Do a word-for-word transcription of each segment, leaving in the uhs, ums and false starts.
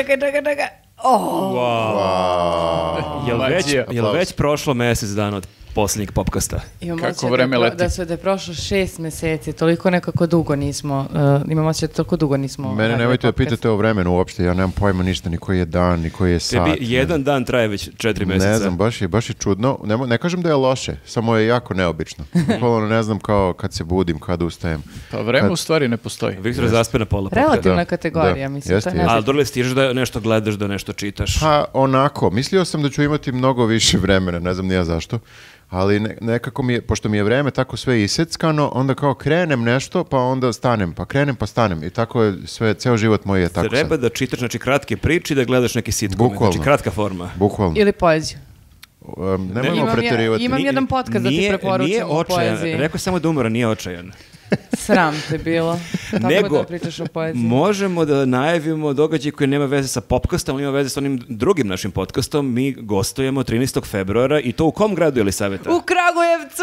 čekaj, čekaj, čekaj. Oh. Wow. Wow. Jel već, jel već prošlo mjesec dana od posljednjeg popkasta? Kako vreme da, leti. Da su da je prošlo šest mjeseci, toliko nekako dugo nismo, uh, imamo se toliko dugo nismo... Mene nemojte da pitate o vremenu uopšte, ja nemam pojma ništa, ni koji je dan, ni koji je sat. Tebi jedan dan traje već četiri mjeseca. Ne znam, baš je, baš je čudno. Ne, ne kažem da je loše, samo je jako neobično. Bukvalno ne znam kao kad se budim, kad ustajem. Pa vreme kad... u stvari ne postoji. Viktor zaspe na pola popka. Relativna da, kategorija, da, mislim. Jeste, to jeste. Ali dobro li stižeš da nešto gledaš, da nešto čitaš? Pa onako, mislio sam da ću imati mnogo više vremena, ne znam ni ja zašto. Ali ne, nekako mi je, pošto mi je vreme tako sve iseckano, onda kao krenem nešto, pa onda stanem, pa krenem, pa stanem. I tako je sve, ceo život moj je tako. Treba sad. Da čitaš, znači, kratke priče i da gledaš neke sitcome. Znači, kratka forma. Bukvalno. Ili poeziju. Um, nemojmo ne, preterivati. Ja, imam jedan podcast da ti preporučam o poeziji. Rekao samo da umora, nije očajan. Sram te bilo. Tako Nego, da pričaš o poeziji. Možemo da najavimo događaj koji nema veze sa popkastom, ali ima veze sa onim drugim našim podcastom. Mi gostujemo trinaestog februara i to u kom gradu, Jelisaveta? U Kragujevcu!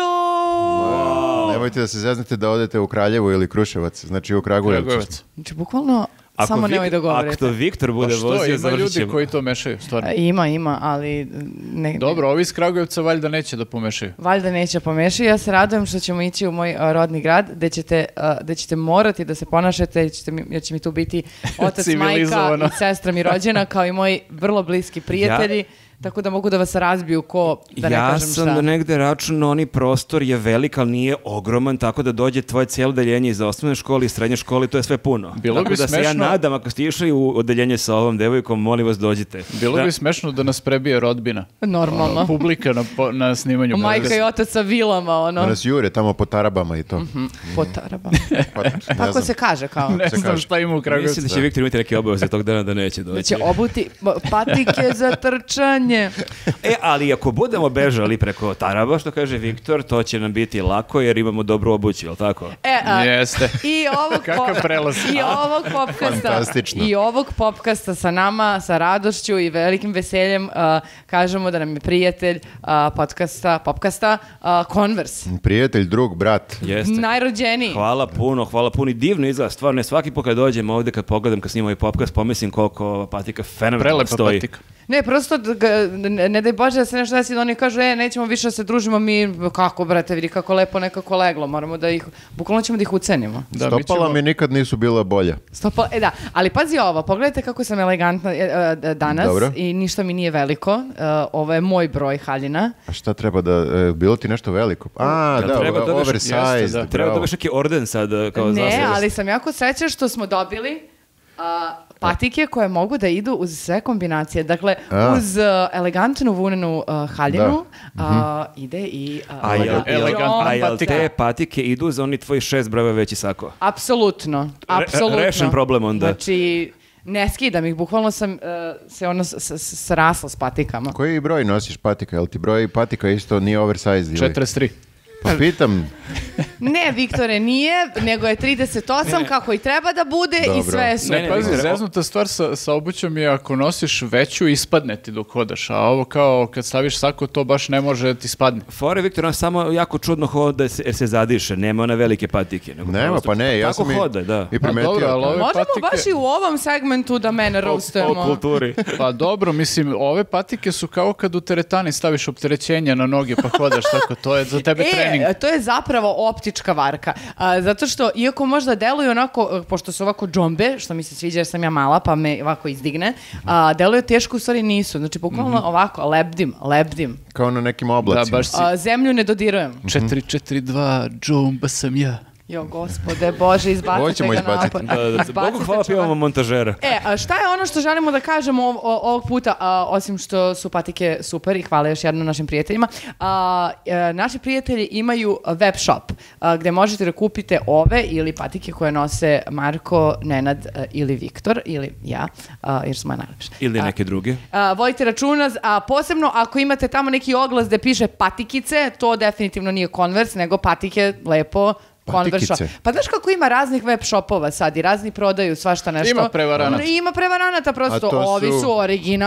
Wow. Nemojte da se zeznete da odete u Kraljevo ili Kruševac, znači u Kragujevcu. Kragujevac. Znači, bukvalno... Ako Samo Vik, nemoj da govorite. Ako to Viktor bude što, vozio, završit ima ćemo. ljudi koji to mešaju, stvarno. Ima, ima, ali... Ne, Dobro, ovi iz Kragujevca valjda neće da pomešaju. Valjda neće pomešaju. Ja se radujem što ćemo ići u moj uh, rodni grad, gde ćete, uh, gde ćete morati da se ponašate, jer, ćete mi, jer će mi tu biti otac, majka i sestra mi rođena, kao i moji vrlo bliski prijatelji. Ja... Tako da mogu da vas razbiju ko, da ne ja kažem šta. Ja sam da negde računao, oni prostor je velik, ali nije ogroman, tako da dođe tvoje cijelo odeljenje iz osnovne škole i srednje škole, to je sve puno. Bilo tako bi da smešno... se ja nadam, ako ste išli u odeljenje sa ovom devojkom, molim vas dođite. Bilo da. bi smešno da nas prebije rodbina. Normalno. Publika na, po, na snimanju. Majka i otac sa vilama, ono. Da nas jure tamo po tarabama i to. Mm-hmm. Po tarabama. Tako se kaže kao. Ne znam kaže. Šta ima u Kragujevcu. Mislim da će Viktor imati neke obaveze tog dana da neće doći. Da će obuti patike za trčanje. E, ali ako budemo bežali preko Taraba, što kaže Viktor, to će nam biti lako jer imamo dobru obuću, je li tako? E, a, Jeste. I ovog, po, i ovog popkasta i ovog popkasta sa nama, sa radošću i velikim veseljem uh, kažemo da nam je prijatelj uh, podcasta, popkasta uh, Converse. Prijatelj, drug, brat. Jeste. Najrođeniji. Hvala puno, hvala puno i divno izgleda. Stvarno, svaki put kad dođem ovdje, kad pogledam, kad snimam ovaj popkast, pomislim koliko patika fenomenalno stoji. Patika. Ne, prosto, ne, ne daj Bože da se nešto desi da oni kažu, e, nećemo više da se družimo, mi, kako, brate, vidi kako lepo nekako leglo, moramo da ih, bukvalno ćemo da ih ucenimo. Da, Stopala mi, ćemo... mi nikad nisu bila bolja. Stopala, e da, ali pazi ovo, pogledajte kako sam elegantna e, danas. Dobro. I ništa mi nije veliko, e, ovo je moj broj haljina. A šta treba da, e, bilo ti nešto veliko? A, da, da treba da oversize. Da. Treba da biš neki orden sad kao ne, zasljed. ali sam jako srećna što smo dobili... A, patike koje mogu da idu uz sve kombinacije. Dakle, a. uz uh, elegantnu vunenu uh, haljinu uh, mm-hmm. ide i... Uh, a jel, elegantna patike. Te patike idu za oni tvoji šest brojeva veći sako? Apsolutno. Apsolutno. Re, rešen problem onda. Znači, ne skidam ih. Bukvalno sam uh, se ono srasla s patikama. Koji broj nosiš patika? Jel ti broj patika isto nije oversize? četrdeset tri. Pa pitam. Ne, Viktore, nije, nego je trideset osam ne. Kako i treba da bude. Dobro. I sve su. Ne, ne, pazi, zeznuta stvar sa, sa obućom je ako nosiš veću, ispadne ti dok hodaš, a ovo kao kad staviš sako, to baš ne može da ti spadne. Fore, Viktor, on samo jako čudno hoda jer se zadiše, nema one velike patike. Nego nema, prosto, pa ne, ja sam hoda, da. i primetio. Dobro, ali ove možemo patike... baš i u ovom segmentu da mene roastujemo. O, o kulturi. Pa dobro, mislim, ove patike su kao kad u teretani staviš opterećenja na noge pa hodaš tako, to je za tebe e, trening. To je zapravo optička varka. A, zato što, iako možda deluju onako, pošto su ovako džombe, što mi se sviđa jer sam ja mala, pa me ovako izdigne, a, deluju teško, u stvari nisu. Znači, bukvalno mm-hmm. ovako, lebdim, lebdim. Kao na nekim oblacima. Da, baš si... a, zemlju ne dodirujem. četiri četiri dva, džomba sam ja. Jo, gospode, Bože, izbacite ga napad. Bogu hvala pivamo montažera. E, a šta je ono što želimo da kažemo ov- ovog puta, a, osim što su patike super i hvala još jednom našim prijateljima, a, a, naši prijatelji imaju web shop a, gde možete da kupite ove ili patike koje nose Marko, Nenad a, ili Viktor ili ja, a, jer su moje najlepše. Ili neke druge. A, vojite računa, a posebno ako imate tamo neki oglas gde piše patikice, to definitivno nije Converse, nego patike lepo Converse. Pa znaš kako ima raznih web shopova sad i razni prodaju svašta nešto. Ima prevaranata. Ima prevaranata, prosto ovi su... su original,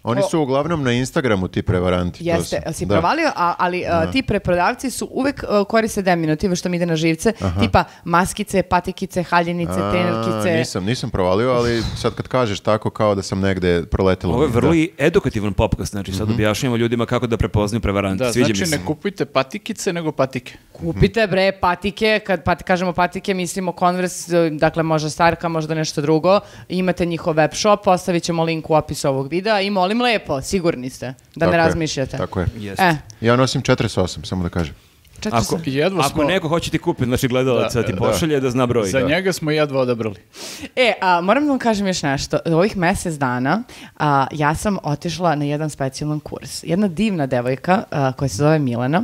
Oni su uglavnom na Instagramu ti prevaranti. to Jeste, su- si da. provalio, a, ali a, ti preprodavci su uvek a, koriste deminutive što mi ide na živce, tipa maskice, patikice, haljinice, A, trenerkice. nisam, nisam provalio, ali sad kad kažeš tako kao da sam negde proletelo. Ovo je mi, vrlo da. i edukativan podcast, znači sad objašnjamo ljudima kako da prepoznaju prevarante. Da, Sviđa znači mi se. ne kupujte patikice, nego patike. Kupite bre patike, kad pat, kažemo patike mislimo Converse, dakle možda Starka, možda nešto drugo. Imate njihov web shop, ostavit ćemo link u opisu ovog videa i molim lepo, sigurni ste, da Tako ne je, razmišljate. Tako je. Jeste. E, Ja nosim četrdeset osam, samo da kažem. četiri Ako, Jedva ako smo- neko hoće ti kupiti, znači gledalaca, Da, ti da. pošalje da zna broj. Za Da. njega smo jedva odabrali. E, a, moram da vam kažem još nešto. U ovih mjesec dana a, ja sam otišla na jedan specijalan kurs. Jedna divna devojka a, koja se zove Milena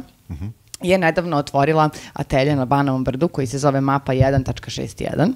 je nedavno otvorila atelje na Banovom brdu koji se zove mapa jedan tačka šezdeset jedan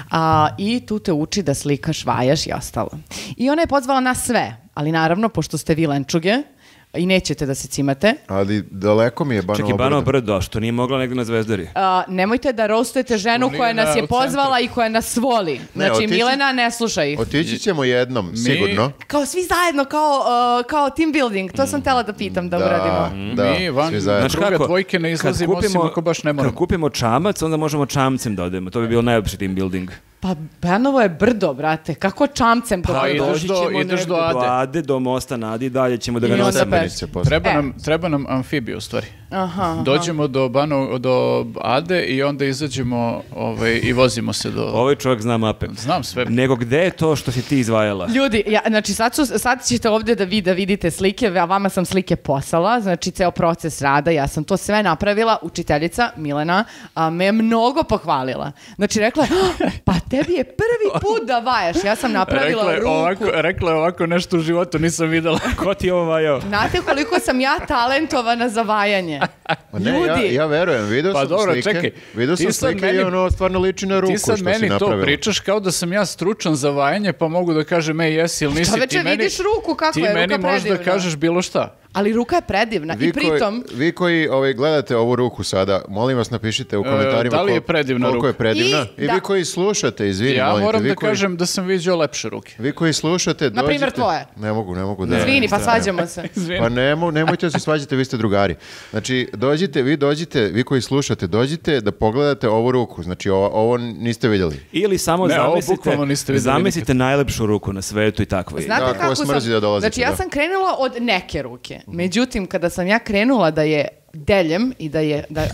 a, i tu te uči da slikaš, vajaš i ostalo. I ona je pozvala nas sve, ali naravno, pošto ste vi lenčuge i nećete da se cimate, Ali daleko mi je Banovo Čekaj, Banovo brdo. brdo, što nije mogla negdje na Zvezdari. a, nemojte da roastujete ženu nije koja nas na- je u pozvala i koja nas voli. Znači, otići- Milena, ne slušaj ih. Otići ćemo jednom, sigurno. Kao svi zajedno, kao, uh, kao team building. To sam tela da pitam da, uradimo. Da, Mi van- svi zajedno. Znači, Druga dvojke ne kad izlazimo, osim ako baš ne moramo. Kad kupimo čamac, onda možemo čamcem da odemo. To bi bilo najopći team building. Pa Banovo je brdo, brate. Kako čamcem to Pa brdo? ideš Doći do- ćemo ideš do negde Ade. Ade, do mosta Nadi i dalje ćemo da ga I onda nosimo. Stepenice posle. Treba, E. nam, treba nam amfibiju, u stvari. Aha. Dođemo do, Bano, do Ade i onda izađemo ovaj, i vozimo se do... Ovaj čovjek zna mape. Znam sve. Nego gde je to što si ti izvajala? Ljudi, ja, znači sad, su, sad ćete ovdje da, vi, da vidite slike, a vama sam slike poslala, znači ceo proces rada, ja sam to sve napravila, učiteljica Milena a, me je mnogo pohvalila. Znači rekla je, "Ah, pa tebi je prvi put da vajaš, ja sam napravila Rekla je, ruku. ovako, rekla je ovako nešto u životu, nisam videla. Ko ti je ovo vajao? Znate koliko sam ja talentovana za vajanje? Ma ne, ja, Ljudi. ja verujem, video Pa sam dobro, slike. čekaj, Video ti sam sad slike i meni- ono stvarno liči na ruku Ti sad što si meni to napravila. pričaš kao da sam ja stručan za vajanje, pa mogu da kažem, ej, jesi ili nisi. Čoveče, ti meni, vidiš ruku kako ti je, ruka meni možda predivna. kažeš bilo šta. Ali ruka je predivna Vi i pritom... koji, vi koji ovaj, gledate ovu ruku sada, molim vas napišite u komentarima da li je kol- predivna koliko je ruka? predivna. I I, da- vi koji slušate, izvini, Ja molim te, moram vi da koji, kažem da sam viđao lepše ruke. vi koji slušate, Na dođite... primjer tvoje. Ne mogu, ne mogu da... Izvini, pa svađamo se. Izvini. Pa nemo, nemojte da se svađate, vi ste drugari. Znači, dođite, vi dođite, vi koji slušate, dođite da pogledate ovu ruku. Znači, ovo, ovo niste vidjeli. Ili samo Ne, ovo zamislite, bukvalno niste vidjeli zamislite najlepšu ruku na svetu i takvo. je. Znate Da, ko kako smrzi sam... da dolazite, znači, ja da. sam krenula od neke ruke. Međutim, kada sam ja krenula da je deljem i da je... Da...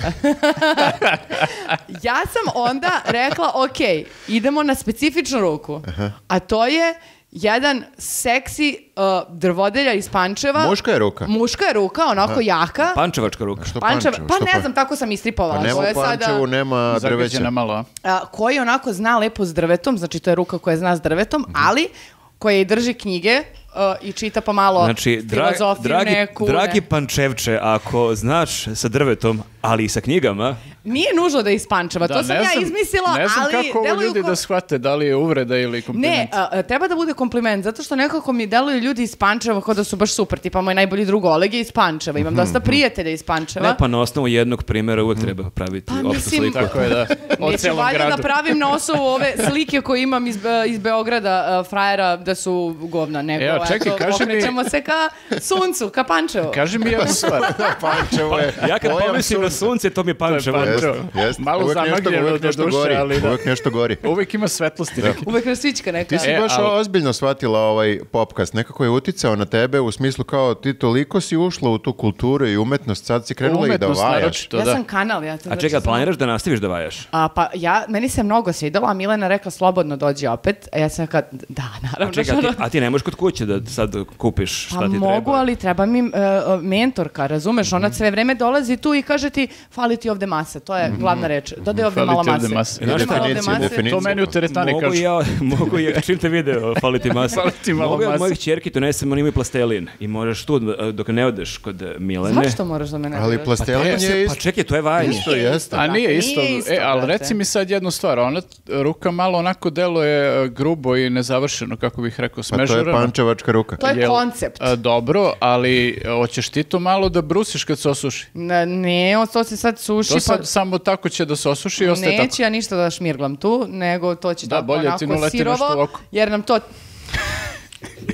ja sam onda rekla, ok, idemo na specifičnu ruku. A to je jedan seksi uh, drvodelja iz Pančeva. Muška je ruka. Muška je ruka, onako jaka. Pančevačka ruka. Što Pančev, Pančevo? pa Što ne pa- znam, tako sam istripovala. Pa nema To je u Pančevu, sada, nema drveća. Zagađena malo, a? a, koji onako zna lepo s drvetom, znači to je ruka koja zna s drvetom, ali koja i drži knjige uh, i čita pomalo Znači, dra- filozofiju dragi, neku. dragi ne. Pančevče, ako znaš sa drvetom, ali i sa knjigama, Nije nužno da je iz Pančeva, Da, to sam ne ja znam- izmislila, Ne znam ali kako ovo deluju ljudi ko- da shvate, da li je uvreda ili kompliment. Ne, a, a, treba da bude kompliment, zato što nekako mi deluju ljudi iz Pančeva kao da su baš super, tipa moj najbolji drug Oleg je iz Pančeva, imam dosta prijatelja iz Pančeva. ne pa na osnovu jednog primjera uvek treba praviti Pa, opštu mislim- sliku. Tako je, da. O Neću celom valjda gradu. da pravim na osnovu ove slike koje imam iz, Be- iz Beograda, uh, frajera, da su govna, nego Evo, čekaj, eto, kaži mi- okrećemo se ka suncu, ka Pančevu. Kaži mi jednu stvar. Pančevo je... Ja kad pojam pomislim na sunca. sunce, to mi je Pančevo. Pančevo. Jest, jest. Malo Uvek nešto- zamagljeno uvek do nešto duše, gori, ali da. Uvek nešto gori. Uvijek ima svetlosti neke. Uvek nas svička neka. Ti si E, baš al- ozbiljno shvatila ovaj popkast. Nekako je uticao na tebe u smislu kao ti toliko si ušla u tu kulturu i umetnost, sad si krenula i da Umetnost vajaš. naročito, Ja da. sam kanal, ja to A znači čekaj, sam- planiraš da nastaviš da vajaš? A, pa ja, meni se mnogo svidjelo, a Milena rekla slobodno dođi opet, a ja sam rekla, da, naravno. Čekaj, a ti, što- a ti ne možeš kod kuće da sad kupiš šta Pa ti mogu, treba? ali treba mi uh, mentorka, razumeš? Ona sve vreme dolazi tu i kaže ti, fali ti ovde mase, to je glavna reč. Dodaj ovde Fali malo ti ovde mase. mase. Dodaj malo ovde Definicija, mase. definicija. To meni u teretani Mogu kažu. ja, mogu ja, čim te video, fali ti masa. Fali ti malo Mogu ja od mase. mojih ćerki donesem, oni imaju plastelin i možeš tu, dok ne odeš kod Milene. Zašto moraš da me ne Ali vjeruješ? plastelin Pa, je pa isto. čekaj, to je vajanje. Isto jeste. A nije Nije isto. isto, E, ali brate. reci mi sad jednu stvar. Ona t- ruka malo onako deluje e, grubo i nezavršeno, kako bih rekao, Pa to je smežurano. pančevačka ruka. To je Jel- koncept. a, dobro, ali e, hoćeš ti to malo da brusiš kad se osuši? Ne, ne, on to se sad suši, To pa sad samo tako će da se osuši i ostaje tako. neće ja ništa da šmirglam tu, nego to će Da, tako bolje ti ne onako uleti nešto u sirovo, oko. jer nam to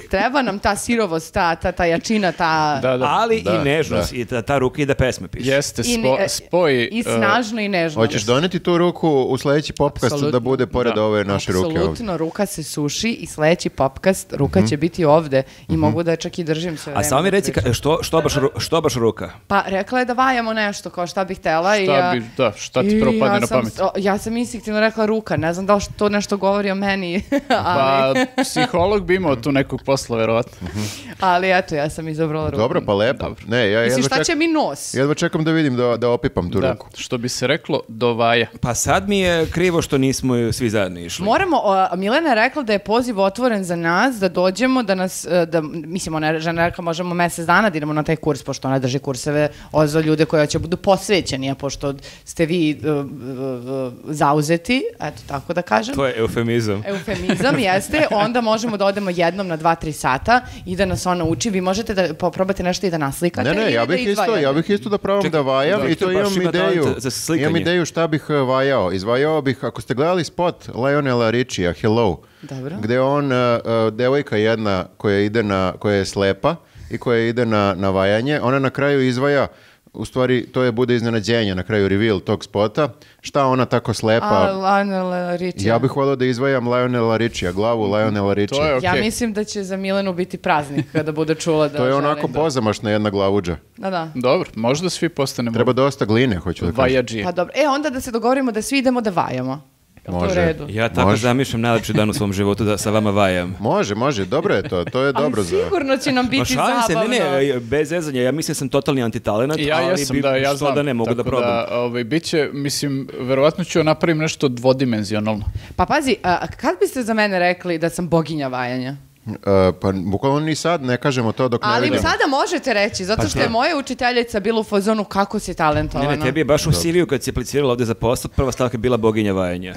treba nam ta sirovost, ta, ta, ta jačina, ta... Da, da. Ali Da, i nežnost, i ta, ta ruka i da pesme piše. Jeste, I, spo, ne- spoj... I uh, snažno i nežno. Hoćeš doneti tu ruku u sledeći popkast Apsolutno. da bude pored Da. ove naše ruke ovdje? Apsolutno, ruka se suši i sledeći popkast, ruka će biti ovde i mogu da je čak i držim sve A vreme. samo mi reci, Pričam. ka- što, što, baš, ru- što baš ruka? Pa rekla je da vajamo nešto, kao šta bih htela. i Šta ja, bi, da, šta ti i prvo padne ja na sam- pamet? o, ja sam instinktivno rekla ruka, ne znam da li to nešto govori o meni, ali, Pa, psiholog bi imao tu nekog posla, verovatno. ali eto, ja sam izabrala ruku. Dobro, pa lepo. Ne, ja Mislim, jedva, šta ček- će mi nos? jedva čekam da vidim da, da opipam tu Da, ruku. što bi se reklo, do vaja. Pa sad mi je krivo što nismo svi zajedno išli. Moramo, o, Milena je rekla da je poziv otvoren za nas, da dođemo, da nas, e, da, mislim, ona je žena rekla možemo mesec dana da idemo na taj kurs, pošto ona drži kurseve o, za ljude koji će budu posvećeni, a pošto ste vi e, e, e, zauzeti, eto, tako da kažem. To je eufemizam. Eufemizam jeste, onda možemo da odemo jednom na dva tri sata i da nas ona uči. Vi možete da poprobate nešto i da naslikate. Ne, ne, ili ja da bih isto, izdvajate. ja bih isto da probam Čekaj, da vajam da, i to Viktor baš imam ima ideju. talent za slikanje. Imam ideju šta bih uh, vajao. Izvajao bih, ako ste gledali spot Lionela Richija, Hello, Dobro. gde on, uh, uh, devojka jedna koja ide na, koja je slepa i koja ide na, na vajanje, ona na kraju izvaja, u stvari to je bude iznenađenje na kraju reveal tog spota, šta ona tako slepa. A, Lionel Richie. Ja bih volio da izvajam Lionela Richija, glavu Lionela Richija. To je Ja okej. mislim da će za Milenu biti praznik kada bude čula da To je želim onako da- pozamašna jedna glavuđa. Da, da. Dobro, možda svi postanemo Treba dosta gline, hoću da kažem. vajađije. Pa dobro. E, onda da se dogovorimo da svi idemo da vajamo. Je li to u Može. redu? Ja tako Može. zamišljam najlepši dan u svom životu da sa vama vajam. Može, može, dobro je to, to je dobro Ali za... sigurno će nam Ma biti šalim se, zabavno. ne, ne, bez zezanja, ja mislim da sam totalni antitalenat, Ja ali jesam, bi, da, ja što znam. da ne, mogu da Tako probam. Da, ovaj, bit će, mislim, verovatno ću napravim nešto dvodimenzionalno. Pa pazi, a, kad biste za mene rekli da sam boginja vajanja? Uh, pa bukvalno ni sad ne kažemo to dok ne Ali mi vidimo. sada možete reći, zato što je moja učiteljica bila u fazonu kako si Ne, talentovana. ne, tebi je baš u C V-u kad si aplicirala ovde za posao, prva stavka je bila boginja vajanja.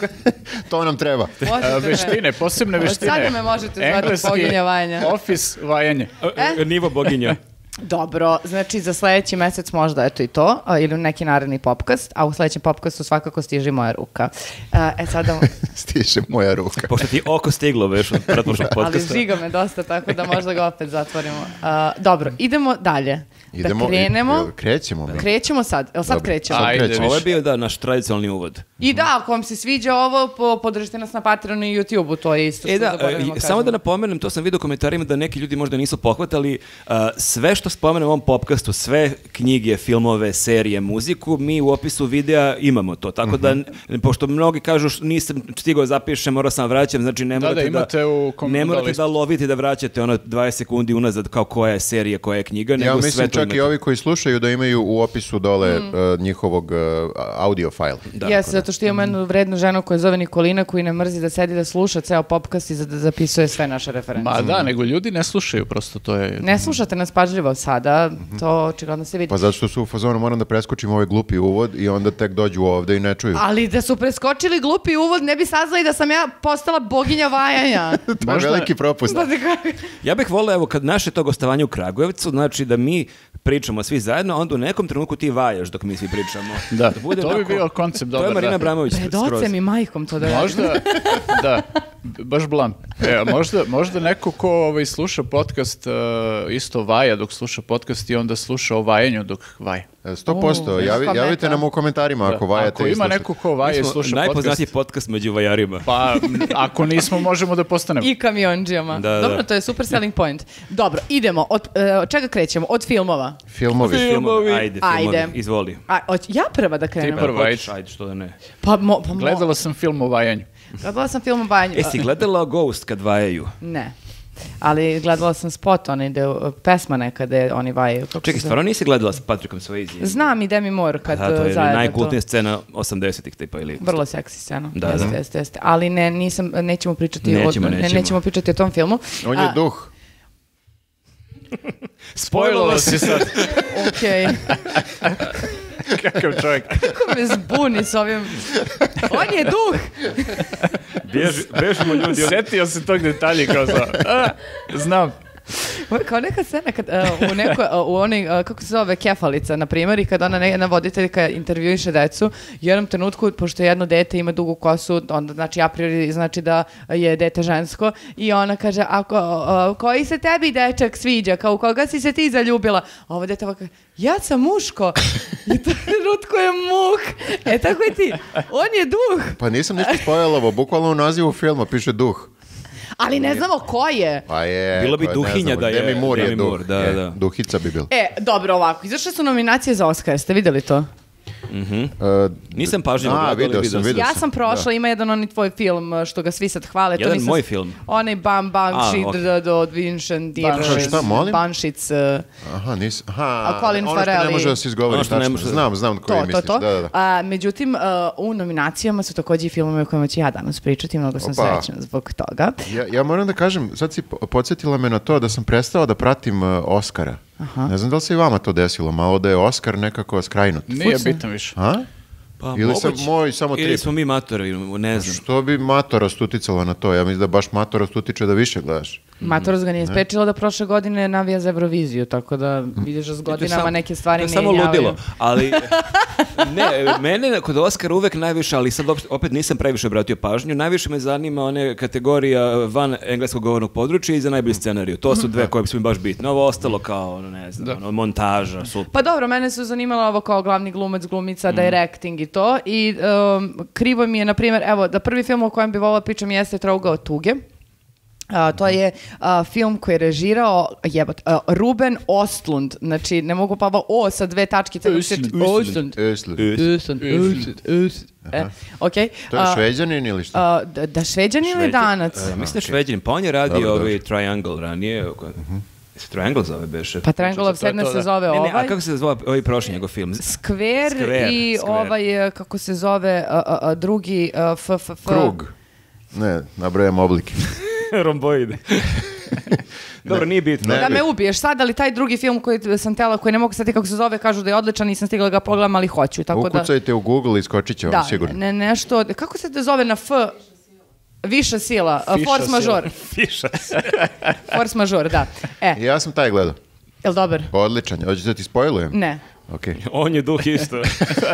To nam treba. Možete A, me- veštine, posebne Od veštine. sada me možete zvati Engleski, boginja vajanja. Office vajanje. E? Nivo boginja. Dobro, znači za sledeći mesec možda eto i to, a, ili neki naredni popkast, a u sledećem popkastu svakako stiže moja ruka. A, E sada, Stiže moja ruka. Pošto ti oko stiglo već od pretprošlog ali podcasta. žiga me dosta, tako da možda ga opet zatvorimo. A, dobro, idemo dalje. Idemo, da krenemo. jel krećemo mi. Krećemo sad, jel sad Dobro. krećemo? Sad Ajde, krećemo. Ovo je više. bio da, naš tradicionalni uvod. I da, ako vam se sviđa ovo, po, podržite nas na Patreonu i YouTubeu, to je isto što E da, zaboravimo e, samo kažemo. da napomenem, to sam vidio u komentarima da neki ljudi možda nisu pohvatali, a, sve što spomenem u ovom popkastu, sve knjige, filmove, serije, muziku, mi u opisu videa imamo to, tako da, n- pošto mnogi kažu š- nisam stigao zapišem, morao sam vraćam, znači ne Da, morate da, imate u kom- ne da, morate listu. da lovite da vraćate ono dvadeset sekundi unazad kao koja je serija, koja je knjiga, nego Ja sve mislim to čak imate. i ovi koji slušaju da imaju u opisu dole Mm. uh, njihovog uh, audio file. Da, Jes, zato što imamo jednu vrednu ženu koja zove Nikolina, koji ne mrzi da sedi da sluša ceo popkast i za- da zapisuje sve naše referencije. Ma da, nego ljudi ne slušaju, prosto to je... Ne slušate nas pažljivo sada, to očigledno se vidi. Pa zato što su u fazonu moram da preskočim ovaj glupi uvod i onda tek dođu ovde i ne čuju. Ali da su preskočili glupi uvod, ne bi saznali da sam ja postala boginja vajanja. To je možda- veliki propust. Da ti kažem. Ja bih volio, evo, kad naše to gostovanje u Kragujevcu, znači da mi pričamo svi zajedno, onda u nekom trenutku ti vajaš dok mi svi pričamo. Da, bude to bi onako- bio koncept To je dobar. Marina da. Abramović Pred skroz. ocem i majkom to da radim. Možda, da, b- baš blam. E, a možda, možda neko ko ovaj, sluša podcast uh, isto vaja dok sluša podcast i onda sluša o vajanju dok vaja. E, sto posto. O, Javi, neka javite meta. nam u komentarima ako Da. vajate. Ako i ima slušate. neko ko vaja i Mi smo sluša najpoznatiji podcast, podcast među vajarima. pa m, ako nismo, možemo da postanemo. I kamionđijama. Da, da. Dobro, to je super selling point. Dobro, idemo. Od, e, od čega krećemo? Od filmova. Filmovi. Filmovi. Ajde, filmovi. Ajde. Izvoli. A, hoć- ja prva da krenem? Ti prva. Prvo, Hoćeš, ajde, što da ne. Pa, mo, pa mo- Gledala sam film o vajanju. Gledala sam film o vajanju. E, si gledala Ghost kad vajaju? Ne. Ali gledala sam spot, onaj gde, uh, pesma nekada je oni vajaju. Kako Čekaj, se stvarno nisi gledala sa Patrickom Swayze? Znam i Demi Moore kad Da, to uh, je zajedno najkultnija to. scena osamdesetih tipa ili... Vrlo seksi scena. Da, jeste, da. jeste, jeste. Ali ne, nisam, nećemo pričati Nećemo, o, ne- nećemo. nećemo pričati o tom filmu. On je A, duh. Spojlilo si sad. Okej. Kakav čovjek. Kako me zbuni s ovim... On je duh! Bježi, bežimo ljudi. Setio se tog detalja kao za... A, znam. Kao neka scena kad, uh, u, neko, uh, u onoj, uh, kako se zove, Kefalica, na primjer, i kad ona jedna voditeljka intervjuiše decu, u jednom trenutku, pošto jedno dete ima dugu kosu, onda znači a priori znači da je dete žensko, i ona kaže, ako, uh, koji se tebi dečak sviđa, kao u koga si se ti zaljubila? A ovo dete ovako, ja sam muško. I to trenutku je muh. E tako je ti. On je duh. Pa nisam ništa spojalovo, bukvalno u nazivu filma piše duh. Ali ne znamo ko je. Pa je... Bilo bi pa ne duhinja znamo, da je- Demi Moore je Demi duh. Moore, da, je, da. Duhica bi bil. E, dobro, ovako. Izašle su nominacije za Oscar. Ste vidjeli to? Uh, Nisam pažljivo a, gledao, ali vidio vidio sam, sam. vidio Ja sam. sam prošla, ima jedan onaj tvoj film što ga svi sad hvale. to Jedan nisam- moj film? Onaj Bam Bam A, Shit okej. do, do Vincent Deer. Banšic. Šta, molim? Banšic. uh, Aha, nisam. Aha, A Colin ono što ne Farrell može i- da se izgovori. Ono što ne tačno. može da- Znam, znam koji To, to, misliš. to. Da, da, da. A, međutim, uh, u nominacijama su takođe i filmove o kojima ću ja danas pričati. Mnogo sam Opa. srećna zbog toga. Ja, ja moram da kažem, sad si po- podsjetila me na to da sam prestao da pratim uh, Oscara. Ne znam da li se i vama to desilo, malo da je Oscar nekako skrajnut. Nije Fucne. bitan više. A? Pa, Ili sam moguće. moj samo Ili trip? smo mi matori, ne znam. Što bi matorost uticala na to? Ja mislim da baš matorost utiče da više gledaš. Matoros ga nije sprečilo da prošle godine navija za Euroviziju, tako da vidiš da s To je godinama sam- neke stvari to je ne samo javljaju. ludilo, ali ne, mene kod Oscara uvek najviše, ali sad opet- opet nisam previše obratio pažnju, najviše me zanima one kategorija van engleskog govornog područja i za najbolji scenariju. To su dve koje su mi baš bitne. Ovo ostalo kao, ono, ne znam, ono, montaža, super. Pa dobro, mene su zanimalo ovo kao glavni glumac, glumica, directing i to. I um, krivo mi je, na primjer, evo, da prvi film o kojem bi volila pričam jeste Trougao tuge. A, to je a, film koji je režirao jebot, a, Ruben Ostlund, znači ne mogu pa ovo O sa dve tačkice. Östlund. Ostlund. Östlund. Östlund. Östlund. Östlund. E, okej. To je A, šveđanin ili šta? a, da, da šveđanin ili danac? Ja mislim da je šveđanin, pa on je radio Dobro, ovaj Triangle ranije. Se Triangle zove beše? Pa Triangle of to je Sadness to, se da. zove Ne, ne, ovaj. a kako se zove ovaj prošli njegov film? Skver, Skver, i Skver. ovaj, e, kako se zove, a, a, a, drugi a, f, f, f. Krug. Ne, nabrajam oblike. Romboide. Dobro, nije bitno. Ne. Da me ubiješ sad, ali taj drugi film koji sam tela, koji ne mogu setiti kako se zove, kažu da je odličan, nisam stigla da ga pogledam, ali hoću. Tako da, Ukucajte u Google i skočit će vam da, sigurno. ne, nešto, kako se to zove na F? Viša sila, a, Fiša force sila. majeure. Fiša se. Force majeure, da. E, Ja sam taj gledao. jel dobar? Odličan. Hoćeš da ti spojlujem? Ne. Okej. On je duh isto. E,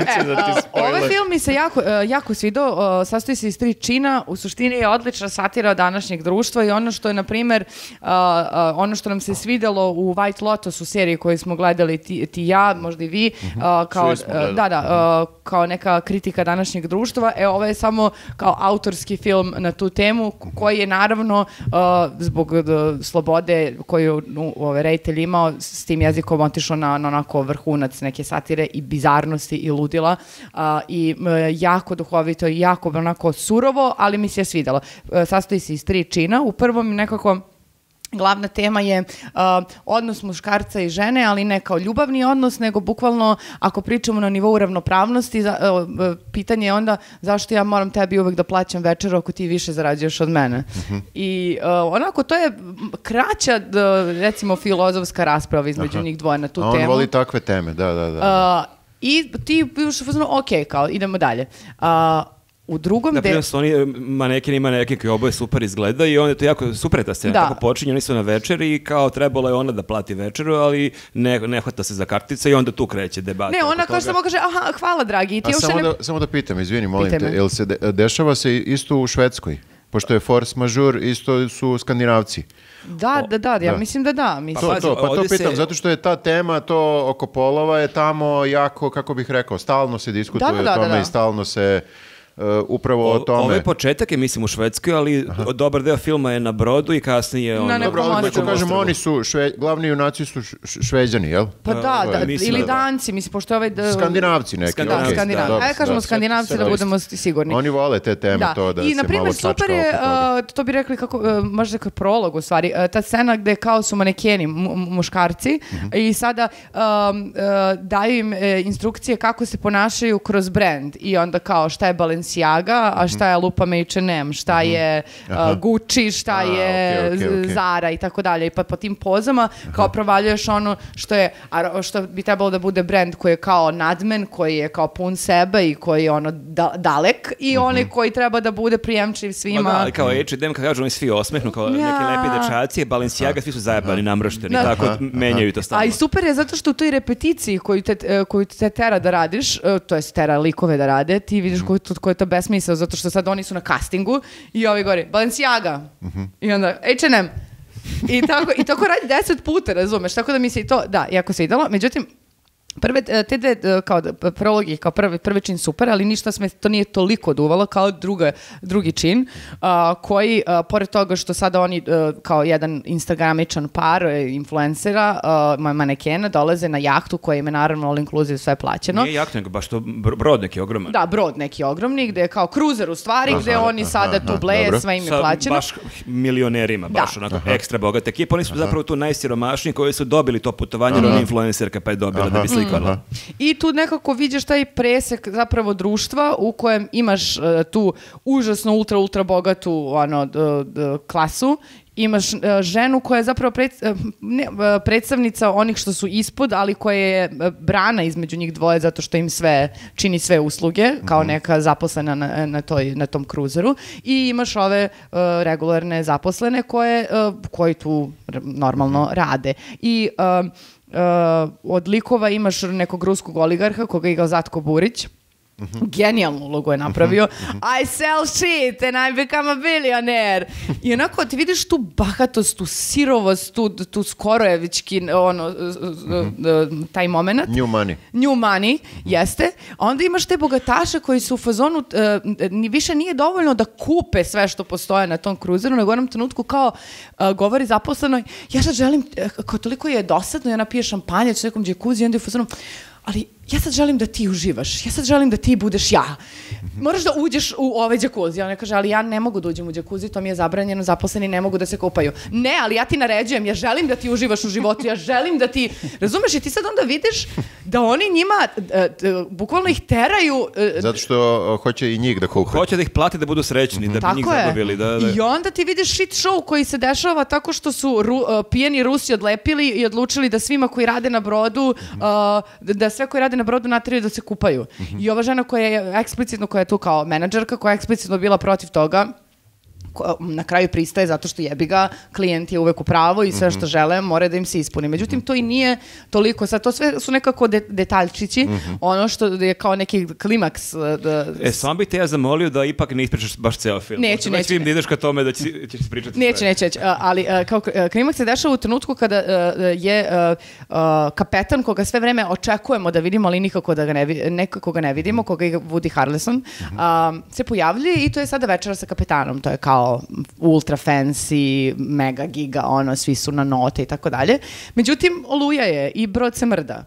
a, ovaj film mi se jako, e, jako svidao, e, sastoji se iz tri čina, u suštini je odlična satira današnjeg društva i ono što je, na primjer, a, a, ono što nam se svidjelo u White Lotus u seriji koju smo gledali ti, ti i ja, možda i vi, a, kao, Svi smo e, gledali. da, da, a, kao neka kritika današnjeg društva, e, ovo je samo kao autorski film na tu temu, koji je naravno a, zbog e, slobode koju nu, ovaj reditelj imao, s tim jezikom otišao na, na onako vrhunac neke satire i bizarnosti i ludila a, i m, jako duhovito i jako onako surovo, ali mi se je svidjelo. E, sastoji se iz tri čina. U prvom nekako glavna tema je a, odnos muškarca i žene, ali ne kao ljubavni odnos, nego bukvalno ako pričamo na nivou ravnopravnosti, za, a, a, pitanje je onda zašto ja moram tebi uvek da plaćam večeru ako ti više zarađuješ od mene. I a, onako to je kraća d- recimo filozofska rasprava između njih dvoje na tu A on temu. voli takve teme, da, da, da. A, I ti biš u fazonu, ok, kao idemo dalje. A, u drugom Na de- primjer su oni e, manekin i manekin koji oboje super izgleda i onda je to jako super je ta scena. Da. Tako počinje, oni su na večeri i kao trebalo je ona da plati večeru, ali ne, ne hvata se za kartice i onda tu kreće debata. Ne, oko ona kao toga. samo kaže, aha, hvala dragi. I ti A uopšte samo, ne... da, samo da pitam, izvini, molim Pitaj te, me. jel se de- dešava se isto u Švedskoj? Pošto je force majeure, isto su Skandinavci. Da, da, da, ja da. mislim da da. Mislim. To, pazi, to, pa to ovdje se- pitam, zato što je ta tema, to oko polova je tamo jako, kako bih rekao, stalno se diskutuje Da, da, da, o tome da, da. i stalno se uh, upravo o, O- tome. Ovaj početak je, mislim, u Švedskoj, ali dobar deo filma je na brodu i kasnije... ono- nekom Dobro, ali hoću ostrvu. kažem, oni su, šve, glavni junaci su š- š- šveđani, jel? Pa da, to da, je- mislim ili da da. Danci, mislim, pošto je ovaj... d- Skandinavci neki. Da, Skandinavci, okej, Skandinavci. dobro, Ajde kažemo da. Skandinavci Sve- da sve budemo isto. sigurni. Oni vole te teme, to da I, se na primjer, malo čačka super je, oko toga. uh, to bi rekli kako, uh, možda kao prolog u stvari, uh, ta scena gde kao su manekeni, mu- mu- muškarci, Mhm. i sada um, uh, daju im uh, instrukcije kako se ponašaju kroz brand i onda kao šta je Balenciaga, a šta je lupa H and M, šta je uh, Gucci, šta A, je okej, okej, okej. Zara i tako dalje. I pa po tim pozama kao provaljuješ ono što je, a što bi trebalo da bude brand koji je kao nadmen, koji je kao pun sebe i koji je ono da, dalek i onaj koji treba da bude prijemčiv svima. Ma da, ali kao H and M, kad kažu, oni svi osmehnu, kao neki lepi dečaci, Balenciaga, svi su zajebani, namršteni, Da. tako menjaju to stalno. A i super je zato što u toj repeticiji koju te, e, koju te tera da radiš, e, to jest tera likove da rade, ti vidiš koji ko je to besmisao, zato što sad oni su na castingu i ovi gori, Balenciaga, i onda H and M. I tako, i tako radi deset puta, razumeš, tako da mi se i to, da, jako se idalo, međutim, prve, te dve, kao prologi, kao prvi, prvi čin super, ali ništa sme, to nije toliko duvalo kao druga, drugi čin, a, koji, a, pored toga što sada oni, a, kao jedan instagramičan par e, influencera, a, manekena, dolaze na jahtu koja im je naravno all inclusive, sve plaćeno. Nije jahta, nego baš to br- brod neki ogroman. Da, brod neki ogromni, gde je kao kruzer u stvari, Aha, gde oni aha, sada aha, tu bleje, dobro. sve im je Sa plaćeno. baš milionerima, baš Da. onako ekstra bogata ekipa. Oni su zapravo tu najsiromašniji koji su dobili to putovanje, jer ona influencerka pa je dobila da bi slikala. I tu nekako vidiš taj presek zapravo društva u kojem imaš uh, tu užasno ultra, ultra bogatu ono, d- d- klasu, imaš uh, ženu koja je zapravo pred, uh, ne, uh, predstavnica onih što su ispod, ali koja je uh, brana između njih dvoje zato što im sve čini sve usluge, kao neka zaposlena na, na, toj, na tom kruzeru. I imaš ove uh, regularne zaposlene koje, uh, koji tu r- normalno rade. I uh, Uh, od likova imaš nekog ruskog oligarha koga je igrao Zatko Burić. Genijalnu ulogu je napravio. I sell shit and I become a billionaire. I onako ti vidiš tu bahatost, tu sirovost, tu, tu skorojevički ono, taj moment. New money. New money, jeste. A onda imaš te bogataše koji su u fazonu, uh, ni više nije dovoljno da kupe sve što postoje na tom kruzeru, nego u jednom trenutku kao uh, govori zaposlenoj, ja sad želim, uh, kao toliko je dosadno, ja napije šampanjac u nekom džekuzi i onda je u fazonu, ali ja sad želim da ti uživaš, ja sad želim da ti budeš ja. Moraš da uđeš u ovaj džakuzi. Ona kaže, ali ja ne mogu da uđem u džakuzi, to mi je zabranjeno, zaposleni ne mogu da se kupaju. Ne, ali ja ti naređujem, ja želim da ti uživaš u životu, ja želim da ti... Razumeš, i ti sad onda vidiš da oni njima, uh, uh, bukvalno ih teraju... Uh, Zato što uh, hoće i njih da kupe. Hoće da ih plati da budu srećni, da bi njih Tako je. zabavili. Da, da. I onda ti vidiš shit show koji se dešava tako što su ru, uh, pijeni Rusi odlepili i odlučili da svima koji rade na brodu, uh, da, da sve koji rade na brodu nateraju da se kupaju. I ova žena koja je eksplicitno, koja je tu kao menadžerka, koja je eksplicitno bila protiv toga, ko- na kraju pristaje zato što jebi ga, klijent je uvek u pravu i sve što žele mora da im se ispuni. Međutim, to i nije toliko, sad to sve su nekako de- detaljčići, ono što je kao neki klimaks. uh, Da, E, samo bih te ja zamolio da ipak ne ispričaš baš ceo film. Neću, Pošto već neću. vidim da ideš ka tome da će, ćeš pričati Neće, sve. neće, neće. A, ali a, kao a, klimaks se dešava u trenutku kada a, je a, a, kapetan koga sve vreme očekujemo da vidimo, ali nikako da ga ne, vi- nekako ga ne vidimo, koga je Woody Harrelson, a, se pojavljuje i to je sada večera sa kapetanom. To je kao ultra fancy, mega giga, ono, svi su na note i tako dalje. Međutim, oluja je i brod se mrda.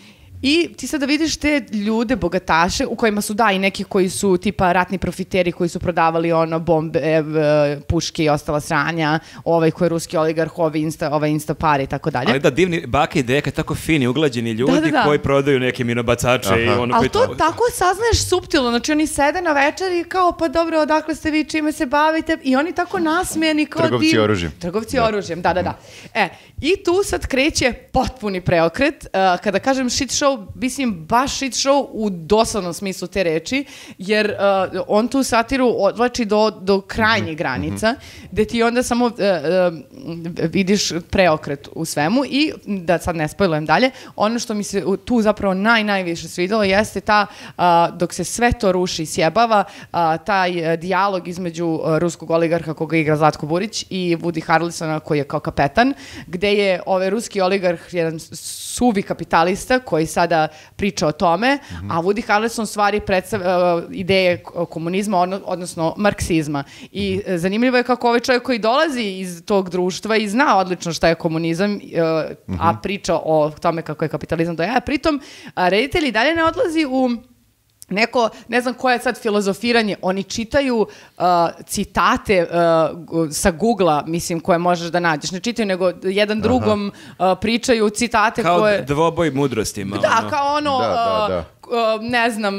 I ti sada vidiš te ljude, bogataše, u kojima su da i neki koji su tipa ratni profiteri koji su prodavali ono bombe, e, puške i ostala sranja, ovaj koji je ruski oligarh, ovaj insta, ovaj insta par i tako dalje. Ali da, divni bake i deka, tako fini, uglađeni ljudi Da, da, da. koji prodaju neke minobacače i Aha. ono Ali koji to tako saznaješ suptilno, znači oni sede na večer i kao pa dobro, odakle ste vi, čime se bavite i oni tako nasmijeni kao Trgovci div- oružjem. Trgovci oružjem, da, da, da. E, i tu sad kreće potpuni preokret, uh, kada kažem shit show, mislim baš shit show u doslovnom smislu te reči, jer uh, on tu satiru odvlači do, do krajnjih granica, gde ti onda samo uh, uh, vidiš preokret u svemu i da sad ne spojlujem dalje, ono što mi se u- tu zapravo naj, najviše svidjelo jeste ta, uh, dok se sve to ruši i sjebava, uh, taj uh, dijalog između uh, ruskog oligarha koga igra Zlatko Burić i Woody Harrelsona koji je kao kapetan, gde je ovaj ruski oligarh jedan suvi kapitalista koji sada priča o tome, a Woody Harrelson stvari predstavlja uh, ideje k- komunizma, odno- odnosno marksizma. I uh, zanimljivo je kako ovaj čovjek koji dolazi iz tog društva i zna odlično šta je komunizam, uh, a priča o tome kako je kapitalizam do jaja. Pritom, a, reditelj i dalje ne odlazi u neko, ne znam koje je sad filozofiranje, oni čitaju uh, citate uh, gu- sa Googlea, mislim, koje možeš da nađeš. Ne čitaju, nego jedan drugom uh, pričaju citate kao koje... dvoboj mudrosti. malo, Da, ono. kao ono, Da, da, uh, da. k- ne znam,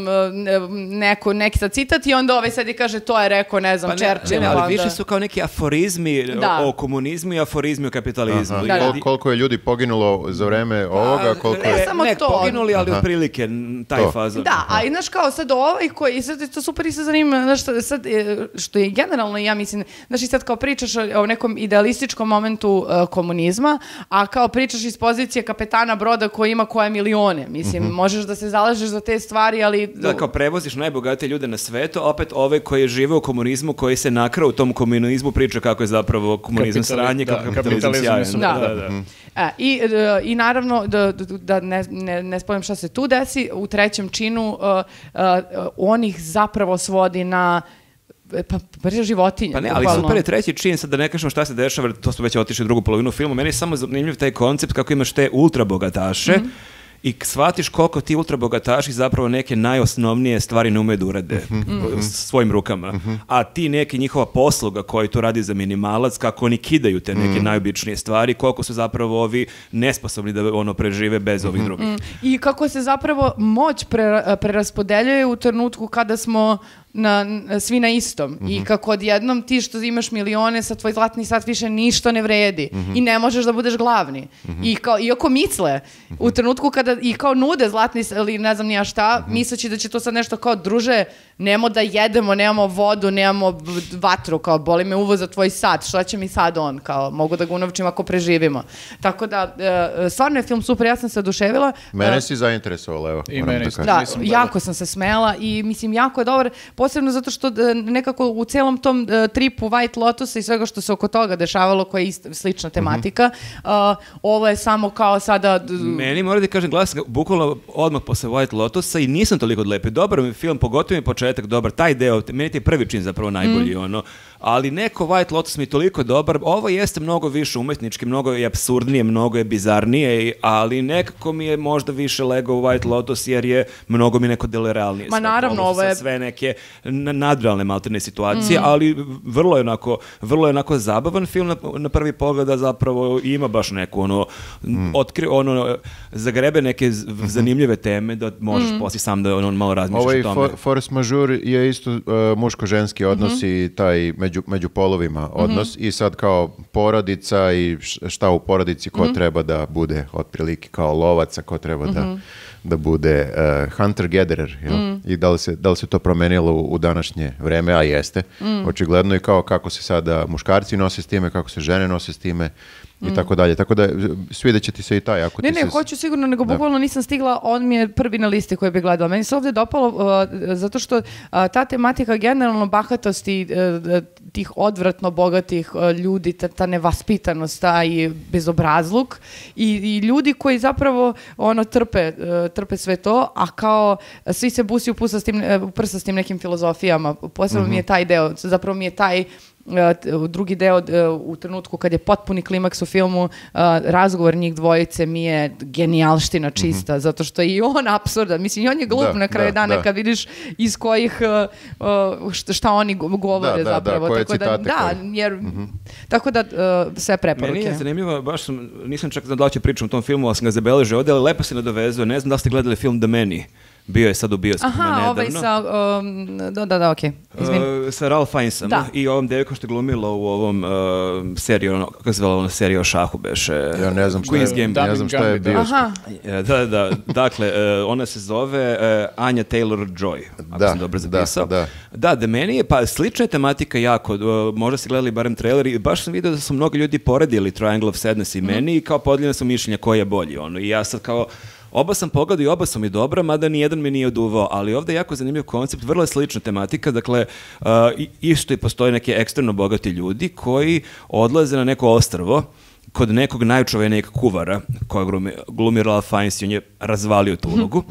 neko, neki sad citat i onda ovaj sad i kaže to je rekao, ne znam, Pa ne, Churchill. ne, ali onda- više su kao neki aforizmi Da. o, o komunizmu i aforizmi o kapitalizmu. Aha. Da, da. Kol- koliko je ljudi poginulo za vreme ovoga, koliko ne je... samo ne, to. poginuli, ali Aha. otprilike n- taj To. fazon. Da, a i znaš kao sad ovaj koji, i sad je to super i sad zanima, znaš, šta- sad, e, što je generalno, ja mislim, znaš i sad kao pričaš o, o nekom idealističkom momentu e, komunizma, a kao pričaš iz pozicije kapetana broda koji ima koje milione, mislim, možeš da se zalažeš za te stvari, ali... Da, kao prevoziš najbogatije ljude na svetu, a opet ove koji žive u komunizmu, koji se nakrao u tom komunizmu, priča kako je zapravo komunizam Kapitali- sranje, da, kako je kapitalizam kapitalizam sjajan. je super, Da. da. E, i, e, I naravno, da, da ne, ne, ne spojim šta se tu desi, u trećem činu uh, uh, on ih zapravo svodi na pa brže životinje. Pa ne, ali bukvalno. super je treći čin, sad da ne kažemo šta se dešava, jer to smo već otišli u drugu polovinu filmu, meni je samo zanimljiv taj koncept kako imaš te ultra bogataše i k- shvatiš koliko ti ultra bogataši zapravo neke najosnovnije stvari ne umeju da urade s- svojim rukama. A ti neki njihova posluga koji to radi za minimalac, kako oni kidaju te neke najobičnije stvari, koliko su zapravo ovi nesposobni da ono prežive bez ovih drugih. I kako se zapravo moć pre, preraspodeljuje u trenutku kada smo na, na- svi na istom. I kako odjednom ti što imaš milione, sa tvoj zlatni sat više ništa ne vredi. I ne možeš da budeš glavni. I kao, iako misle, u trenutku kada i kao nude zlatni s- ili ne znam nija šta, misleći da će to sad nešto kao druže, nemo da jedemo, nemamo vodu, nemamo v- vatru, kao boli me uvo za tvoj sat, šta će mi sad on, kao mogu da ga unovčim ako preživimo. Tako da, e, stvarno je film super, ja sam se oduševila. Mene E, si zainteresovala, evo. I moram mene da isto. kažem. Da, Nisam gledao. jako sam se smela i mislim jako je dobar, posebno zato što e, nekako u celom tom e, tripu White Lotusa i svega što se oko toga dešavalo, koja je ista, slična tematika, a, ovo je samo kao sada... d- Meni moram da kažem, glas bukvalno odmah posle White Lotusa i nisam toliko odlepio. Dobar mi je film, pogotovo mi je početak dobar, taj deo, meni je taj prvi čin zapravo najbolji, ono. Ali neko White Lotus mi je toliko dobar, ovo jeste mnogo više umetnički, mnogo je apsurdnije, mnogo je bizarnije, i- ali nekako mi je možda više legao u White Lotus jer je mnogo mi neko delerealnije. Ma sve. naravno, su ovo je- sad sve neke n- nadrealne maltene situacije, ali vrlo je onako, vrlo je onako zabavan film na, na prvi pogled, a zapravo ima baš neku ono, otkri, ono, zagrebe neke z- zanimljive teme da možeš poslije sam da ono, malo razmišljaš Ovaj o tome. for, force majeure je isto uh, muško-ženski odnos i taj među, među polovima odnos i sad kao porodica i š- šta u porodici ko treba da bude otprilike kao lovaca, ko treba da, da bude uh, hunter-gatherer. Jel? I da li, se, da li se to promenilo u, u današnje vreme, a jeste. Očigledno i kao kako se sada muškarci nose s time, kako se žene nose s time i tako dalje. Tako da svidjet će ti se i taj. Ako Ne, ti ne, se... hoću sigurno, nego bukvalno nisam stigla, on mi je prvi na listi koji bi gledala. Meni se ovdje dopalo uh, zato što uh, ta tematika generalno bahatosti uh, tih odvratno bogatih uh, ljudi, ta, ta nevaspitanost, taj bezobrazluk i, i ljudi koji zapravo ono trpe, uh, trpe sve to, a kao uh, svi se busi u, pusa s tim, uh, u prsa s tim nekim filozofijama. Posebno mi je taj deo, zapravo mi je taj Uh, t- drugi deo uh, u trenutku kad je potpuni klimaks u filmu, uh, razgovor njih dvojice mi je genijalština čista, zato što je i on apsurdan. Mislim, i on je glup Da, na kraju da, dana da. kad vidiš iz kojih, uh, uh, šta, šta oni go- govore Da, da, da, zapravo. koje tako da, citate da, koji- jer, tako da uh, sve preporuke. Meni je zanimljivo, baš sam, nisam čak znao da li ću pričam o tom filmu, ali sam ga zabeležio ovdje, ali lepo se nadovezuje. Ne znam da li ste gledali film The Many. Bio je sad u bioskopima Aha, nedavno. ovaj sa, um, da, da, da, okej, izvini. Uh, sa Ralph Fiennesom Da. i ovom devojkom što je glumila u ovom uh, seriju, ono, kako se zvala ona serija o šahu beše? Ja ne znam šta Queen's je, Gambit. ne znam šta je Gambit, da. bio. Aha, E, Da, da, dakle, e, ona se zove e, Anja Taylor-Joy, ako Da, sam dobro da, zapisao. da. Da, da, meni je, pa slična je tematika jako, e, možda ste gledali barem trailer i baš sam vidio da su mnogi ljudi poredili Triangle of Sadness i meni i kao podijeljena su mišljenja koji je bolji, ono, i ja sad kao, oba sam pogledao i oba su mi dobra, mada nijedan me nije oduvao, ali ovdje je jako zanimljiv koncept, vrlo je slična tematika, dakle, uh, i- isto i postoje neke ekstremno bogati ljudi koji odlaze na neko ostrvo kod nekog najčuvenijeg kuvara koja glumi, glumi Ralph Fiennes i on je razvalio tu ulogu.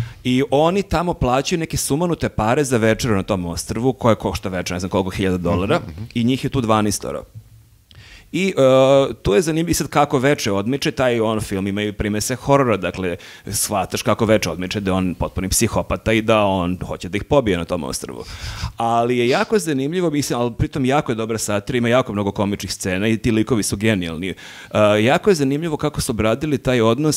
I oni tamo plaćaju neke sumanute pare za večeru na tom ostrvu koja košta večer, ne znam koliko hiljada dolara i njih je tu dvanaestoro. I uh, to je zanimljivo i sad kako veče odmiče, taj on film ima i primese horora, dakle shvataš kako veče odmiče da je on potpuni psihopata i da on hoće da ih pobije na tom ostrvu. Ali je jako zanimljivo, mislim, ali pritom jako je dobra satira, ima jako mnogo komičnih scena i ti likovi su genijalni. Uh, jako je zanimljivo kako su obradili taj odnos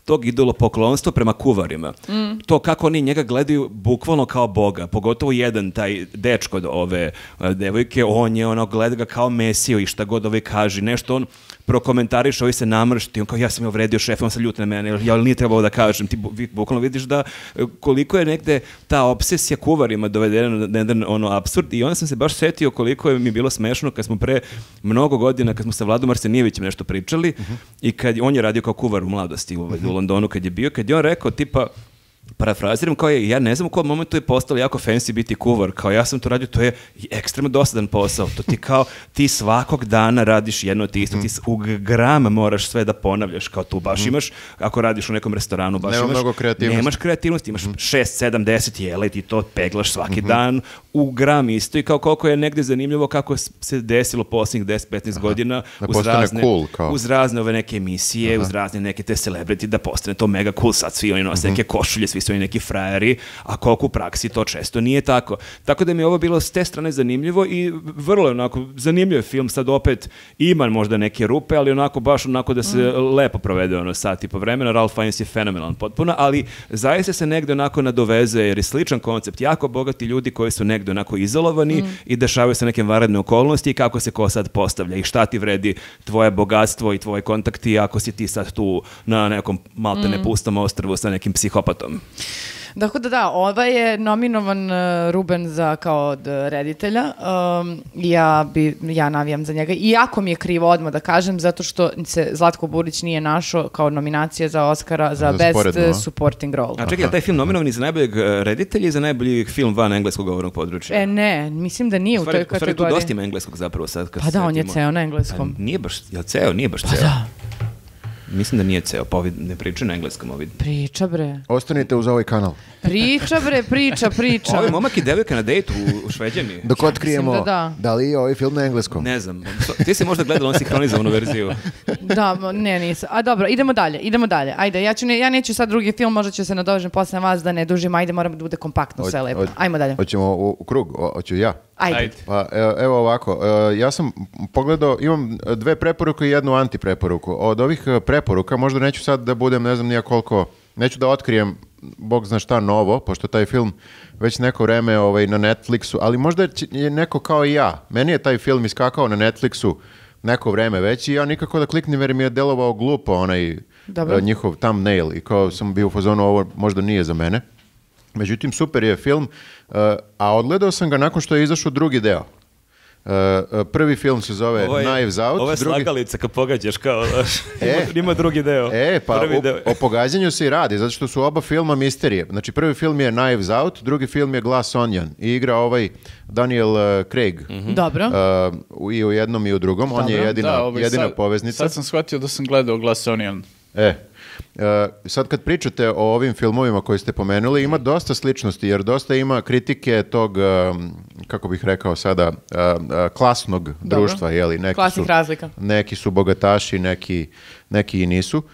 tog idolopoklonstva prema kuvarima. Mm. To kako oni njega gledaju bukvalno kao boga, pogotovo jedan taj dečko od ove uh, devojke, on je ono, gleda ga kao Mesiju i šta god ovaj kaže, nešto on prokomentariš, ovaj se namršti, on kao ja sam je uvredio šefa, on se ljuti na mene, ja li nije trebalo da kažem, ti bu- bukvalno vidiš da koliko je negde ta obsesija kuvarima dovedena na jedan ono apsurd i onda sam se baš setio koliko je mi bilo smešno kad smo pre mnogo godina, kad smo sa Vladom Arsenijevićem nešto pričali uh-huh. i kad on je radio kao kuvar u mladosti u, uh-huh. u Londonu kad je bio, kad je on rekao tipa parafraziram, kao je, ja ne znam u kom momentu je postalo jako fancy biti kuvar, kao ja sam to radio, to je ekstremno dosadan posao, to ti kao, ti svakog dana radiš jedno te isto, mm. ti u gram moraš sve da ponavljaš, kao tu baš mm. imaš, ako radiš u nekom restoranu, baš Nema imaš, mnogo kreativnosti. nemaš kreativnosti, imaš mm. šest, sedam, deset jela i ti to peglaš svaki mm-hmm. dan u gram isto i kao koliko je negde zanimljivo kako se desilo posljednjih deset petnaest godina da uz razne, cool, kao. uz razne ove neke emisije, Aha. uz razne neke te celebrity, da postane to mega cool, sad svi oni nose mm-hmm. neke košulje, svi su oni neki frajeri, a koliko u praksi to često nije tako. Tako da mi je ovo bilo s te strane zanimljivo i vrlo je onako zanimljiv film, sad opet ima možda neke rupe, ali onako baš onako da se mm. lepo provede ono sat i po vremena, Ralph Fiennes je fenomenalan potpuno, ali zaista se negde onako nadoveze jer je sličan koncept, jako bogati ljudi koji su negde onako izolovani mm. i dešavaju se neke vanredne okolnosti i kako se ko sad postavlja i šta ti vredi tvoje bogatstvo i tvoje kontakti ako si ti sad tu na nekom maltene mm. pustom ostrvu sa nekim psihopatom. Dakle, da, da, ovaj je nominovan uh, Ruben za kao od reditelja. Um, ja, bi, ja navijam za njega. Iako mi je krivo odmah da kažem, zato što se Zlatko Burić nije našao kao nominacija za Oscara za, za Best sporedno, Supporting Role. A čekaj, a taj film nominovan i za najboljeg reditelja i za najbolji film van engleskog govornog područja? E, ne, mislim da nije u, stvari, u toj kategoriji. U stvari tu dosta ima engleskog zapravo sad. Pa da, on je ceo na engleskom. Pa nije baš, jel ceo? Nije baš pa ceo. Da. Mislim da nije ceo, pa ovi ne priča na engleskom ovi. Priča bre. Ostanite uz ovaj kanal. Priča bre, priča, priča. Ovi momak i devojka na dejtu u, u Šveđani. Dok otkrijemo da, da. da li je ovaj film na engleskom. Ne znam. Ti si možda gledala on sinhronizovanu verziju. Da, ne, nisam. A dobro, idemo dalje, idemo dalje. Ajde, ja, ću ne, ja neću sad drugi film, možda ću se nadovežem posle na vas da ne dužim. Ajde, moram da bude kompaktno, sve lepo. Ajmo dalje. Hoćemo u, u krug, o, hoću ja. Ajde. Ajde. Pa, evo ovako, ja sam pogledao, imam dve preporuke i jednu antipreporuku. Od ovih preporuka, možda neću sad da budem, ne znam nija koliko, neću da otkrijem Bog zna šta novo, pošto taj film već neko vreme ovaj, na Netflixu, ali možda je neko kao i ja. Meni je taj film iskakao na Netflixu neko vreme već i ja nikako da kliknem jer mi je delovao glupo onaj Dobro. njihov thumbnail i kao sam bio u fazonu ovo možda nije za mene. Međutim, super je film, a odgledao sam ga nakon što je izašao drugi deo. Uh, prvi film se zove ovo je, Knives Out. Ovo je drugi... slagalica kad pogađaš kao e, ima drugi deo. E, pa prvi o, deo. o pogađanju se i radi, zato što su oba filma misterije. Znači, prvi film je Knives Out, drugi film je Glass Onion i igra ovaj Daniel uh, Craig. Mm-hmm. Dobro. Uh, I u jednom i u drugom. Dobro. On je jedina, da, ovaj, jedina sad, poveznica. Sad sam shvatio da sam gledao Glass Onion. E, Uh, sad kad pričate o ovim filmovima koji ste pomenuli, ima dosta sličnosti, jer dosta ima kritike tog, um, kako bih rekao sada, uh, uh, klasnog Dobro. društva, jeli? Neki Klasnih su, razlika. Neki su bogataši, neki, neki i nisu.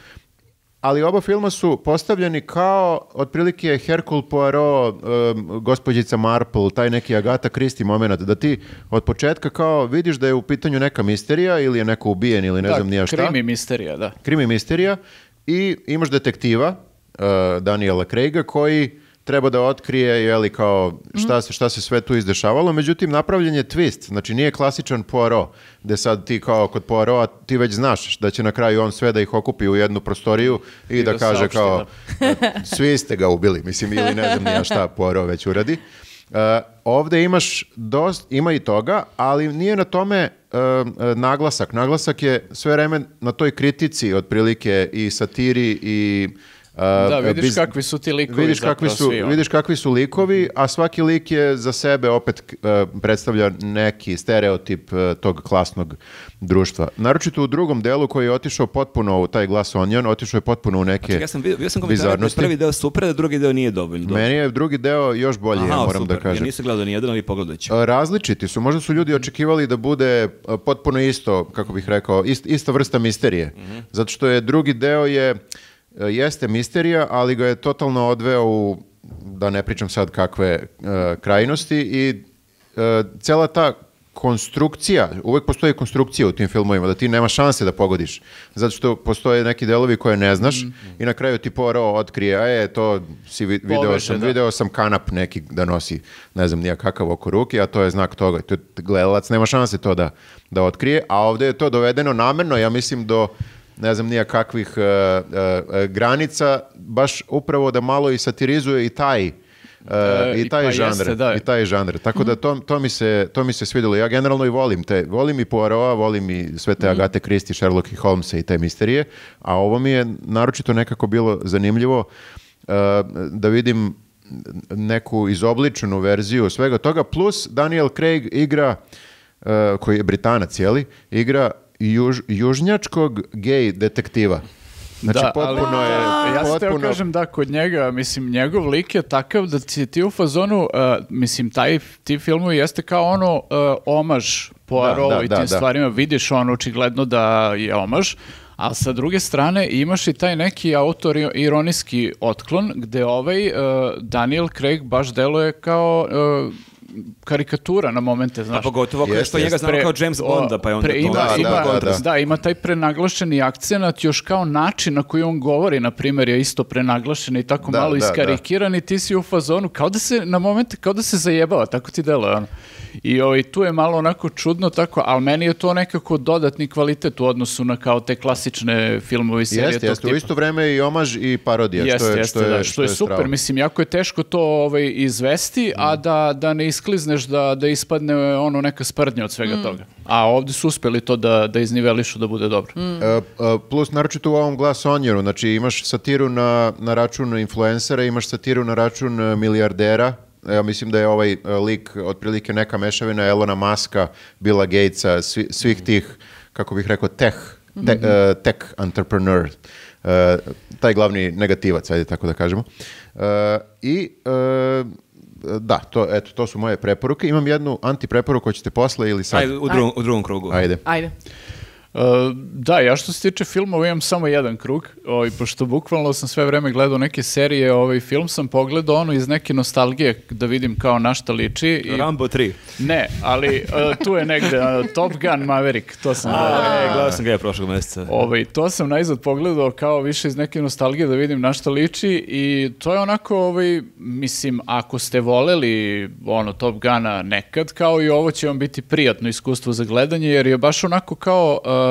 Ali oba filma su postavljeni kao otprilike Hercule Poirot, um, gospođica Marple, taj neki Agatha Christie moment, da ti od početka kao vidiš da je u pitanju neka misterija ili je neko ubijen ili ne da, znam nija šta. Krimi misterija, da. Krimi misterija. I imaš detektiva, uh, Daniela Craiga, koji treba da otkrije jeli, kao šta se, šta se sve tu izdešavalo. Međutim, napravljen je twist. Znači, nije klasičan Poirot, gde sad ti kao kod Poirota ti već znaš da će na kraju on sve da ih okupi u jednu prostoriju i, I da, da kaže saopšti, kao da. svi ste ga ubili. Mislim, ili ne znam nija šta Poirot već uradi. Uh, ovde imaš dost, ima i toga, ali nije na tome uh, uh, naglasak. Naglasak je sve vreme na toj kritici otprilike i satiri i uh, da, vidiš biz, kakvi su ti likovi vidiš kakvi su, svi, vidiš kakvi su likovi, a svaki lik je za sebe opet uh, predstavlja neki stereotip uh, tog klasnog društva. Naročito u drugom delu koji je otišao potpuno u taj Glass Onion, otišao je potpuno u neke bizarnosti. Ja sam vidio sam komentare da je prvi deo super, da drugi deo nije dovoljno. Meni je drugi deo još bolji, Aha, ja moram super. da kažem. Ja nisam gledao ni jedan, ali pogledat ću. Različiti su. Možda su ljudi očekivali da bude potpuno isto, kako bih rekao, ist, ista vrsta misterije. Mm-hmm. Zato što je drugi deo je, jeste misterija, ali ga je totalno odveo u, da ne pričam sad kakve uh, krajnosti i uh, cela ta konstrukcija, uvek postoji konstrukcija u tim filmovima, da ti nema šanse da pogodiš, zato što postoje neki delovi koje ne znaš mm. i na kraju ti Poirot otkrije, a je, to si vi- video, Poveže, sam, da. video sam kanap neki da nosi, ne znam nija kakav oko ruke, a to je znak toga. To, gledalac nema šanse to da, da otkrije, a ovdje je to dovedeno namerno, ja mislim do ne znam nija kakvih uh, uh, granica, baš upravo da malo i satirizuje i taj Uh, E, i taj pa žanr, jeste, da. i taj žanr. Tako da to, to, mi se, to mi se svidjelo. Ja generalno i volim te, volim i Poirota, volim i sve te Agate Christie, Sherlock i Holmesa i te misterije, a ovo mi je naročito nekako bilo zanimljivo uh, da vidim neku izobličenu verziju svega toga, plus Daniel Craig igra, uh, koji je Britanac, jeli, igra juž, južnjačkog gej detektiva. Znači, Da, potpuno ali, je... ja se teo potpuno- kažem da kod njega, mislim, njegov lik je takav da ti, ti u fazonu, uh, mislim, taj, ti filmovi jeste kao ono uh, omaž Poirot Da, da, i da, tim da. stvarima, vidiš on očigledno da je omaž, a sa druge strane imaš i taj neki autoironijski otklon gde ovaj uh, Daniel Craig baš deluje kao uh, karikatura na momente, znaš. A pogotovo ako je Jeste, što njega jeste. znamo Pre- kao James o, Bonda, pa je onda pre- to... ima, Da, ima, da, da, kontrast, da. da, ima taj prenaglašeni akcenat, još kao način na koji on govori, na primjer, je isto prenaglašen i tako Da, malo da, iskarikiran i ti si u fazonu, kao da se na momente, kao da se zajebava, tako ti deluje, ono. I ovaj, tu je malo onako čudno tako, ali meni je to nekako dodatni kvalitet u odnosu na kao te klasične filmove i serije Jeste, tog jeste, u tipa. isto vreme i omaž i parodija, Jeste, što je, jeste, što je, da, što je super. strava. Mislim, jako je teško to ovaj, izvesti, a da, da ne isklizneš, da, da ispadne ono neka sprdnja od svega toga. A ovdje su uspeli to da, da iznivelišu da bude dobro. E, e, plus, naročito u ovom Glass Onionu, znači imaš satiru na, na račun influencera, imaš satiru na račun e, milijardera. Ja mislim da je ovaj e, lik otprilike neka mešavina Elona Muska, Billa Gatesa, svi- svih tih, kako bih rekao, tech, te- e, tech entrepreneur. E, taj glavni negativac, ajde tako da kažemo. E, I e, da, to, eto, to su moje preporuke. Imam jednu antipreporuku, hoćete posle ili sad? Ajde, u drugom, u drugom krugu. Ajde. Ajde. Uh, da, ja što se tiče filmova imam samo jedan krug, ovaj, pošto bukvalno sam sve vreme gledao neke serije, ovaj film sam pogledao ono iz neke nostalgije da vidim kao na šta liči. I... Rambo tri. Ne, ali uh, tu je negde uh, Top Gun Maverick, to sam gledao. E, gledao sam ga ja prošlog mjeseca. Ovaj, to sam najzad pogledao kao više iz neke nostalgije da vidim na šta liči i to je onako, ovaj, mislim, ako ste voleli ono Top Guna nekad, kao i ovo će vam biti prijatno iskustvo za gledanje, jer je baš onako kao, uh,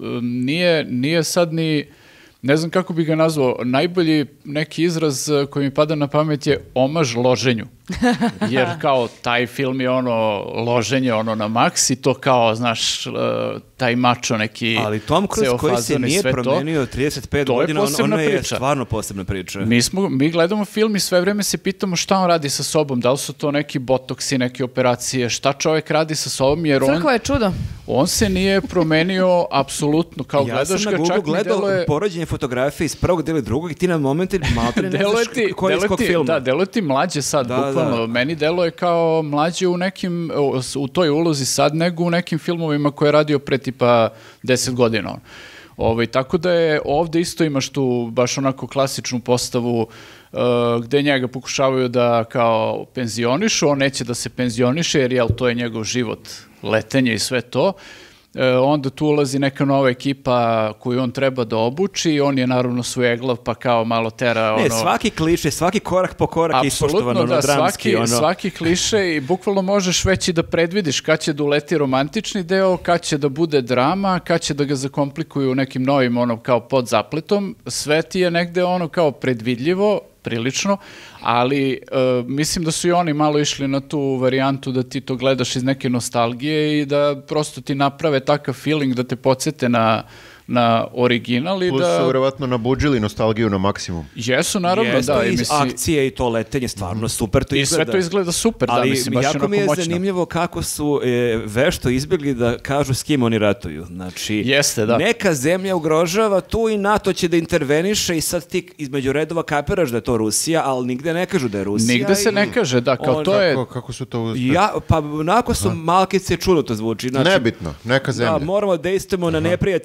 nije, nije sad ni, ne znam kako bi ga nazvao, najbolji neki izraz uh, koji mi pada na pamet je omaž loženju. Jer kao taj film je ono loženje ono na maks i to kao, znaš, uh, taj mačo neki Ali Tom Cruise ceo koji se fazon i nije sve to. promenio trideset pet To je godina, on, posebna ono je priča. stvarno posebna priča. Mi, smo, mi gledamo film i sve vreme se pitamo šta on radi sa sobom, da li su to neki botoksi, neke operacije, šta čovjek radi sa sobom, jer on, Crkva je čudo. on se nije promenio apsolutno, kao Ja gledaš sam na ga, Google čak mi gledao deluje... poređenje fotografije iz prvog dela i drugog i ti na momente malo ne Deluje znaš ti, koji je iz deluje kog ti- filma. da, deluje ti mlađe sad, Da, bukvalno. da. Meni deluje kao mlađe u nekim, u toj ulozi sad, nego u nekim filmovima koje je radio pre tipa deset godina. on. Ovaj, tako da je ovdje isto imaš tu baš onako klasičnu postavu uh, gde njega pokušavaju da kao penzionišu, on neće da se penzioniše jer jel, to je njegov život, letenje i sve to. E, onda tu ulazi neka nova ekipa koju on treba da obuči, on je naravno svojeglav pa kao malo tera Ne, ono... svaki kliše, svaki korak po korak je ispoštovano, ono, da, dramski, svaki, ono. svaki kliše i bukvalno možeš već i da predvidiš kad će da uleti romantični deo, kad će da bude drama, kad će da ga zakomplikuju nekim novim ono kao pod zapletom, sve ti je negde ono kao predvidljivo, prilično, ali e, mislim da su i oni malo išli na tu varijantu da ti to gledaš iz neke nostalgije i da prosto ti naprave takav feeling da te podsjete na, na original i Plus da... su vjerovatno nabuđili nostalgiju na maksimum. Jesu, naravno, Jeste, da. i I, mislim, akcije i to letenje, stvarno super to i izgleda. sve to izgleda super, da, Ali mislim, baš jako onako mi je moćno. zanimljivo kako su e, vešto izbjegli da kažu s kim oni ratuju. Znači, Jeste, da. neka zemlja ugrožava tu i NATO će da interveniše i sad ti između redova kapiraš da je to Rusija, ali nigde ne kažu da je Rusija. Nigde se i ne kaže, da, kao on- to je... Kako, kako su to uspeli? Ja, pa onako su malkice čudno to zvuči. Znači, Nebitno, neka zemlja. da, moramo da dejstvujemo na neprijatelje sutra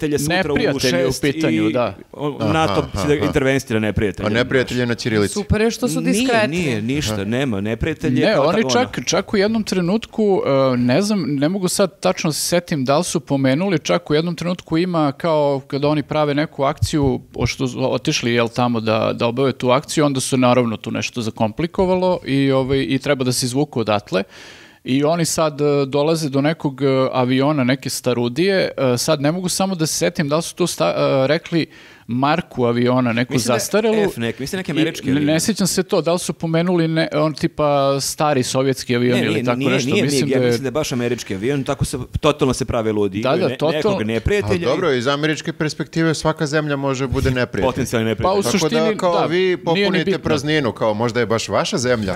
ujutro u neprijatelj je u šest pitanju, i da. on- NATO Aha, će aha. da intervenstira neprijatelja. A neprijatelj je na ćirilici. Super je što su diskretni. Nije, nije, ništa, nema. Neprijatelj je Ne, kao oni ta- čak, čak u jednom trenutku, uh, ne znam, ne mogu sad tačno se setim da li su pomenuli, čak u jednom trenutku ima kao kada oni prave neku akciju, pošto su otišli jel tamo da, da obave tu akciju, onda su naravno tu nešto zakomplikovalo i, ovaj, i treba da se izvuku odatle. I oni sad uh, dolaze do nekog uh, aviona, neke starudije, uh, sad ne mogu samo da se setim da li su tu sta- uh, rekli marku aviona, neku Mislim da je zastarelu. F neki, mislim neke I američke. Ne, ne sjećam se to, da li su pomenuli ne, on tipa stari sovjetski avion Ne, ili nije, tako nije, nešto. nije, mislim nije, da ja je... mislim da je baš američki avion, tako se, totalno se prave ludi. Da, Imaju da, ne- total- nekog A neprijatelja. dobro, i iz američke perspektive svaka zemlja može bude neprijatelj. Potencijalni Pa neprijatelj. u Tako suštini, da kao da, vi nije ni popunite bitno. prazninu, kao možda je baš vaša zemlja.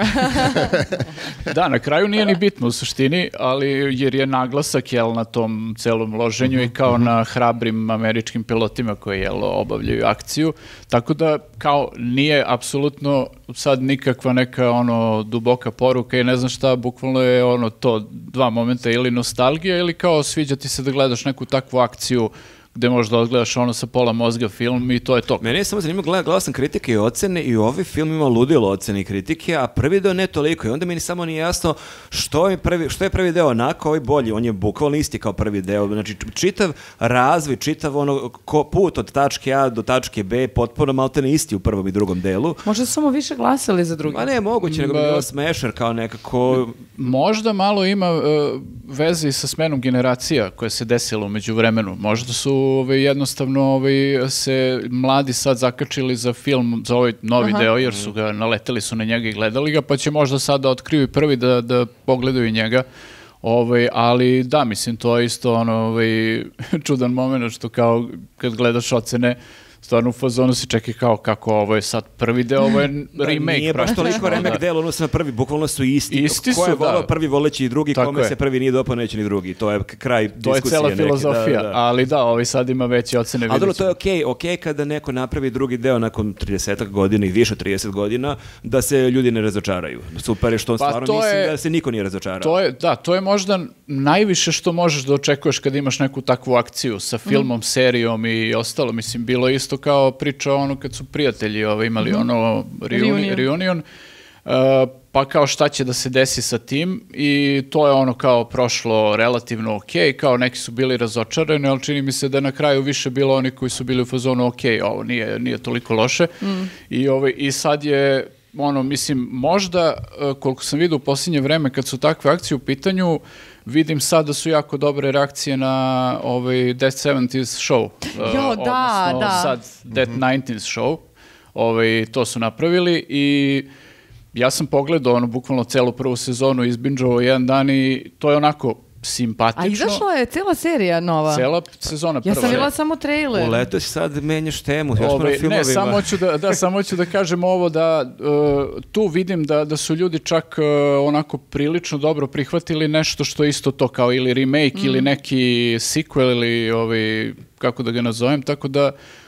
Da, na kraju nije ni bitno u suštini, ali jer je naglasak jel, na tom celom loženju i kao na hrabrim američkim pilotima koji jel, obavljaju akciju. Tako da kao nije apsolutno sad nikakva neka ono duboka poruka i ne znam šta, bukvalno je ono to dva momenta ili nostalgija ili kao sviđa ti se da gledaš neku takvu akciju gde možda odgledaš ono sa pola mozga film i to je to. Mene je samo zanimljivo, gledao, gledao sam kritike i ocene i ovaj film ima ludilo ocene i kritike, a prvi deo ne toliko i onda mi ni samo nije jasno što je prvi, što je prvi deo onako, ovaj bolji, on je bukvalno isti kao prvi deo, znači čitav razvoj, čitav ono ko, put od tačke A do tačke B potpuno maltene isti u prvom i drugom delu. Možda su samo više glasali za drugi. Ma ne, moguće, nego bi Ba- bilo smešar kao nekako... Možda malo ima uh, veze i sa smenom generacija koja se desila umeđu vremenu. Možda su ovaj, jednostavno ovaj, se mladi sad zakačili za film, za ovaj novi Aha. deo, jer su ga naleteli su na njega i gledali ga, pa će možda sad da otkriju i prvi da, da pogledaju njega. Ovaj, ali da, mislim, to je isto ono, ovaj, čudan moment što kao kad gledaš ocene, stvarno u fazonu se čeka kao kako ovo je sad prvi deo, ovo je Da, remake. nije baš praktično, toliko remake da. delo, ono se na prvi, bukvalno su isti. Isti Ko je su, volao da. prvi voleći i drugi, Tako kome je. se prvi nije dopao, neće ni drugi. To je k- kraj To je diskusije cela neke, filozofija, da, da. ali da, ovaj sad ima veće ocene. Ali dobro, vidjet to je ćemo. okej, okej kada neko napravi drugi deo nakon trideset godina i više od trideset godina, da se ljudi ne razočaraju. Super je što on Pa stvarno to mislim je- da se niko nije razočarao. To je, da, to je možda najviše što možeš da očekuješ kad imaš neku takvu akciju sa filmom, serijom i ostalo. Mislim, bilo je isto kao priča ono kad su prijatelji ovaj, imali ono reuni, Reunion. reunion. Uh, pa kao šta će da se desi sa tim i to je ono kao prošlo relativno ok, kao neki su bili razočarani, ali čini mi se da je na kraju više bilo oni koji su bili u fazonu ok, ovo nije, nije toliko loše. I, ovaj, I sad je ono, mislim, možda, uh, koliko sam vidio u posljednje vreme, kad su takve akcije u pitanju, vidim sad da su jako dobre reakcije na ovaj Dead sedamdeset show. Uh, Jo, da, odnosno da. sad Dead devedeset show. Ovaj, to su napravili i ja sam pogledao ono, bukvalno celu prvu sezonu, izbinđovao jedan dan i to je onako simpatično. A izašla je cela serija nova. Cela sezona prva. Ja sam vidjela samo trailer. U leto si sad menjaš temu, još smo na Ovaj, filmovima. ne, samo ću da, da, samo ću da kažem ovo da uh, tu vidim da, da su ljudi čak uh, onako prilično dobro prihvatili nešto što je isto to kao ili remake ili neki sequel ili ovaj, kako da ga nazovem, tako da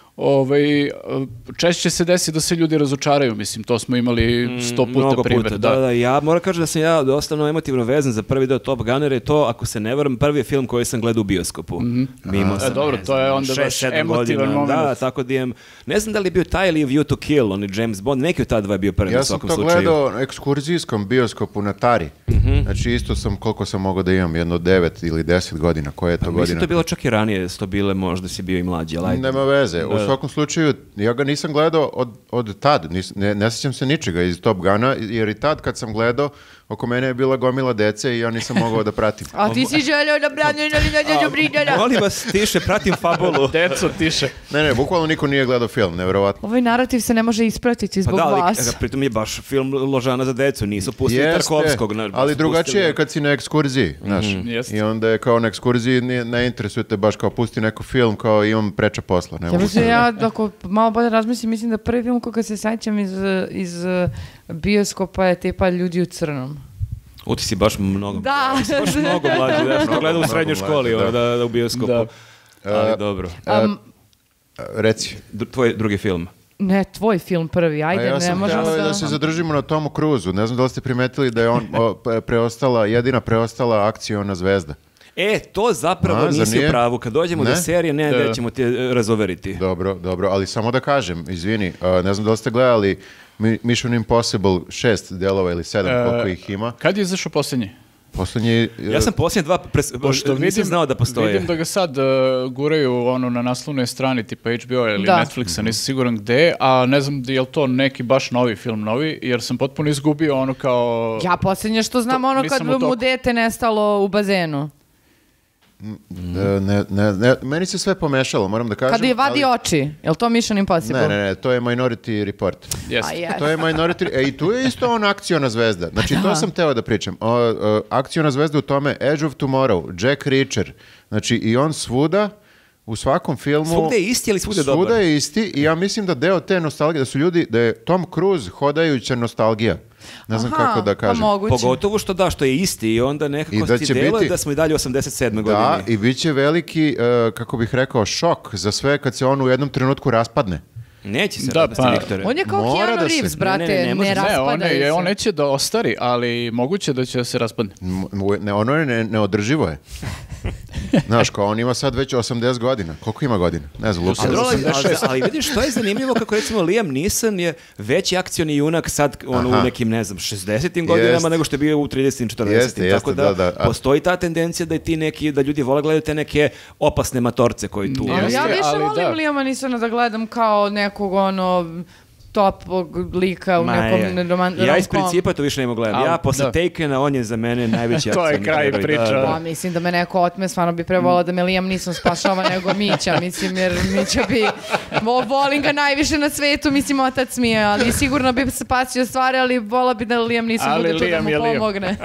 ovaj, češće se desi da se ljudi razočaraju, mislim, to smo imali sto puta Mnogo primjer. puta, da, da, ja moram kažem da sam ja dosta emotivno vezan za prvi deo Top Gunner, je to, ako se ne varam, prvi je film koji sam gledao u bioskopu. Mimo E, sam, dobro, ne to je znam, onda šest, baš sedam emotivan godina, moment. Da, tako da imam, ne znam da li je bio taj ili je View to Kill, on je James Bond, neki od ta dva je bio prvi Ja u sam svakom to slučaju. gledao na ekskurzijskom bioskopu na Tari. Znači isto sam, koliko sam mogao da imam, jedno devet ili deset godina, koja je to Mislim godina? to je bilo čak i ranije, sto bile, možda si bio i mlađi, ali ajde. Nema veze. U svakom slučaju, ja ga nisam gledao od, od tad. Nis, ne, ne sjećam se ničega iz Top Guna, jer i tad kad sam gledao, oko mene je bila gomila dece i ja nisam mogao da pratim. A ti si želeo da branje na ljubrinjana. Molim vas, tiše, pratim fabulu. Deco, tiše. Ne, ne, bukvalno niko nije gledao film, nevjerovatno. Ovaj narativ se ne može ispratiti Pa zbog da, ali vas. e, pritom je baš film Ložana za decu, nisu pustili Jeste, Tarkovskog. na- ali su drugačije pustili- je kad si na ekskurziji, znaš. Jeste. I onda je kao na ekskurziji ne, ne interesujete baš kao pusti neko film, kao imam preča posla. Ne Ja mogu mislim, sad- ja, ako malo bolje razmislim, mislim da prvi film koga se sećam iz, iz uh, bioskopa je tipa Ljudi u crnom. U, ti si baš mnogo, Da. ti si baš mnogo mlađi, da, što gleda u mnogo srednjoj mlađi, školi, da. ono, da, da u bioskopu. Da. Ali dobro. Um, Reci. D- tvoj drugi film. ne, tvoj film prvi, A ajde, ja ne sam možemo htio da... da se zadržimo na Tomu Cruzu. Ne znam da li ste primetili da je on o, pre- preostala, jedina preostala akciona zvezda. E, to zapravo A, zar nisi u nije? pravu. Kad dođemo Ne? do serije, ne, Da. da ćemo te e, razoveriti. Dobro, dobro, ali samo da kažem, izvini, a, ne znam da li ste gledali Mi- Mission Impossible šest delova ili sedam, E, koliko ih ima. Kad je izašao posljednji? Poslednji... Ja sam posljednje dva, pres, Pošto nisam vidim, znao da postoje. vidim da ga sad uh, guraju ono na naslovnoj strani tipa H B O ili Da. Netflixa, nisam siguran gde, a ne znam da je li to neki baš novi film novi, jer sam potpuno izgubio ono kao... Ja posljednje što znam To- ono nisam kad u toku. mu dete nestalo u bazenu. E, Ne, ne, ne, meni se sve pomešalo, moram da kažem. Kad je vadi ali- oči. Je li to Mission Impossible? Ne, ne, ne, to je Minority Report. Jeste. A je. To je Minority... E, i tu je isto on akciona zvezda. Znači, to sam teo da pričam. O, o, akciona zvezda u tome Edge of Tomorrow, Jack Reacher. Znači, i on svuda, u svakom filmu... Svugde je isti, ali svugde je Svuda dobar. je isti i ja mislim da deo te nostalgije, da su ljudi, da je Tom Cruise hodajuća nostalgija. Ne znam Aha, kako da kažem. Pa moguće. Pogotovo što da, što je isti i onda nekako I da ti će deluje biti- da smo i dalje u osamdeset sedmoj Da, godini. i bit će veliki, e, kako bih rekao, šok za sve kad se on u jednom trenutku raspadne. Neće se Da, raditi, pa- Viktore. On je kao Mora Keanu da se- Reeves, ne, brate, ne, ne, ne ne, može se. Ne, on, raspadaju je, se. on neće da ostari, ali moguće da će da se raspadne. M- mu- Ne, ono je ne, neodrživo je. Znaš, kao on ima sad već osamdeset godina. Koliko ima godina? Ne znam, Luka. Ali, ali, osamdeset šest. ali vidiš, što je zanimljivo kako recimo Liam Neeson je veći akcioni junak sad ono, u Aha. nekim, ne znam, šezdesetim godinama Jeste. nego što je bio u tridesetim, četrdesetim. Jeste, Tako jeste, da, da, da. A- postoji ta tendencija da i ti neki, da ljudi vole gledaju te neke opasne matorce koji tu... Ali ja Jeste, više ali volim da. Liama Neesona da gledam kao nekog ono topog lika u Ma nekom je. roman, Ja iz rom-com. principa to više ne mogu gledam. Al, Ja posle da. Takena, on je za mene najveći To je akcioni kraj heroj. priče. Da, da. Pa mislim da me neko otme, stvarno bi prevolao da me Liam Neeson spašava nego Mića, mislim, jer Mića bi, vo- volim ga najviše na svetu, mislim, otac mi je, ali sigurno bi spasio stvari, ali vola bi da Liam Neeson Ali bude tu da Liam mu je Liam. pomogne.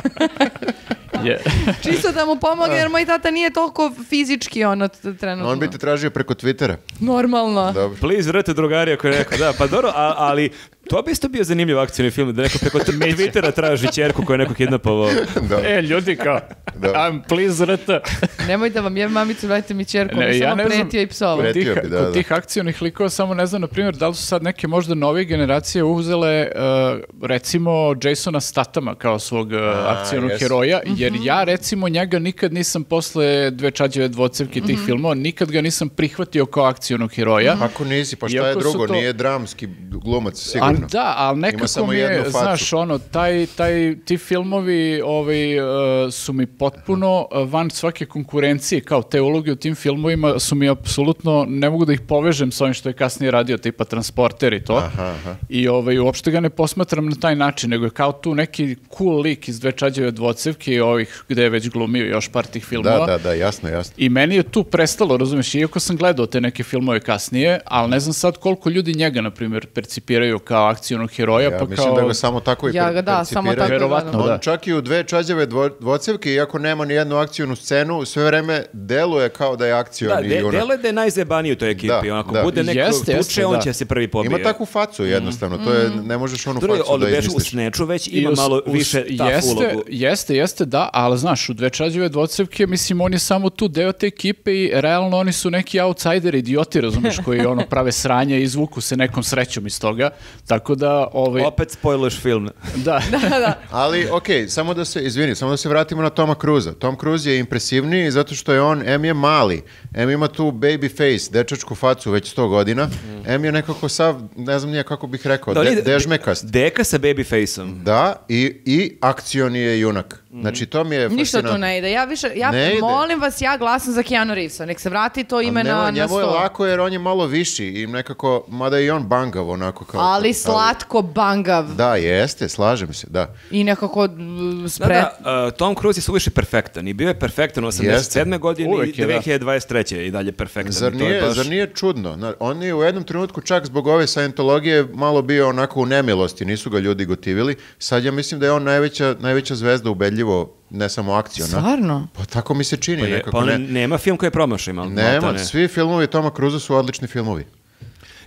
Je. Čisto da mu pomogne, jer moj tata nije toliko fizički ono t- trenutno. On bi te tražio preko Twittera. Normalno. Dobro. Please vrte drugari ako je rekao, da, pa dobro, a- ali to bi isto bio zanimljiv akcioni film, da neko preko Twittera traži ćerku koju je neko kidnapovao. Da. E, ljudi kao, Da. I'm please R T. Nemoj da vam jebam mamicu, dajte mi čerku, Ne, mi ja samo ne znam. pretio i psovao. Pre- Kod tih, Pretio bi, da, kod da. tih akcionih likova samo ne znam, na primjer, da li su sad neke možda novije generacije uzele uh, recimo Jasona Statama kao svog uh, akcionog jesu. heroja, jer ja recimo njega nikad nisam posle Dve čađave dvocevke tih filmova, nikad ga nisam prihvatio kao akcionog heroja. Ako nisi, pa šta je Iako su drugo? to- Nije dramski glumac, A sigurno. da, ali Ima nekako samo mi je, jednu facu. znaš, ono, taj, taj, ti filmovi ovaj, uh, su mi potpuno uh, van svake konkurencije, kao te uloge u tim filmovima su mi apsolutno, ne mogu da ih povežem s ovim što je kasnije radio, tipa Transporter i to. Aha, aha. I ovaj, uopšte ga ne posmatram na taj način, nego je kao tu neki cool lik iz Dve čađave dvocevke i ovih gde je već glumio još par tih filmova. Da, da, da, jasno, jasno. I meni je tu prestalo, razumiješ, iako sam gledao te neke filmove kasnije, ali ne znam sad koliko ljudi njega, na primjer, percipiraju kao akcionog heroja, Ja pa mislim kao... da ga samo tako i Ja ga, da, samo percipiraju. tako Verovatno, gledam. da. On čak i u Dve čađave dvo, dvocevke, iako nema ni jednu akcijnu scenu, sve vreme deluje kao da je Da, akcioni de, junak. delo je da je najzebaniji u toj ekipi. Da, Onako, da. bude neko Jeste, jeste, tuče, on da. će se prvi pobije. Ima takvu facu jednostavno, to je, ne možeš onu Dobro, facu ali da beše u izmisliš. Snatchu već I ima us- malo us- više tough jeste, ulogu. Jeste, jeste, da, ali znaš, u Dve čađave dvocevke, mislim, on je samo tu deo te ekipe i realno oni su neki outsideri, idioti, razumeš, koji ono prave sranje i izvuku se nekom srećom iz toga, tako da, ovaj, Opet spoiluješ film. da, Ali, okej, samo da se, izvini, samo da se vratimo na Toma Cruza. Tom Cruise je impresivniji zato što je on, em je mali, em ima tu baby face, dečačku facu već sto godina, em je nekako sav, ne znam nije kako bih rekao, Da, de, nije- dežmekast. Deka sa baby face-om. Da, i, i akcioni je junak. Mhm. Znači, to mi je Ništa fascinantno. tu ne ide. Ja više, ja Ne ide. molim vas, ja glasam za Keanu Reevesa. Nek se vrati to ime Ali na, nema, na njemu je sto. lako jer on je malo viši i nekako, mada je i on bangav onako kao... Ali slatko bangav. Da, jeste, slažem se, da. I nekako uh, Da, spret. da, uh, Tom Cruise je suviše perfektan i bio je perfektan u osamdeset sedme godine Uvek i je, da. dve hiljade dvadeset treće i dalje perfektan. Zar I to je nije, baš- zar nije čudno? Na- On je u jednom trenutku čak zbog ove Scientologije malo bio onako u nemilosti, nisu ga ljudi gotivili. Sad ja mislim da je on najveća, najveća zvezda ubedljivo, ne samo akciona. Stvarno? Pa tako mi se čini. Pa, je, nekako pa on ne. nema film koji je promašaj, malo. Nema, maltene. svi filmovi Toma Cruza su odlični filmovi.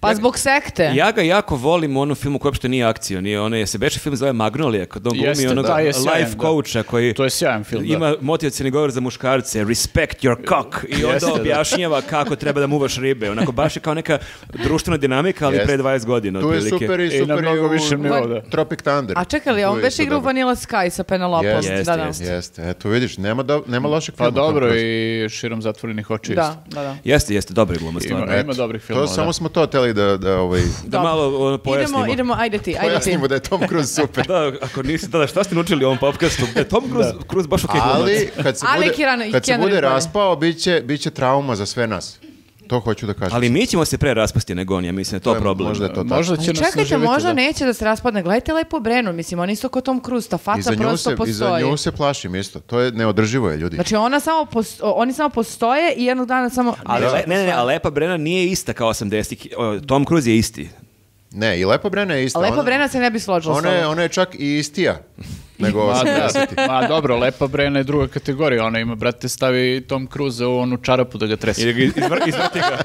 Pa zbog sekte. Ja ga jako volim u onom filmu koji uopšte nije akcija, nije onaj, se beše film zove Magnolia, kad on glumi Jeste, onog da, je sjajan, life da. coacha koji To je sjajan film, da. ima motivacioni govor za muškarce, respect your cock, i onda Jeste, da. objašnjava kako treba da muvaš ribe. Onako baš je kao neka društvena dinamika, ali Jeste. pre dvadeset godina. Tu je otprilike. super i I na super mnogo u višem nivou, da. Tropic Thunder. A čekaj li, on Tu je već isto igra u dobar. Vanilla Sky sa Penelopom. Jeste, da, da. jeste. Jeste, eto vidiš, nema, do, nema lošeg Pa filma. Tom dobro, Cruise. i širom zatvorenih očiju. Da, da, da. Jeste, jeste, dobar je glumac, Ima, stvarno. ima dobrih To filmova. da. samo smo to teli da, da ovaj, Da malo ono, pojasnimo. Idemo, idemo, ajde ti, ajde ti. pojasnimo da je Tom Cruise super. Da, ako niste, da, da, šta ste naučili u ovom podcastu? Da je Tom Cruise, Cruise baš okej glumac. Ali kad se Ali bude, Keanu- kad se Keanu bude Reeves bolje. raspao, bit će, bit će trauma za sve nas. To hoću da kažem. Ali mi ćemo se pre raspasti nego on, ja mislim, da je to je- problem. možda je to tako. Možda će Ali nas čekajte, naživjeti, možda da. neće da se raspadne. Gledajte Lepo Brenu, mislim, on isto kao Tom Cruise, ta I faca za nju, prosto se, I za postoji. nju se plašim isto. To je neodrživo je, ljudi. Znači ona samo pos- oni samo postoje i jednog dana samo... Ali, le- ne, ne, ne, a Lepa Brena nije ista kao osamdesetih. O, Tom Cruise je isti. Ne, i Lepa Brena je ista. A Lepa Ona- Brena se ne bi složila s Ona je, tobom. ona je čak i istija nego Ma, da. osamdesetih. Ma dobro, Lepa Brena je druga kategorija. Ona ima, brate, stavi Tom Cruise u onu čarapu da ga trese. Ili ga izvr- izvrti ga.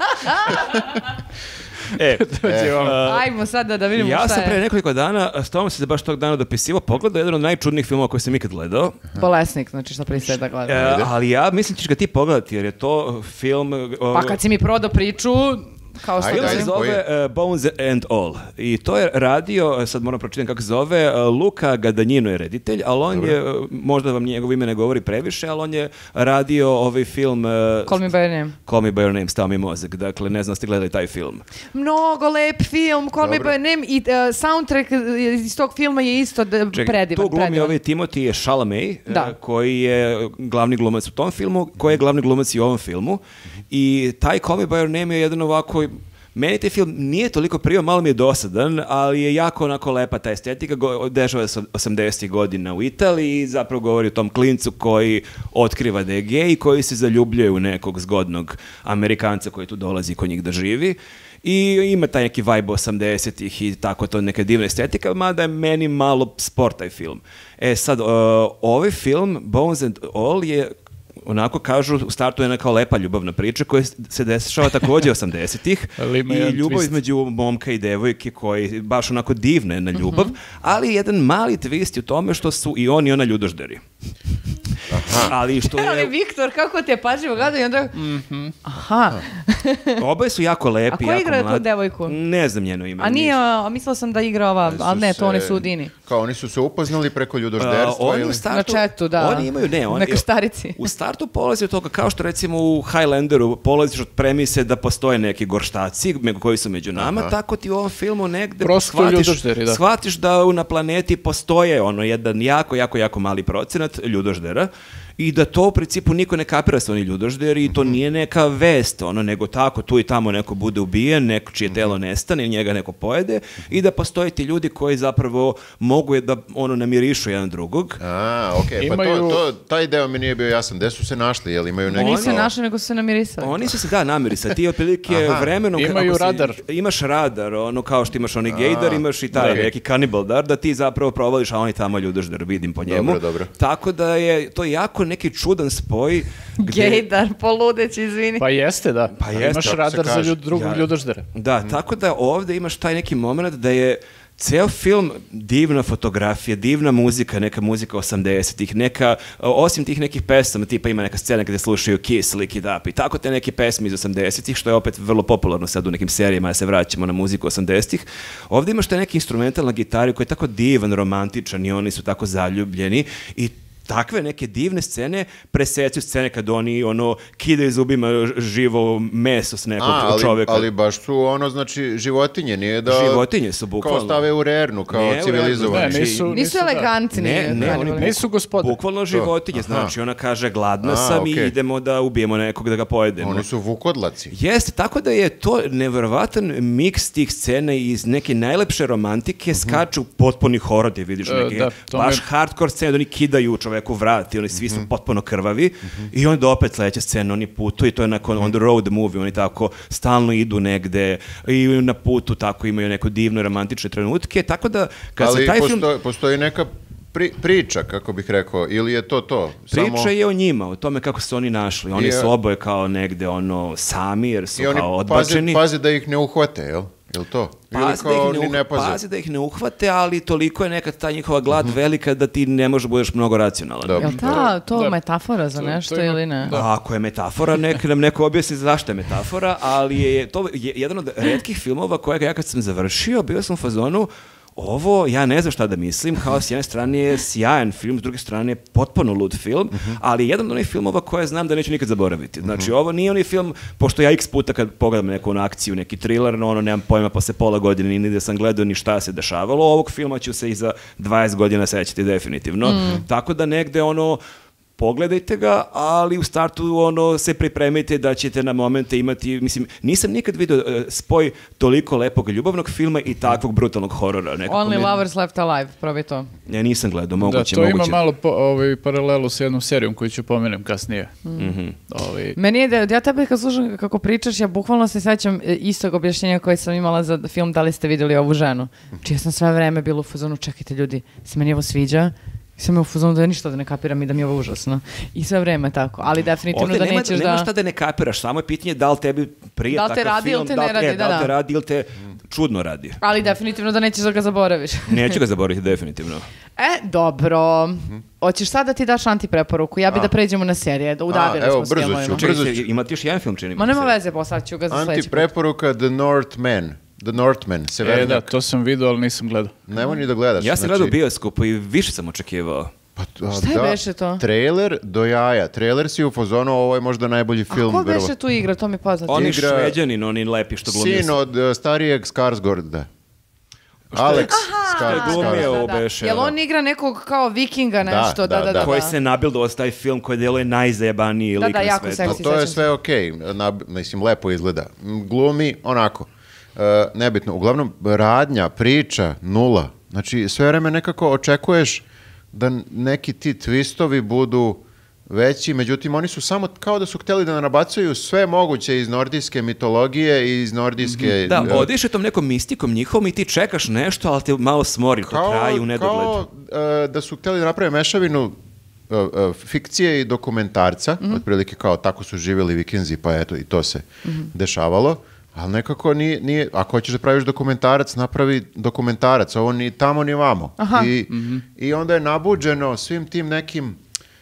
E, Dođe vam. Ajmo sad da, da vidimo ja šta sam je. pre nekoliko dana, s tobom se baš tog dana dopisivao, pogledao jedan od najčudnijih filmova koje sam ikad gledao. Bolesnik, znači šta pristaje da gleda. E, ali ja mislim ćeš ga ti pogledati, jer je to film... o, Pa kad si mi prodao priču, kao što Ajde, Film da se ajde. zove uh, Bones and All. I to je radio, sad moram pročitam kako se zove, uh, Luka Gadanjino je reditelj, ali on je, uh, možda vam njegovo ime ne govori previše, ali on je radio ovaj film uh, Call me by your name. Call Me By Your Name, stao mi mozak. Dakle, ne znam ste gledali taj film. Mnogo lep film, Call me Dobro. by your name i uh, soundtrack iz tog filma je isto d- Čekaj, predivan. tu glumi predivan. ovaj Timothy Chalamet, uh, Da. koji je glavni glumac u tom filmu, koji je glavni glumac i u ovom filmu. I taj Call Me By Your Name je jedan ovako... Meni taj film nije toliko prijao, malo mi je dosadan, ali je jako onako lepa ta estetika, go- dešava se osamdesetih godina u Italiji i zapravo govori o tom klincu koji otkriva da je gej i koji se zaljubljuje u nekog zgodnog Amerikanca koji tu dolazi kod njih da živi. I ima taj neki vibe osamdesetih i tako to neka divna estetika, mada je meni malo sport taj film. E sad, uh, ovaj film, Bones and All, je onako kažu, u startu je neka lepa ljubavna priča koja se dešava takođe osamdesetih Ali ima i jedan ljubav twist. između momka i devojke koji baš onako divne na ljubav, ali jedan mali twist je u tome što su i on i ona ljudožderi. Ali što Ali je, Viktor, kako te pažljivo gleda i onda... Aha. oboje su jako lepi. A ko jako igra tu mladi. devojku? Ne znam njeno ime. A nije, nisam. a mislila sam da igra ova, ali ne, to oni su u Dini. Kao oni su se upoznali preko Uh, ljudožderstva oni ili... u startu, Na chatu, da. Oni imaju, ne, oni, Na krstarici. U startu polazi od toga, kao što recimo u Highlanderu polaziš od premise da postoje neki gorštaci me- koji su među nama, tako ti u ovom filmu negde Prosto shvatiš, ljudožderi, da. shvatiš da u- na planeti postoje ono jedan jako, jako, jako mali procenat ljudoždera i da to u principu niko ne kapira sa oni ljudožderi i to nije neka vest, ono, nego tako tu i tamo neko bude ubijen, neko čije telo nestane, njega neko pojede i da postoje ti ljudi koji zapravo mogu je da ono namirišu jedan drugog. A, okej, pa to, Imaju- to, taj deo mi nije bio jasan. Gde su se našli? Jel imaju neki... Nisu se kao- našli, nego su se namirisali. Oni su se da namirisali, ti otprilike Aha. vremenom... ka- Imaju ako si- radar. Imaš radar, ono kao što imaš onaj gejdar, imaš i taj okej. neki kanibal dar, da ti zapravo provališ, a oni tamo ljudožder, vidim po njemu. Dobro, dobro. Tako da je to jako neki čudan spoj. gde- Gejdar, poludeći, izvini. Pa jeste, da. Pa jeste, Imaš kako se radar za kaže. ljud, drugog Ja. ljudoždera. Da, tako da ovdje imaš taj neki moment da je ceo film divna fotografija, divna muzika, neka muzika osamdesetih, neka, osim tih nekih pesama, tipa ima neka scena gdje slušaju Kiss, Lick It Up i tako te neke pesme iz osamdesetih, što je opet vrlo popularno sad u nekim serijama, da se vraćamo na muziku osamdesetih. Ovdje imaš taj neki instrumental na gitari koji je tako divan, romantičan i oni su tako zaljubljeni i takve neke divne scene presecuju scene kad oni ono kidaju zubima živo meso s nekog A, ali, čoveka. ali baš su ono, znači, životinje, nije da... Životinje su bukvalno. Kao stave u rernu, kao Ne u rernu, civilizovani. Ne, nisu, Nisu da. elegantni. Ne, ne, kanibali. oni Nisu gospode. Bukvalno životinje, znači ona kaže gladna A, sam i okej. idemo da ubijemo nekog da ga pojedemo. Oni su vukodlaci. Jeste, tako da je to neverovatan miks tih scena iz neke najlepše romantike, skaču potpuni horor gdje vidiš E, neke da, to baš me- hardcore scene, da oni kidaju čoveku vrat i oni svi su potpuno krvavi i onda opet sledeća scena, oni putuju i to je nakon on the road movie, oni tako stalno idu negde i na putu tako imaju neko divno romantične trenutke, tako da kad Ali se taj film... posto- postoji neka pri- priča, kako bih rekao, ili je to to? Priča Samo... je o njima, o tome kako su oni našli. Oni I, su oboje kao negde ono sami jer su I oni kao paze, odbačeni. paze da ih ne uhvate, jel? Jel to? Ili Pazi da, kao ih ne, ni uh, ne paze? pazi da ih ne uhvate, ali toliko je nekad ta njihova glad velika da ti ne možeš budeš mnogo racionalan. Dobro. Jel ta, to Da. metafora za To- nešto to ima- ili ne? da. Ako je metafora, nek nam neko objasni zašto je metafora, ali je to je jedan od retkih filmova kojeg ja kad sam završio, bio sam u fazonu, ovo, ja ne znam šta da mislim, kao s jedne strane je sjajan film, s druge strane je potpuno lud film, ali jedan od onih filmova koje znam da neću nikad zaboraviti. Znači, ovo nije onaj film, pošto ja x puta kad pogledam neku onu akciju, neki thriller, no ono, nemam pojma, posle pola godine ni da sam gledao ni šta se dešavalo, ovog filma ću se i za dvadeset godina sećati definitivno. Tako da negde ono, pogledajte ga, ali u startu ono se pripremite da ćete na momente imati, mislim, nisam nikad vidio uh, spoj toliko lepog ljubavnog filma i takvog brutalnog horora. Nekako Only mi- lovers left alive, probaj to. Ja nisam gledao, Da, moguće, to moguće. ima malo po, ovaj, paralelu sa jednom serijom koju ću pomenem kasnije. Mhm. Ovaj, Meni je da, ja tebe kad slušam kako pričaš, ja bukvalno se sećam e, istog objašnjenja koje sam imala za film Da li ste vidjeli ovu ženu. Čija sam sve vreme bila u fazonu, čekajte ljudi, se meni ovo sviđa, i sam je u fazonu da ništa da ne kapiram i da mi je ovo užasno. I sve vreme tako, ali definitivno Ovdje da nema, nećeš nema da... šta da ne kapiraš, samo je pitanje da li tebi prije Da li te takav radi ili film, te da ne li- radi, e, da, da li da. te radi ili te čudno radi. Ali definitivno da nećeš da ga zaboraviš. Neću ga zaboraviti, definitivno. E, dobro. Hoćeš sad da ti daš antipreporuku? Ja bi da pređemo na serije, da udavili evo, smo s brzo ću. filmovima. Brzo Čekaj, ću. ima ti još jedan film, čini mi Ma nema se. veze, poslat ću ga za sledeći put. Antipreporuka The Northman. The Northman, e, da, Severnjak. to sam vidio, ali nisam gledao. Nemoj ni da gledaš. Ja sam znači- gledao u bioskopu i više sam očekivao. Pa, a, Šta je da, beše to? Trailer do jaja. Trailer si u fazonu, ovo je možda najbolji A film. ko verovatno. beše tu igra, to mi je poznato. Oni Igra- šveđanin, oni lepi što glumio. Sin od uh, starijeg Skarsgårda. Alex Skar- glumio? Skarsgård. ovo beše, Jel evo. on igra nekog kao vikinga nešto? Da, da, da, da. da. Koji se nabildao taj film koji deluje najzajebaniji Da, lik da, na jako svetu. seksi. Pa to je sećam se. sve okej, nab- mislim, lepo izgleda. M, Glumi onako, uh, nebitno. Uglavnom, radnja, priča, nula. Znači, sve vreme nekako očekuješ da neki ti twistovi budu veći, međutim, oni su samo kao da su htjeli da nabacuju sve moguće iz nordijske mitologije i iz nordijske... Da, uh, odiše tom nekom mistikom njihovom i ti čekaš nešto, ali te malo smori, to traje u nedogled. kao uh, da su htjeli da naprave mešavinu uh, uh, fikcije i dokumentarca, otprilike kao tako su živjeli vikinzi, pa eto i to se dešavalo, ali nekako nije, nije, ako hoćeš da praviš dokumentarac, napravi dokumentarac, ovo ni tamo ni vamo. Aha. I, I onda je nabuđeno svim tim nekim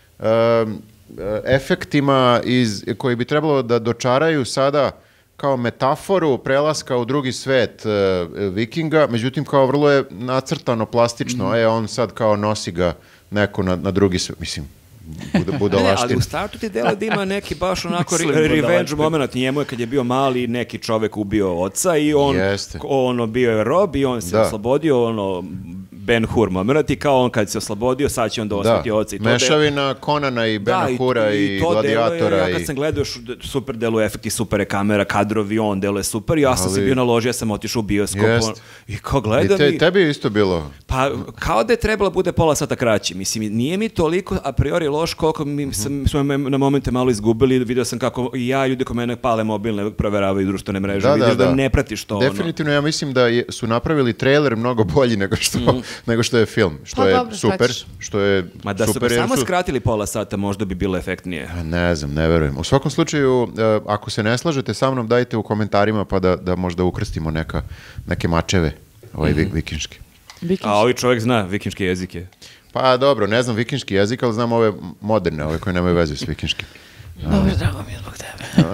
um, efektima iz, koji bi trebalo da dočaraju sada kao metaforu prelaska u drugi svet e, vikinga, međutim kao vrlo je nacrtano, plastično, e, on sad kao nosi ga neko na, na drugi svet, mislim, buda, Ne, ne, ali budalaština. u startu ti delo da ima neki baš onako Mislim, re- revenge budalaština. moment. Njemu je kad je bio mali neki čovek ubio oca i on Jeste. ono bio je rob i on se Da. oslobodio, ono Ben Hur moment i kao on kad se oslobodio sad će on da Da, osveti oca i to mešavina Konana i Bena Hura i, to Gladiatora. deluje, ja kad i... sam gledao još super deluje efekti, super je kamera, kadrovi, on deluje super, ja sam se Ali- bio naložio, ja sam otišao u bioskop Jest. on- i kao I gledam te, i- tebi je isto bilo. pa kao da je trebalo bude pola sata kraći. Mislim, nije mi toliko a priori loš koliko mi sam, smo me na momente malo izgubili. Vidio sam kako i ja, ljudi ko mene pale mobilne, proveravaju društvene mreže. Da, Vidiš da, da, da. ne pratiš to. ono. Definitivno ja mislim da je, su napravili trailer mnogo bolji nego što, nego što je film. Što Pa je dobro, šta super. ćeš? Što je Ma da su super ga jer samo su- skratili pola sata, možda bi bilo efektnije. A Ne znam, ne verujem. U svakom slučaju, e, ako se ne slažete sa mnom, dajte u komentarima pa da, da možda ukrstimo neka, neke mačeve, ovaj vi- vikinški. A ovaj čovjek zna vikinške jezike. Pa dobro, ne znam vikinški jezik, ali znam ove moderne, ove koje nemaju veze s vikinškim. Dobro, drago mi je zbog tebe.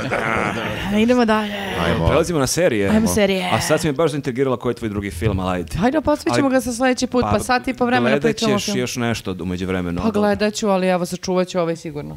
Idemo dalje. Ajmo. Prelazimo na serije. Ajmo serije. A sad si me baš zaintrigirala koji je tvoj drugi film, ali ajde. Hajde, posvećemo Ali- ga sa sledeći put, pa, sat i po vremena gledat pričamo o ćeš filmu. još nešto umeđu vremenu. Pa gledat ću, ali evo sačuvat ću ovaj sigurno.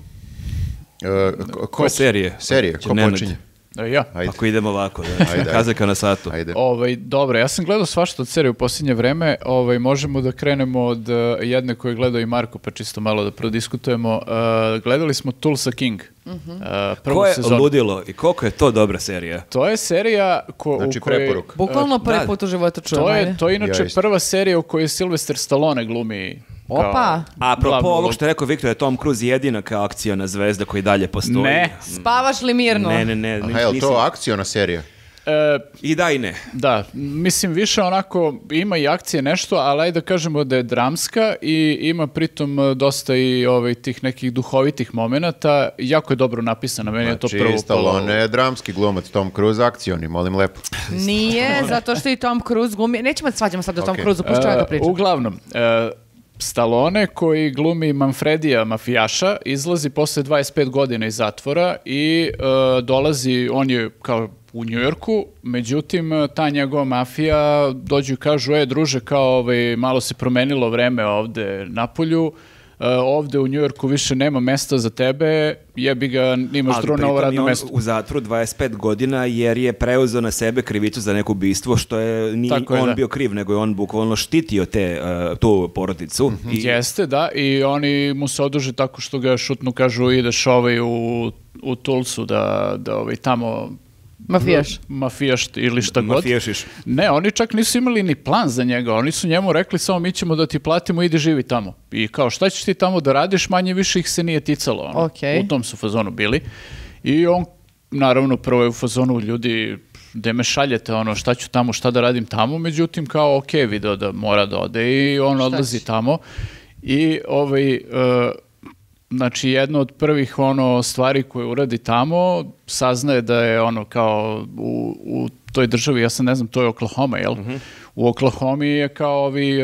E, ko, Koje serije? Serije, ko Nenad. počinje? E, ja. Ajde, Ako idemo ovako, da. Ajde, Kazaka na satu. ajde. Ovaj, dobro, ja sam gledao svašta od serije u posljednje vreme. Ovaj, možemo da krenemo od uh, jedne koju je gledao i Marko, pa čisto malo da prodiskutujemo. Uh, gledali smo Tulsa King. Uh, prvu Ko je sezonu. ludilo i koliko je to dobra serija? To je serija ko, Znači, u kojoj... preporuka. Bukvalno prvi da. put u životu čujem. To je, ajde. to je inače Ja isto. prva serija u kojoj Sylvester Stallone glumi. kao Opa. A apropo glavnu ovog ulogu. što je rekao Viktor, je Tom Cruise jedina kao akciona zvezda koji dalje postoji. Ne. Spavaš li mirno? Ne, ne, ne. Aha, je li nisam- to akciona serija? E, I da i ne. Da, mislim više onako ima i akcije nešto, ali ajde da kažemo da je dramska i ima pritom dosta i ovaj, tih nekih duhovitih momenata. Jako je dobro napisana, meni je to Znači, prvo Stallone je dramski glumac, Tom Cruise akcioni, molim lepo. Nije, zato što i Tom Cruise glumi... Nećemo da svađamo sad o Tom Ok. Cruise-u, pušću ja da pričam. Uh, uglavnom, uh, Stallone koji glumi Manfredija mafijaša izlazi posle dvadeset pet godina iz zatvora i uh, dolazi, on je kao u Njujorku, međutim ta njegova mafija dođu i kažu, e druže, kao ovaj, malo se promenilo vreme ovde napolju, uh, ovde u Njujorku više nema mesta za tebe, jebi ga, imaš Ali drugo novo pritom je radno on mesto. u zatvoru dvadeset pet godina jer je preuzeo na sebe krivicu za neko ubistvo, što je nije Tako je, on da. bio kriv, nego je on bukvalno štitio te, uh, tu porodicu. I, Jeste, da, i oni mu se oduže tako što ga šutnu, kažu ideš ovaj u, u Tulsu da, da ovaj tamo Mafijaš. mafijaš ili šta god. mafijašiš. Ne, oni čak nisu imali ni plan za njega, oni su njemu rekli samo mi ćemo da ti platimo, idi živi tamo. I kao šta ćeš ti tamo da radiš, manje više ih se nije ticalo. Ono. Okej. U tom su fazonu bili. I on, naravno, prvo je u fazonu ljudi, gde me šaljete, ono, šta ću tamo, šta da radim tamo, međutim, kao, ok, video da mora da ode i on odlazi će? tamo. I, ovaj, e, znači, jedna od prvih, ono, stvari koje uradi tamo, saznaje da je, ono, kao, u, u toj državi, ja sam ne znam, to je Oklahoma, jel? U Oklahomi je kao ovi... e,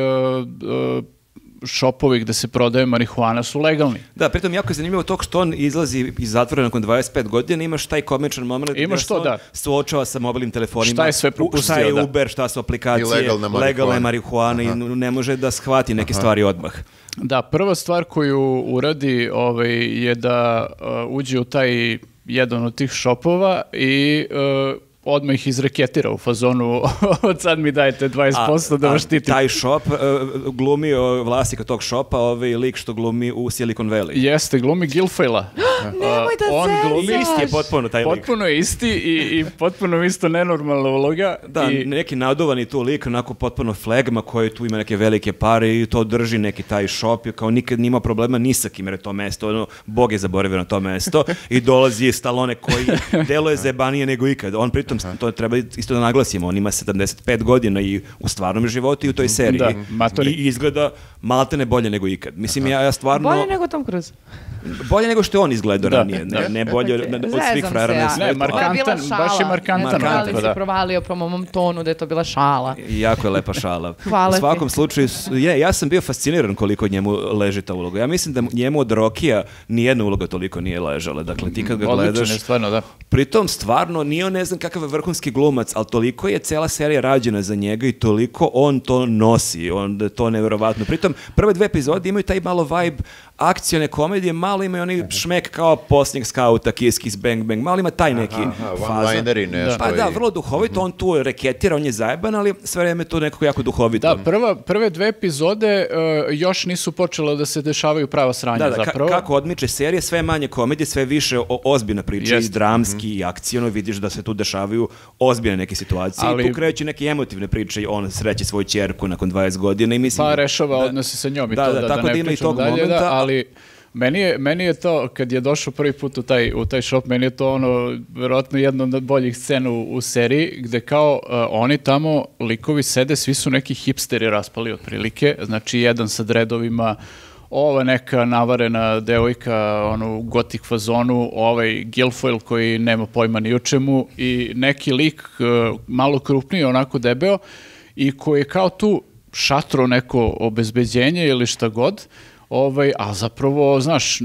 e, šopovi gde se prodaje marihuana su legalni. Da, pritom jako je zanimljivo to što on izlazi iz zatvora nakon dvadeset pet godina, imaš taj komičan moment Imaš gde to, se on da. suočava sa mobilnim telefonima. Šta je sve u- propustio, Šta je da. Uber, šta su aplikacije, I legalna marihuana. legalna je marihuana i ne može da shvati neke stvari odmah. Da, prva stvar koju uradi ovaj, je da uh, uđe u taj jedan od tih šopova i uh, odmah ih izreketira u fazonu od sad mi dajete dvadeset posto da a vas štitim. taj šop uh, glumi uh, vlasnika tog šopa, ovaj lik što glumi u Silicon Valley. Jeste, glumi Gilfoyla. Nemoj da on zezaš. glumi Isti je potpuno taj lik. Potpuno je isti i, i potpuno isto nenormalna uloga. Da, I, neki naduvani tu lik, onako potpuno flegma koji tu ima neke velike pare i to drži neki taj šop, kao nikad nima problema ni sa kim jer je to mesto, ono, Bog je zaboravio na to mesto i dolazi Stallone koji deluje zebanije nego ikad. On pritom, to treba isto da naglasimo, on ima sedamdeset pet godina i u stvarnom životu i u toj seriji. Da, matori. I izgleda maltene bolje nego ikad. Mislim, ja, ja stvarno... Bolje nego Tom Cruise. bolje nego što je on izgledao Da, ranije. da. Ne, ne bolje od, od svih Zezam frajera se, na ja. svetu. Ne, markant- To je bila Markantan, šala. baš je markantan, Ne znam da li onako, si da. provalio prema mom tonu da je to bila šala. I jako je lepa šala. Hvala U ti. svakom slučaju, s- je, ja sam bio fasciniran koliko njemu leži ta uloga. Ja mislim da mu- njemu od Rokija nijedna uloga toliko nije ležala. Dakle, ti kad ga Odličan gledaš... je, stvarno, da. Pritom, stvarno, nije on ne znam kakav je vrhunski glumac, ali toliko je cela serija rađena za njega i toliko on to nosi. On, da je to neverovatno. Pritom, prve dve epizode imaju taj malo vibe akcione komedije, malo imaju onaj šmek kao posljednjeg skauta, Kiss Kiss Bang Bang, malo ima taj neki Aha, fazon. one-lineri nešto. Pa da, i- vrlo duhovito, on tu reketira, on je zajeban, ali sve vreme to nekako jako duhovito. Da, prva, prve dve epizode uh, još nisu počele da se dešavaju prava sranja Da, da, ka- zapravo. kako odmiče serije, sve manje komedije, sve više o, ozbiljna priča, Jest. i dramski, i akcijono, vidiš da se tu dešavaju ozbiljne neke situacije, Ali- i tu kreću neke emotivne priče, on sreće svoju ćerku nakon dvadeset godina i mislim... Pa rešava da- odnose sa njom i Da, to, da, da, tako da ne da ima i pričam tog dalje, momenta. da, ali meni je, meni je to, kad je došao prvi put u taj, u taj shop, meni je to ono, verovatno jedna od boljih scena u, u seriji, gde kao uh, oni tamo, likovi sede, svi su neki hipsteri raspali otprilike, znači jedan sa dredovima, ova neka navarena devojka, ono, u gotik fazonu, ovaj Guilfoyle koji nema pojma ni o čemu i neki lik uh, malo krupniji, onako debeo i koji je kao tu šatro neko obezbeđenje ili šta god, ovaj, a zapravo, znaš,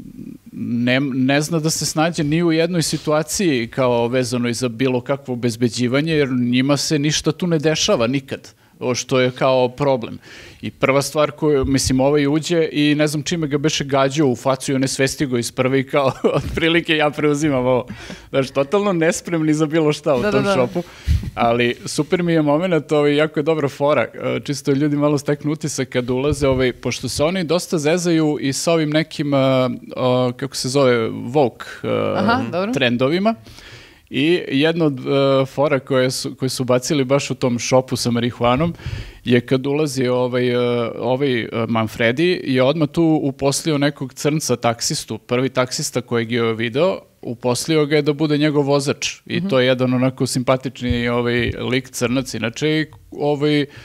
ne, ne zna da se snađe ni u jednoj situaciji kao vezano i za bilo kakvo obezbeđivanje, jer njima se ništa tu ne dešava nikad, o što je kao problem. I prva stvar koju, mislim, ovaj uđe i ne znam čime ga beše gađao u facu i on je svesti go iz prve i kao, otprilike ja preuzimam ovo. Znaš, totalno nespremni za bilo šta u Da, tom da, da. šopu. Ali super mi je moment, ovaj, jako je dobra fora. E, Čisto ljudi malo steknu utisak kad ulaze, ovaj, pošto se oni dosta zezaju i sa ovim nekim, uh, uh, kako se zove, woke uh, Aha, dobro. trendovima. I jedna od uh, fora koje su, koje su bacili baš u tom šopu sa marihuanom je kad ulazi ovaj, uh, ovaj uh, Manfredi je odmah tu uposlio nekog crnca taksistu, prvi taksista kojeg je video, uposlio ga je da bude njegov vozač i mm-hmm. to je jedan onako simpatični ovaj, lik crnac, inače i ovaj, uh,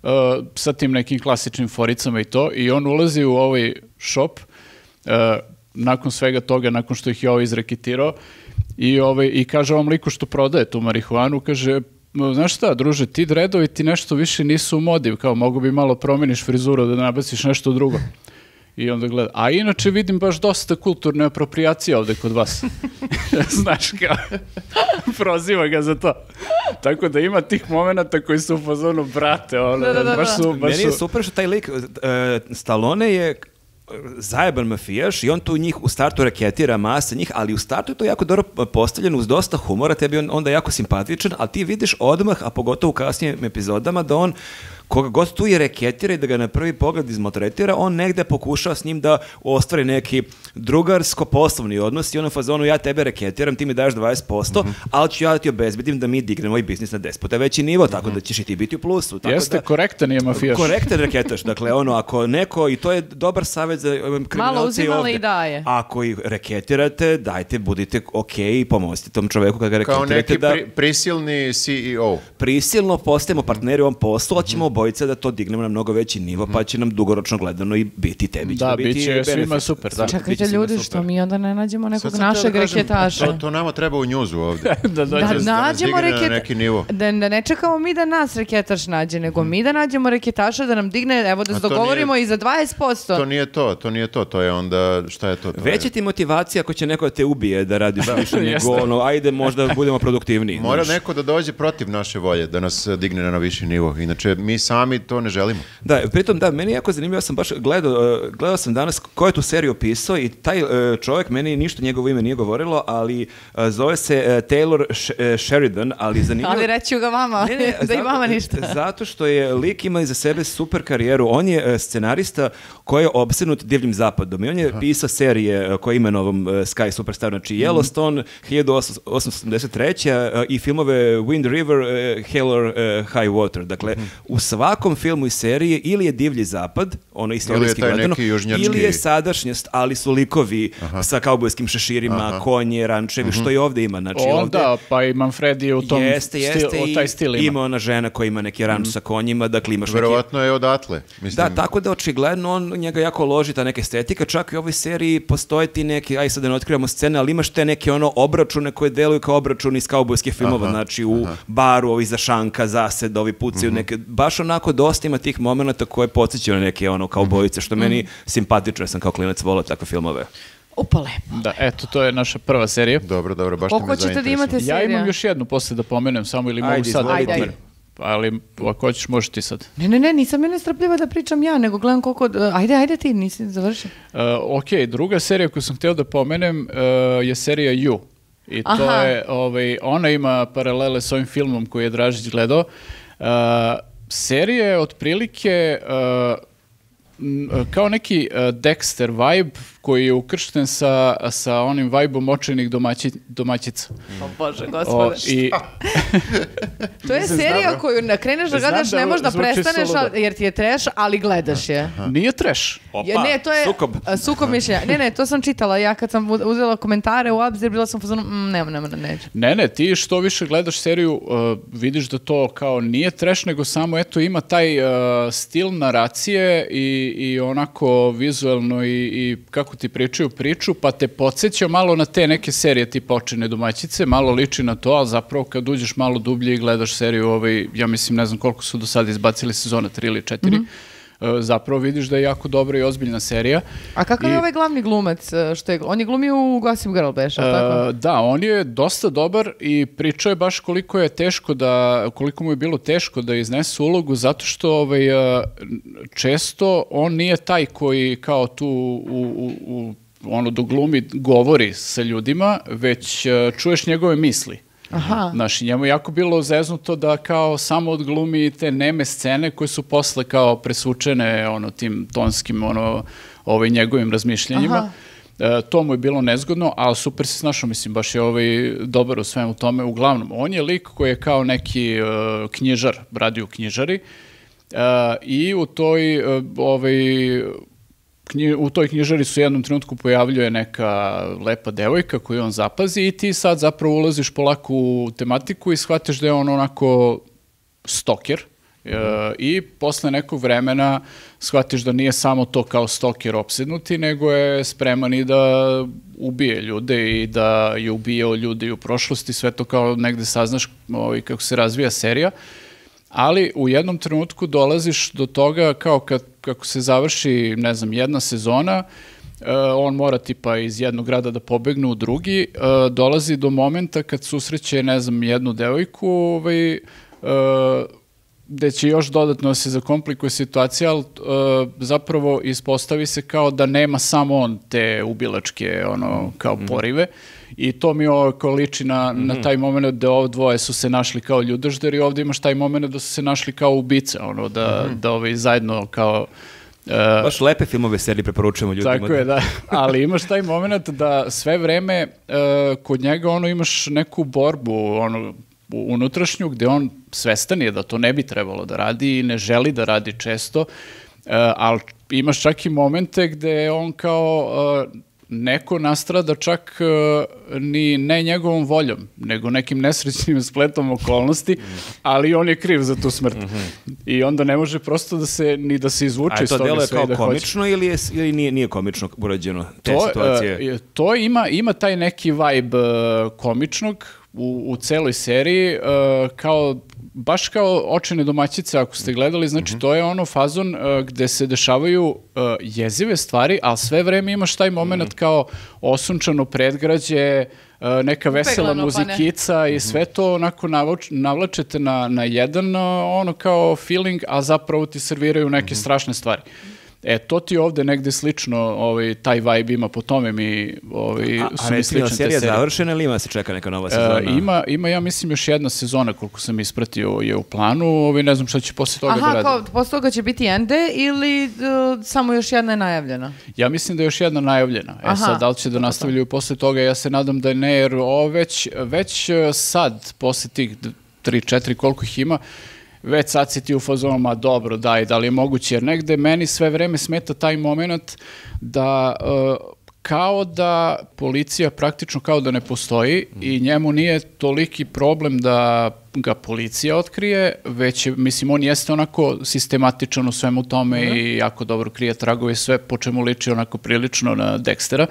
sa tim nekim klasičnim foricama i to, i on ulazi u ovaj šop uh, nakon svega toga, nakon što ih je ovaj izreketirao, I, ovaj, i kaže ovom liku što prodaje tu marihuanu, kaže, znaš šta, druže, ti dredovi ti nešto više nisu u modi, kao mogu bi malo promeniš frizuru da nabaciš nešto drugo. I onda gleda, a inače vidim baš dosta kulturne apropriacije ovde kod vas. Znaš kao, proziva ga za to. Tako da ima tih momenata koji su u fazonu, brate, ono, Da, da, da, baš su... Baš Meni je su... super što taj lik, uh, Stallone je zajeban mafijaš i on tu njih u startu reketira masa njih, ali u startu je to jako dobro postavljeno uz dosta humora, tebi on onda jako simpatičan, ali ti vidiš odmah, a pogotovo u kasnijim epizodama, da on koga god tu je reketira i da ga na prvi pogled izmotretira, on negde pokušava s njim da ostvari neki drugarsko-poslovni odnos i ono fazonu, ja tebe reketiram, ti mi daš dvadeset posto, mm-hmm. ali ću ja da ti obezbedim da mi dignemo ovaj biznis na deset puta veći nivo, tako mm-hmm. da ćeš i ti biti u plusu. Tako Jeste, da, korektan je mafijaš. Korektan reketaš, dakle, ono, ako neko, i to je dobar savjet za kriminalce Malo uzimala ovde. i daje. Ako ih reketirate, dajte, budite okej i pomozite tom čoveku kada ga reketirate. Kao neki da pri, prisilni C E O. Prisilno postajemo partneri u ovom poslu, ali ćemo obojica da to dignemo na mnogo veći nivo, pa će nam dugoročno gledano i biti tebi. Da, biti bit će benefit. svima super. Da. Čekajte ljudi, što mi onda ne nađemo nekog Sad sam našeg htio da kažem, reketaša. To, to nama treba u njuzu ovde. da dođe Da nas nađemo digne na reket... neki nivo. Da, da ne čekamo mi da nas reketaš nađe, nego mi da nađemo reketaša da nam digne, evo da A se to dogovorimo nije- i za dvadeset posto. To nije to, to nije to, to je onda, šta je to? to Veća je, ti motivacija ako će neko da te ubije da radiš više Jeste. nego ono, ajde možda budemo produktivniji. Mora znaš. neko da dođe protiv naše volje, da nas eh, digne na viši nivo. Inače, mi sami to ne želimo. Da, pritom da, meni je jako zanimljivo, ja sam baš gledao, uh, gledao sam danas ko je tu seriju opisao i taj uh, čovjek, meni ništa njegovo ime nije govorilo, ali uh, zove se uh, Taylor Sh- uh, Sheridan, ali zanimljivo... Ali reću ga vama, Ne, ne, da i zato- vama ništa. Zato što je lik ima iza sebe super karijeru. On je e, scenarista koji je opsednut divljim zapadom i on je pisao serije e, koje ime novom e, Sky Superstar, znači Yellowstone, hiljadu osamsto sedamdeset treće e, i filmove Wind River, e, Hell or e, High Water. Dakle, u svakom filmu i seriji ili je divlji zapad, ono istorijski taj gledano, neki južnjački- ili je sadašnjost, ali su likovi sa kaubojskim šeširima, konje, rančevi, što i ovde ima. Znači, ovde, Onda, pa i Manfredi je u tom jeste, jeste, stil, o, taj stil i ima. ima ona žena koja ima neki ranč sa konjima, dakle imaš neki... Verovatno je odatle. Mislim, Da, tako da očigledno on njega jako loži ta neka estetika, čak i u ovoj seriji postoje ti neki, aj sad da ne otkrivamo scene, ali imaš te neke ono obračune koje deluju kao obračuni iz kaubojskih filmova, znači u baru, ovi za šanka, zased, ovi pucaju neke, baš onako dosta ima tih momenata koje podsjećaju na neke ono kaubojice, što meni simpatično, ja sam kao klinac volao takve filmove. Upa lepo. Da, eto, to je naša prva serija. Dobro, dobro, baš ste Koliko me ćete da zainteresovali. imate Ja serija? imam još jednu posle da pomenem, samo ili mogu Ajde, sad. izvolite. Ajde, ajde. Ali ako hoćeš, možeš ti sad. Ne, ne, ne, nisam ja nestrpljiva da pričam ja, nego gledam koliko... Ajde, ajde ti, nisi završio. Uh, ok, druga serija koju sam htio da pomenem uh, je serija You. I to Aha. je, ovaj, ona ima paralele s ovim filmom koji je Dražić gledao. Uh, serija je otprilike uh, m, kao neki uh, Dexter vibe koji je ukršten sa, sa onim vibe-om očajnih domaći, domaćica. O Bože, O, gospode. i, To je serija koju na kreneš da Znam gledaš, da ne možeš da zvuči prestaneš, suludo. ali- jer ti je trash, ali gledaš je. nije trash. Opa, Ja, ne, to je sukob. a, sukob mišljenja. Ne, ne, to sam čitala. Ja kad sam u- uzela komentare u obzir, bila sam u fazonu, mm, nema, nema, neću. Ne, ne, ti što više gledaš seriju, uh, vidiš da to kao nije trash, nego samo eto ima taj uh, stil naracije i, i onako vizuelno i, i kako ti pričaju priču, pa te podsjeća malo na te neke serije tipa Očajne domaćice, malo liči na to, ali zapravo kad uđeš malo dublje i gledaš seriju, ovaj, ja mislim, ne znam koliko su do sada izbacili sezona, tri ili četiri, uh, zapravo vidiš da je jako dobra i ozbiljna serija. A kakav I- je ovaj glavni glumac? e, Što je, on je glumio u Gossip Girl, beš, ali tako? E, da, on je dosta dobar i pričao je baš koliko je teško da, koliko mu je bilo teško da iznese ulogu, zato što ovaj, e, često on nije taj koji kao tu u, u, u ono do glumi govori sa ljudima, već e, čuješ njegove misli. Aha. Znaš, i njemu je jako bilo zeznuto da kao samo odglumi te neme scene koje su posle kao presvučene ono tim tonskim ono ovaj njegovim razmišljanjima. Aha. E, to mu je bilo nezgodno, ali super se snašao, mislim, baš je ovaj dobar u svemu tome. Uglavnom, on je lik koji je kao neki uh, knjižar, radi u knjižari, uh, i u toj uh, ovaj, knji, u toj knjižari su u jednom trenutku pojavljuje neka lepa devojka koju on zapazi i ti sad zapravo ulaziš polako u tematiku i shvatiš da je on onako stoker. Uh, i posle nekog vremena shvatiš da nije samo to kao stoker opsednuti, nego je spreman i da ubije ljude i da je ubijao ljude i u prošlosti, sve to kao negde saznaš ovaj, kako se razvija serija, ali u jednom trenutku dolaziš do toga kao kad, kako se završi, ne znam, jedna sezona, uh, on mora tipa iz jednog grada da pobegne u drugi, uh, dolazi do momenta kad susreće, ne znam, jednu devojku, ovaj, uh, gde će još dodatno se zakomplikuje situacija, ali uh, zapravo ispostavi se kao da nema samo on te ubilačke ono, kao porive i to mi ovo kao liči na, mm-hmm. na taj moment da ovo dvoje su se našli kao ljudožderi i ovdje imaš taj moment da su se našli kao ubice, ono, da, mm-hmm. da ovi zajedno kao... Uh, Baš lepe filmove serije preporučujemo ljudima. Tako je, da. Ali imaš taj moment da sve vreme uh, kod njega ono imaš neku borbu, ono, unutrašnju, gde on svestan je da to ne bi trebalo da radi i ne želi da radi često, uh, ali imaš čak i momente gde on kao uh, neko nastrada čak uh, ni ne njegovom voljom, nego nekim nesrećnim spletom okolnosti, ali on je kriv za tu smrt. Mm-hmm. I onda ne može prosto da se, ni da se izvuče iz toga sve. A to deluje kao da komično hoće. ili, je, ili nije, nije komično urađeno te to, situacije? Uh, to ima, ima taj neki vibe uh, komičnog, U, u celoj seriji, uh, kao, baš kao Očajne domaćice, ako ste gledali, znači mm-hmm. to je ono fazon uh, gde se dešavaju uh, jezive stvari, ali sve vreme imaš taj moment mm-hmm. kao osunčano predgrađe, uh, neka vesela Peglano, muzikica pa i sve to onako navlač, navlačete na, na jedan uh, ono kao feeling, a zapravo ti serviraju neke mm-hmm. strašne stvari. E, to ti ovde negde slično, ovaj, taj vibe ima, po tome mi ovaj, a, su mi slične te serije. A serija završena ili ima se čeka neka nova sezona? E, ima, ima, ja mislim, još jedna sezona, koliko sam ispratio, je u planu, ovaj, ne znam šta će posle toga Aha, da radi. Aha, posle toga će biti ende ili uh, samo još jedna je najavljena? Ja mislim da je još jedna najavljena. E Aha, sad, da li će da nastavljaju posle toga, ja se nadam da ne, jer ovo već, već sad, posle tih tri, četiri, koliko ih ima, već sad si ti u fazonama, dobro, daj, da li je moguće, jer negde meni sve vreme smeta taj moment da uh, kao da policija praktično kao da ne postoji mm. i njemu nije toliki problem da ga policija otkrije, već je, mislim, on jeste onako sistematičan u svemu tome mm. i jako dobro krije tragove i sve, po čemu liči onako prilično na Dextera.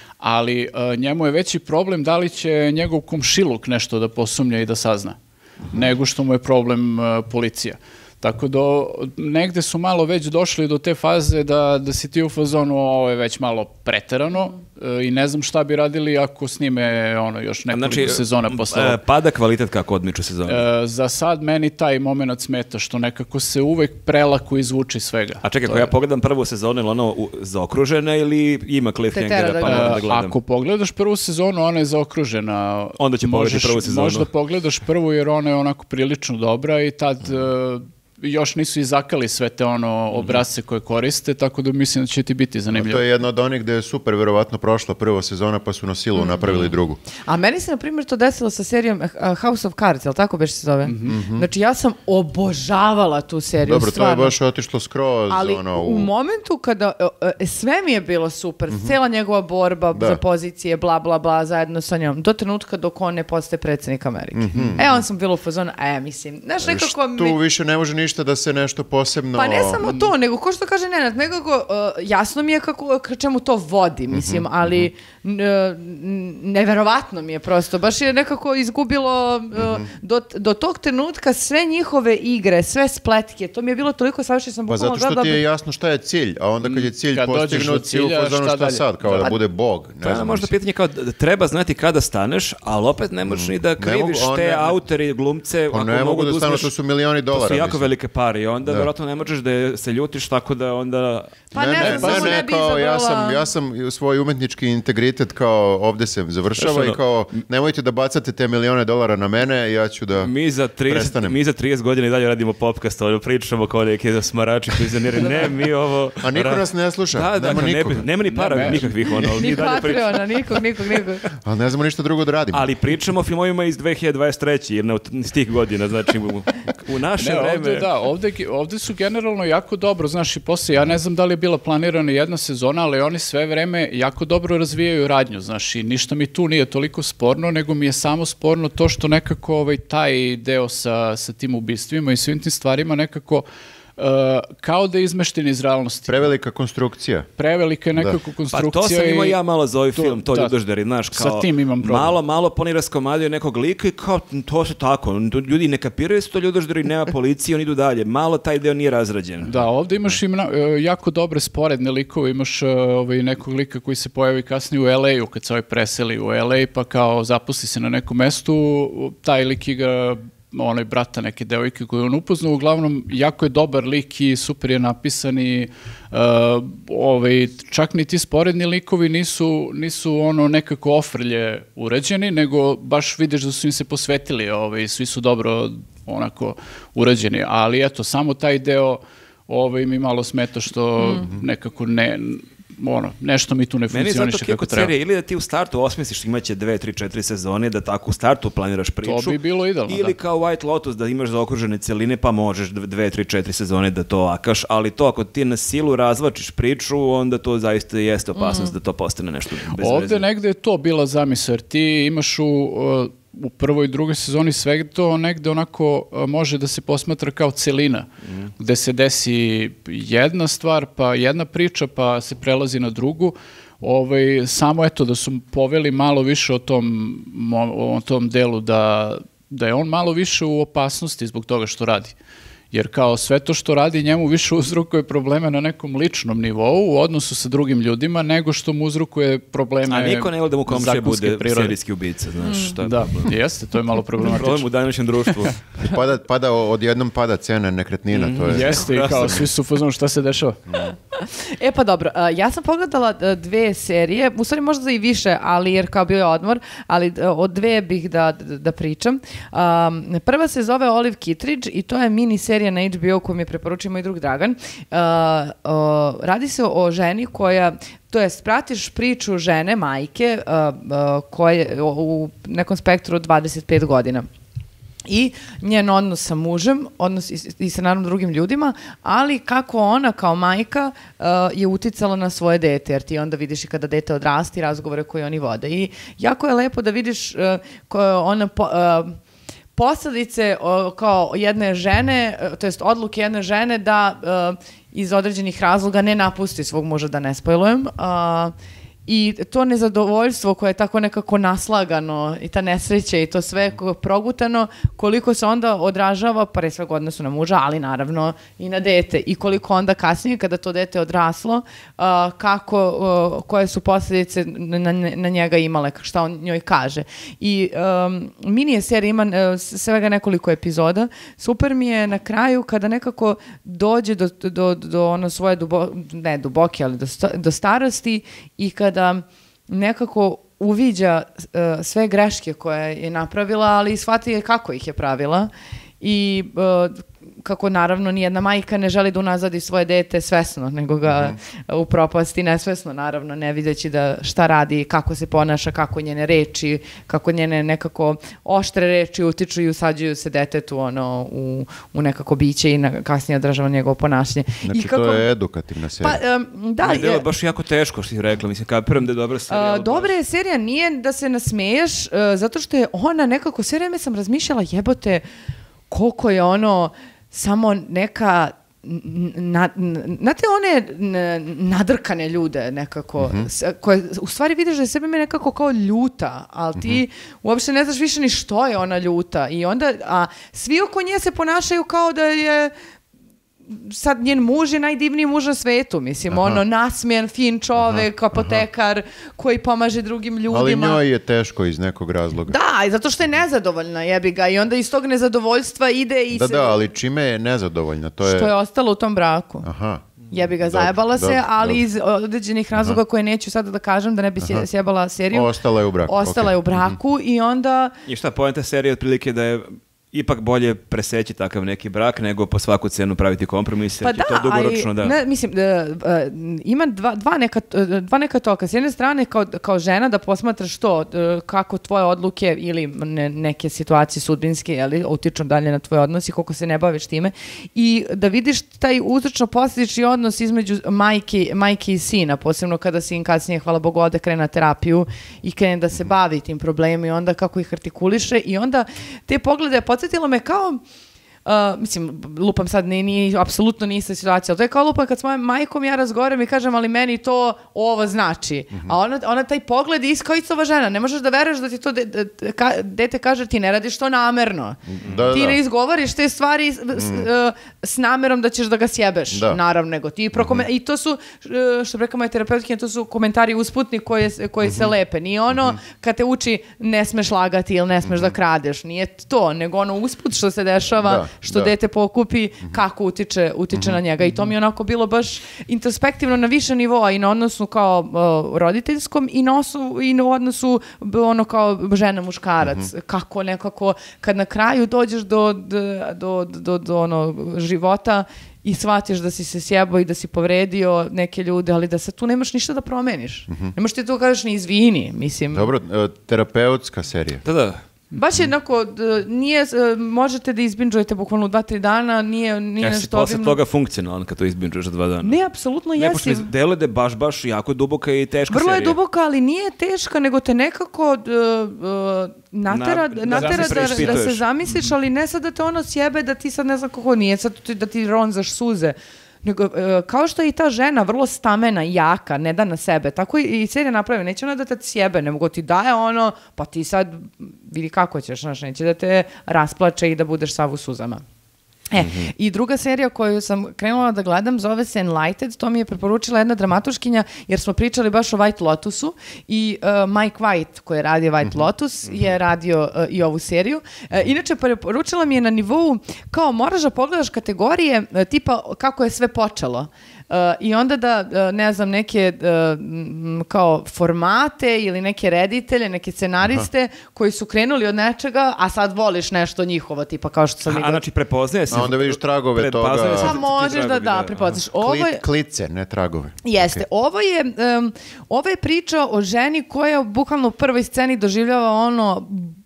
Ali uh, njemu je veći problem da li će njegov komšiluk nešto da posumnja i da sazna, nego što mu je problem uh, policija. Tako da negde su malo već došli do te faze da, da si ti u fazonu, ovo je već malo preterano uh, i ne znam šta bi radili ako snime ono, još nekoliko znači, sezona posle. Uh, pada kvalitet kako odmiču sezone? Uh, za sad meni taj moment smeta što nekako se uvek prelako izvuči svega. A čekaj, ako ja pogledam prvu sezonu, ili ono u, zaokružena ili ima cliffhangera pa mogu da gledam? Ako pogledaš prvu sezonu, ona je zaokružena. Onda će pogledati prvu sezonu. Možda pogledaš prvu jer ona je onako prilično dobra i tad... Uh, još nisu izakali sve te ono obrazce koje koriste, tako da mislim da će ti biti zanimljivo. A to je jedno od onih gde je super verovatno prošla prva sezona pa su na silu mm. napravili drugu. A meni se na primjer to desilo sa serijom House of Cards, jel tako beše se zove? Mm-hmm. Znači ja sam obožavala tu seriju. Dobro, stvarno. to je baš otišlo skroz. Ali ono, u... u momentu kada sve mi je bilo super, mm-hmm. cijela njegova borba da. za pozicije, bla bla bla, zajedno sa njom, do trenutka dok on ne postaje predsjednik Amerike. Mm-hmm. E, on sam bila u fazonu, a ja mislim, znaš nekako mi... Tu više ne može ništa da se nešto posebno... Pa ne samo to, nego ko što kaže Nenad, nekako uh, jasno mi je kako, k čemu to vodi, mislim, mm-hmm. ali n- neverovatno mi je prosto, baš je nekako izgubilo uh, mm-hmm. do, do tog trenutka sve njihove igre, sve spletke, to mi je bilo toliko savršeno, sam pa zato što gledala... ti je jasno šta je cilj, a onda kad je cilj kad postignut, si u fazonu šta, šta sad, kao da, da bude Bog. Ne pa znam, možda pitanje kao da treba znati kada staneš, ali opet ne možeš mm. ni da kriviš mogu, te ne, autore, glumce, pa ne mogu da stanu, to su milioni dolara. To su jako velike velike pare i onda vjerojatno ne možeš da je se ljutiš tako da onda... Pa ne, ne, samo ne bi kao, ja izabrala- sam, ja sam svoj umetnički integritet kao ovde se završava Znaš, ono- i kao nemojte da bacate te milione dolara na mene, ja ću da Mi za trideset, prestanem. mi za trideset godina i dalje radimo podcast, ono, pričamo kao neki smarači, penzioneri, ne, mi ovo... A niko ra- nas ne sluša, Da, da, nema ne, nikoga. nema ni para Ne, ne. nikakvih, ono, ali mi Ni dalje pričamo. Patreona, nikog, nikog, nikog. Ali ne znamo ništa drugo da radimo. Ali pričamo o filmovima iz dve hiljade dvadeset treće jer ne iz tih godina, znači u, u naše Ne, vreme... ovde, da, ovde, ovde su generalno jako dobro, znaš, i posle, ja ne znam da li je bila planirana jedna sezona, ali oni sve vreme jako dobro razvijaju radnju, znaš, i ništa mi tu nije toliko sporno, nego mi je samo sporno to što nekako ovaj, taj deo sa, sa tim ubistvima i svim tim stvarima nekako uh, kao da je izmešten iz realnosti. Prevelika konstrukcija. Prevelika je nekako Pa konstrukcija. to sam imao i- ja malo za ovaj to- film, to da. ljudožderi, znaš, Sa kao... tim imam problem. Malo, malo poni raskomadio nekog lika i kao, to se tako, ljudi ne kapiraju su to ljudožderi, nema policije, oni idu dalje. Malo taj deo nije razrađen. Da, ovdje imaš i mna- e, jako dobre sporedne likove, imaš e, ovaj, nekog lika koji se pojavi kasnije u el ej-u, kad se ovaj preseli u el ej, pa kao zaposli se na nekom mestu, taj lik igra onaj brata neke devojke koju on upoznao, uglavnom jako je dobar lik i super je napisan i uh, ovaj, čak ni ti sporedni likovi nisu, nisu ono nekako ofrlje urađeni, nego baš vidiš da su im se posvetili, ovaj, svi su dobro onako urađeni, ali eto, samo taj deo ovaj, mi malo smeta što nekako ne, ono, nešto mi tu ne Meni je zato funkcioniše kako kod treba. serije ili da ti u startu osmisliš imaće dve, tri, četiri sezone, da tako u startu planiraš priču. To bi bilo idealno, Ili da. kao White Lotus da imaš zaokružene celine pa možeš dve, dve, tri, četiri sezone da to akaš, ali to ako ti na silu razvlačiš priču, onda to zaista jeste opasnost da to postane nešto bez Ovde veze. negde je to bila zamisao, jer ti imaš u, uh, u prvoj i drugoj sezoni sve to negde onako uh, može da se posmatra kao celina, gde se desi jedna stvar, pa jedna priča, pa se prelazi na drugu. Ovaj, samo eto da su poveli malo više o tom, mo- o tom delu da, da je on malo više u opasnosti zbog toga što radi. Jer kao sve to što radi njemu više uzrokuje probleme na nekom ličnom nivou u odnosu sa drugim ljudima nego što mu uzrokuje probleme A niko ne voli da mu komšija zakonske bude prirode. serijski ubica, znaš, to je Da, problem. jeste, to je malo Problem problematično. u današnjem društvu. Pada, pada odjednom pada cena nekretnina, to je... Jeste i kao svi su u fazonu šta se dešava. E pa dobro, a, ja sam pogledala a, dve serije, u stvari možda i više, ali jer kao bio je odmor, ali a, od dve bih da, da, da pričam. Um, prva se zove Olive Kitteridge i to je mini serija na H B O koju mi je preporučio moj drug Dragan. Uh, uh, radi se o ženi koja, to jest pratiš priču žene, majke, uh, uh, koje u u nekom spektru od dvadeset pet godina. I njen odnos sa mužem, odnos i, i sa naravno drugim ljudima, ali kako ona kao majka uh, je uticala na svoje dete, jer ti onda vidiš i kada dete odrasti razgovore koje oni vode. I jako je lepo da vidiš uh, ko, ona po, uh, posledice uh, kao jedne žene, uh, to jest odluke jedne žene da uh, iz određenih razloga ne napusti svog muža, da ne spojlujem, uh, i to nezadovoljstvo koje je tako nekako naslagano i ta nesreća i to sve ko- progutano, koliko se onda odražava pre svega odnosu na muža, ali naravno i na dete i koliko onda kasnije kada to dete odraslo, a, kako, a, koje su posljedice na, na, na njega imale, šta on njoj kaže. I um, mini je serija, ima e, svega nekoliko epizoda. Super mi je na kraju kada nekako dođe do, do, do ono svoje dubo, ne duboke, ali do, sta- do starosti i kada nekako uviđa uh, sve greške koje je napravila, ali i shvati kako ih je pravila i uh, kako naravno nijedna majka ne želi da unazadi svoje dete svesno, nego ga mm-hmm. upropasti nesvesno, naravno, ne videći da šta radi, kako se ponaša, kako njene reči, kako njene nekako oštre reči utiču i usađuju se detetu ono, u, u nekako biće i na, kasnije odražava njegovo ponašanje. Znači, I kako, to je edukativna serija. Pa, um, da, Da, je je, baš jako teško što si rekla, mislim, kapiram da je dobra serija. A, ali dobra baš- je serija, nije da se nasmeješ, uh, zato što je ona nekako, sve vreme sam razmišljala, jebote, koliko je ono samo neka n- na, n- znate one n- nadrkane ljude nekako, s- koje u stvari vidiš da je sebe nekako kao ljuta, ali ti uopšte ne znaš više ni što je ona ljuta i onda, a svi oko nje se ponašaju kao da je sad njen muž je najdivniji muž na svetu, mislim, Aha. ono, nasmijen, fin čovek, apotekar, koji pomaže drugim ljudima. Ali njoj je teško iz nekog razloga. Da, i zato što je nezadovoljna, jebi ga, i onda iz tog nezadovoljstva ide i Da, se... da, ali čime je nezadovoljna? To je... Što je ostalo u tom braku. Aha. Jebi ga, Dobro, zajebala se, dobro, ali dobro. iz određenih razloga koje neću sada da kažem, da ne bi sje- sjebala seriju. Ostala je u braku. Ostala ok. je u braku i onda... I šta, poenta serije otprilike da je ipak bolje preseći takav neki brak nego po svaku cenu praviti kompromise. Pa jer da, to dugoročno, ali, da. ne, mislim, da, ima dva, dva, neka, dva neka toka. S jedne strane, kao, kao žena da posmatraš to, e, kako tvoje odluke ili ne, neke situacije sudbinske, jeli, utiču dalje na tvoje odnosi, koliko se ne baviš time, i da vidiš taj uzročno-posljedični odnos između majke, majke i sina, posebno kada sin kasnije, hvala Bogu, ode, krene na terapiju i krene da se bavi tim problemima i onda kako ih artikuliše i onda te poglede podsjetilo me kao, uh, mislim, lupam sad, nije, nije, apsolutno nije ista situacija, ali to je kao lupam kad s mojom majkom ja razgovaram i kažem, ali meni to ovo znači. Mm-hmm. A ona, ona taj pogled iskao ova žena, ne možeš da veruješ da ti to de, de, ka, dete kaže, ti ne radiš to namerno. Da, ti da. ne izgovoriš te stvari s, mm. s, uh, s namerom da ćeš da ga sjebeš, Da. naravno, nego ti prokome... Mm-hmm. I to su, uh, što bi rekao moja terapeutkinja, to su komentari usputni koji, koji mm-hmm. se lepe. Nije ono mm-hmm. kad te uči ne smeš lagati ili ne smeš mm-hmm. da kradeš. Nije to, nego ono usput što se dešava, Da, što da. dete pokupi, kako utiče, utiče mm-hmm. na njega. I to mi je onako bilo baš introspektivno na više nivoa i na odnosu kao uh, roditeljskom i na, osu, i na odnosu ono kao žena muškarac. Mm-hmm. Kako nekako, kad na kraju dođeš do, do, do, do, do ono, života i shvatiš da si se sjebao i da si povredio neke ljude, ali da sad tu nemaš ništa da promeniš. Mm-hmm. Ne možeš ti to kažeš ni izvini, mislim. Dobro, e, terapeutska serija. Da, da. Baš jednako, d- nije, e, možete da izbinđujete bukvalno u dva, tri dana, nije, nije Ja si nešto posle obimno. toga funkcionalan kad to izbinđuješ za dva dana. Ne, apsolutno Ne, pošto jesi. mi deluje da je baš, baš jako duboka i teška Vrlo serija. je duboka, ali nije teška, nego te nekako d- d- natera, Na- da natera se da, da, preispituješ. se zamisliš, ali ne sad da te ono sjebe, da ti sad ne znam kako nije, sad ti- da ti ronzaš suze. Nego, e, kao što je i ta žena vrlo stamena, jaka, ne da na sebe, tako i, i serija napravi, neće ona da te sjebe, nego ti daje ono, pa ti sad vidi kako ćeš, znaš, neće da te rasplače i da budeš sav u suzama. E, mm-hmm. i druga serija koju sam krenula da gledam zove se Enlightened, to mi je preporučila jedna dramatuškinja, jer smo pričali baš o White Lotusu i uh, Mike White, koji je radio White mm-hmm. Lotus, je radio uh, i ovu seriju. Uh, inače, preporučila mi je na nivou, kao moraš da pogledaš kategorije uh, tipa kako je sve počelo. Uh, I onda da, uh, ne znam, neke uh, m, kao formate ili neke reditelje, neke scenariste Aha. koji su krenuli od nečega, a sad voliš nešto njihovo, tipa kao što sam... A, a znači prepoznaje se... A onda vidiš tragove prepoznaje toga. se Pa ti možeš da, tragovi, da, prepoznaš. Ovo je... Klit, klice, ne tragove. Jeste. Okay. Ovo je um, ovo je priča o ženi koja bukvalno u prvoj sceni doživljava ono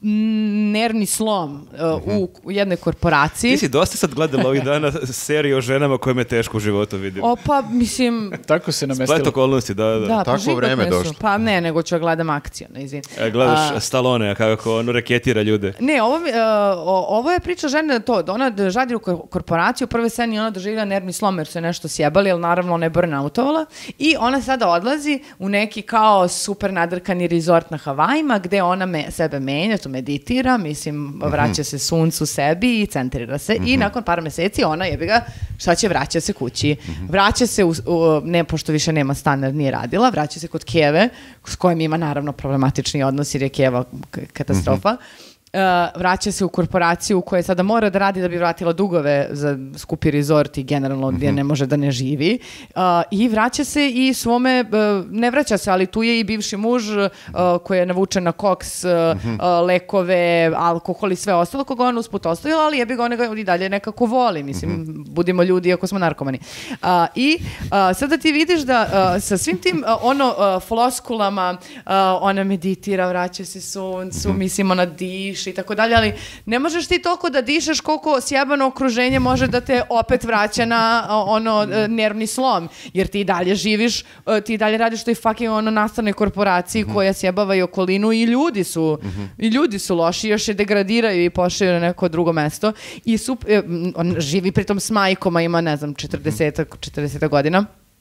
nervni slom uh, u, u jednoj korporaciji. Ti si dosta sad gledala ovih dana seriju o ženama kojima je teško u životu, vidim. O, pa, mislim... Tako se Splet namestilo. okolnosti, da, da. Da, pa Tako životne vreme su. došlo. Pa ne, nego ću gledam akciju, ne izvini. E, gledaš A, Stallone, kako ono reketira ljude. Ne, ovo, mi, uh, o- ovo je priča žene to, da ona d- radi u kor- korporaciji, u prvoj sceni ona doživlja nervni slom jer su je nešto sjebali, ali naravno ona je burnoutovala i ona sada odlazi u neki kao super nadrkani rezort na Havajima gde ona me, sebe menja, tu meditira, mislim, vraća se suncu sebi i centrira se i nakon par meseci ona jebi ga, šta će, vraća se kući. Vraća se, u, u, ne, pošto više nema stan jer nije radila, vraća se kod Keve, s kojim ima naravno problematični odnos jer je Keva k- katastrofa. Uh, vraća se u korporaciju u kojoj sada mora da radi da bi vratila dugove za skupi rezort i generalno gdje ne može da ne živi. Uh, I vraća se i svome, uh, ne vraća se, ali tu je i bivši muž uh, koji je navučen na koks, uh, uh, lekove, alkohol i sve ostalo, koga on usput ostavila, ali jebi ga, ona ga i dalje nekako voli. Mislim, budimo ljudi ako smo narkomani. Uh, I uh, sada ti vidiš da uh, sa svim tim uh, ono uh, floskulama uh, ona meditira, vraća se suncu, mislim, ona diše i tako dalje, ali ne možeš ti toliko da dišeš koliko sjebano okruženje može da te opet vraća na o, ono e, nervni slom, jer ti dalje živiš, e, ti dalje radiš u toj fucking ono nastavnoj korporaciji mm-hmm. koja sjebava i okolinu i ljudi su mm-hmm. i ljudi su loši, još je degradiraju i pošalju na neko drugo mesto i sup, e, on živi pritom s majkom, a ima ne znam četrdeset godina.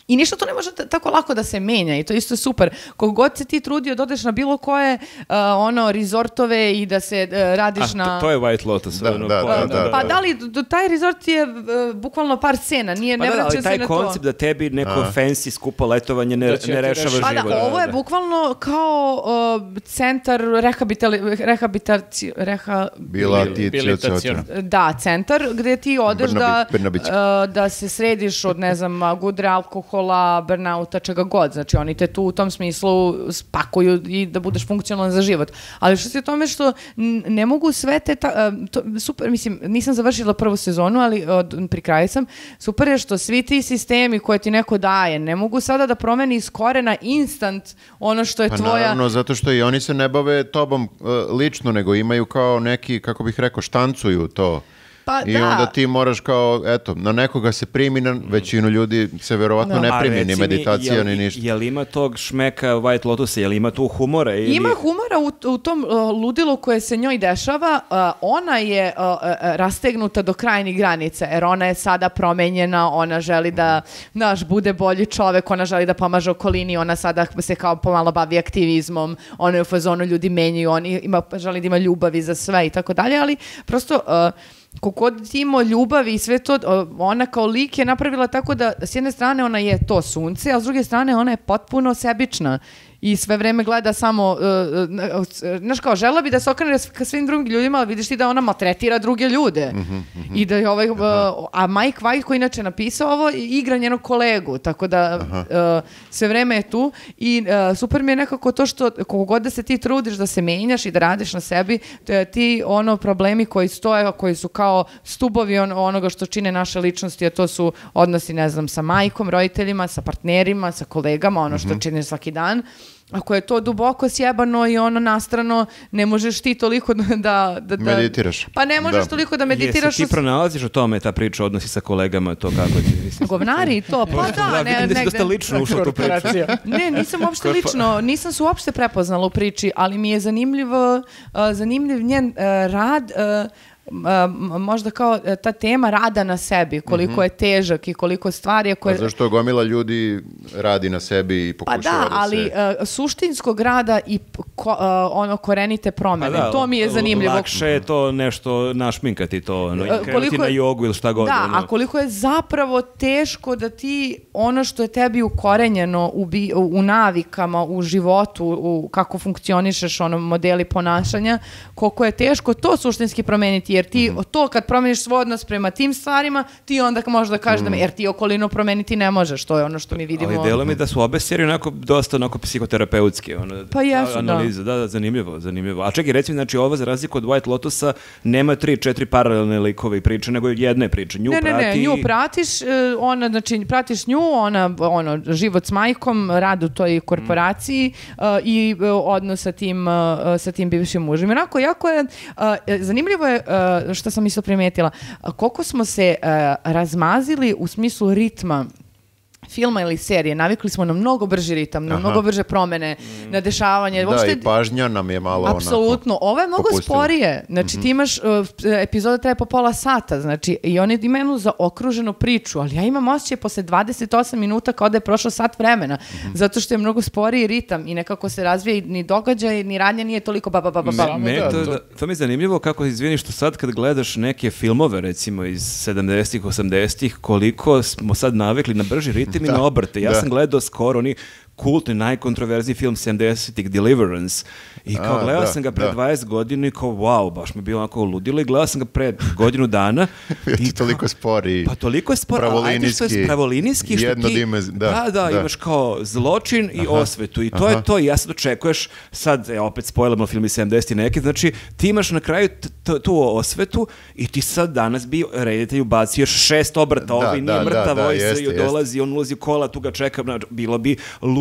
I ništa to ne može t- tako lako da se menja i to isto je super. Kogod se ti trudio da odeš na bilo koje uh, ono rezortove i da se uh, radiš A, na... to, to je White Lotus. Da, ono, da, po- da, da. Pa da li, d- taj rezort je uh, bukvalno par scena, nije, Pa ne da, vraća ali se taj na koncept to. da tebi neko A. fancy skupo letovanje ne, Da će ne ti rešava rešiti. Pa život. da, ovo je bukvalno kao uh, centar rehabilitali, rehabilitaci, reha, Bilatacijaciona. da, centar gde ti odeš Brnabi- da, Brnabić. uh, da se središ od, ne znam, gudre, alkohola, burnouta, čega god. Znači, oni te tu u tom smislu spakuju i da budeš funkcionalan za život. Ali što se tome što n- ne mogu sve te... Ta, uh, to, super, mislim, nisam završila prvu sezonu, ali od, pri kraju sam. Super je što svi ti sistemi koje ti neko daje, ne mogu sada da promeni iz korena instant ono što je Pa tvoja... naravno, zato što i oni se ne bave tobom uh, lično, nego imaju kao neki, kako bih rekao, štancuju to. Pa I da. onda ti moraš kao, eto, na nekoga se primi, na većinu ljudi se verovatno Da. ne A primi, ni reci mi, meditacija, jel- ni ništa. Jel ima tog šmeka White Lotusa, jel ima tu humora? Ili... Ima humora u, u tom uh, ludilu koje se njoj dešava. Uh, ona je uh, uh, rastegnuta do krajnjih granica, jer ona je sada promenjena, ona želi da, znaš, bude bolji čovek, ona želi da pomaže okolini, ona sada se kao pomalo bavi aktivizmom, ona je u fazonu ljudi menjaju, on ima, želi da ima ljubavi za sve i tako dalje, ali prosto... Uh, kogod ti imao ljubav i sve to, o, ona kao lik je napravila tako da s jedne strane ona je to sunce, a s druge strane ona je potpuno sebična i sve vreme gleda samo, uh, uh, znaš kao, žela bi da se okrene ka svim drugim ljudima, ali vidiš ti da ona maltretira druge ljude. I da je ovaj, uh, a Mike White koji inače napisao ovo, igra njenog kolegu, tako da uh, sve vreme je tu i uh, super mi je nekako to što koliko god da se ti trudiš da se menjaš i da radiš na sebi, to je ti ono problemi koji stoje, koji su kao stubovi on, onoga što čine naše ličnosti, a to su odnosi, ne znam, sa majkom, roditeljima, sa partnerima, sa kolegama, ono što činiš svaki dan. Ako je to duboko sjebano i ono nastrano, ne možeš ti toliko da... da, da Meditiraš. Pa ne možeš Da. toliko da meditiraš. Jesi ti pronalaziš o tome ta priča odnosi sa kolegama, to kako ti mislim? Govnari i to, pa da, Da, ne, vidim da si dosta negde. lično ušao u tu priču. Korporacija. Ne, nisam uopšte lično, nisam se uopšte prepoznala u priči, ali mi je zanimljivo, uh, zanimljiv njen uh, rad, uh, m- možda kao uh, ta tema rada na sebi, koliko je težak i koliko stvari je koje... Pa zašto gomila ljudi radi na sebi i Pa pokušava da, da, ali se... uh, suštinskog rada i p- ko- uh, ono korenite Pa promene, da, to mi je zanimljivo. Lakše je to nešto našminkati to, ono, i E, krenuti koliko na je- jogu ili šta god. Da, ono. a koliko je zapravo teško da ti ono što je tebi ukorenjeno u, bi, u, u navikama, u životu, u kako funkcionišeš, ono modeli ponašanja, koliko je teško to suštinski promeniti, jer ti to kad promeniš svoj odnos prema tim stvarima, ti onda možda kažeš da me, jer ti okolinu promeniti ne možeš, to je ono što mi vidimo. Ali delo mi da su obe serije onako dosta onako psihoterapeutske. Ono, Pa jesu, da. analize. Da, da, zanimljivo, zanimljivo. A čekaj, recimo, znači, ovo za razliku od White Lotusa nema tri, četiri paralelne likove i priče, nego jedna je priča. Nju Ne, ne, prati... ne, nju pratiš, e, ona, znači, pratiš nju, ona, ono, život s majkom, rad u toj korporaciji e, i e, odnos sa tim, e, sa tim bivšim mužem. Onako, jako je, e, zanimljivo je, e, što sam isto primetila, a koliko smo se e, razmazili u smislu ritma filma ili serije, navikli smo na mnogo brži ritam, na Aha. mnogo brže promene, na dešavanje. Da, Uopšte- i pažnja nam je malo onako... Apsolutno. Ovo je mnogo popustila. sporije. Znači, ti imaš, uh, epizoda traje po pola sata, znači, i oni imaju jednu zaokruženu priču, ali ja imam osjećaj posle dvadeset osam minuta kao da je prošlo sat vremena, zato što je mnogo sporiji ritam i nekako se razvija i ni događaj, ni radnja nije toliko ba, ba, ba, ba, ba. Samo Me, da, to, to- da- to mi je zanimljivo kako, izvini što sad kad gledaš neke filmove, recimo iz sedamdesetih, osamdesetih, koliko smo sad navikli na brži ritam i na obrte. Ja da. sam gledao skoro oni kultni, najkontroverzniji film sedamdesetih, Deliverance. I kao A, gledao da, sam ga pre da. dvadeset godina i kao wow, baš mi je bilo onako ludilo i gledao sam ga pre godinu dana. Bio ti i toliko spori. Pa toliko je sporo, ali ajde što je Pravolinijski. pravolinijski što Jedno ti, dime, da, da, da, da. imaš kao zločin i osvetu i to je to i ja sad očekuješ, sad e, opet spojlamo film iz sedamdesetih neki, znači ti imaš na kraju t- t- tu osvetu i ti sad danas bi reditelj ubacio još šest obrata, Da, ovaj nije da, mrtav, da, da, ovaj se jeste, jeste. dolazi, on ulazi u kola, tu ga čeka, znači, bilo bi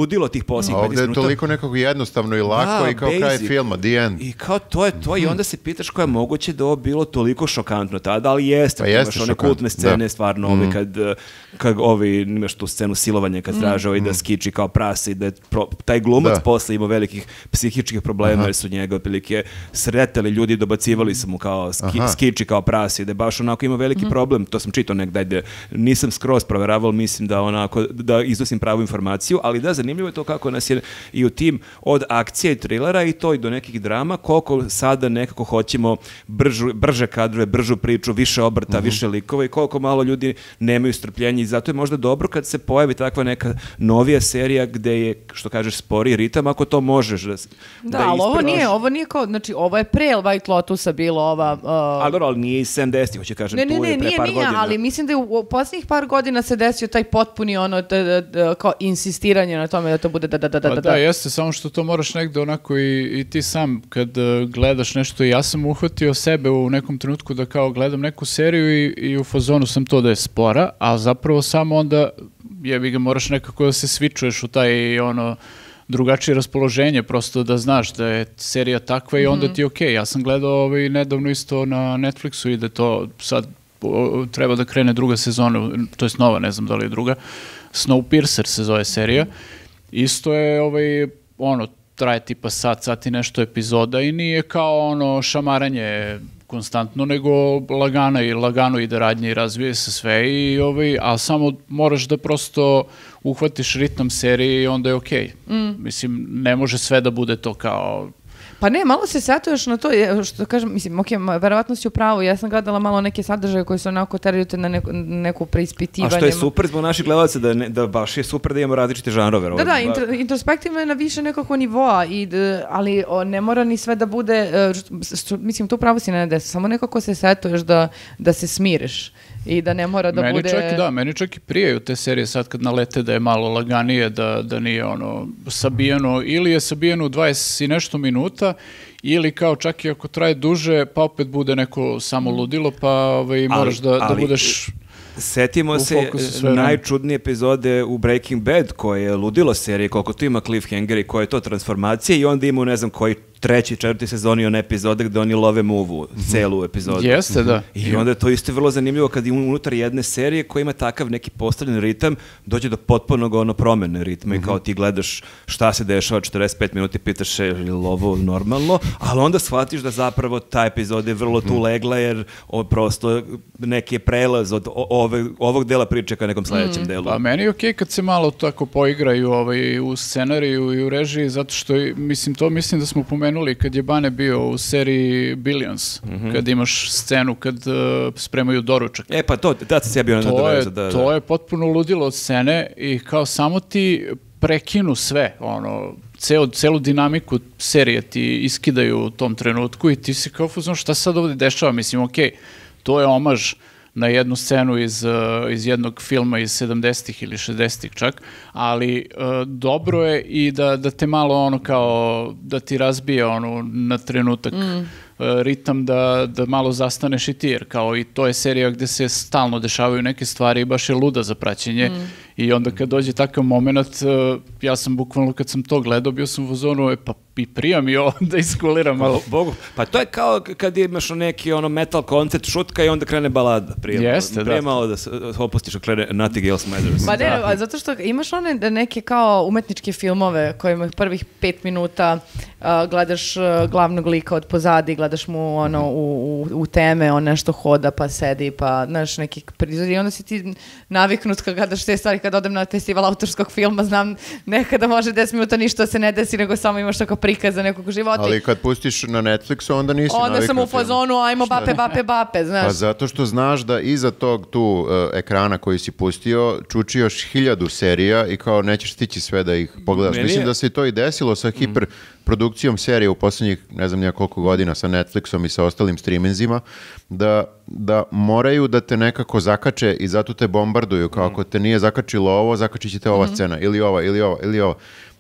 ludilo tih posljednjih A ovdje pedeset je minuta. toliko nekog jednostavno i lako Da, i kao kraj basic. filma, the end. I kao to je to i onda se pitaš kako je moguće da ovo bilo toliko šokantno tada, ali jeste, Pa imaš jeste one šokantno, kultne scene, da. stvarno, ovi kad, eh, kad ovi, imaš tu scenu silovanja kad traže ovi da skiči kao prase i da je pro- taj glumac Da. posle imao velikih psihičkih problema jer su njega otprilike sretali ljudi, dobacivali su mu kao ski, Aha. skiči kao prase i da je baš onako imao veliki problem, to sam čitao negdje, ajde, nisam skroz proveravao, mislim da onako, da iznosim pravu informaciju, ali da, zanimljivo je to kako nas je i u tim od akcija i trilera i to i do nekih drama, koliko sada nekako hoćemo bržu, brže kadrove, bržu priču, više obrta, više likova i koliko malo ljudi nemaju strpljenja i zato je možda dobro kad se pojavi takva neka novija serija gde je, što kažeš, spori ritam, ako to možeš da, Da, ali ovo ispraviš. nije, ovo nije kao, znači ovo je pre White Lotusa bilo ova... Uh, Ali dobro, ali nije iz sedamdesetih, hoće kažem, Ne, ne, tu ne, je pre nije, par nije, godina. ali mislim da je u, u posljednjih par godina se desio taj potpuni ono, da, da, da, kao insistiranje na tome da to bude da, da, da, da, Pa da. da, jeste, samo što to moraš negde onako i, i ti sam kad uh, gledaš nešto, ja sam uhvatio sebe u nekom trenutku da kao gledam neku seriju i, i u fazonu sam to da je spora, a zapravo samo onda jebi ga moraš nekako da se svičuješ u taj ono drugačije raspoloženje, prosto da znaš da je serija takva i onda ti je okej. Ja sam gledao ovaj nedavno isto na Netflixu i da to sad o, treba da krene druga sezona, to je nova, ne znam da li je druga. Snowpiercer se zove serija. Isto je ovaj, ono, traje tipa sat, sat i nešto epizoda i nije kao ono šamaranje konstantno, nego lagana i lagano ide radnje i razvije se sve i ovaj, a samo moraš da prosto uhvatiš ritam serije i onda je okej. Mislim, ne može sve da bude to kao... Pa ne, malo se setuješ na to, je, što kažem, mislim, ok, ma, verovatno si u pravu, ja sam gledala malo neke sadržaje koji su onako teraju te na neku, neku A preispitivanje. što je super zbog naših gledalaca, da, ne, da baš je super da imamo različite žanrove. Da, Ovo- da, intro, introspektivno je na više nekako nivoa, i, d- ali o, ne mora ni sve da bude, e, što- mislim, tu pravo si ne da samo nekako se setuješ da, da se smiriš i da ne mora da meni bude... čak i da, meni čak i prijaju te serije sad kad nalete da je malo laganije, da, da nije ono sabijeno, ili je sabijeno u dvadeset i nešto minuta, ili kao čak i ako traje duže, pa opet bude neko samo ludilo, pa ovaj, moraš da, da ali- budeš... Setimo u se fokusu sve vreme. najčudnije epizode u Breaking Bad, koje je ludilo serije, koliko tu ima cliffhanger i koje je to transformacije i onda ima u ne znam koji treći, četvrti sezoni one epizode gde oni love muvu, celu epizodu. Jeste, da. I onda je to isto vrlo zanimljivo kad im unutar jedne serije koja ima takav neki postavljen ritam, dođe do potpunog ono promene ritma i kao ti gledaš šta se dešava četrdeset pet minuta i pitaš je li ovo normalno, ali onda shvatiš da zapravo ta epizoda je vrlo tu legla jer o, prosto neki je prelaz od o- ove, ovog dela priče ka nekom sledećem delu. Pa meni je okej kad se malo tako poigraju ovaj, u scenariju i u režiji, zato što, i- mislim, to mislim da smo pomenuli kad je Bane bio u seriji Billions, kad imaš scenu kad uh, spremaju doručak. E pa to, da se ja bio To je, nadovezao, da, da. to je potpuno ludilo od scene i kao samo ti prekinu sve, ono, ceo, celu dinamiku serije ti iskidaju u tom trenutku i ti si kao fuzon šta se sad ovdje dešava, mislim, okej, to je omaž na jednu scenu iz, uh, iz jednog filma iz sedamdesetih ili šezdesetih čak, ali uh, dobro je i da, da te malo ono kao, da ti razbije ono na trenutak uh, ritam da, da malo zastaneš i ti, jer kao i to je serija gde se stalno dešavaju neke stvari i baš je luda za praćenje i onda kad dođe takav moment, uh, ja sam bukvalno kad sam to gledao, bio sam u zonu, e, pa i prija mi ovo da iskuliram malo. Bogu, pa to je kao k- kad imaš neki ono metal koncert, šutka i onda krene balada. Prije, Jeste, prije da. malo da se opustiš, ako krene Nothing Else Matters. Pa ne, a zato što imaš one da neke kao umetničke filmove kojima prvih pet minuta uh, gledaš uh, glavnog lika od pozadi, gledaš mu ono u, u, u teme, on nešto hoda pa sedi, pa znaš neki prizor i onda si ti naviknut kad gledaš te stvari, kad odem na festival autorskog filma, znam nekada može deset minuta ništa se ne desi, nego samo imaš tako prikaza nekog života. Ali kad pustiš na Netflixu, onda nisi Onda sam u naviknut. fazonu, ajmo bape, bape, bape, znaš. Pa zato što znaš da iza tog tu uh, ekrana koji si pustio čuči još hiljadu serija i kao nećeš stići sve da ih pogledaš. Meni Mislim je- da se i to i desilo sa hiperprodukcijom serije u posljednjih ne znam nijakoliko godina sa Netflixom i sa ostalim streamingzima, da, da moraju da te nekako zakače i zato te bombarduju. Kao ako te nije zakačilo ovo, zakačit će te ova scena ili ova ili ova ili ova.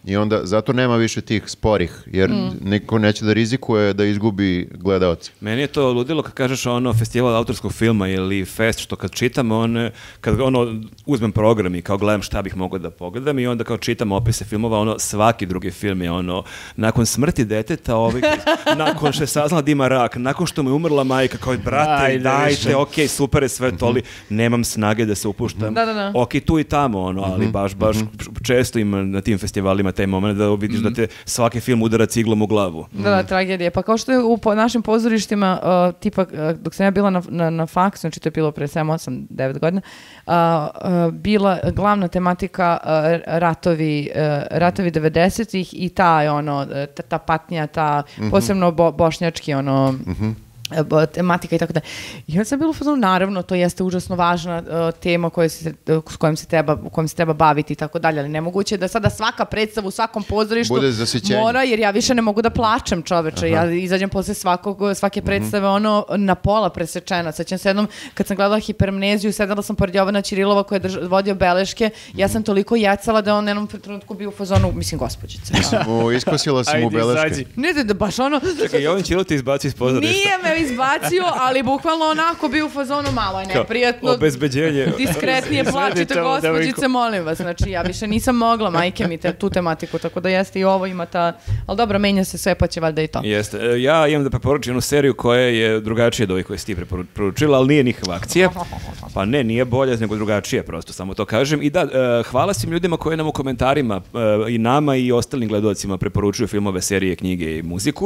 I onda zato nema više tih sporih, jer mm. niko neće da rizikuje da izgubi gledaoce. Meni je to ludilo kad kažeš ono festival autorskog filma ili fest, što kad čitam, on, kad ono uzmem program i kao gledam šta bih mogao da pogledam i onda kao čitam opise filmova, ono svaki drugi film je ono nakon smrti deteta, ovaj, nakon što je saznala da ima rak, nakon što mu je umrla majka, kao brate, Ajde, dajte, ok, super je sve to, ali nemam snage da se upuštam. Da, da, da. Ok, tu i tamo, ono, ali baš, baš često ima na tim festivalima taj moment da vidiš da te svaki film udara ciglom u glavu. Da, da, tragedija. Pa kao što je u po našim pozorištima, uh, tipa, uh, dok sam ja bila na, na, na faksu, znači to je bilo pre sedam, osam, devet godina, uh, uh, bila glavna tematika uh, ratovi, uh, ratovi devedesetih i ta, ono, ta, ta patnja, ta, mm-hmm. posebno bo, bošnjački, ono, mm-hmm. tematika i tako da. I onda sam bila u fazonu, naravno, to jeste užasno važna uh, tema koja se, uh, s kojom se treba, kojom se treba baviti i tako dalje, ali nemoguće da sada svaka predstava u svakom pozorištu mora, jer ja više ne mogu da plačem, čoveče. Aha. Ja izađem posle svakog, svake predstave mm-hmm. ono na pola presečena. Sećam se jednom, kad sam gledala Hipermneziju, sedala sam pored Jovana Ćirilova koji je drž, vodio beleške, mm-hmm. ja sam toliko jecala da on jednom trenutku bio u fazonu, mislim, gospođice. O, iskosila sam u beleške. Ne, da, baš ono... Čekaj, Jovan Ćirilo te izbaci iz pozorišta. Nije me izbacio, ali bukvalno onako bio u fazonu malo je neprijatno. Obezbeđenje. Diskretnije plačite, gospođice, molim vas. Znači, ja više nisam mogla, majke mi, te, tu tematiku, tako da jeste i ovo ima ta... Ali dobro, menja se sve, pa će valjda i to. Jeste. Ja imam da preporučim jednu seriju koja je drugačija od ovih koje si ti preporučila, ali nije nikakva akcija. Pa ne, nije bolja, nego drugačija, prosto samo to kažem. I da, hvala svim ljudima koji nam u komentarima i nama i ostalim gledalcima preporučuju filmove, serije, knjige i muziku.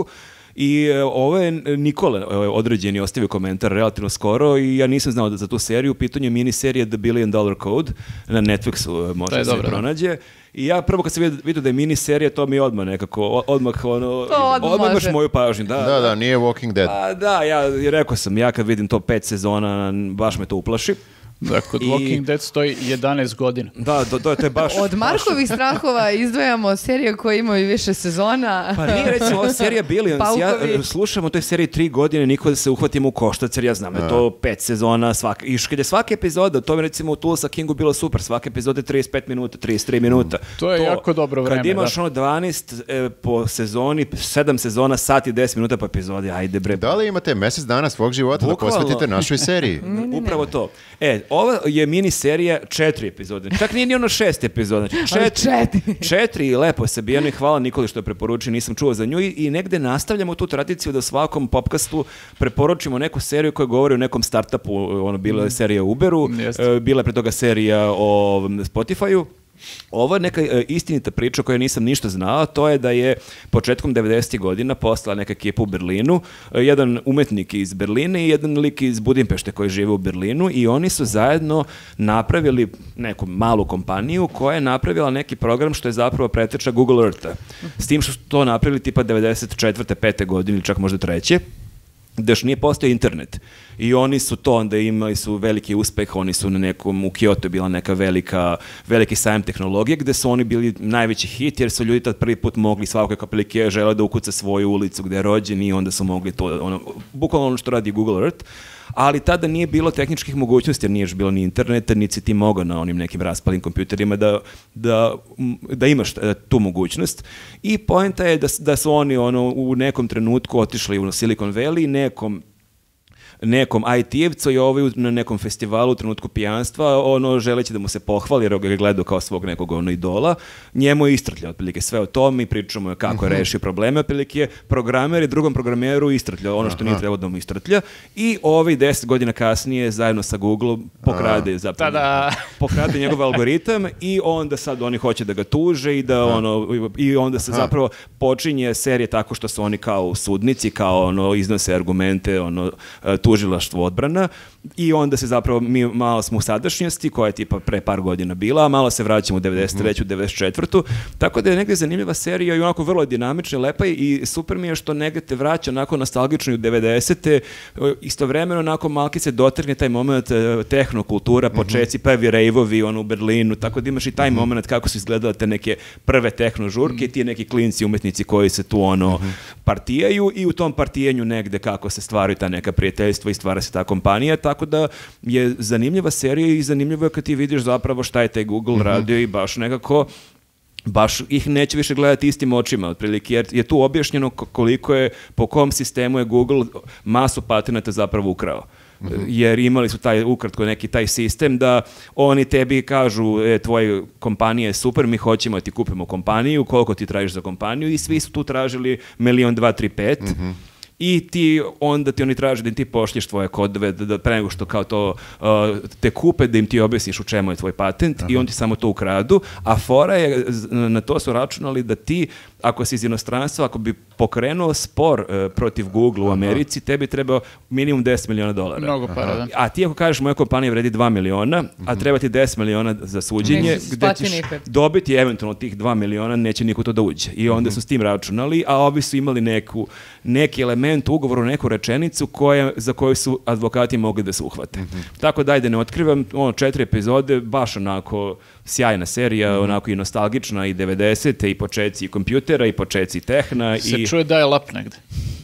I uh, ovo je Nikola određen i ostavio komentar relativno skoro i ja nisam znao da za tu seriju, pitanje je miniserija The Billion Dollar Code na Netflixu, može da se dobro pronađe. I ja prvo kad sam vidio da je miniserija, to mi odmah nekako, odmah ono, odmah imaš moju pažnju. Da, da, da, nije Walking Dead. A, da, ja rekao sam, ja kad vidim to pet sezona, baš me to uplaši. Da, kod I... Walking Dead stoji jedanaest godina. Da, to, to, to je baš... Od Markovih strahova izdvajamo serije koje imaju više sezona. Pa nije, recimo, ova serija Billions. Paukovi. Ja slušam o toj seriji tri godine, niko da se uhvatimo u koštac, jer ja znam da je to pet sezona. Svaka, I kad je svaka epizoda, to mi recimo u Tulsa Kingu bilo super, svaka epizoda je trideset pet minuta, trideset tri minuta. To je to, jako dobro vreme. Kad imaš da. ono dvanaest e, po sezoni, sedam sezona, sat i deset minuta po epizodi, ajde bre. Da li imate mesec dana svog života Bukvalno. da posvetite našoj seriji? ne, ne, ne. Upravo to. E, ova je mini serija četiri epizode. Čak nije ni ono šest epizoda. Znači četiri, četiri. četiri i lepo se bijeno i hvala Nikoli što je preporučio, nisam čuo za nju i, i negde nastavljamo tu tradiciju da svakom popkastu preporučimo neku seriju koja govori o nekom startupu. Ono, bila je serija o Uberu, e, bila je pre toga serija o Spotify-u. Ovo je neka e, istinita priča koju nisam ništa znao, to je da je početkom devedesetih godina postala neka ekipa u Berlinu, e, jedan umetnik iz Berlina i jedan lik iz Budimpešte koji žive u Berlinu i oni su zajedno napravili neku malu kompaniju koja je napravila neki program što je zapravo preteča Google Eartha. S tim što su to napravili tipa devedeset četvrte pete godine ili čak možda treće. Da još nije postao internet. I oni su to onda imali su veliki uspeh, oni su na nekom, u Kyoto je bila neka velika, veliki sajam tehnologije gde su oni bili najveći hit jer su ljudi tad prvi put mogli svakog kapelike žele da ukuca svoju ulicu gde je rođen i onda su mogli to, ono, bukvalno ono što radi Google Earth. Ali tada nije bilo tehničkih mogućnosti jer nije još bilo ni interneta, niti si ti mogao na onim nekim raspalim kompjuterima da, da, da imaš tu mogućnost. I poenta je da, da su oni ono, u nekom trenutku otišli u Silicon Valley, nekom nekom I T-evcu i ovaj na nekom festivalu u trenutku pijanstva, ono želeći da mu se pohvali jer ga je gledao kao svog nekog ono idola, njemu je istrtljao otprilike sve o tom i pričamo kako je rešio probleme, otprilike programer i drugom programeru istrtljao ono što nije trebalo da mu istrtlja i ovaj deset godina kasnije zajedno sa Google pokrade zapravo Tada. pokrade njegov algoritam i onda sad oni hoće da ga tuže i da ono i onda se zapravo počinje serija tako što su oni kao sudnici, kao ono iznose argumente, ono tužilaštvo odbrana i onda se zapravo mi malo smo u sadašnjosti koja je tipa pre par godina bila, a malo se vraćamo u devedeset treću devedeset četvrtu Tako da je negdje zanimljiva serija i onako vrlo dinamična, lepa i super mi je što negdje te vraća onako nostalgično u devedesete istovremeno onako malki se dotrgne taj moment tehnokultura, počeci, prvi rejvovi ono, u Berlinu, tako da imaš i taj moment kako su izgledale te neke prve tehno žurke i ti neki klinci umetnici koji se tu ono partijaju i u tom partijenju negde kako se stvaraju ta neka prijateljstva i stvara se ta kompanija, tako da je zanimljiva serija i zanimljivo je kad ti vidiš zapravo šta je taj Google mm-hmm. radio i baš nekako baš ih neće više gledati istim očima, otprilike, jer je tu objašnjeno koliko je, po kom sistemu je Google masu patenata zapravo ukrao. Mm-hmm. Jer imali su taj ukratko neki taj sistem da oni tebi kažu e, tvoja kompanija je super, mi hoćemo da ti kupimo kompaniju, koliko ti tražiš za kompaniju i svi su tu tražili milion, dva, tri, pet. Mm-hmm. I ti, onda ti oni traže da im ti pošlješ tvoje kodove, da, da pre nego što kao to uh, te kupe, da im ti objasniš u čemu je tvoj patent. Aha. I on ti samo to ukradu, a fora je, na to su računali da ti, ako si iz inostranstva, ako bi pokrenuo spor uh, protiv Google u Americi, tebi treba minimum deset miliona dolara. Mnogo para, da. A ti ako kažeš moja kompanija vredi dva miliona, a treba ti deset miliona za suđenje, gde ćeš dobiti eventualno tih dva miliona, neće niko to da uđe. I onda su s tim računali, a ovi su imali neku, neki element u ugovoru, neku rečenicu koja, za koju su advokati mogli da se uhvate. Mm-hmm. Tako da ajde ne otkrivam, ono, četiri epizode, baš onako sjajna serija, mm-hmm. onako i nostalgična i devedesete i početci i kompjutera i početci tehna. Se i... čuje dial-up negde.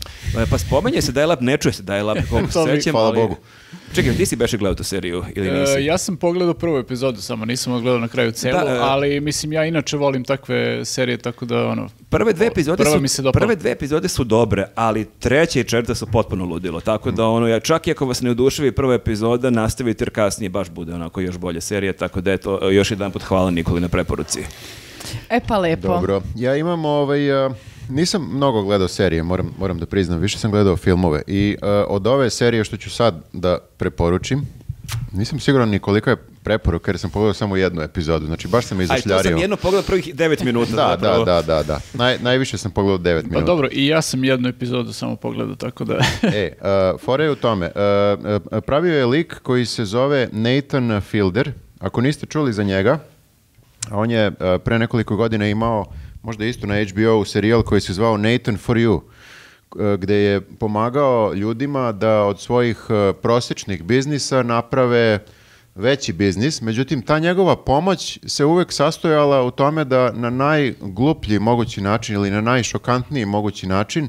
Pa spomenje se dial-up, ne čuje se dial-up, koliko se sećam. Hvala ali... Bogu. Čekaj, ti si beše gledao tu seriju ili nisi? E, ja sam pogledao prvu epizodu, samo nisam gledao na kraju celu, da, e... ali mislim ja inače volim takve serije, tako da ono... Prve dve epizode su prve dve epizode su dobre, ali treća i četvrta su potpuno ludilo. Tako da ono ja čak i ako vas ne oduševi prva epizoda, nastavite jer kasnije baš bude onako još bolja serija, tako da eto još jedanput hvala Nikoli na preporuci. E pa lepo. Dobro. Ja imam ovaj uh, nisam mnogo gledao serije, moram moram da priznam, više sam gledao filmove i uh, od ove serije što ću sad da preporučim, nisam siguran ni kolika je preporuka jer sam pogledao samo jednu epizodu, znači baš sam izašljario. Aj, to sam jedno pogledao prvih devet minuta. Da, da, da, da, da. Naj, najviše sam pogledao devet minuta. Pa dobro, i ja sam jednu epizodu samo pogledao, tako da... e, uh, fora je u tome. Uh, uh, pravio je lik koji se zove Nathan Fielder. Ako niste čuli za njega, on je uh, pre nekoliko godina imao, možda isto na H B O-u, serijal koji se zvao Nathan for You, gde je pomagao ljudima da od svojih prosječnih biznisa naprave veći biznis. Međutim, ta njegova pomoć se uvek sastojala u tome da na najgluplji mogući način ili na najšokantniji mogući način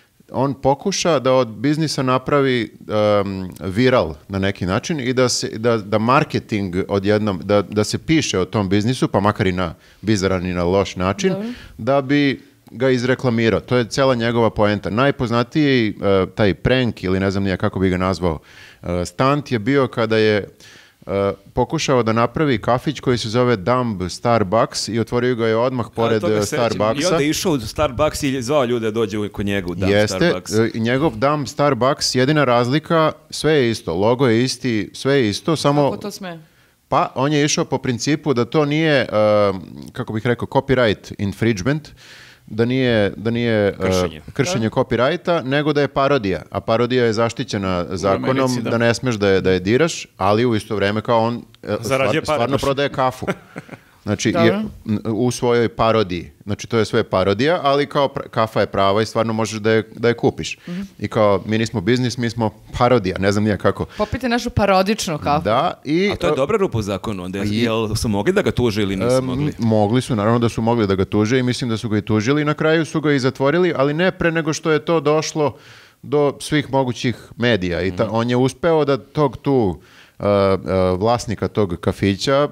on pokuša da od biznisa napravi um, viral na neki način i da, se, da, da marketing odjednom, da, da se piše o tom biznisu, pa makar i na bizaran i na loš način, Dobre. da bi ga izreklamirao. To je cela njegova poenta. Najpoznatiji uh, taj prank ili ne znam nije kako bi ga nazvao uh, stunt je bio kada je uh, pokušao da napravi kafić koji se zove Dumb Starbucks i otvorio ga je odmah pored Starbucksa. I onda je išao u Starbucks i zvao ljude da dođe kod njega u Dumb Jeste, Starbucks. Jeste, njegov Dumb Starbucks, jedina razlika, sve je isto, logo je isti, sve je isto, samo... Kako to sme? Pa, on je išao po principu da to nije, uh, kako bih rekao, copyright infringement, da nije, da nije kršenje, uh, kršenje copyrighta, nego da je parodija. A parodija je zaštićena zakonom, Americi, da. da ne smeš da je, da je diraš, ali u isto vreme kao on stvar, stvarno prodaje kafu. Znači, je, u svojoj parodiji. Znači, to je sve parodija, ali kao pra, kafa je prava i stvarno možeš da je, da je kupiš. Mm-hmm. I kao, mi nismo biznis, mi smo parodija, ne znam nije kako. Popite našu parodičnu kafu. Da, i... A to je dobra rupa u zakonu, onda je, jel su mogli da ga tuže ili nisu mogli? Mogli su, naravno da su mogli da ga tuže i mislim da su ga i tužili. Na kraju su ga i zatvorili, ali ne pre nego što je to došlo do svih mogućih medija. I ta, mm-hmm. on je uspeo da tog tu uh, uh, vlasnika tog kafića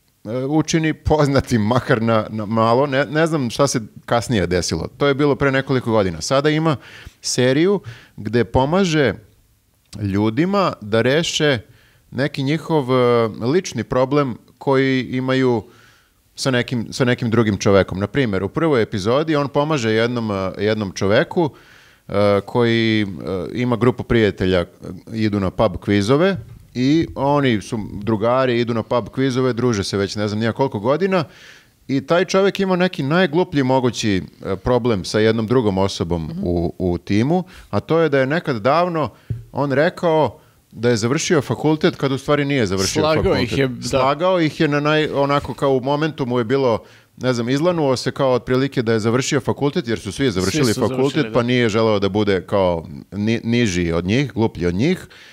učini poznatim makar na, na malo, ne, ne znam šta se kasnije desilo. To je bilo pre nekoliko godina. Sada ima seriju gde pomaže ljudima da reše neki njihov lični problem koji imaju sa nekim, sa nekim drugim čovekom. Na primjer, u prvoj epizodi on pomaže jednom, jednom čoveku uh, koji uh, ima grupu prijatelja, idu na pub kvizove, i oni su drugari, idu na pub kvizove, druže se već ne znam nija koliko godina i taj čovjek ima neki najgluplji mogući problem sa jednom drugom osobom mm-hmm. u, u timu, a to je da je nekad davno on rekao da je završio fakultet kad u stvari nije završio Slagao fakultet. Ih je, da. Slagao ih je na naj, onako kao u momentu mu je bilo, ne znam, izlanuo se kao otprilike da je završio fakultet, jer su svi završili svi fakultet, završili, pa nije želeo da bude kao ni, niži od njih, gluplji od njih.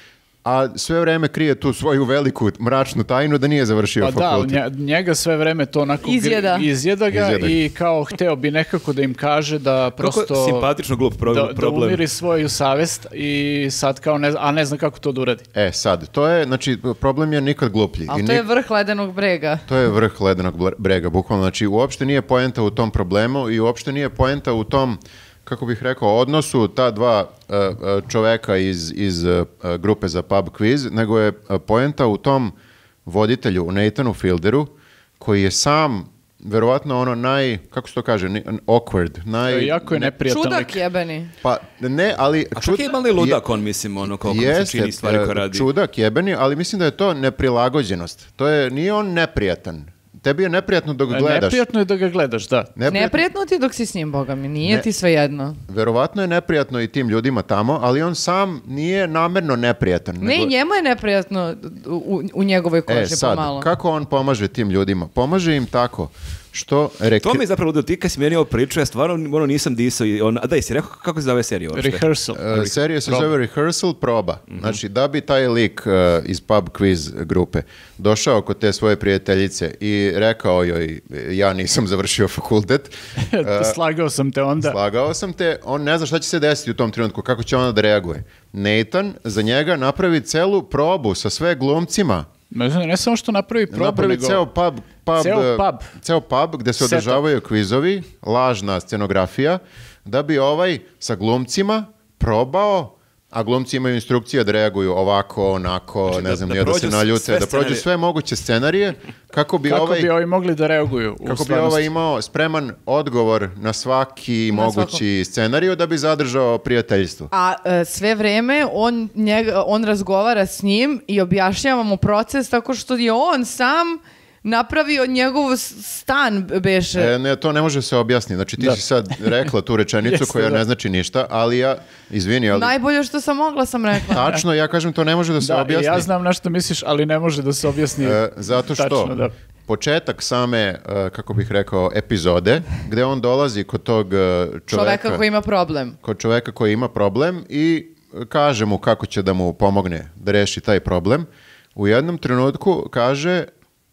a sve vreme krije tu svoju veliku mračnu tajnu da nije završio Pa da, fakultet. nje- njega sve vreme to onako gri- Izjeda. izjeda ga Izjeda ga. i kao hteo bi nekako da im kaže da prosto... Kako simpatično glup pro- da, da problem. umiri svoju savest i sad kao ne, a ne zna kako to da uradi. E, sad, to je, znači, problem je nikad gluplji. Ali I to je nik- vrh ledenog brega. To je vrh ledenog ble- brega, bukvalno. Znači, uopšte nije poenta u tom problemu i uopšte nije poenta u tom, kako bih rekao, odnosu ta dva uh, uh, čoveka iz, iz uh, grupe za pub quiz, nego je uh, poenta u tom voditelju, u Nathanu Fielderu, koji je sam, verovatno ono naj, kako se to kaže, ni- awkward, naj... Jako je ne- neprijatan lik. Čudak jebeni. Pa, ne, ali... A čak je mali ludak on, mislim, ono, koliko mu se Jeste, čini stvari koje e, radi. čudak jebeni, ali mislim da je to neprilagođenost. To je, nije on neprijatan. Tebi je neprijatno dok gledaš. Neprijatno je da ga gledaš, da. Neprijatno- Neprijatno ti dok si s njim, boga mi. Nije Ne. ti sve jedno. Verovatno je neprijatno i tim ljudima tamo, ali on sam nije namerno neprijatan. Ne, nego- njemu je neprijatno u, u njegovoj koži E, sad, pomalo. kako on pomaže tim ljudima? Pomaže im tako što... Reke... To mi je zapravo da ti kad si meni ovo pričao, ja stvarno ono, nisam disao. I on, a da, jesi rekao kako se zove serija uopšte? Rehearsal. E, serija se Proba. zove Rehearsal, proba. Znači, da bi taj lik e, iz pub quiz grupe došao kod te svoje prijateljice i rekao joj, ja nisam završio fakultet, Slagao sam te onda. slagao sam te, on ne zna šta će se desiti u tom trenutku, kako će ona da reaguje. Nathan za njega napravi celu probu sa sve glumcima. Ne, znam, ne samo što napravi probu, Napravi nego... ceo pub, pub, Ceo e, pub. ceo pub gde se Setup. održavaju kvizovi, lažna scenografija, da bi ovaj sa glumcima probao, a glumci imaju instrukcije da reaguju ovako, onako, Znači, ne da- znam, da nije da se prođu naljute, sve da prođu scenarije. sve moguće scenarije, kako bi Kako ovaj... bi ovi mogli da reaguju u Kako bi stvarnosti. ovaj imao spreman odgovor na svaki Na mogući scenariju da bi zadržao prijateljstvo. A e, sve vreme on, njega, on razgovara s njim i objašnjava mu proces tako što je on sam napravio njegov s- stan beše. E, ne, to ne može se objasniti. Znači ti Da. si sad rekla tu rečenicu Jeste, koja da. ne znači ništa, ali ja, izvini, ali Najbolje što sam mogla sam rekla. tačno, ja kažem to ne može da se Da, i objasni. ja znam na što misliš, ali ne može da se objasni. E, zato što Tačno, da. početak same, e, kako bih rekao, epizode, gde on dolazi kod tog e, čoveka, Čoveka koji ima problem. kod čoveka koji ima problem i e, kaže mu kako će da mu pomogne da reši taj problem. U jednom trenutku kaže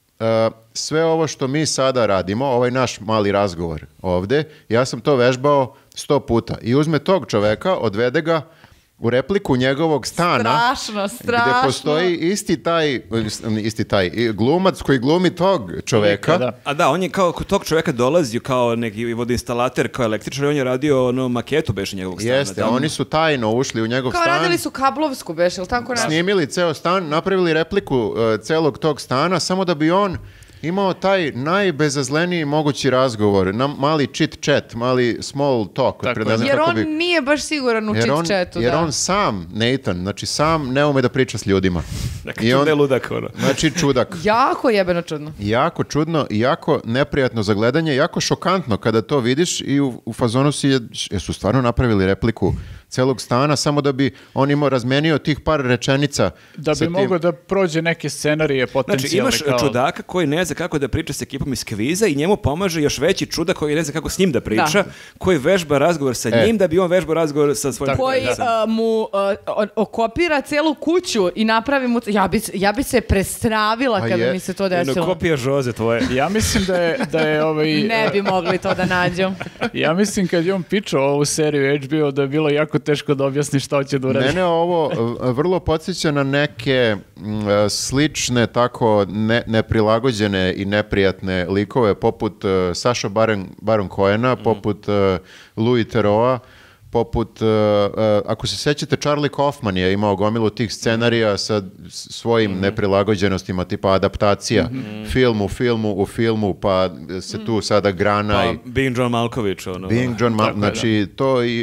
e, sve ovo što mi sada radimo, ovaj naš mali razgovor ovde, ja sam to vežbao sto puta. I uzme tog čoveka, odvede ga u repliku njegovog stana. Strašno, strašno. Gde postoji isti taj, isti taj i glumac koji glumi tog čoveka. Da. A da, on je kao kod tog čoveka dolazio kao neki vodoinstalater, kao električar i on je radio ono maketu beše njegovog stana. Jeste, tamo. oni su tajno ušli u njegov Kao stan, radili su kablovsku beše, ili tako nešto? snimili ceo stan, napravili repliku uh, celog tog stana, samo da bi on imao taj najbezazleniji mogući razgovor, na mali chit chat, mali small talk. Tako otpred, je. ne znam Jer kako on bi- nije baš siguran u jer on, chit-chatu. jer da. on sam, Nathan, znači sam ne ume da priča s ljudima. Neka I on, čude ludak, ono. znači čudak. Jako jebeno čudno. Jako čudno i jako neprijatno za gledanje, jako šokantno kada to vidiš i u, u fazonu si je, jesu stvarno napravili repliku celog stana samo da bi on imao razmenio tih par rečenica. Da sa bi tim- mogao da prođe neke scenarije Znači potencijalne. imaš kao... čudaka koji ne zna kako da priča s ekipom iz kviza i njemu pomaže još veći čudak koji ne zna kako s njim da priča, Da. koji vežba razgovor sa E. njim da bi on vežbao razgovor sa svojim Koji prijateljom. a, mu a, o- okopira celu kuću i napravi mu... Ja bi, ja bi se prestravila Pa kada je. mi se to Ono, desilo. kopija žoze tvoje. Ja mislim da je, da je ovaj... Ne bi mogli to da nađu. Ja mislim kad je on pičao ovu seriju H B O da je bilo jako teško da objasni šta hoće da uradi. Mene ovo uh, vrlo podsjeća na neke mm, uh, slične, tako ne, neprilagođene i neprijatne likove, poput uh, Saša Baron, Baron Cohena, poput uh, Louis Theroa, poput, uh, uh, ako se sećate, Charlie Kaufman je imao gomilu tih scenarija sa s- svojim neprilagođenostima, tipa adaptacija, film u filmu u filmu, pa se tu sada grana Pa, i... Being John Malkovich, ono. Being John Mal- Tako je, znači to i,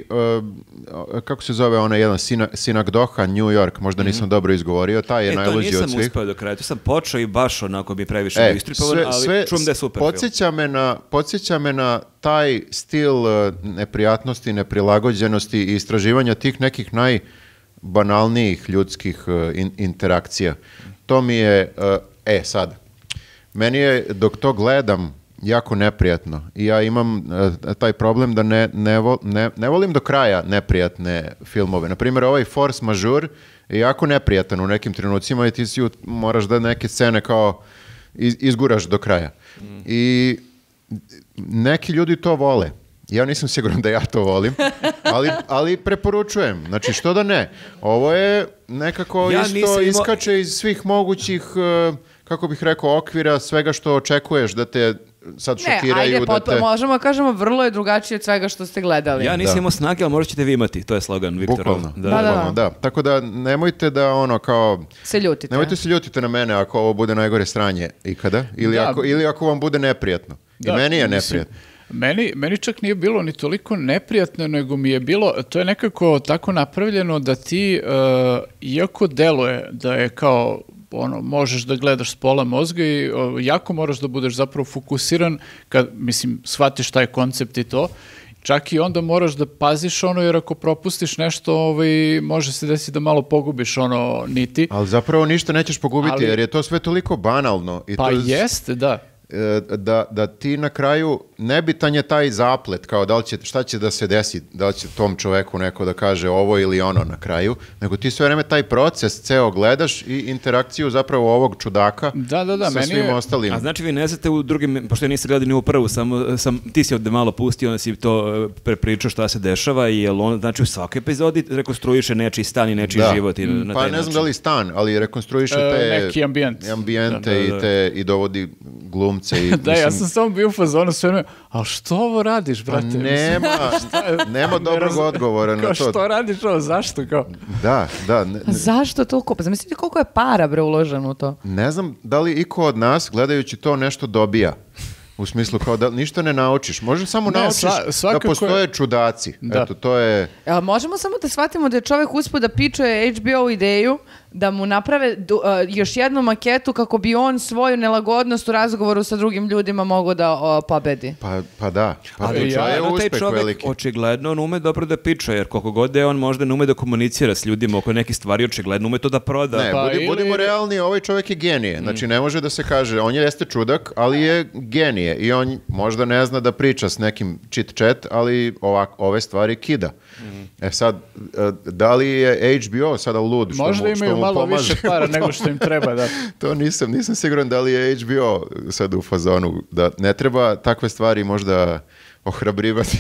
uh, kako se zove onaj jedan, Sina, Sinagdoha, New York, možda nisam dobro izgovorio, taj je E, to najluđi od nisam svih. uspeo do kraja. To sam počeo i baš onako bi previše E, bio istripovan, sve, ali sve čujem da je super film. podsjeća me na, podsjeća me na taj stil uh, neprijatnosti, neprilagođenosti i istraživanja tih nekih najbanalnijih ljudskih uh, in- interakcija. To mi je, uh, e sad, meni je dok to gledam jako neprijatno i ja imam uh, taj problem da ne, ne, vo- ne, ne volim do kraja neprijatne filmove. Naprimjer, ovaj Force Majeure je jako neprijatan u nekim trenucima i ti si u- moraš da neke scene kao iz- izguraš do kraja. I neki ljudi to vole. Ja nisam siguran da ja to volim, ali, ali preporučujem. Znači, što da ne? Ovo je nekako Ja isto nisam imao- iskače iz svih mogućih, eh, kako bih rekao, okvira, svega što očekuješ da te sad Ne, šokiraju. ajde, da potpuno, te... možemo da kažemo, vrlo je drugačije od svega što ste gledali. Ja nisam Da. imao snage, ali možda ćete vi imati. To je slogan Viktorov. Bukvalno. Da. Da, da. Bukvalno, da. Tako da nemojte da ono kao... Se ljutite. Nemojte se ljutiti na mene ako ovo bude najgore sranje ikada ili, Da. ako, ili ako vam bude neprijatno. I Da, meni je mislim, neprijatno. Meni, meni čak nije bilo ni toliko neprijatno, nego mi je bilo, to je nekako tako napravljeno da ti, uh, iako deluje da je kao, ono, možeš da gledaš s pola mozga i uh, jako moraš da budeš zapravo fokusiran kad, mislim, shvatiš taj koncept i to, čak i onda moraš da paziš ono, jer ako propustiš nešto, ovaj, može se desiti da malo pogubiš ono niti. Ali zapravo ništa nećeš pogubiti Ali- jer je to sve toliko banalno. I Pa to jeste, da. e, da, da ti na kraju, nebitan je taj zaplet, kao da li će, šta će da se desi, da li će tom čoveku neko da kaže ovo ili ono na kraju, nego ti sve vreme taj proces ceo gledaš i interakciju zapravo ovog čudaka Da, da, da, sa meni svim je- ostalim. A znači vi ne znate u drugim, pošto ja nisam gledao ni u prvu, samo sam, ti si ovde malo pustio, onda si to e, prepričao šta se dešava i jel on, znači u svakoj epizodi rekonstruiše nečiji stan i nečiji Da. život i na Pa taj ne znam način. da li stan, ali rekonstruiše E, te neki ambijent. ambijente Da, da, i, da. te, i dovodi glumce. I, Da, ja mislim, sam samo bio u fazonu sve vreme, ali što ovo radiš, pa brate? nema, nema dobrog raz- odgovora na Kao to. što radiš ovo, zašto? Kao? Da, da. Ne, A zašto toliko? Pa zamislite koliko je para, bre, uloženo u to. ne znam da li iko od nas, gledajući to, nešto dobija. U smislu kao da ništa ne naučiš. Možda samo Ne, naučiš sva- da svakako je- postoje čudaci. Da. Eto, to je... A možemo samo da shvatimo da je čovjek uspio da pičuje H B O ideju da mu naprave du- a, još jednu maketu kako bi on svoju nelagodnost u razgovoru sa drugim ljudima mogao da o, pobedi. Pa, pa da. Pa Ali to je očigledno taj uspeh čovek, veliki. očigledno on ume dobro da piče, jer koliko god da je on možda ne ume da komunicira s ljudima oko nekih stvari, očigledno ume to da proda. Ne, Pa budi- ili- budimo realni, ovaj čovjek je genije. Znači, ne može da se kaže, on je jeste čudak, ali je genije. I on možda ne zna da priča s nekim chit-chat, ali ovak, ove stvari kida. E sad, e, da li je H B O sada lud što Možda mu, što imaju mu malo pomaže više u para tome? nego što im treba, da. To nisam, nisam siguran da li je H B O sad u fazonu, da ne treba takve stvari možda ohrabrivati.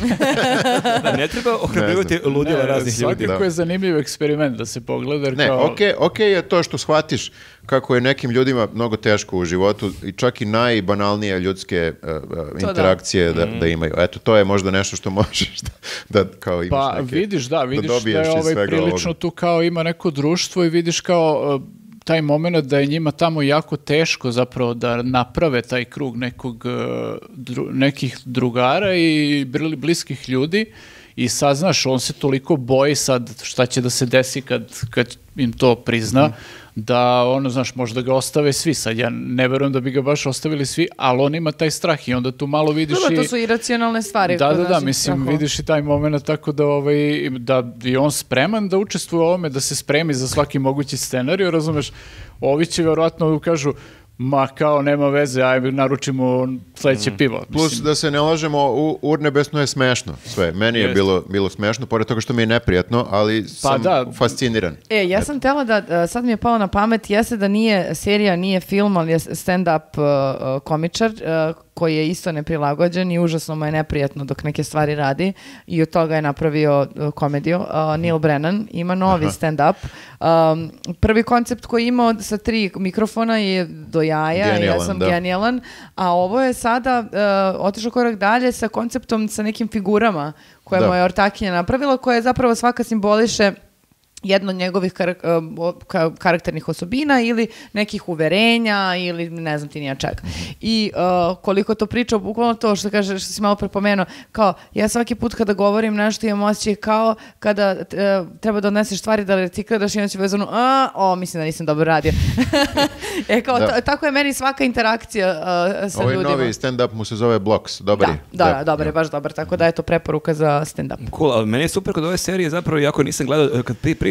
Da, ne treba ohrabrivati ludila Ne, raznih ljudi. svakako Da. je zanimljiv eksperiment da se pogleda, jer Ne, kao... okej okej je to što shvatiš kako je nekim ljudima mnogo teško u životu i čak i najbanalnije ljudske uh, uh, da. interakcije da, da imaju. Eto, to je možda nešto što možeš da, da kao imaš Pa neke... vidiš, da, vidiš da, dobiješ je iz ovaj svega prilično ovoga. tu kao ima neko društvo i vidiš kao uh, taj moment da je njima tamo jako teško zapravo da naprave taj krug nekog, uh, dru- nekih drugara i bili bliskih ljudi i saznaš, on se toliko boji sad šta će da se desi kad, kad im to prizna, da ono, znaš, možda ga ostave svi sad, ja ne verujem da bi ga baš ostavili svi, ali on ima taj strah i onda tu malo vidiš Dobro, i... to su iracionalne stvari. Da, kod da, da, naših mislim, strahova. vidiš i taj moment tako da, ovaj, da je on spreman da učestvuje u ovome, da se spremi za svaki mogući scenarij, razumeš, ovi će verovatno kažu, ma kao nema veze, ajde naručimo sledeće pivo. Plus Mislim, da se ne lažemo, u Urnebesno je smešno sve. Meni je Jeste. bilo, bilo smešno, pored toga što mi je neprijatno, ali sam da. fasciniran. E, ja sam tela da, uh, sad mi je palo na pamet, jeste da nije serija, nije film, ali je stand-up uh, uh, komičar uh, koji je isto neprilagođen i užasno mu je neprijatno dok neke stvari radi i od toga je napravio uh, komediju. Uh, Neil Brennan ima novi stand-up. Um, prvi koncept koji je imao sa tri mikrofona je do jaja, ja Genijalan, sam da. genijalan, a ovo je sada uh, otišao korak dalje sa konceptom, sa nekim figurama koje Da. mu je ortakinja napravila, koja zapravo svaka simboliše jedno od njegovih karak- o, ka- karakternih osobina ili nekih uverenja ili ne znam ti nija čega. I uh, koliko to priča, bukvalno to što kaže, što si malo prepomenuo, kao ja svaki put kada govorim nešto imam osjećaj kao kada uh, treba da odneseš stvari da recikliraš i onda si vezano, a, o, mislim da nisam dobro radio. e, kao, Da. ta- tako je meni svaka interakcija uh, sa Ovaj ljudima. novi stand-up mu se zove Blocks, dobar Da, je. da, da, dobar je, baš dobar, tako da je to preporuka za stand-up. Cool, ali meni je super kod ove serije zapravo, jako nisam gledao, kad ti pričaš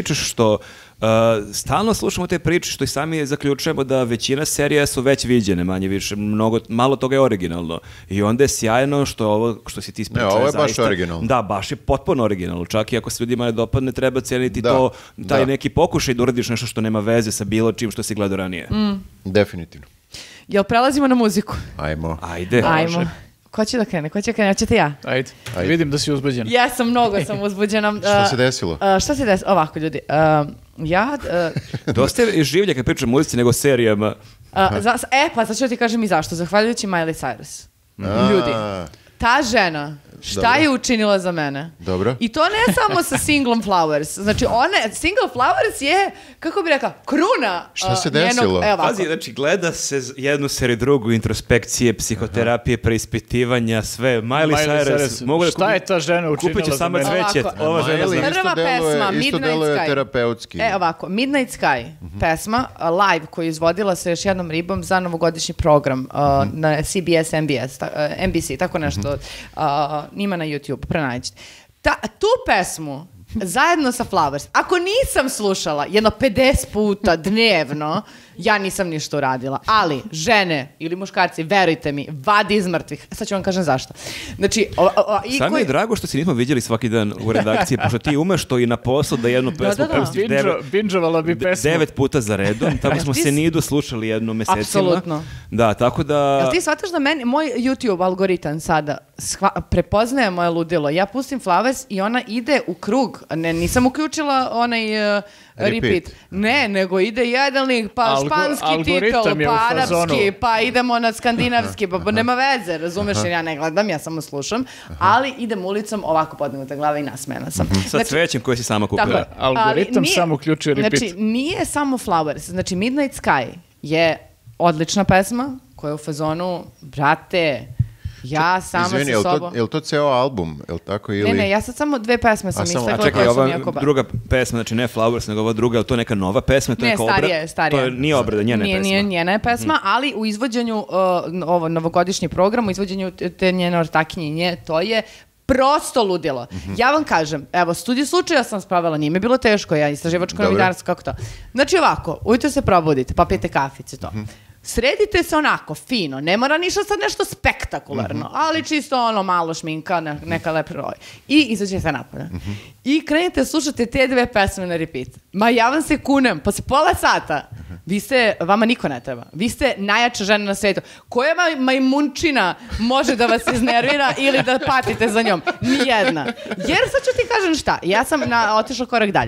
pričaš što uh, stalno slušamo te priče što i sami zaključujemo da većina serija su već viđene, manje više, mnogo, malo toga je originalno. I onda je sjajno što ovo što si ti ispričao. Ne, ovo je baš zaista, originalno. Da, baš je potpuno originalno. Čak i ako se ljudima ne dopadne, treba cijeniti Da, to, taj da. neki pokušaj da uradiš nešto što nema veze sa bilo čim što si gledao ranije. Mm. Definitivno. Jel prelazimo na muziku? Ajmo. Ajde. Ajmo. Ko će da krene? Ko će da krene? Hoćete ja? Ajde. Ajde. Vidim da si uzbuđen. Ja sam, mnogo sam uzbuđena. Šta Uh, se desilo? uh, šta se desilo? Ovako, ljudi. Uh, ja... Uh, Dosta je življe kad pričam o muzici nego o serijama. uh, za, e, pa sad ću ti kažem i zašto. Zahvaljujući Miley Cyrus. A, Ljudi, ta žena, šta Dobro. je učinila za mene? Dobro. I to ne samo sa singlom Flowers. Znači, one, single Flowers je, kako bi rekao, kruna. Šta uh, se njenog- desilo? evo ovako. Pazi, znači gleda se z- jednu seriju, drugu, introspekcije, psihoterapije, preispitivanja, sve. Miley, Miley Cyrus, Cyrus. mogu da Šta je ta žena učinila Kupit ću za sama mene? cveće, Ovako. ova žena Miley zna. isto Prva deluje, pesma, isto Midnight deluje Sky. terapeutski. E, ovako, Midnight Sky, pesma, uh, live, koju je izvodila sa još jednom ribom za novogodišnji program uh, na C B S, N B S, ta, uh, N B C, tako nešto, uh, ima na YouTube, pronađite. Ta, tu pesmu, zajedno sa Flowers, ako nisam slušala jedno pedeset puta dnevno, ja nisam ništa uradila. Ali, žene ili muškarci, verujte mi, vadi iz mrtvih. Sad ću vam kažem zašto. Znači, o, o, o, i Sad mi koji- je drago što se nismo vidjeli svaki dan u redakciji, pošto ti umeš to i na poslu da jednu Da, pesmu da, da. pustiš Binđo- devet, binđovala bi de- pesmu. devet puta za redom, tako smo ti se s- nidu slušali jedno mesecima. Apsolutno. Da, tako da... Jel ti shvataš da meni, moj YouTube algoritam sada shva- prepoznaje moje ludilo? Ja pustim Flowers i ona ide u krug. Ne, nisam uključila onaj uh, repeat. Repeat. Ne, nego ide jedan link, pa Algo- španski algoritam titul, je u pa fazonu. arapski, pa idemo na skandinavski, pa, pa nema veze, razumeš, jer ja ne gledam, ja samo slušam, ali idem ulicom ovako podignuta glava i nasmena sam. Sa cvećem koje si sama Tako kupila. je. Algoritam Ali nije- samo uključuje repeat. Znači, nije samo Flowers. Znači, Midnight Sky je odlična pesma koja je u fazonu, brate, ja sama Izvini, sa je li sobom... to, je li to ceo album? Je li tako ili... Ne, ne, ja sad samo dve pesme sam A, samo- istakla A čekaj, koje su ova mi jako ba- druga pesma, znači ne Flowers, nego ova druga, je li to neka nova pesma? To je Ne, neka obra- starija je, starija. To je, nije obrada, njena je Nije, pesma. nije njena je pesma, ali u izvođenju, uh, ovo novogodišnji program, u izvođenju te- te njene ortakinje, nje, to je prosto ludilo. Ja vam kažem, evo, studiju slučaja sam spravila, nije mi bilo teško, ja istraživačko Dobro. novinarstvo, kako to? Znači ovako, ujutro se probudite, pa pijete kafice, to. Sredite se onako, fino, ne mora ništa sad nešto spektakularno, ali čisto ono malo šminka, ne- neka lepa roj. I izađete napolje. I krenete slušate te dve pesme na repeat. Ma ja vam se kunem, posle pola sata, vi ste, vama niko ne treba. Vi ste najjača žena na svijetu. Koja maj- majmunčina može da vas iznervira ili da patite za njom? Nijedna. Jer sad ću ti kažem šta, ja sam na, otišla korak dalje.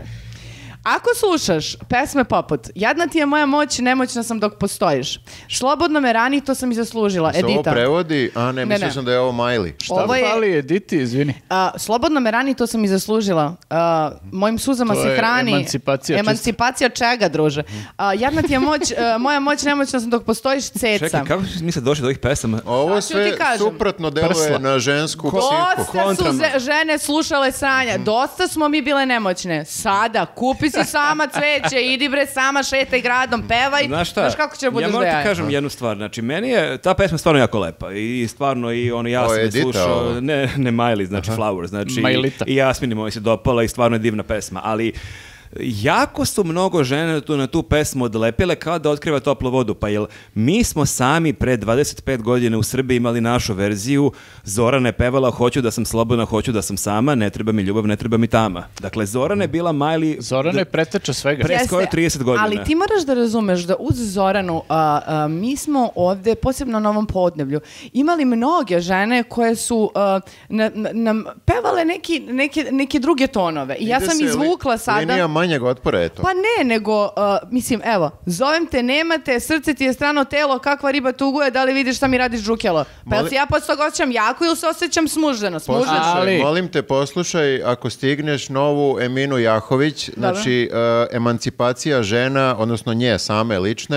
Ako slušaš pesme poput Jadna ti je moja moć, nemoćna sam dok postojiš. Slobodno me rani, to sam i zaslužila. Se ovo Edita. prevodi? A ne, Ne, mislio ne. sam da je ovo Miley. Šta Ovo je- fali Editi, izvini? A, slobodno me rani, to sam i zaslužila. A, mojim suzama To se je hrani. emancipacija čista. Emancipacija čega, druže? A, jadna ti je moć, a, moja moć, nemoćna sam dok postojiš, ceca. Čekaj, kako mi se došli do ovih pesama? Ovo Sad ću ti sve kažem. suprotno deluje Prsla. na žensku psihu. Dosta su kontrama. ze- žene slušale sranja. Dosta smo mi bile nemoćne. Sada, kupi si sama cveće, idi bre sama, šetaj gradom, pevaj. Znaš šta? kako će da budeš ja moram do jaja. ti kažem jednu stvar. Znači, meni je ta pesma stvarno jako lepa. I stvarno, i ono, ja Ovo sam je je Edita, slušao. ovo. Ne, ne Miley, znači Flowers. Znači, Milita. i Jasmini moj se dopala i stvarno je divna pesma. Ali, jako su mnogo žene tu, na tu pesmu odlepile kao da otkriva toplu vodu. Pa jel mi smo sami pre dvadeset pet godina u Srbiji imali našu verziju. Zorana je pevala hoću da sam slobodna, hoću da sam sama, ne treba mi ljubav, ne treba mi tama. Dakle, Zorana je bila Miley... Zorana je preteča svega. Pre- skoro Jeste, trideset godina. Ali ti moraš da razumeš da uz Zoranu, a, a, mi smo ovde, posebno na ovom podneblju, imali mnoge žene koje su a, na- na- nam pevale neki, neke, neke druge tonove. I ja Ide sam se li- izvukla sada... Linija manjeg otpora je to. Pa ne, nego, uh, mislim, evo, zovem te, nema te, srce ti je strano telo, kakva riba tuguje, da li vidiš šta mi radiš džukelo? Pa jel Moli- se ja posle toga osjećam jako ili se osjećam smuženo? Smuženo. Poslušaj, Ali- molim te, poslušaj, ako stigneš novu Eminu Jahović, znači uh, emancipacija žena, odnosno nje same lične,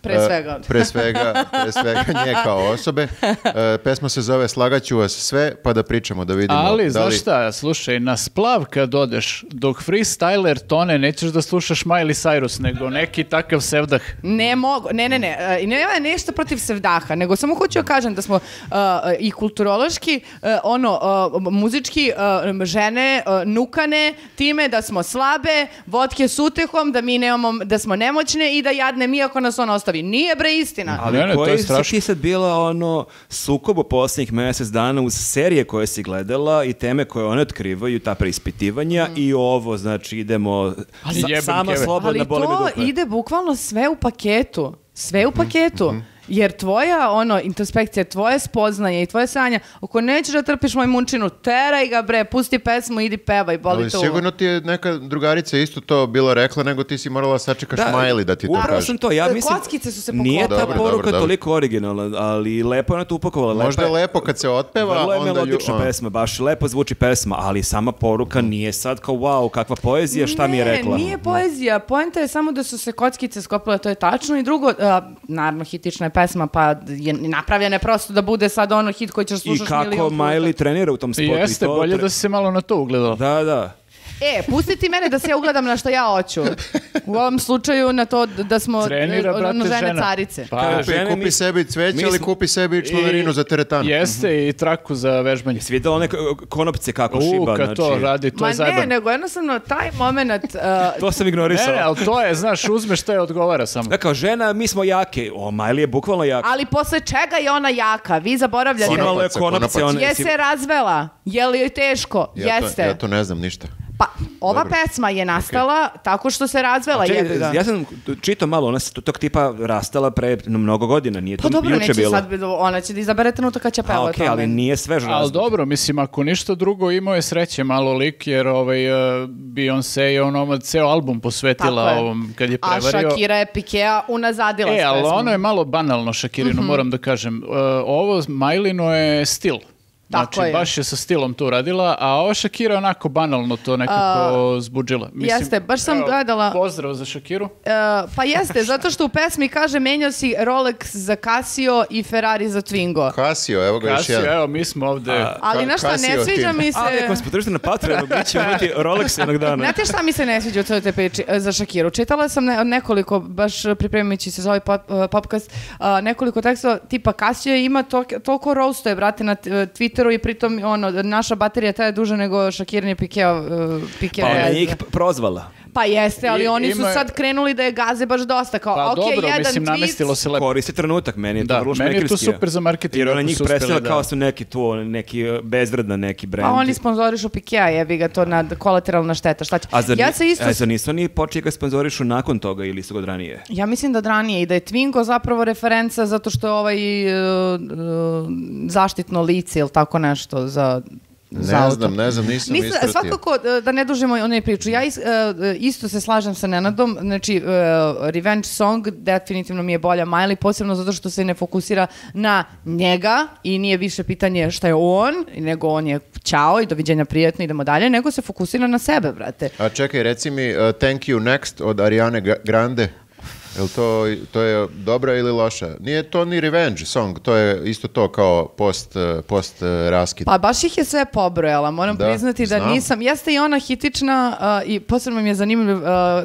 Pre svega. Uh, pre svega, pre svega nje kao osobe. Uh, pesma se zove Slagaću vas sve, pa da pričamo, da vidimo. Ali, da znaš li... šta, slušaj, na splav kad odeš, dok freestyler tone, nećeš da slušaš Miley Cyrus, nego neki takav sevdah. Ne mogu, ne, ne, ne, i nema nešto protiv sevdaha, nego samo hoću da kažem da smo uh, i kulturološki, uh, ono, uh, muzički uh, žene uh, nukane time da smo slabe, vodke s utehom, da mi nemamo, da smo nemoćne i da jadne mi ako nas on ostavi. Nije bre istina. Ali Ne, ne, to koji je si strašno. ti sad bila ono sukob u posljednjih mjesec dana uz serije koje si gledala i teme koje one otkrivaju, ta preispitivanja i ovo, znači idemo Ali sa- jebem sama keve. slobodna Ali boli me to dupe. ide bukvalno sve u paketu. Sve u paketu. Jer tvoja ono introspekcija, tvoje spoznanje i tvoje sanja, ako nećeš da trpiš moju munčinu, teraj ga bre, pusti pesmu, idi pevaj, boli Ali to. sigurno ti je neka drugarica isto to bilo rekla, nego ti si morala sačekaš Miley da ti to upravo kaže. sam to, ja E, mislim, kockice su se nije ta poklopile. Dobro, poruka dobro, dobro. toliko originalna, ali lepo je ona to upakovala. lepa Možda je lepo kad se otpeva, Vrlo je onda... melodična lju- a. pesma, baš lepo zvuči pesma, ali sama poruka nije sad kao wow, kakva poezija, šta mi je rekla. Ne, nije poezija. Poenta je samo da su se kockice skopile, to je tačno. I drugo, a, naravno, hitična je pesma, pa je napravljena je prosto da bude sad ono hit koji ćeš I slušaš kako milion puta. Miley trenira u tom spotu. i Jeste, to bolje tre- da si se malo na to ugledala. Da, da. E, pusti ti mene da se ja ugledam na što ja hoću. U ovom slučaju na to da smo Trenira, ono, brate, žene žena. carice. Pa, Kaže, Kupi, žene, kupi mi- sebi cveće, mi ali smo- kupi sebi članarinu I- za teretanu. Jeste, i traku za vežbanje. Jesi vidjela one k- konopce kako U, šiba? kad to znači, radi, to Ma je ne, zajebano. nego jednostavno taj moment... uh, To sam Ne, ignorisao. ne, ali to je, znaš, uzmeš šta je odgovara samo. Da, kao žena, mi smo jake. O, Miley je bukvalno jaka. ali posle čega je ona jaka? Vi zaboravljate. Imala je Konopaca, konopce. konopac. One, Je si- se razvela? Je li joj teško? Ja Jeste. to, ja to ne znam ništa. Pa, ova Dobro. pesma je nastala tako što se razvela. Čekaj, jebi ga. ja sam čitao malo, ona se tog tipa rastala pre no, mnogo godina, nije Pa to dobro, juče neće bilo. sad, ona će da izabere trenutak kad će A, peva o okej, tome. ali nije svež Ali razvod. dobro, mislim, ako ništa drugo, imao je sreće malo lik, jer ovaj, uh, Beyoncé je ono ceo album posvetila Tako je. ovom, kad je A prevario. Shakira je Pikea unazadila E, s ali pesmom. ono je malo banalno, Shakirino, moram da kažem. Uh, ovo Mileyno je stil. Znači, Tako je. baš je sa stilom to uradila, a ova Shakira je onako banalno to nekako zbuđila. Mislim, jeste, baš sam evo, gledala- Pozdrav za Shakiru. E, pa jeste, zato što u pesmi kaže menjao si Rolex za Casio i Ferrari za Twingo. Casio, evo ga još Casio, jedan. evo, mi smo ovde... Ali Ka- na šta, ne Casio sviđa tim. mi se... Ali ako nas podržite na Patreonu, mi ćemo imati Rolex jednog dana. Znate šta mi se ne sviđa u cijeloj toj priči e, za Shakiru? Čitala sam ne, od nekoliko, baš pripremajući se za ovaj pop, uh, popcast, uh, nekoliko tekstova, tipa Casio ima to, toliko roastuje, brate, na t- Twitteru i pritom ono, naša baterija traje duže nego Shakirin je Pikeo. Uh, Pikeo Pa ona je- njih prozvala. Pa jeste, ali I- oni su ima- sad krenuli da je gaze baš dosta. Kao, Pa ok, dobro, jedan mislim, tweet, namestilo se lepo. Koristi trenutak, meni je to Da, vrlo meni je to šmekerski. super za marketing, Jer ona ako njih su uspeli, predstavlja da. kao su neki tu, neki uh, bezvredna neki brend. Pa oni sponzorišu Pikea, jebi ga to na kolateralna šteta. Šta će? A zar, ja ni- se isto... a zar nisu oni počeli ga sponzorišu nakon toga ili su ga od ranije? Ja mislim da od ranije i da je Twingo zapravo referenca zato što je ovaj uh, uh, zaštitno lice ili tako nešto za za Ne auto. znam, ne znam, nisam Mislim, ispratio. svakako, uh, da ne dužimo onaj priču, ja is- uh, isto se slažem sa Nenadom, znači uh, Revenge Song definitivno mi je bolja Miley, posebno zato što se ne fokusira na njega i nije više pitanje šta je on, nego on je ćao i doviđenja prijatno, idemo dalje, nego se fokusira na sebe, brate. A čekaj, reci mi uh, Thank You Next od Ariane Gra- Grande. Jel to, to je dobra ili loša? Nije to ni revenge song, to je isto to kao post, uh, post uh, raskid. Pa baš ih je sve pobrojala, moram Da, priznati da znam. nisam, jeste i ona hitična uh, i posebno mi je zanimljiv uh,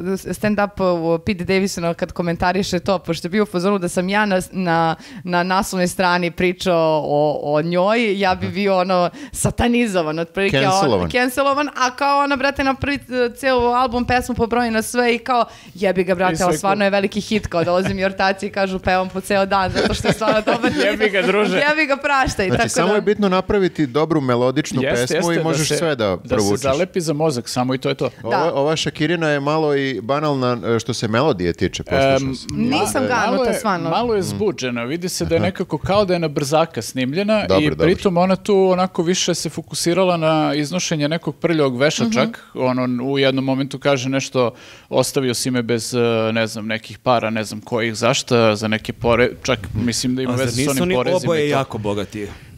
stand-up uh, Pete Davidsona kad komentariše to, pošto je bio u fazonu da sam ja na, na, na naslovnoj strani pričao o, o njoj, ja bi bio ono satanizovan, otprilike Cancelovan. on, cancelovan, a kao ona, brate, na prvi uh, ceo album pesmu pobroji na sve i kao jebi ga, I brate, sve ali stvarno ko- je veliki hit, kao dolazi mi ortaci i kažu pevam po ceo dan, zato što je stvarno dobar hit. Jebi ga, druže. Jebi ga, praštaj. Znači, tako samo da... je bitno napraviti dobru melodičnu Jeste, pesmu jeste, i možeš se- sve da, Da se provučeš. zalepi za mozak, samo i to je to. Ova, ova Shakirina je malo i banalna e, što se melodije tiče, poslušao Em, sam. Nisam ma- ganuta, malo je- stvarno. Malo je zbuđena, vidi se da je nekako kao da je na brzaka snimljena Dobro, i dobro. pritom ona tu onako više se fokusirala na iznošenje nekog prljog veša čak. Ono u jednom momentu kaže nešto, ostavio si me bez, eh, ne znam, nekih para, ne znam kojih, zašta, za neke pore, čak mislim da ima A zar veze s nisu onim oni porezima oboje i to. jako bogati?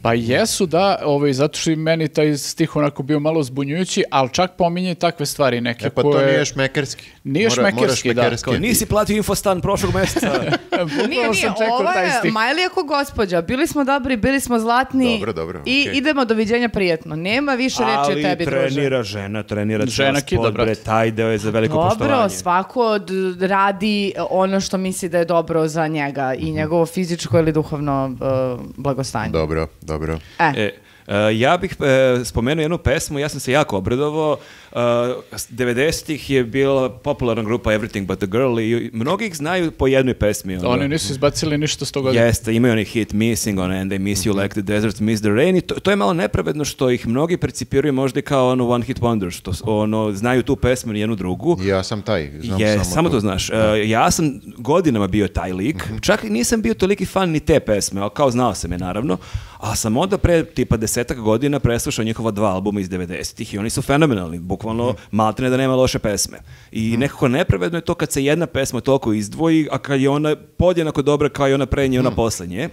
Pa jesu, da, ovaj, zato što i meni taj stih onako bio malo zbunjujući, ali čak pominje takve stvari neke E pa koje... to nije šmekerski. Nije Mora- moraš šmekerski, da. šmekerski. Kao, nisi platio infostan prošlog mjeseca. Nije, Upravo nije, sam čekao ovo taj je stih. Miley ako gospođa. Bili smo dobri, bili smo zlatni. Dobro, dobro, I okej. idemo, doviđenja, prijetno. Nema više reči o Ali tebi, druže. trenira žena, trenira Žena žena kida, sport, brate. bre, taj deo je za veliko Dobro, poštovanje. svako od- radi ono što misli da je dobro za njega i njegovo fizičko ili duhovno uh, blagostanje. Dobro, dobro. E, E, e, ja bih e, spomenuo jednu pesmu, ja sam se jako obradovao. Uh, devedesetih je bila popularna grupa Everything But The Girl i mnogi ih znaju po jednoj pesmi. ono. Oni nisu izbacili ništa s tog godina. Jeste, imaju oni hit Missing, ono, and they miss you like the desert miss the rain i to, to je malo nepravedno što ih mnogi percipiraju možda i kao ono one hit wonder, što ono, znaju tu pesmu i jednu drugu. Ja sam taj. Znam Je, samo, samo to znaš. Uh, ja sam godinama bio taj lik, čak i nisam bio toliki fan ni te pesme, ali kao znao sam je naravno, a sam onda pre tipa desetak godina preslušao njihova dva albuma iz devedesetih i oni su fenomenalni, bukvalno maltene da nema loše pesme. I nekako nepravedno je to kad se jedna pesma toliko izdvoji, a kad je ona podjednako dobra kao i ona pre nje i ona poslednje.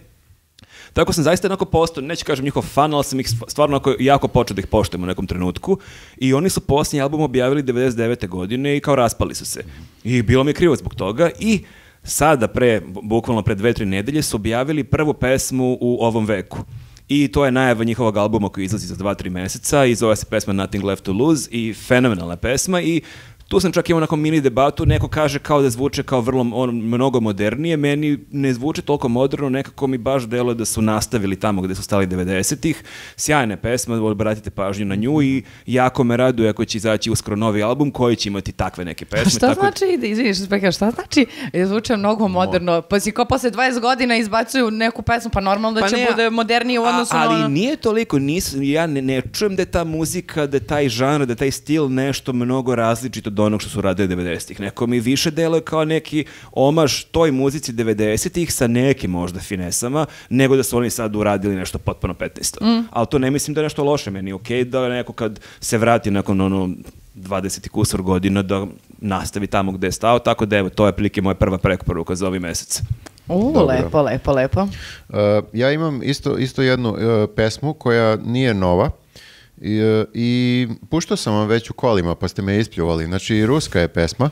Tako sam zaista onako postao, neću kažem njihov fan, ali sam ih stvarno onako jako počeo da ih poštujem u nekom trenutku. I oni su posljednji album objavili devedeset devete godine i kao raspali su se. I bilo mi je krivo zbog toga i sada pre, bukvalno pre dve, tri nedelje su objavili prvu pesmu u ovom veku. I to je najava njihovog albuma koji izlazi za dva, tri meseca i zove se pesma Nothing Left to Lose i fenomenalna pesma i tu sam čak imao onako mini debatu, neko kaže kao da zvuče kao vrlo on, mnogo modernije, meni ne zvuče toliko moderno, nekako mi baš deluje da su nastavili tamo gde su stali devedesetih. Sjajne pesme, obratite pažnju na nju i jako me raduje ako će izaći uskoro novi album koji će imati takve neke pesme. šta tako... znači, izviniš, spekar, šta znači je zvuče mnogo moderno? Pa si kao posle dvadeset godina izbacuju neku pesmu, pa normalno da Pa će ne, bude modernije u odnosu A, ali na... nije toliko, nis, ja ne, ne čujem da je ta muzika, da je taj žanr, da je taj stil nešto mnogo različito od onog što su radili devedesetih. Neko mi više deluje kao neki omaž toj muzici devedesetih sa nekim možda finesama, nego da su oni sad uradili nešto potpuno petnaesto. Mm. Ali to ne mislim da je nešto loše. Meni je okej da neko kad se vrati nakon ono dvadeset kusur godina da nastavi tamo gde je stao, tako da evo, to je prilike moja prva preporuka za ovaj mesec. U, Dobro. lepo, lepo, lepo. Uh, ja imam isto, isto jednu uh, pesmu koja nije nova i, uh, i puštao sam vam već u kolima pa ste me ispljuvali. Znači, ruska je pesma.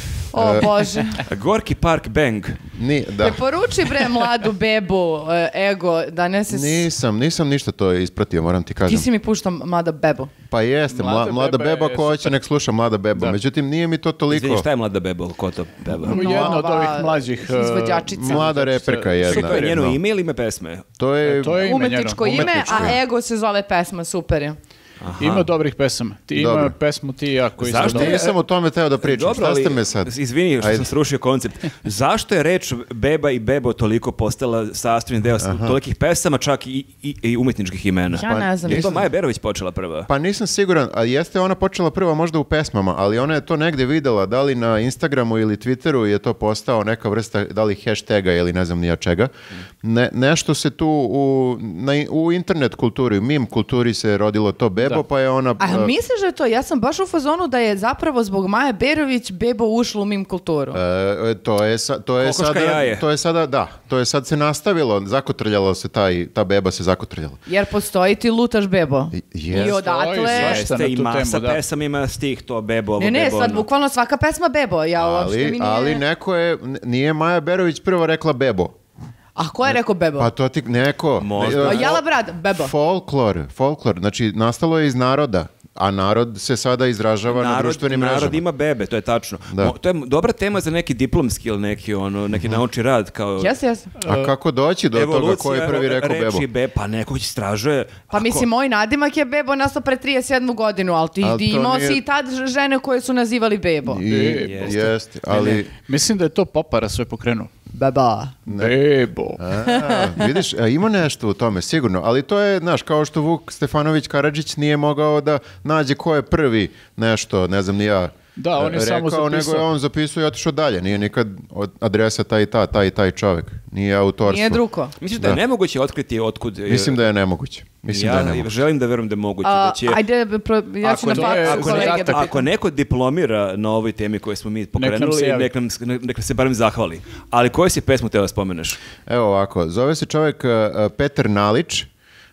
O, Bože. Gorki Park Bang. Ni, da. Preporuči bre mladu bebu, e, ego, da ne se... s- Nisam, nisam ništa to ispratio, moram ti Ti kažem. si mi puštao mlada bebu. Pa jeste, mla- Mlada mlada beba je beba, ko hoće super. nek sluša mlada beba. Da. Međutim, nije mi to toliko... Izvini, šta je mlada beba? Ko to beba? Jedna od Nova ovih mlađih... uh, izvođačica. Mlada reperka jedna. Super, jedno. njeno ime ili ime pesme? To je... E, to je ime Umetničko njeno. ime, Umetničko a ime. ego se zove pesma, super je. Ima dobrih pesama. Ti ima Dobro. pesmu ti ja koji Zašto sam je- Nisam o tome teo da pričam. Dobro, Šta ali- ste me sad? Izvini što Ajde. sam srušio koncept. Zašto je reč beba i bebo toliko postala sastavni deo tolikih pesama, čak i, i, i umetničkih imena? Ja ne znam. Je to nisam- Maja Berović počela prva? Pa nisam siguran, a jeste ona počela prva možda u pesmama, ali ona je to negde videla, da li na Instagramu ili Twitteru je to postao neka vrsta, da li hashtaga ili ne znam nija čega. Ne, nešto se tu u, na, u internet kulturi, u meme kulturi se rodilo to bebo, Da. pa je ona... A uh, misliš da je to? Ja sam baš u fazonu da je zapravo zbog Maje Berović bebo ušlo u mim kulturu. E, to je sa- to je Kokoška sada jaje. to je sada da to je sad se nastavilo, zakotrljalo se taj ta beba se zakotrljala. Jer postoji ti lutaš bebo. I- I jest. odatle... Stoji, Jeste, na i tu masa temu, da. pesama ima stih, to bebo, ovo Ne, ne, bebo, sad ono. bukvalno svaka pesma bebo. Ja uopšte mi Ali, nije... ali neko je n- nije Maja Berović prvo rekla bebo. A ko je rekao bebo? Pa to ti neko. Možda. ne, A e, Jala Brad, bebo. Folklor, folklor, znači nastalo je iz naroda, a narod se sada izražava na Narod, društvenim narod mrežama. ima bebe, to je tačno. Da. Mo- to je dobra tema za neki diplomski ili neki, ono, neki naučni rad. Kao Jeste, jeste. A kako doći do toga ko je prvi rekao bebo? reči be, pa neko istražuje. Pa Ako- mislim, moj nadimak je bebo nastao pre trideset sedmu godinu, ali ti, Ali ti to imao nije- si i tad žene koje su nazivali bebo. I, Jeste. jeste, ali... Mislim da je to Popara sve pokrenuo. Beba. Bebo. A, vidiš, a ima nešto u tome, sigurno, ali to je, znaš, kao što Vuk Stefanović Karadžić nije mogao da nađe ko je prvi nešto, ne znam ni ja, Da, on je rekao, samo zapisao. nego je on zapisao i otišao dalje, nije nikad od adresa taj i ta, taj i taj čovjek, nije autorstvo. Nije druko. Misliš da je Da. nemoguće otkriti otkud... e, Mislim da je nemoguće. Mislim da je ja nemoguće. želim da verujem da je moguće. A, da će... ajde, pro, ja ću Ako, na ne, je faksu ako, kolege. ne, zadatak. ako neko diplomira na ovoj temi koju smo mi pokrenuli, se javi. nek nam, nek nam se barem zahvali. Ali koju si pesmu teo da spomeneš? Evo ovako, zove se čovjek uh, Petar Nalić,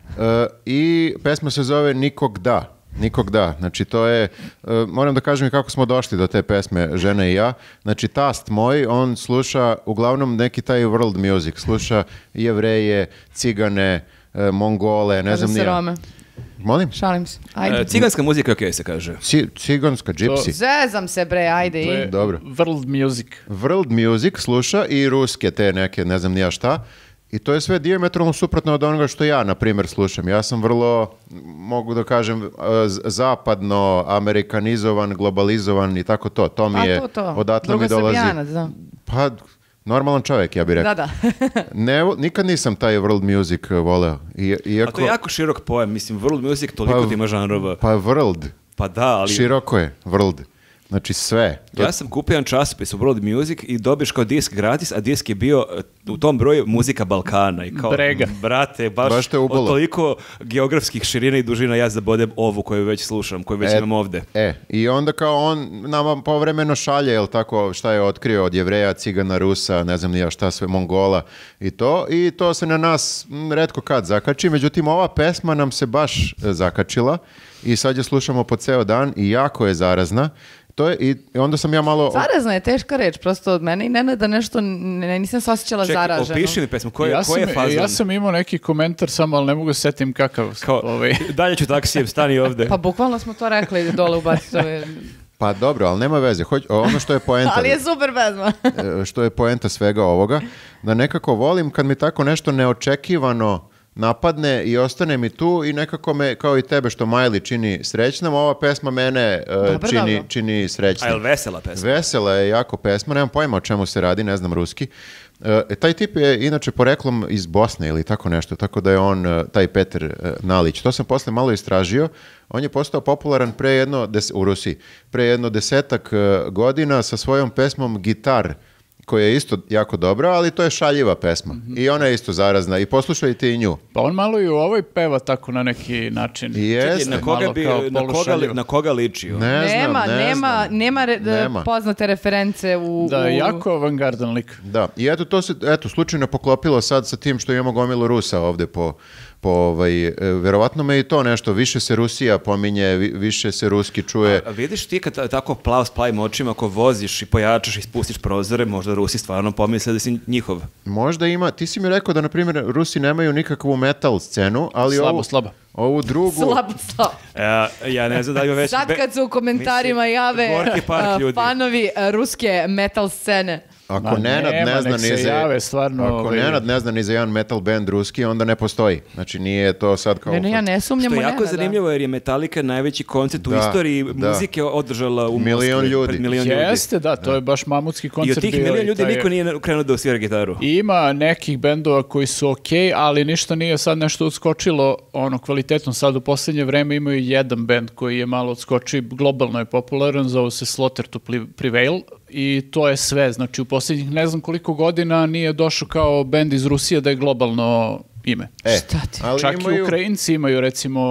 E, i pesma se zove Nikog da. Nikog da. Znači to je, uh, moram da kažem i kako smo došli do te pesme, žena i ja. Znači tast moj, on sluša uglavnom neki taj world music, sluša Jevreje, Cigane, uh, Mongole, ne Kaže znam se ni ja. Rome. Molim? Šalim se. Ajde. E, ciganska muzika, okej se kaže. Ci, ciganska, gypsy. Zezam se bre, ajde. To i- je Dobro. world music. World music sluša i ruske te neke, ne znam ni ja šta. I to je sve dijametralno suprotno od onoga što ja, na primjer, slušam. Ja sam vrlo, mogu da kažem, uh, z- zapadno, amerikanizovan, globalizovan i tako to. To mi A, je, to, to. odatle mi Druga dolazi. Srbijanac, da. Pa, normalan čovjek, ja bih rekao. Da, da. Ne, vo- nikad nisam taj world music uh, voleo. I, A iako, to je jako širok pojam, mislim, world music, toliko Pa- ti ima žanrova. Pa world, Pa da, ali... široko je, world. Znači sve. To- Ja sam kupio jedan časopis u World Music i dobiješ kao disk gratis, a disk je bio e, u tom broju muzika Balkana. I kao, Brega. brate, baš, Baš te ubolo. od toliko geografskih širina i dužina ja zabodem ovu koju već slušam, koju već E, imam ovde. E, i onda kao on nama povremeno šalje, jel tako, šta je otkrio od Jevreja, Cigana, Rusa, ne znam ni ja šta sve, Mongola i to, i to se na nas m, retko kad zakači, međutim ova pesma nam se baš e, zakačila i sad je slušamo po ceo dan i jako je zarazna. To je, i onda sam ja malo... Zarazna je teška reč, prosto od mene i ne da nešto, ne, nisam se osjećala Čekaj, zaraženo. opiši mi pesmu, ko je, ja, ko je sam, fazon? ja sam imao neki komentar samo, ali ne mogu se setim kakav. Kao, ovaj. dalje ću taksijem, stani ovde. Pa bukvalno smo to rekli dole u Batistove. Pa dobro, ali nema veze. Hoć, ono što je poenta... Ali je super pesma. e, što je poenta svega ovoga, da nekako volim kad mi tako nešto neočekivano napadne i ostane mi tu i nekako me, kao i tebe što Miley čini srećnom, ova pesma mene e, Dobro, čini, dobro. čini A srećnim. je li vesela pesma? Vesela je jako pesma, nemam pojma o čemu se radi, ne znam ruski. E, taj tip je inače poreklom iz Bosne ili tako nešto, tako da je on, e, taj Peter e, Nalić. To sam posle malo istražio. On je postao popularan pre jedno, des- u Rusiji, pre jedno desetak e, godina sa svojom pesmom Gitar, koja je isto jako dobra, ali to je šaljiva pesma. I ona je isto zarazna. I poslušajte i nju. Pa on malo i u ovoj peva tako na neki način. I jeste. Čekaj, na koga, malo bi, kao na, koga, polušaljivo. na koga liči? on? Ne znam, nema, ne nema, znam. nema, re- Nema. poznate reference u... Da, u... jako avangardan lik. Da, i eto to se eto slučajno poklopilo sad sa tim što imamo gomilu Rusa ovde po po ovaj e, verovatno me i to nešto više se Rusija pominje, vi- više se ruski čuje. A vidiš ti kad ta- tako plav s plavim očima, ako voziš i pojačaš i spustiš prozore, možda Rusi stvarno pomisle da si njihov. Možda ima, ti si mi rekao da na primjer Rusi nemaju nikakvu metal scenu, ali Slabo, ovu, slabo. ovu drugu Slabo, slabo. E, ja ne znam da li ima već... Sad be- kad su u komentarima Mislim, jave gorki park a, ljudi. fanovi a, ruske metal scene. ako Ma Nenad nema, ne zna nek ni se za jave, stvarno, ako ovaj- Nenad ne zna ni za jedan metal band ruski, onda ne postoji. Znači nije to sad kao Ne, ne, ja ne sumnjam Što u je jako Nenada. zanimljivo jer je Metallica najveći koncert u Da, istoriji da. muzike održala u Milion Moskvi. ljudi. Pred milion ljudi. Jeste, da, to je baš mamutski I koncert od tih bio milion i ljudi taj je- niko nije krenuo da svira gitaru. I ima nekih bendova koji su okej, ali ništa nije sad nešto odskočilo ono kvalitetno. Sad u posljednje vreme imaju jedan bend koji je malo odskoči, globalno je popularan, zove se Slaughter to Prevail i to je sve. Znači u posljednjih ne znam koliko godina nije došao kao bend iz Rusije da je globalno ime. E, Šta ti? ali Čak imaju- i Ukrajinci imaju recimo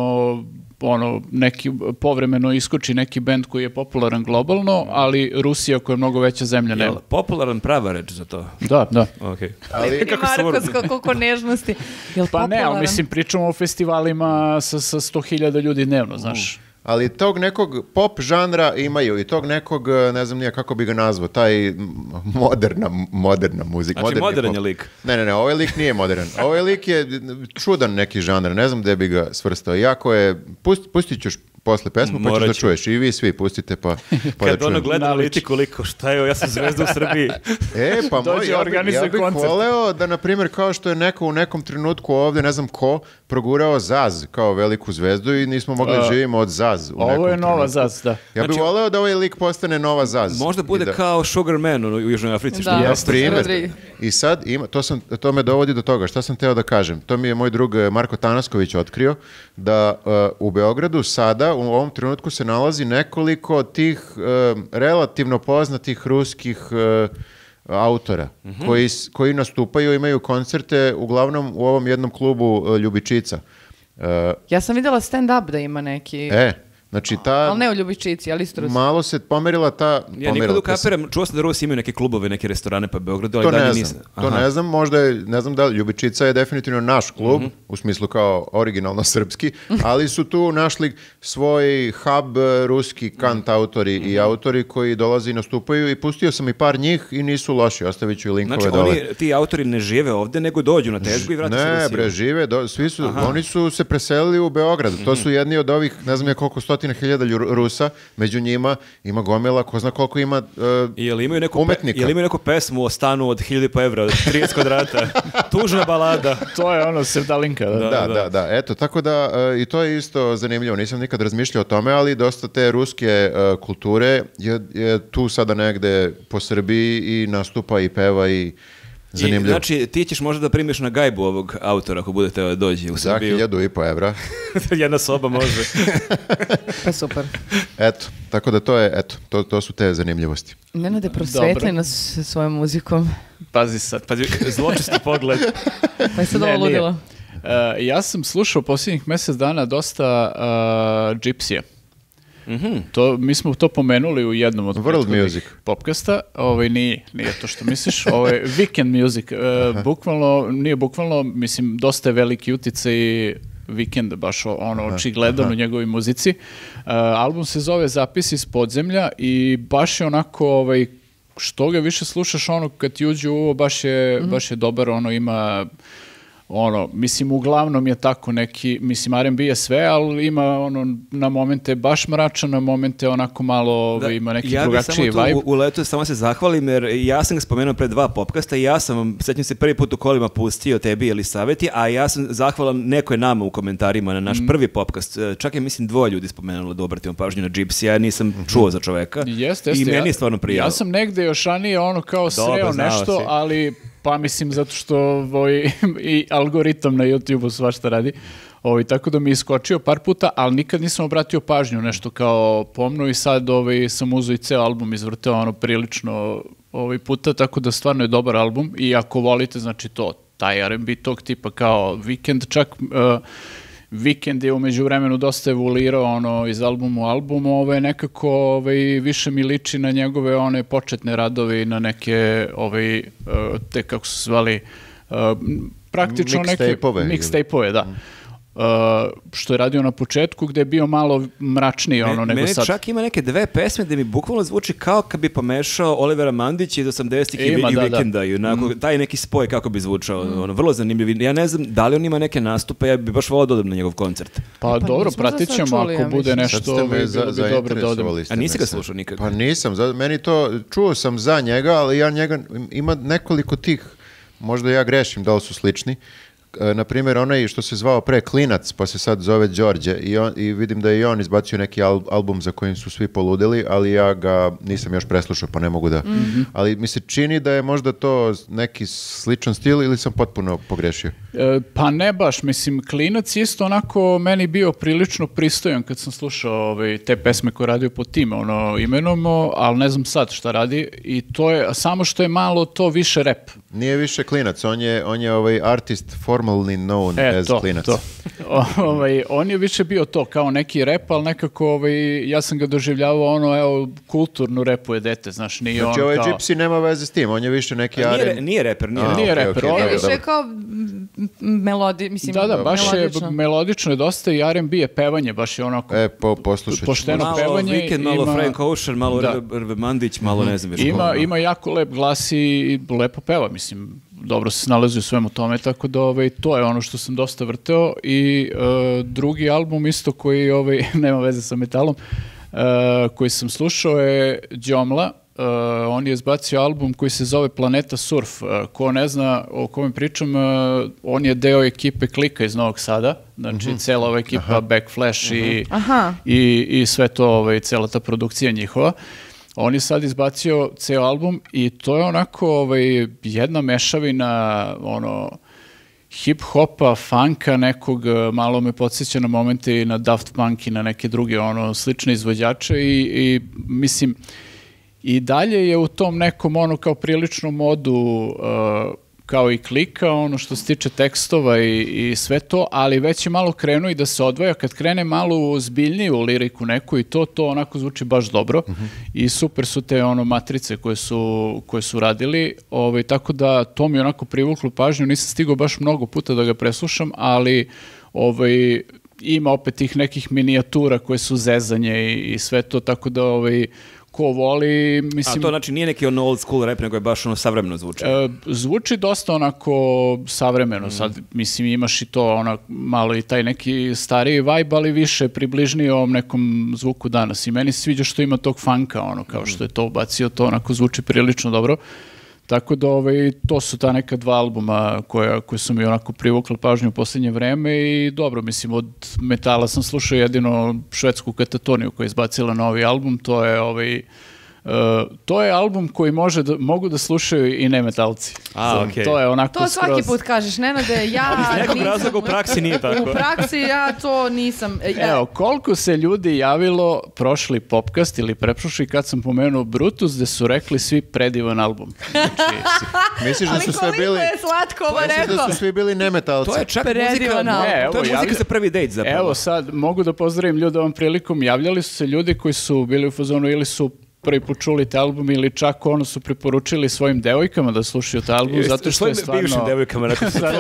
ono neki povremeno iskoči neki bend koji je popularan globalno, ali Rusija koja je mnogo veća zemlja Jel, nema. popularan prava reč za to. Da, da. Okay. Ali- Vidi Kako su Marko, urudni. s koliko nežnosti. Jel Pa ne, ali popularan? mislim pričamo o festivalima sa, sa sto hiljada ljudi dnevno, znaš. Ali tog nekog pop žanra imaju i tog nekog, e, ne znam nije kako bi ga nazvao, taj m, moderna, moderna muzika. Znači, moderni modern pop. je lik. Ne, ne, ne, ovaj lik nije modern. Ovaj lik je čudan neki žanr, ne znam gde bi ga svrstao. Jako je, pust, pustit ćeš posle pesmu pa ćeš Morat da ću. čuješ. I vi svi pustite pa, pa da Kad ono čujem. gleda Nalič. analitiku liko, šta je ovo, ja sam zvezda u Srbiji. E, pa moj, Dođe, ja, bi, organizuje ja bih koncert. voleo da, na primjer, kao što je neko u nekom trenutku ovdje, ne znam ko, progurao Zaz kao veliku zvezdu i nismo mogli da A, živimo od Zaz u nekom Ovo je nova trenutku. Zaz, da. Ja bih Znači- voleo da ovaj lik postane nova Zaz. Možda bude I da- kao Sugar Man u, u Južnoj Africi. Što Da. je- Na Jeste, primjer. Rodrigo. I sad ima, to, sam, to me dovodi do toga. Šta sam teo da kažem? To mi je moj drug eh, Marko Tanasković otkrio, da eh, u Beogradu sada u ovom trenutku se nalazi nekoliko tih eh, relativno poznatih ruskih eh, autora koji, s- koji nastupaju, imaju koncerte uglavnom u ovom jednom klubu eh, Ljubičica. Eh, Ja sam vidjela stand-up da ima neki... E, Znači ta... Ali ne u Ljubičici, ali isto Rusi. Malo se pomerila ta... Ja pomerila, nikad u te se- kapiram, čuo sam da Rusi imaju neke klubove, neke restorane pa Beogradu, ali To dalje ne znam, nisam. to Aha. ne znam, možda je, ne znam da li, Ljubičica je definitivno naš klub, u smislu kao originalno srpski, ali su tu našli svoj hub eh, ruski kant autori i autori koji dolaze i nastupaju i pustio sam i par njih i nisu loši, ostavit ću i linkove Znači, dole. oni, ti autori ne žive ovde, nego dođu na tezgu i vrate se u Ne, Rusiju. bre, žive, do, svi su, oni su se preselili u Beograd, to su jedni od ovih, ne znam ja koliko stotina hiljada lju- Rusa, među njima ima gomila, ko zna koliko ima eh, I jel imaju neku, pe, umetnika. jel imaju neku pesmu o stanu od hiljadu pa evra, od trideset kvadrata? Tužna balada. To je ono Sevdalinka. Da. Da, da, da, eto, tako da e, i to je isto zanimljivo, nisam nikad razmišljao o tome, ali dosta te ruske e, kulture je, je tu sada negde po Srbiji i nastupa i peva i I, zanimljivo. znači, ti ćeš možda da primiš na gajbu ovog autora ako budete dođi u Za Srbiju. hiljadu i po evra. Jedna soba može. Pa super. Eto, tako da to je, eto, to, to su te zanimljivosti. Nenade, prosvetli Dobro. nas sa svojom muzikom. Pazi sad. Pazi, zločesti pogled. Pa je sad Ne, ovo nije. ludilo. E, ja sam slušao posljednjih mjesec dana dosta uh, Gypsija. To, mi smo to pomenuli u jednom od World prethodnih music. popkasta. Ovaj, nije, nije to što misliš. Ovo je Weekend music. E, bukvalno, nije bukvalno, mislim, dosta je veliki uticaj Weekend, baš o- ono očigledan u njegovoj muzici. E, album se zove Zapis iz podzemlja i baš je onako, ovaj, što ga više slušaš, ono, kad ti uđe u ovo, baš je, baš je dobar, ono, ima... Ono, mislim, uglavnom je tako neki, mislim, R and B je sve, ali ima ono, na momente baš mračan, na momente onako malo ovaj, ima neki ja bih drugačiji samo vibe. tu u, u letu samo se zahvalim jer ja sam ga spomenuo pre dva popkasta i ja sam vam, sećam se prvi put u kolima pustio tebi ili saveti, a ja sam zahvalan nekoj nama u komentarima na naš prvi popkast. E, Čak je mislim dvoje ljudi spomenulo da obratimo pažnju na Gypsy, ja nisam čuo za čoveka. Jeste, I jeste, meni ja- je stvarno prijelo. Ja sam negde još ranije ono kao sreo znao nešto, si. ali pa mislim zato što ovaj, i algoritam na YouTubeu svašta radi. Ovaj, tako da mi je iskočio par puta, ali nikad nisam obratio pažnju nešto kao pomno i sad ovaj, sam uzeo i ceo album izvrteo ono prilično ovaj puta, tako da stvarno je dobar album i ako volite, znači to, taj R and B tog tipa kao Weekend, čak uh, Weekend je umeđu vremenu dosta evoluirao ono, iz albuma u album, ovo je nekako ovaj, više mi liči na njegove one početne radove i na neke ovaj, uh, te kako su se zvali uh, praktično neke Mixtape-ove ili- mixtape-ove, da. Uh, što je radio na početku gde je bio malo mračniji ono Me- nego meni sad. čak ima neke dve pesme gde mi bukvalno zvuči kao kad bi pomešao Olivera Mandića iz osamdesetih i, Ima, i da, da. Weekenda i onako, taj neki spoj kako bi zvučao, ono, vrlo zanimljiv. Ja ne znam da li on ima neke nastupe, ja bi baš volao da odem na njegov koncert. Pa, Pa dobro, nismo za pratit sad ćemo čuli, ako ja bude mislim. nešto, Sad ste ovaj, me za, bilo bi dobro da odem. zainteresovali ste A nisi me ga sad. slušao nikad? Pa nisam, za, meni to, čuo sam za njega, ali ja njega, ima nekoliko tih, možda ja grešim da li su slični. E, na primjer, onaj što se zvao pre Klinac, pa se sad zove Đorđe i, on, i vidim da je i on izbacio neki al- album za kojim su svi poludeli, ali ja ga nisam još preslušao, pa ne mogu da... Ali mi se čini da je možda to neki sličan stil ili sam potpuno pogrešio. E, pa ne baš, mislim, Klinac isto onako meni bio prilično pristojan kad sam slušao ovaj, te pesme koje radio pod tim ono, imenom, o, ali ne znam sad šta radi i to je, samo što je malo to više rap. Nije više Klinac, on je, on je ovaj artist formerly known E, as to, Klinac. to. O, ovaj, on je više bio to, kao neki rap, ali nekako ovaj, ja sam ga doživljavao ono, evo, kulturno repuje dete, znaš, nije Znači ono ovaj kao... Gypsy nema veze s tim, on je više neki A nije, R and B. re- nije reper, nije. A, Nije okej, reper, okej, on je Je dobro, više dobro. kao m, m, melodi, mislim, Da, da, baš je melodično. melodično je dosta i R and B je pevanje, baš je onako... E, po, poslušat ću. Pošteno Malo pevanje Weekend, malo ima- Frank Ocean, malo Da. Rve- Rve Mandić, malo ne znam. više Ima, koga. ima jako lep glas i lepo peva, mislim, dobro se snalazi u svemu tome, tako da ovaj, to je ono što sam dosta vrteo i e, drugi album isto koji ovaj, nema veze sa metalom, e, koji sam slušao je Đomla. E, on je izbacio album koji se zove Planeta Surf. E, ko ne zna o kome pričam, e, on je deo ekipe Klika iz Novog Sada, znači cela ova ekipa Backflash i, Aha. i, i sve to, ovaj, cela ta produkcija njihova. On je sad izbacio ceo album i to je onako ovaj, jedna mešavina ono, hip-hopa, funka nekog, malo me podsjeća na momente i na Daft Punk i na neke druge ono, slične izvođače i, i mislim i dalje je u tom nekom ono kao priličnom modu uh, kao i klika, ono što se tiče tekstova i, i sve to, ali već je malo krenuo i da se odvaja, kad krene malo zbiljniju liriku neku i to, to onako zvuči baš dobro uh-huh. i super su te ono matrice koje su, koje su radili, ovaj, tako da to mi onako privuklo pažnju, nisam stigao baš mnogo puta da ga preslušam, ali ovaj, ima opet tih nekih minijatura koje su zezanje i, i sve to, tako da ovaj, ko voli, mislim... A to znači nije neki ono old school rap, nego je baš ono savremeno zvuči? E, zvuči dosta onako savremeno, mm. sad mislim imaš i to ono, malo i taj neki stariji vibe, ali više približniji ovom nekom zvuku danas. I meni se sviđa što ima tog funka, ono, kao što je to ubacio, to onako zvuči prilično dobro. Tako da ovaj, to su ta neka dva albuma koja, koje su mi onako privukli pažnju u posljednje vreme i dobro, mislim, od metala sam slušao jedino švedsku Katatoniju koja je izbacila novi album, to je ovaj, uh, to je album koji može da, mogu da slušaju i ne metalci. A, okay. To je onako To svaki skroz... put kažeš, Nenade, ja iz nekog nisam... razloga u praksi nije tako. U praksi ja to nisam... Ja... Evo, koliko se ljudi javilo prošli popcast ili preprošli kad sam pomenuo Brutus, gde su rekli svi predivan album. Znači, misliš da su sve bili... Ali koliko je slatko ovo Misliš rekao? da su svi bili nemetalci? To je čak Predivan muzika, album. ne, evo, to je muzika javlja... za prvi dejt zapravo. Evo sad, mogu da pozdravim ljude ovom prilikom, javljali su se ljudi koji su bili u fazonu ili su prvi put čuli te album ili čak ono su preporučili svojim devojkama da slušaju te album, zato što je stvarno... bivšim devojkama, rekao sam.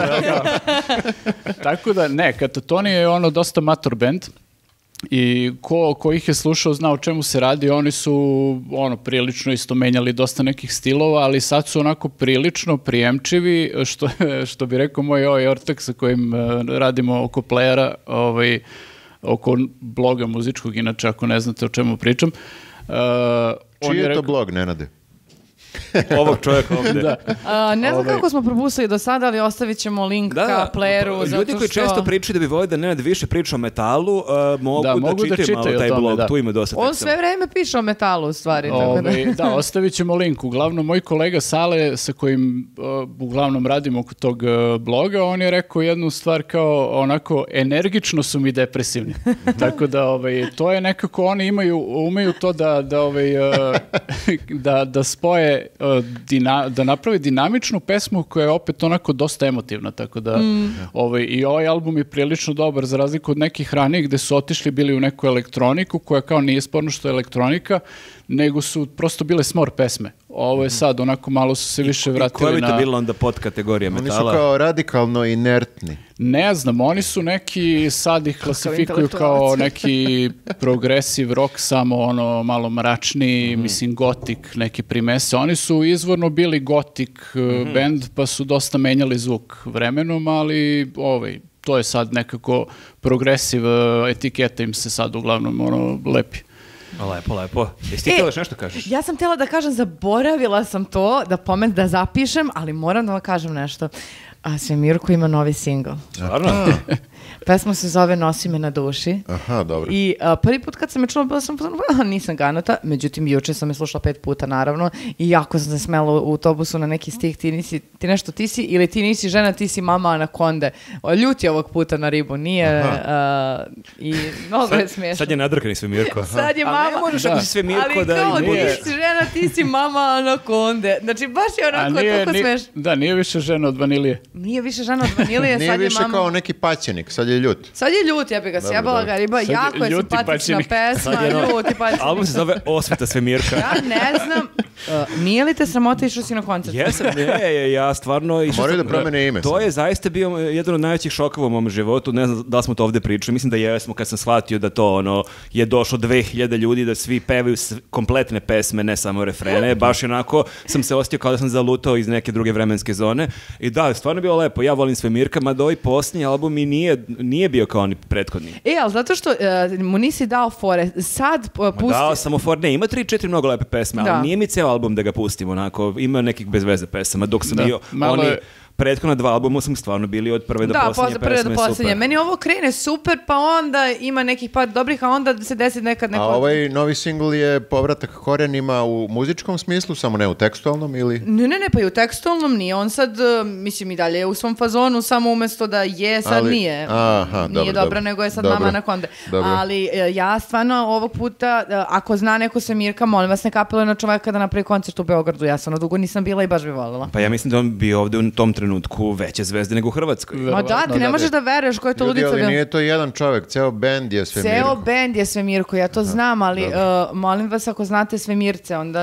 Tako da, ne, Katatonija je ono dosta mator band i ko, ko ih je slušao zna o čemu se radi, oni su ono prilično isto menjali dosta nekih stilova, ali sad su onako prilično prijemčivi, što, što bi rekao moj ovaj ortak sa kojim uh, radimo oko playera, ovaj, oko bloga muzičkog, inače ako ne znate o čemu pričam. Uh, Čiji je, je rekao, to blog, Nenade? Ovog čovjeka ovdje. Da. A, ne znam Ovaj- kako smo propustili do sada, ali ostavit ćemo link Da, ka da, playeru. ljudi zato koji što... često pričaju da bi volili da Nenad više priča o metalu, uh, mogu, Da, da, mogu da čitaju čitaju malo o taj tome, blog, da. tu ima dosta On teksta. sve vreme piše o metalu, u stvari. Tako da. Ovaj, da, ostavit ćemo link. Uglavnom, moj kolega Sale, sa kojim uh, uglavnom radimo oko tog uh, bloga, on je rekao jednu stvar kao onako, energično su mi depresivni. Tako da, ovaj, to je nekako, oni imaju, umeju to da, da, ovaj, uh, da, da spoje, uh, dina, da napravi dinamičnu pesmu koja je opet onako dosta emotivna, tako da mm. ovaj, i ovaj album je prilično dobar, za razliku od nekih ranijih gde su otišli bili u neku elektroniku, koja kao nije sporno što je elektronika, nego su prosto bile smor pesme. Ovo je sad, onako malo su se više I vratili koja bi to na... bila onda podkategorija Oni metala? su kao radikalno inertni. Ne znam, oni su neki, sad ih klasifikuju kao neki progressive rock, samo ono malo mračniji, mm-hmm. mislim gotik, neki primese. Oni su izvorno bili gotik mm-hmm. band, pa su dosta menjali zvuk vremenom, ali ovaj, to je sad nekako progressive etiketa im se sad uglavnom ono lepi. Lepo, lepo. Jesi ti E, htjela nešto kažeš? Ja sam htjela da kažem, zaboravila sam to, da pomen, da zapišem, ali moram da vam kažem nešto. A Svemirko ima novi singl. Stvarno? Pesma se zove Nosi me na duši. Aha, dobro. I a, prvi put kad sam je čula, bila sam pozorna, "Ah, nisam ganata", međutim juče sam je slušala pet puta naravno i jako sam se smela u autobusu na neki stih, ti nisi, ti nešto ti si, ili ti nisi žena, ti si mama anakonde. O, ljut je ovog puta na ribu, nije, a, i mnogo je smiješno. Sad je nadrkani Svemirko. Sad je Ali mama. ne možeš ako si Svemirko Ali da... kao, nije- ti si žena, ti si mama anakonde. Znači, baš je A onako nije, toliko ni- smešno. da, nije više žena od vanilije. Nije više žena od vanilije, Nije sad je više mama... kao neki paćenik, sad je ljut. Sad je ljut, ja bih ga sjebala ga riba, Sad je jako je ljuti simpatična paćenik. pesma, Sad je ono- ljuti paćenik. Album se zove Osveta Svemirka. Ja ne znam, uh, nije li te sramota išao si na koncert? Jesam, ne, je, ja stvarno... išao Moraju sam- da promene ime To sad. je zaista bio jedan od najvećih šokova u mom životu, ne znam da li smo to ovdje pričali, mislim da jesmo kad sam shvatio da to ono, je došlo dve hiljade ljudi, da svi pevaju s- kompletne pesme, ne samo refrene, baš onako sam se osjetio kao da sam zalutao iz neke druge vremenske zone i da, stvarno je bilo lepo, ja volim Svemirka, mada ovaj posljednji album i nije, nije bio kao oni prethodni. E, ali zato što uh, mu nisi dao fore, sad uh, Ma pusti... dao sam mu for, ne, ima tri, četiri mnogo lepe pesme, Da. ali nije mi ceo album da ga pustim, onako, ima nekih bez veze pesama, dok sam Da, bio, malo oni je- prethodna dva albuma sam stvarno bili od prve do Da, poslednje posle prve do pesme, poslednje. super. Meni ovo krene super, pa onda ima nekih par dobrih, a onda se desi nekad neko... A ovaj novi singl je povratak korenima u muzičkom smislu, samo ne u tekstualnom ili... Ne, ne, ne, pa i u tekstualnom nije. On sad, uh, mislim, i dalje je u svom fazonu, samo umesto da je, sad Ali- nije. Aha, nije dobro, dobra, dobro. nego je sad Dobro. mama Anakonde. Dobro. Ali uh, ja stvarno ovog puta, uh, ako zna neko Svemirka, molim vas, ne kapeluje na čoveka da napravi koncert u Beogradu. Ja sam na dugo nisam bila i baš bi voljela. Pa ja mislim da on bi ovde u tom trenutku veće zvezde nego u Hrvatskoj. Ma da, Verovatno, ti ne da. možeš da veruješ koja je to Ljudi, ludica ali bila. nije to jedan čovek, ceo bend je sve Ceo bend je Svemirko, ja to znam, ali uh, molim vas ako znate Svemirce, onda...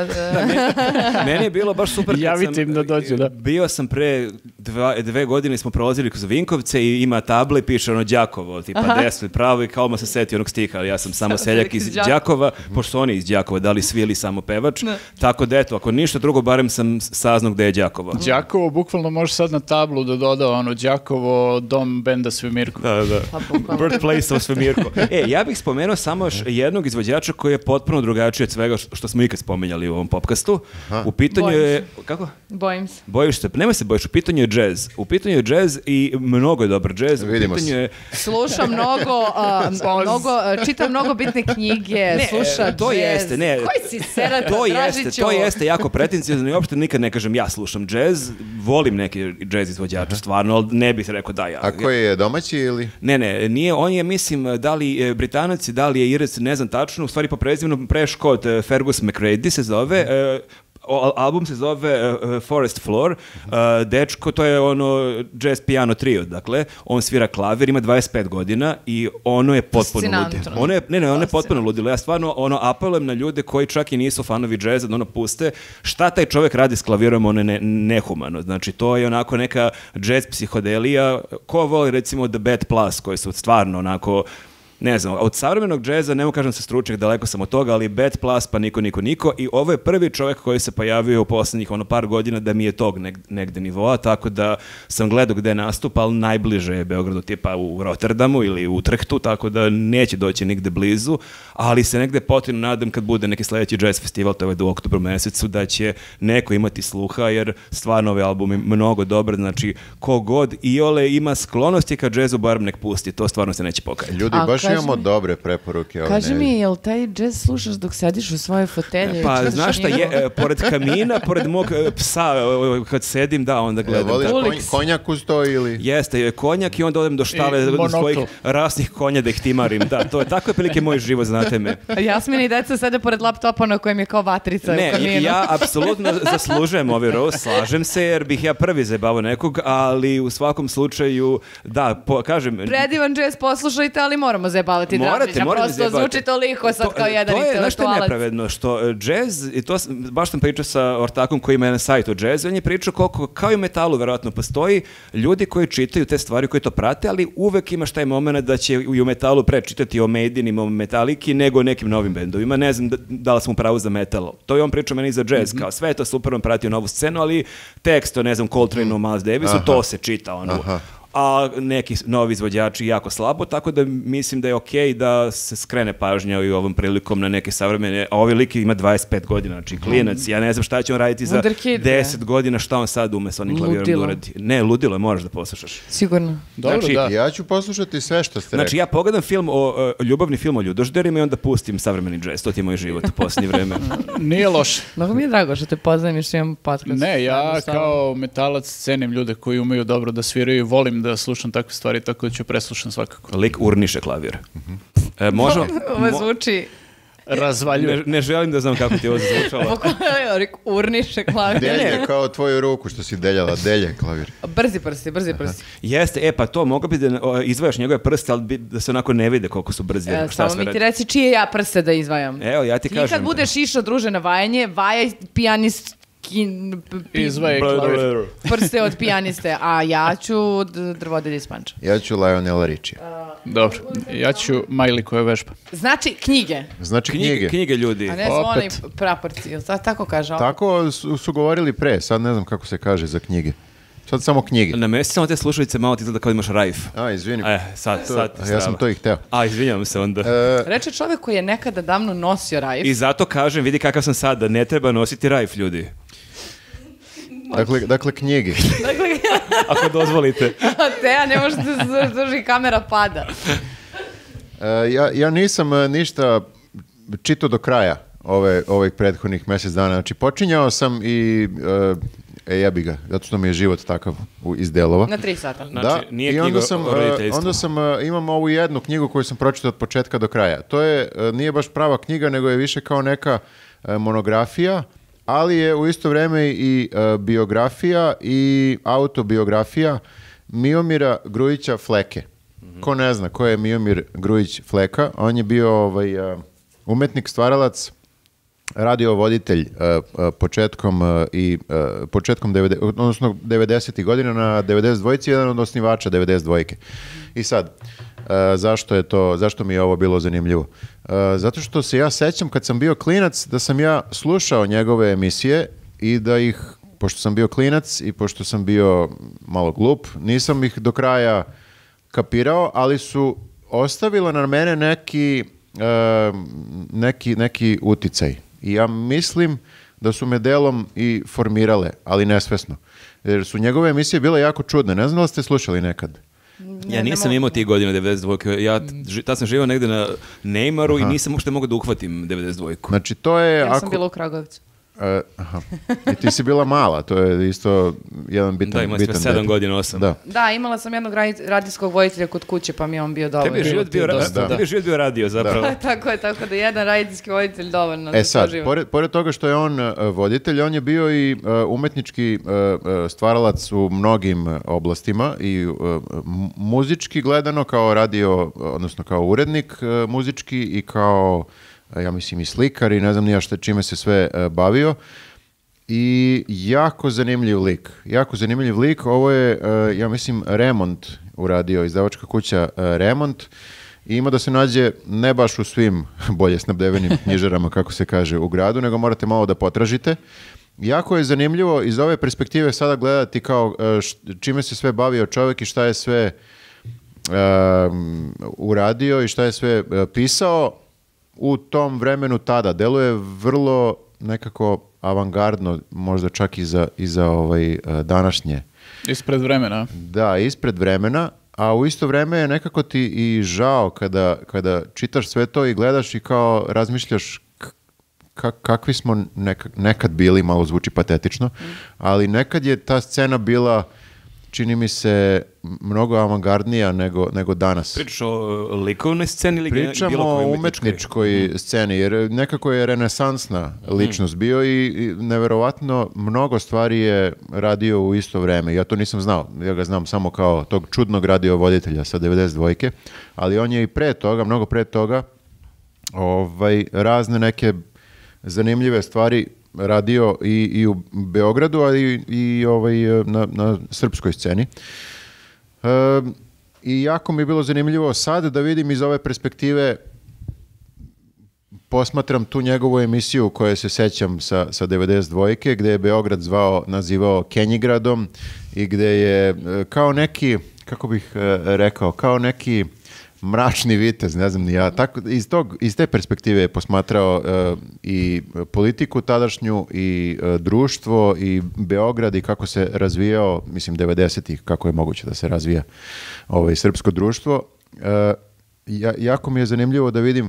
uh, Meni je bilo baš super kad Javite sam, im da dođu, da. Bio sam pre dva, dve godine, smo prolazili kroz Vinkovce i ima table i piše ono Đakovo, tipa desno i pravo i kao ma se seti onog stiha, ali ja sam samo seljak iz iz Đakova. Đakova, pošto su oni iz Đakova, da li svi ili samo pevač, tako da eto, ako ništa drugo, barem sam saznao gde je Đakovo. Đakovo, bukvalno može sad na tablu da doda ono Đakovo, dom benda Svemirko. Da, da. pa bukvalno. Birthplace of Svemirko. E, ja bih spomenuo samo još jednog izvođača koji je potpuno drugačiji od svega što što smo ikad spomenjali u ovom popkastu. U pitanju Bojim je... Kako? Bojim se. Bojiš se? Nemoj se bojiš, u pitanju je džez. U pitanju je džez i mnogo je dobar džez. U Vidimo pitanju se. je... Sluša mnogo, a, mnogo a, čita mnogo bitne knjige, sluša to džez. jeste, ne. Koji si serata, To Dražiću? jeste, to jeste jako pretencijozno i uopšte nikad ne kažem ja slušam džez, volim neki džez izvođača stvarno, ali ne bih rekao da ja. A koji je domaći ili... Ne, ne, nije, on je, mislim, da li je Britanac, da li je Irec, ne znam tačno, u stvari po prezimenu Preškot, eh, Fergus McCready se zove, eh, o- album se zove eh, Forest Floor, eh, dečko, to je ono jazz piano trio, dakle, on svira klavir, ima dvadeset pet godina i ono je potpuno Fascinantno. ludilo. Ono je, ne, ne, ono je potpuno ludilo. Ja stvarno ono apelujem na ljude koji čak i nisu fanovi džeza da ono puste. Šta taj čovjek radi s klavirom, ono je ne, nehumano. Znači, to je onako neka jazz psihodelija. Ko voli recimo The Bad Plus, koji su stvarno onako... Ne znam, od savremenog džeza, ne mogu kažem se stručnjak, daleko sam od toga, ali Bad Plus pa niko, niko, niko. I ovo je prvi čovjek koji se pojavio u posljednjih ono par godina da mi je tog neg- negde nivoa, tako da sam gledao gde nastupa, ali najbliže je Beogradu, tipa u Rotterdamu ili u Utrechtu, tako da neće doći nigde blizu, ali se negde potpuno nadam kad bude neki sledeći jazz festival, to je u oktobru mesecu, da će neko imati sluha, jer stvarno ovaj album je mnogo dobar, znači kogod iole ima sklonosti ka džezu, barem nek pusti, to stvarno se neće pokajati. Ljudi, A, baš kaži imamo mi- dobre preporuke. ovo Kaži ne- mi, jel taj džez slušaš dok sediš u svojoj fotelji? Pa, Čitaš znaš šta, je, knjigu? e, pored kamina, pored mog e, psa, e, kad sedim, da, onda Jel gledam. voliš da. konj- Ulix. konjak uz to ili... Jeste, je konjak i onda odem do štale I do monokl. svojih rasnih konja da ih timarim. Da, to je tako je prilike moj život, znate me. Jasmina i deca sede pored laptopa na kojem je kao vatrica u Ne, kaminu. ja apsolutno zaslužujem ovaj roast, slažem se jer bih ja prvi zajebavao nekog, ali u svakom slučaju, da, po, kažem... Predivan džez poslušajte, ali moramo zajebavati Morate, Dražića. morate Prosto zajebavati. zvuči toliko sad kao jedan to je, znaš što je intelektualac. nepravedno, što e, džez, i to sam, baš sam pričao sa ortakom koji ima jedan sajt o džezu, on je pričao koliko, kao i u metalu verovatno postoji ljudi koji čitaju te stvari, koji to prate, ali uvek imaš taj moment da će i u metalu prečitati o Maidinima, o Metaliki, nego o nekim novim bendovima. Ne znam da, da li sam u pravu za metal. To je on pričao meni za džez, kao sve je to super, on pratio novu scenu, ali tekst o, ne znam, Coltrane-u, Miles Davisu, to se čita, ono. Aha. A neki novi izvođači jako slabo, tako da mislim da je okej da se skrene pažnja i ovom prilikom na neke savremene, a ovaj lik ima dvadeset pet godina, znači klinac, ja ne znam šta će on raditi za Wunderkid, deset godina, šta on sad ume s onim klavirom da Ludilo. uradi. Ne, ludilo je, moraš da poslušaš. Sigurno. Dobro, Znači, da. Ja ću poslušati sve što ste Znači rekli. ja pogledam film o, o ljubavni film o ljudožderima i onda pustim savremeni džez, to ti je moj život u posljednje vreme. Nije loše. Mnogo mi je drago što te poznajem i što imam podcast. Ne, ja zajedno s tobom. kao metalac cenim ljude koji umeju dobro da sviraju i volim da slušam takve stvari, tako da ću preslušam svakako. Lik urniše klavir. E, možemo... Ovo mo- zvuči... Razvaljujem. ne, ne želim da znam kako ti je ovo zvučalo. Urniše klavir. Delje kao tvoju ruku što si deljala, delje klavir. Brzi prsti, brzi prsti. Jeste, e pa to, mogo bi da o, izdvajaš njegove prste, ali bi, da se onako ne vide koliko su brzi. E, šta samo sve mi ti radi. reci čije ja prste da izdvajam. Evo, ja ti Ti kažem. kad budeš išao druže na vajanje, vajaj pijanist Izvaje klavir. prste od pijaniste, a ja ću d- drvodelje iz Panča. Ja ću Lionela Richie. Dobro, ja ću Majli koja vežba. Znači, knjige, Znači Knjige, knjige. knjige ljudi. a ne zvoni Opet. praporci, jel ta- tako kaže? ovo? Tako su, su govorili pre, sad ne znam kako se kaže za knjige. Sad samo knjige. Namesti samo te slušalice, malo ti izgleda kao imaš rajf. A, izvini. E, sad, sad. A ja sam to i hteo. A, izvinjavam se onda. E, Reče čovjek koji je nekada davno nosio rajf. I zato kažem, vidi kakav sam sad, da ne treba nositi rajf, ljudi. Dakle, dakle knjigi. Dakle, Ako dozvolite. Teja, ne može da se drži, kamera pada. E, ja, ja nisam e, ništa čitao do kraja ove, ovih prethodnih mjesec dana. Znači, počinjao sam i... E, e jebi ga, zato što mi je život takav u, iz delova. Na tri sata. Znači, Da, nije i onda knjiga sam, o e, roditeljstvu. onda sam, e, imam ovu jednu knjigu koju sam pročitao od početka do kraja. To je, e, nije baš prava knjiga, nego je više kao neka e, monografija, ali je u isto vrijeme i e, biografija i autobiografija Miomira Grujića Fleke. Ko ne zna ko je Miomir Grujić Fleka, on je bio ovaj, e, umetnik, stvaralac, radio voditelj uh, uh, početkom uh, i uh, početkom devedesetih odnosno devedesetih godina na devedeset dvojici, jedan od osnivača devedeset dvojke. I sad, uh, zašto je to, zašto mi je ovo bilo zanimljivo? Uh, zato što se ja sećam kad sam bio klinac da sam ja slušao njegove emisije i da ih, pošto sam bio klinac i pošto sam bio malo glup, nisam ih do kraja kapirao, ali su ostavila na mene neki uh, neki, neki uticaj. I ja mislim da su me delom i formirale, ali nesvesno. Jer su njegove emisije bile jako čudne. Ne znam da li ste slušali nekad? Ja nisam imao tih godina devedeset dvojke. Ja ži- tad sam živio negde na Neymaru i nisam uopšte mogao da uhvatim devedeset dvojku. Znači, to je... Ja ako, sam bila u Kragovicu. e, aha. I ti si bila mala, to je isto jedan bitan, Da, imali smo bitan sedam detalj. godina, osam. Da. Da, imala sam jednog radi- radijskog voditelja kod kuće, pa mi je on bio dovoljno. Tebi je život bio, ra- dosta, tebi je život bio radio zapravo. Tako je, tako da jedan radijski voditelj dovoljno. za E to sad, život. pored, pored toga što je on uh, voditelj, on je bio i uh, umetnički uh, uh, stvaralac u mnogim uh, oblastima i uh, m- muzički gledano kao radio, odnosno kao urednik uh, muzički i kao, uh, ja mislim, i slikar i ne znam ni ja šta, čime se sve uh, bavio. I jako zanimljiv lik. Jako zanimljiv lik. Ovo je, uh, ja mislim, Remont uradio, izdavačka kuća uh, Remont. I ima da se nađe ne baš u svim bolje snabdevenim knjižarama, kako se kaže, u gradu, nego morate malo da potražite. Jako je zanimljivo iz ove perspektive sada gledati kao uh, š- čime se sve bavio čovjek i šta je sve um, uradio i šta je sve uh, pisao u tom vremenu tada. Deluje vrlo nekako avangardno, možda čak i za, i za ovaj, uh, današnje. Ispred vremena. Da, ispred vremena, a u isto vreme je nekako ti i žao kada, kada čitaš sve to i gledaš i kao razmišljaš k- ka- kakvi smo neka- nekad bili, malo zvuči patetično, ali nekad je ta scena bila, čini mi se, mnogo avangardnija nego, nego danas. Pričaš o uh, likovnoj sceni ili ge- Pričamo bilo o kojoj umetničkoj sceni, jer nekako je renesansna ličnost bio i, i neverovatno mnogo stvari je radio u isto vreme. Ja to nisam znao, ja ga znam samo kao tog čudnog radiovoditelja sa devedeset dvojke, ali on je i pre toga, mnogo pre toga, ovaj, razne neke zanimljive stvari radio i, i u Beogradu, a i, i ovaj, na, na srpskoj sceni. E, I jako mi je bilo zanimljivo sad da vidim iz ove perspektive, posmatram tu njegovu emisiju koje se sećam sa, sa devedeset dvojke, gde je Beograd zvao, nazivao Kenjigradom i gde je e, kao neki, kako bih e, rekao, kao neki mračni vitez, ne znam ni ja. Tako, iz, tog, iz te perspektive je posmatrao e, i politiku tadašnju i e, društvo i Beograd i kako se razvijao, mislim devedesetih, kako je moguće da se razvija ovaj, srpsko društvo. E, ja, jako mi je zanimljivo da vidim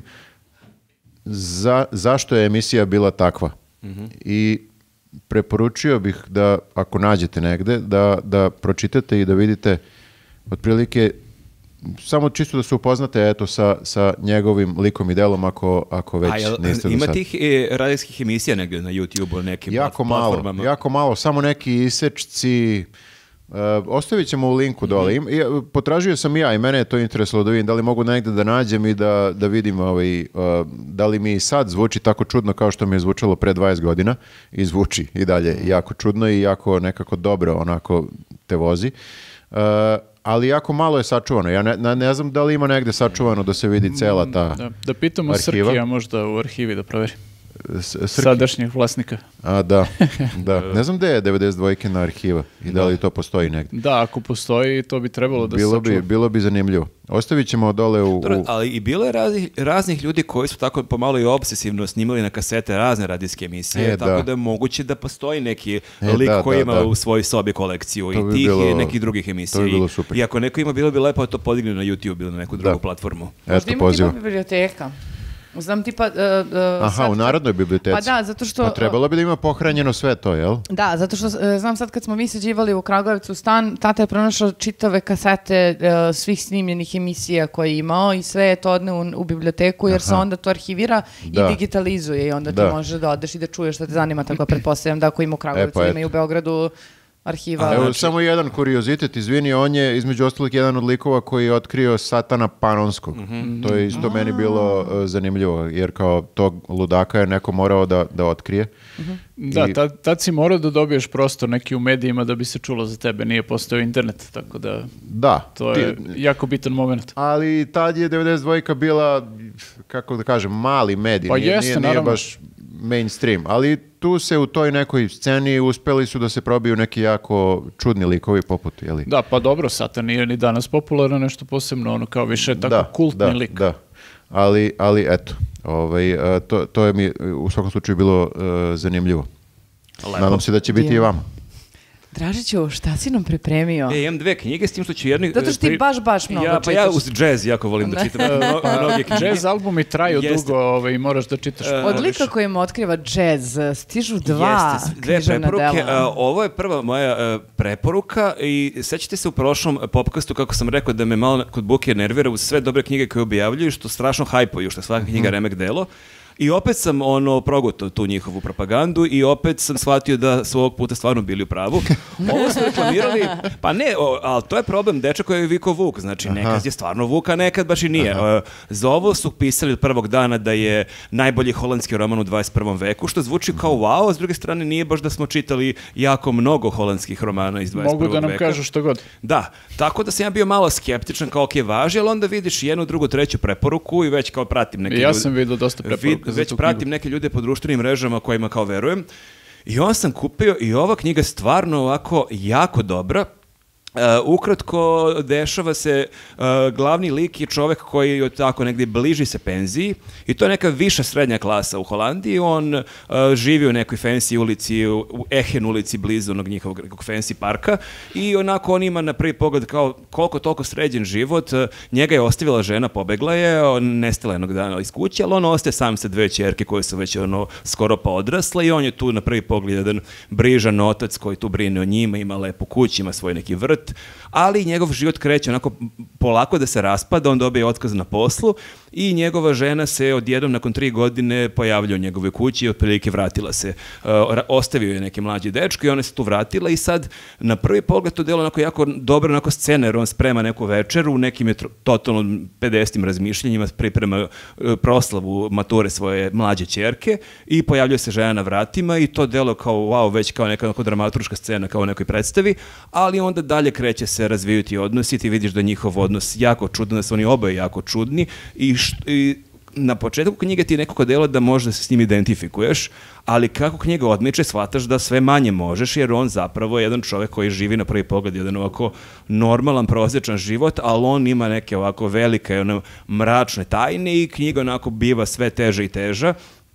za, zašto je emisija bila takva. I preporučio bih da, ako nađete negde, da, da pročitate i da vidite otprilike samo čisto da se upoznate eto sa, sa njegovim likom i delom ako, ako već A jel, niste do ima sad. tih e, radijskih emisija negdje na YouTube-u, nekim Jako plat- malo, platformama? jako malo, samo neki isečci. Uh, ostavit ćemo u linku dole. Im- i, uh, potražio sam i ja i mene je to interesovalo da vidim da li mogu negde da nađem i da, da vidim ovaj, uh, da li mi i sad zvuči tako čudno kao što mi je zvučalo pre dvadeset godina i zvuči i dalje jako čudno i jako nekako dobro onako te vozi. Uh, ali jako malo je sačuvano. Ja ne, ne, ne znam da li ima negde sačuvano da se vidi cela ta Da, da pitamo arhiva. Srkija možda u arhivi da proveri. S- Srki. Sadašnjih vlasnika. A, da, da. Ne znam gde je devedeset dvojkina arhiva i da li to postoji negdje. Da, ako postoji, to bi trebalo da Bilo se bi, sačuva. bilo bi zanimljivo. Ostavit ćemo dole u... Dobro, u- ali i bilo je raznih, raznih ljudi koji su tako pomalo i obsesivno snimali na kasete razne radijske emisije, E, tako da. da je moguće da postoji neki E, lik da, koji da, ima da. u svojoj sobi kolekciju To i bi tih bilo- i nekih drugih emisija. to bi bilo I- super. I ako neko ima, bilo bi lepo da to podigne na YouTube ili na neku drugu Da. platformu. Možda Eto, ima poziva. tipa biblioteka. Znam tipa... uh, uh, Aha, sad u kad- Narodnoj biblioteci. Pa da, zato što... Pa trebalo bi da ima pohranjeno sve to, jel? Da, zato što e, znam sad kad smo mi sađivali u Kragujevcu stan, tata je pronašao čitave kasete e, svih snimljenih emisija koje je imao i sve je to odne u, u biblioteku jer se onda to arhivira Da. i digitalizuje i onda ti Da. možeš da odeš i da čuješ šta te zanima, tako da pretpostavljam da ako ima u Kragujevcu, E, pa ima i u Beogradu arhiva. Evo, znači- samo jedan kuriozitet, izvini, on je između ostalih jedan od likova koji je otkrio Satana Panonskog. Mhm. To je isto meni bilo uh, zanimljivo, jer kao tog ludaka je neko morao da, da otkrije. Da, I- tad, tad si morao da dobiješ prostor neki u medijima da bi se čulo za tebe, nije postojao internet, tako da Da, to ti- je jako bitan moment. ali tad je devedeset dva bila, kako da kažem, mali medij, Pa nije, jeste, nije, nije naravno. baš mainstream, ali tu se u toj nekoj sceni uspeli su da se probiju neki jako čudni likovi poput, jeli? Da, pa dobro, Satan nije ni danas popularan, nešto posebno, ono kao više tako da, kultni da, lik. Da, ali, ali eto, ovaj, uh, to, to je mi uh, u svakom slučaju bilo uh, zanimljivo. Nadam se da će biti i Divno. vama. Dražiću, šta si nam pripremio? E, imam dve knjige s tim što ću jednu... Zato što ti pri- baš, baš mnogo ja, Pa ja čitaš. uz džez jako volim da čitam mno- mnoge knjige. Jazz albumi traju Jeste. dugo ovaj, i moraš da čitaš. E, Od lika kojim otkriva džez, stižu dva Jeste, dve književna preporuke. dela. A, ovo je prva moja a, preporuka i sećate se u prošlom podcastu kako sam rekao da me malo kod Buke nervira uz sve dobre knjige koje objavljuju, što strašno hajpuju, što je svaka knjiga remek delo. I opet sam ono progutao tu njihovu propagandu i opet sam shvatio da su ovog puta stvarno bili u pravu. Ovo su reklamirali, pa ne, o, ali to je problem, dečak koji je vikao Vuk, znači nekad je stvarno Vuk, a nekad baš i nije. E, za ovo su pisali od prvog dana da je najbolji holandski roman u dvadeset prvom veku, što zvuči kao wow, a s druge strane nije baš da smo čitali jako mnogo holandskih romana iz dvadeset prvog Mogu da nam veka. kažu što god. Da, tako da sam ja bio malo skeptičan kao ok, važi, ali onda vidiš jednu, drugu, treću preporuku i već kao pratim neke I ja ljude. sam vidio dosta preporuka Vid- za Već tu pratim knjigu. neke ljude po društvenim mrežama kojima kao verujem. I on sam kupio i ova knjiga je stvarno ovako jako dobra. Uh, ukratko, dešava se, uh, glavni lik je čovek koji je tako negdje bliži se penziji i to je neka viša srednja klasa u Holandiji. On uh, živi u nekoj fancy ulici, u u Ehen ulici blizu onog njihovog nekog fancy parka i onako on ima na prvi pogled kao koliko toliko sređen život. Uh, njega je ostavila žena, pobegla je, on nestala jednog dana iz kuće, ali on ostaje sam sa dve ćerke koje su već ono skoro pa odrasle i on je tu na prvi pogled jedan brižan otac koji tu brine o njima, ima lepu kuću, ima svoj neki vrt, ali njegov život kreće onako polako da se raspada, on dobije otkaz na poslu i njegova žena se odjednom nakon tri godine pojavlja u njegovoj kući i otprilike vratila se. Uh, ra- ostavio je neki mlađi dečko i ona se tu vratila i sad na prvi pogled to delo onako jako dobro onako scena jer on sprema neku večeru u nekim je tro- totalno pedesetim razmišljanjima, priprema uh, proslavu mature svoje mlađe ćerke i pojavljuje se žena na vratima i to delo kao wow, već kao neka onako dramaturška scena kao u nekoj predstavi, ali onda dalje kreće se razvijati odnosi, ti vidiš da je njihov odnos jako čudan, da su oni oboje jako čudni i, št- i na početku knjige ti je nekako delo da možda se s njim identifikuješ, ali kako knjiga odmiče shvataš da sve manje možeš jer on zapravo je jedan čovjek koji živi na prvi pogled jedan ovako normalan, prosječan život, ali on ima neke ovako velike ono, mračne tajne i knjiga onako biva sve teža i teža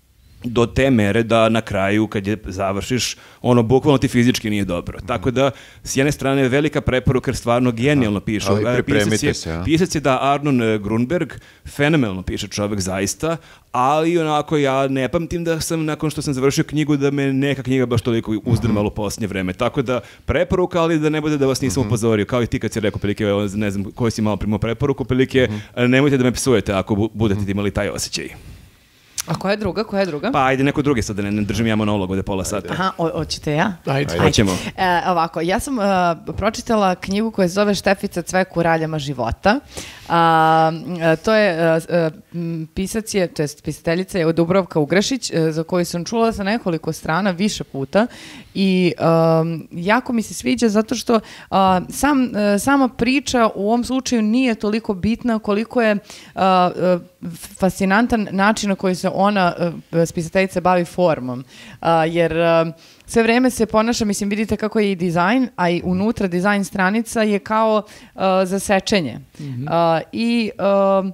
do te mere da na kraju kad je završiš, ono bukvalno ti fizički nije dobro. Tako da, s jedne strane je velika preporuka jer stvarno genijalno piše. ali E, pripremite pisac je- se, a? Pisac je da Arnon e, Grunberg, fenomenalno piše čovjek zaista, ali onako ja ne pamtim da sam nakon što sam završio knjigu da me neka knjiga baš toliko uzdrmala u posljednje vreme. Tako da preporuka, ali da ne bude da vas nisam upozorio. Kao i ti kad si rekao prilike, evo, ne znam koji si malo primao preporuku, prilike e, nemojte da me psujete ako bu- budete imali taj osjećaj. A koja je druga, koja je druga? Pa ajde neko drugi sad da ne, ne držim ja monolog ovde pola sata. Aha, o- hoćete ja? Ajde. Ajde. Hoćemo. E, ovako, ja sam uh, pročitala knjigu koja se zove Štefica cvek u raljama života. A, e, to je, e, e, m, pisac je, to jest pisateljica je Dubravka Ugrešić, e, za koju sam čula sa nekoliko strana više puta i um, jako mi se sviđa zato što a, sam, e, sama priča u ovom slučaju nije toliko bitna koliko je a, e, fascinantan način na koji se ona, uh, spisateljica, bavi formom. Uh, jer uh, sve vreme se ponaša, mislim, vidite kako je i dizajn, a i unutra dizajn stranica je kao uh, za sečenje. Mm-hmm. Uh, I... Uh,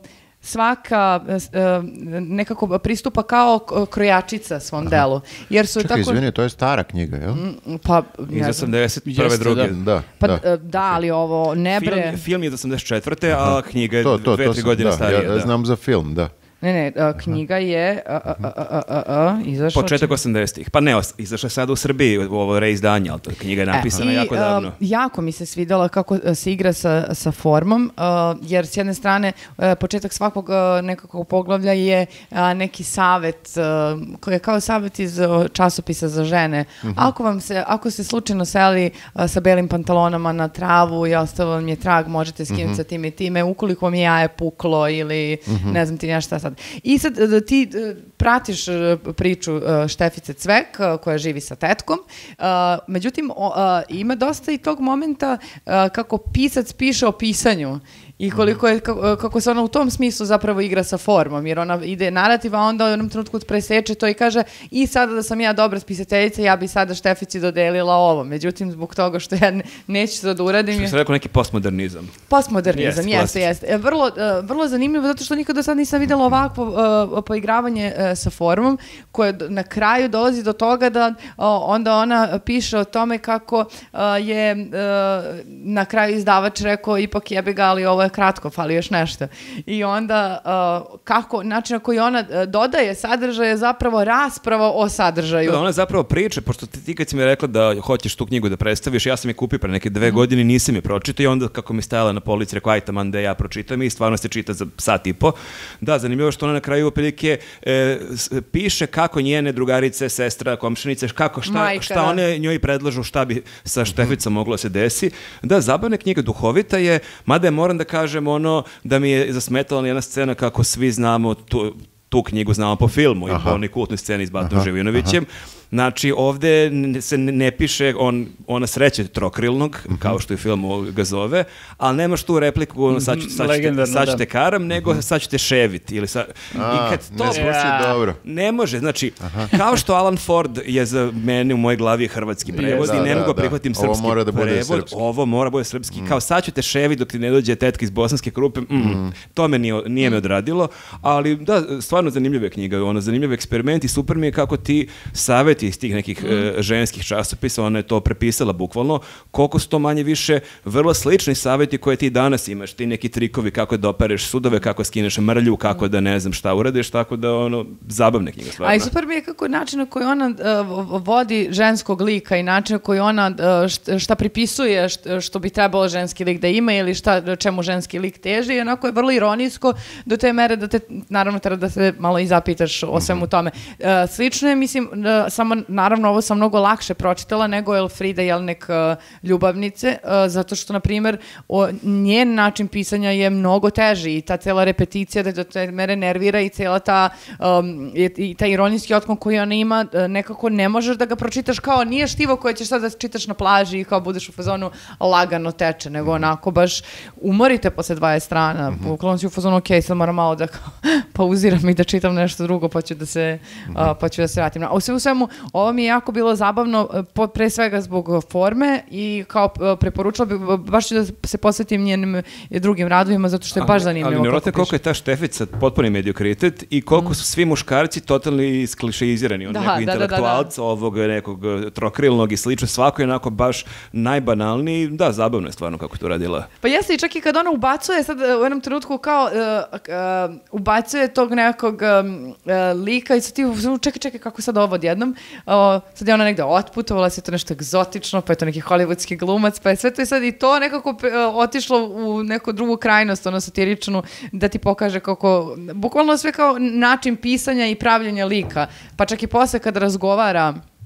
svaka uh, nekako pristupa kao krojačica svom Aha. delu. Jer su Čekaj, tako... izvini, to je stara knjiga, jel? Pa, iz osamdeset prve druge. Da, pa, da. da, ali ovo nebre... Film, film je iz osamdeset četvrte a knjiga je to, to, dve, to tri sam, godine da, starija. Ja, ja da. znam za film, da. Ne, ne, a, knjiga je a, a, a, a, a, a, izašla... Početak osamdesetih. Pa ne, os- izašla je sada u Srbiji, u ovo reizdanje, ali to knjiga je napisana e, jako i, davno. A, jako mi se svidjela kako se igra sa, sa formom, a, jer s jedne strane a, početak svakog a, nekakvog poglavlja je a, neki savet, a, koji je kao savet iz a, časopisa za žene. Uh-huh. Ako vam se, ako ste slučajno seli a, sa belim pantalonama na travu i ostao vam je trag, možete skinuti uh-huh. sa time i time, ukoliko vam je jaje puklo ili uh-huh. ne znam ti nešto sad. I sad da ti pratiš priču Štefice Cvek koja živi sa tetkom, međutim ima dosta i tog momenta kako pisac piše o pisanju i koliko je, kako, kako se ona u tom smislu zapravo igra sa formom, jer ona ide narativ, a onda u jednom trenutku preseče to i kaže i sada da sam ja dobra spisateljica, ja bi sada Štefici dodelila ovo. Međutim, zbog toga što ja neću to da uradim... Što je... se rekao neki postmodernizam. Postmodernizam, Jest, jeste, jeste. Vrlo, vrlo zanimljivo, zato što nikad do sad nisam videla ovakvo uh, poigravanje uh, sa formom, koje na kraju dolazi do toga da uh, onda ona piše o tome kako uh, je uh, na kraju izdavač rekao ipak jebi ga, ali ovo je kratko, fali još nešto. I onda uh, kako, način na koji ona uh, dodaje sadržaj je zapravo rasprava o sadržaju. Da, ona zapravo priča, pošto ti, ti kad si mi rekla da hoćeš tu knjigu da predstaviš, ja sam je kupio pre neke dve mm. godine, nisam je pročitao i onda kako mi stajala na polici, rekao aj taman da ja pročitam i stvarno se čita za sat i po. Da, zanimljivo što ona na kraju oprilike e, piše kako njene drugarice, sestra, komšinice, kako, šta, Majka, šta one njoj predlažu, šta bi sa Šteficom moglo da se desi. Da, zabavna knjiga, duhovita je, mada je moram da kažem ono da mi je zasmetala jedna scena kako svi znamo tu, tu knjigu znamo po filmu aha. i po onoj kultnoj sceni s Batom Živinovićem. Znači, ovde se ne piše on, ona sreće trokrilnog, mm-hmm. kao što je film ga zove, ali nemaš tu repliku, ono, sad, ću, sad, ćete, sad ćete karam, nego mm-hmm. sad ćete ševit. Ili sa, A, i kad to, ne zvuči dobro. Ne može, znači, aha. kao što Alan Ford je za mene u mojoj glavi hrvatski prevod i ne mogu da prihvatim da. srpski ovo da prevod, srpski. ovo mora bude srpski, mm. kao sad ćete ševit dok ti ne dođe tetka iz bosanske krupe, mm, mm. to me nije, nije me odradilo, ali da, stvarno zanimljiva knjiga, ono, zanimljiv eksperiment i super mi je kako ti savjeti iz tih nekih mm. e, ženskih časopisa, ona je to prepisala bukvalno, koliko su to manje više vrlo slični savjeti koje ti danas imaš, ti neki trikovi kako da opereš sudove, kako skineš mrlju, kako da ne znam šta uradiš, tako da ono, zabavne knjiga stvarno. A i super mi je kako način na koji ona uh, vodi ženskog lika i način na koji ona uh, šta pripisuje što, što bi trebalo ženski lik da ima ili šta, čemu ženski lik teži i onako je vrlo ironijsko do te mere da te, naravno, treba da se malo i zapitaš o svemu tome. Uh, slično je, mislim, uh, samo, naravno, ovo sam mnogo lakše pročitala nego Elfrida Jelinek uh, Ljubavnice, uh, zato što, na primjer, o, njen način pisanja je mnogo teži i ta cela repeticija da do te mere nervira i cela ta, um, i, i ta ironijski otklon koji ona ima, uh, nekako ne možeš da ga pročitaš kao nije štivo koje ćeš sad da čitaš na plaži i kao budeš u fazonu lagano teče, nego onako baš umorite posle dvadeset strana, mm-hmm. uklon si u fazonu, ok, sad moram malo da pauziram i da čitam nešto drugo, pa ću da se, mm-hmm. uh, pa ću da se vratim. A u svemu svemu, ovo mi je jako bilo zabavno, uh, pre svega zbog forme i kao uh, preporučila bih, baš ću da se posvetim njenim drugim radovima, zato što je baš zanimljivo. Ali nevjerojatno koliko je ta Štefica potpuni mediokritet i koliko mm. su svi muškarci totalni isklišeizirani. On da, nekog da, intelektualca, da, da, da. ovog nekog trokrilnog i slično, svako je onako baš najbanalniji. Da, zabavno je stvarno kako to radila. Pa jeste i čak i kad ona ubacuje sad u jednom trenutku kao uh, uh, ubacuje tog nekog um, uh, lika i sad ti čekaj, čekaj kako sad ovo odjednom. Uh, sad je ona negde otputovala, se to nešto egzotično, pa je to neki hollywoodski glumac, pa je sve to i sad i to nekako uh, otišlo u neku drugu krajnost, ono satiričnu, da ti pokaže kako, bukvalno sve kao način pisanja i pravljenja lika. Pa čak i posle kad razgovara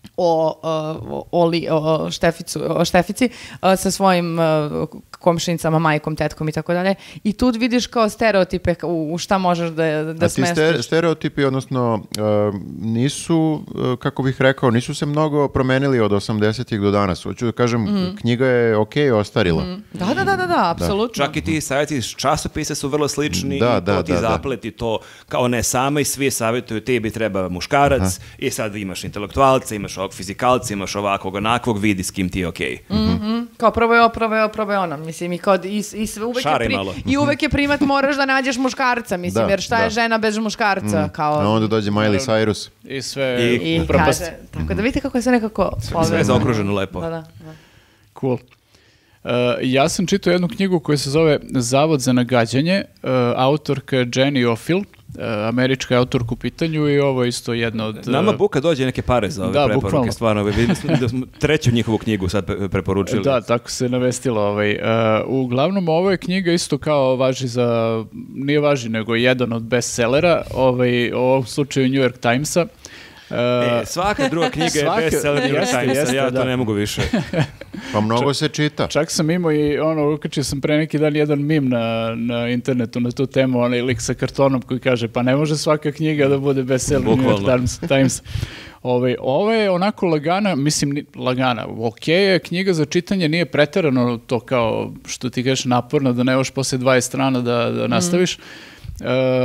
o, o, o, li- o, Šteficu, o Štefici a, sa svojim a, komšinicama, majkom, tetkom i tako dalje. I tu vidiš kao stereotipe u, u šta možeš da, da A ti smestiš. ste, stereotipi, odnosno, uh, nisu, uh, kako bih rekao, nisu se mnogo promenili od osamdesetih do danas. Hoću da kažem, Mhm. knjiga je okej ostarila. Da, da, da, da, da, apsolutno. Čak i ti savjeti iz časopisa su vrlo slični Da, i da, to ti da, da. zapleti to kao ne sama i svi savjetuju tebi treba muškarac i sad imaš intelektualca, imaš ovog fizikalca, imaš ovakvog, onakvog, vidi s kim ti je okej. Mhm. Kao prvo je ovo, prvo je ovo, prvo je ono. Mislim, i, kao, i, i, sve- uvek je Šari pri- malo. i uvek je primat moraš da nađeš muškarca, mislim, Da, jer šta da. je žena bez muškarca? Kao, A onda dođe Miley Cyrus. I sve I- I propast. kaže, tako da vidite kako je sve nekako Sve povezano. je zaokruženo lepo. Da, da, da. Cool. Uh, ja sam čitao jednu knjigu koja se zove Zavod za nagađanje, uh, autorka je Jenny Offill, uh, američka je autorka u pitanju i ovo je isto jedna od... uh, Nama Buka dođe neke pare za ove Da, preporuke, bukvalno. stvarno. Vidim da smo treću njihovu knjigu sad pre- preporučili. Da, tako se navestilo. Ovaj. Uh, uglavnom, ovo je knjiga isto kao važi za, nije važi, nego jedan od bestsellera, ovaj, u ovom slučaju New York Timesa. Uh, E, svaka druga knjiga je Svaka- bestseller New York jeste, Timesa, jeste, ja to da. ne mogu više. Pa mnogo se čita. Čak sam imao i ono, ukačio sam pre neki dan jedan mim na, na internetu na tu temu, onaj lik sa kartonom koji kaže pa ne može svaka knjiga da bude bestseller New York Bukvalno. Times. Times. Ovaj, ovo je onako lagana, mislim ni- lagana, ok je, knjiga za čitanje nije preterano to kao što ti kažeš naporno da ne možeš posle dvadeset strana da, da nastaviš. E,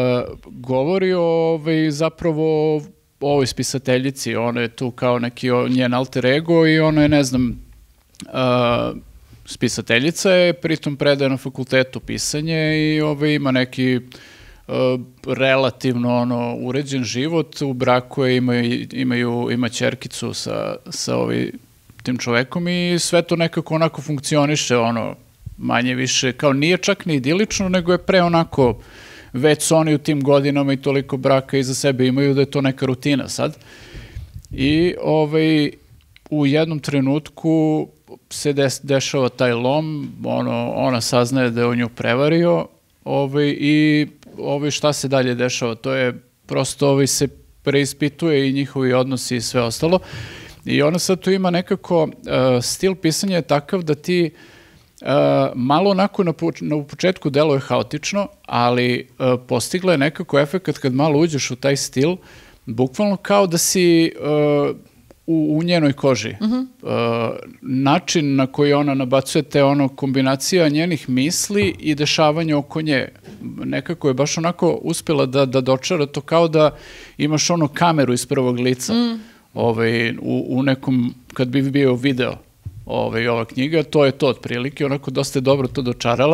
govori o ovaj, zapravo o ovoj spisateljici, ona je tu kao neki o- njen alter ego i ona je ne znam Uh, spisateljica je, pritom predaje na fakultetu pisanje i ovaj, ima neki uh, relativno ono, uređen život, u braku je, imaju, imaju, ima ćerkicu sa, sa ovaj, tim čovekom i sve to nekako onako funkcioniše, ono, manje više, kao nije čak ni idilično, nego je pre onako, već su oni u tim godinama i toliko braka iza sebe imaju da je to neka rutina sad. I ovaj, u jednom trenutku se des, dešava taj lom, ono, ona saznaje da je on nju prevario ovaj, i ovaj, šta se dalje dešava, to je prosto ovaj, se preispituje i njihovi odnosi i sve ostalo. I ona sad tu ima nekako, uh, stil pisanja je takav da ti uh, malo onako na, pu- na početku deluje haotično, ali uh, postigla je nekako efekat kad malo uđeš u taj stil, bukvalno kao da si uh, u, u njenoj koži. Uh, način na koji ona nabacuje te ono kombinacija njenih misli i dešavanja oko nje. Nekako je baš onako uspjela da, da dočara to kao da imaš ono kameru iz prvog lica. Ovaj, u, u nekom, kad bi bio video ovaj, ova knjiga, to je to otprilike, onako dosta je dobro to dočarala.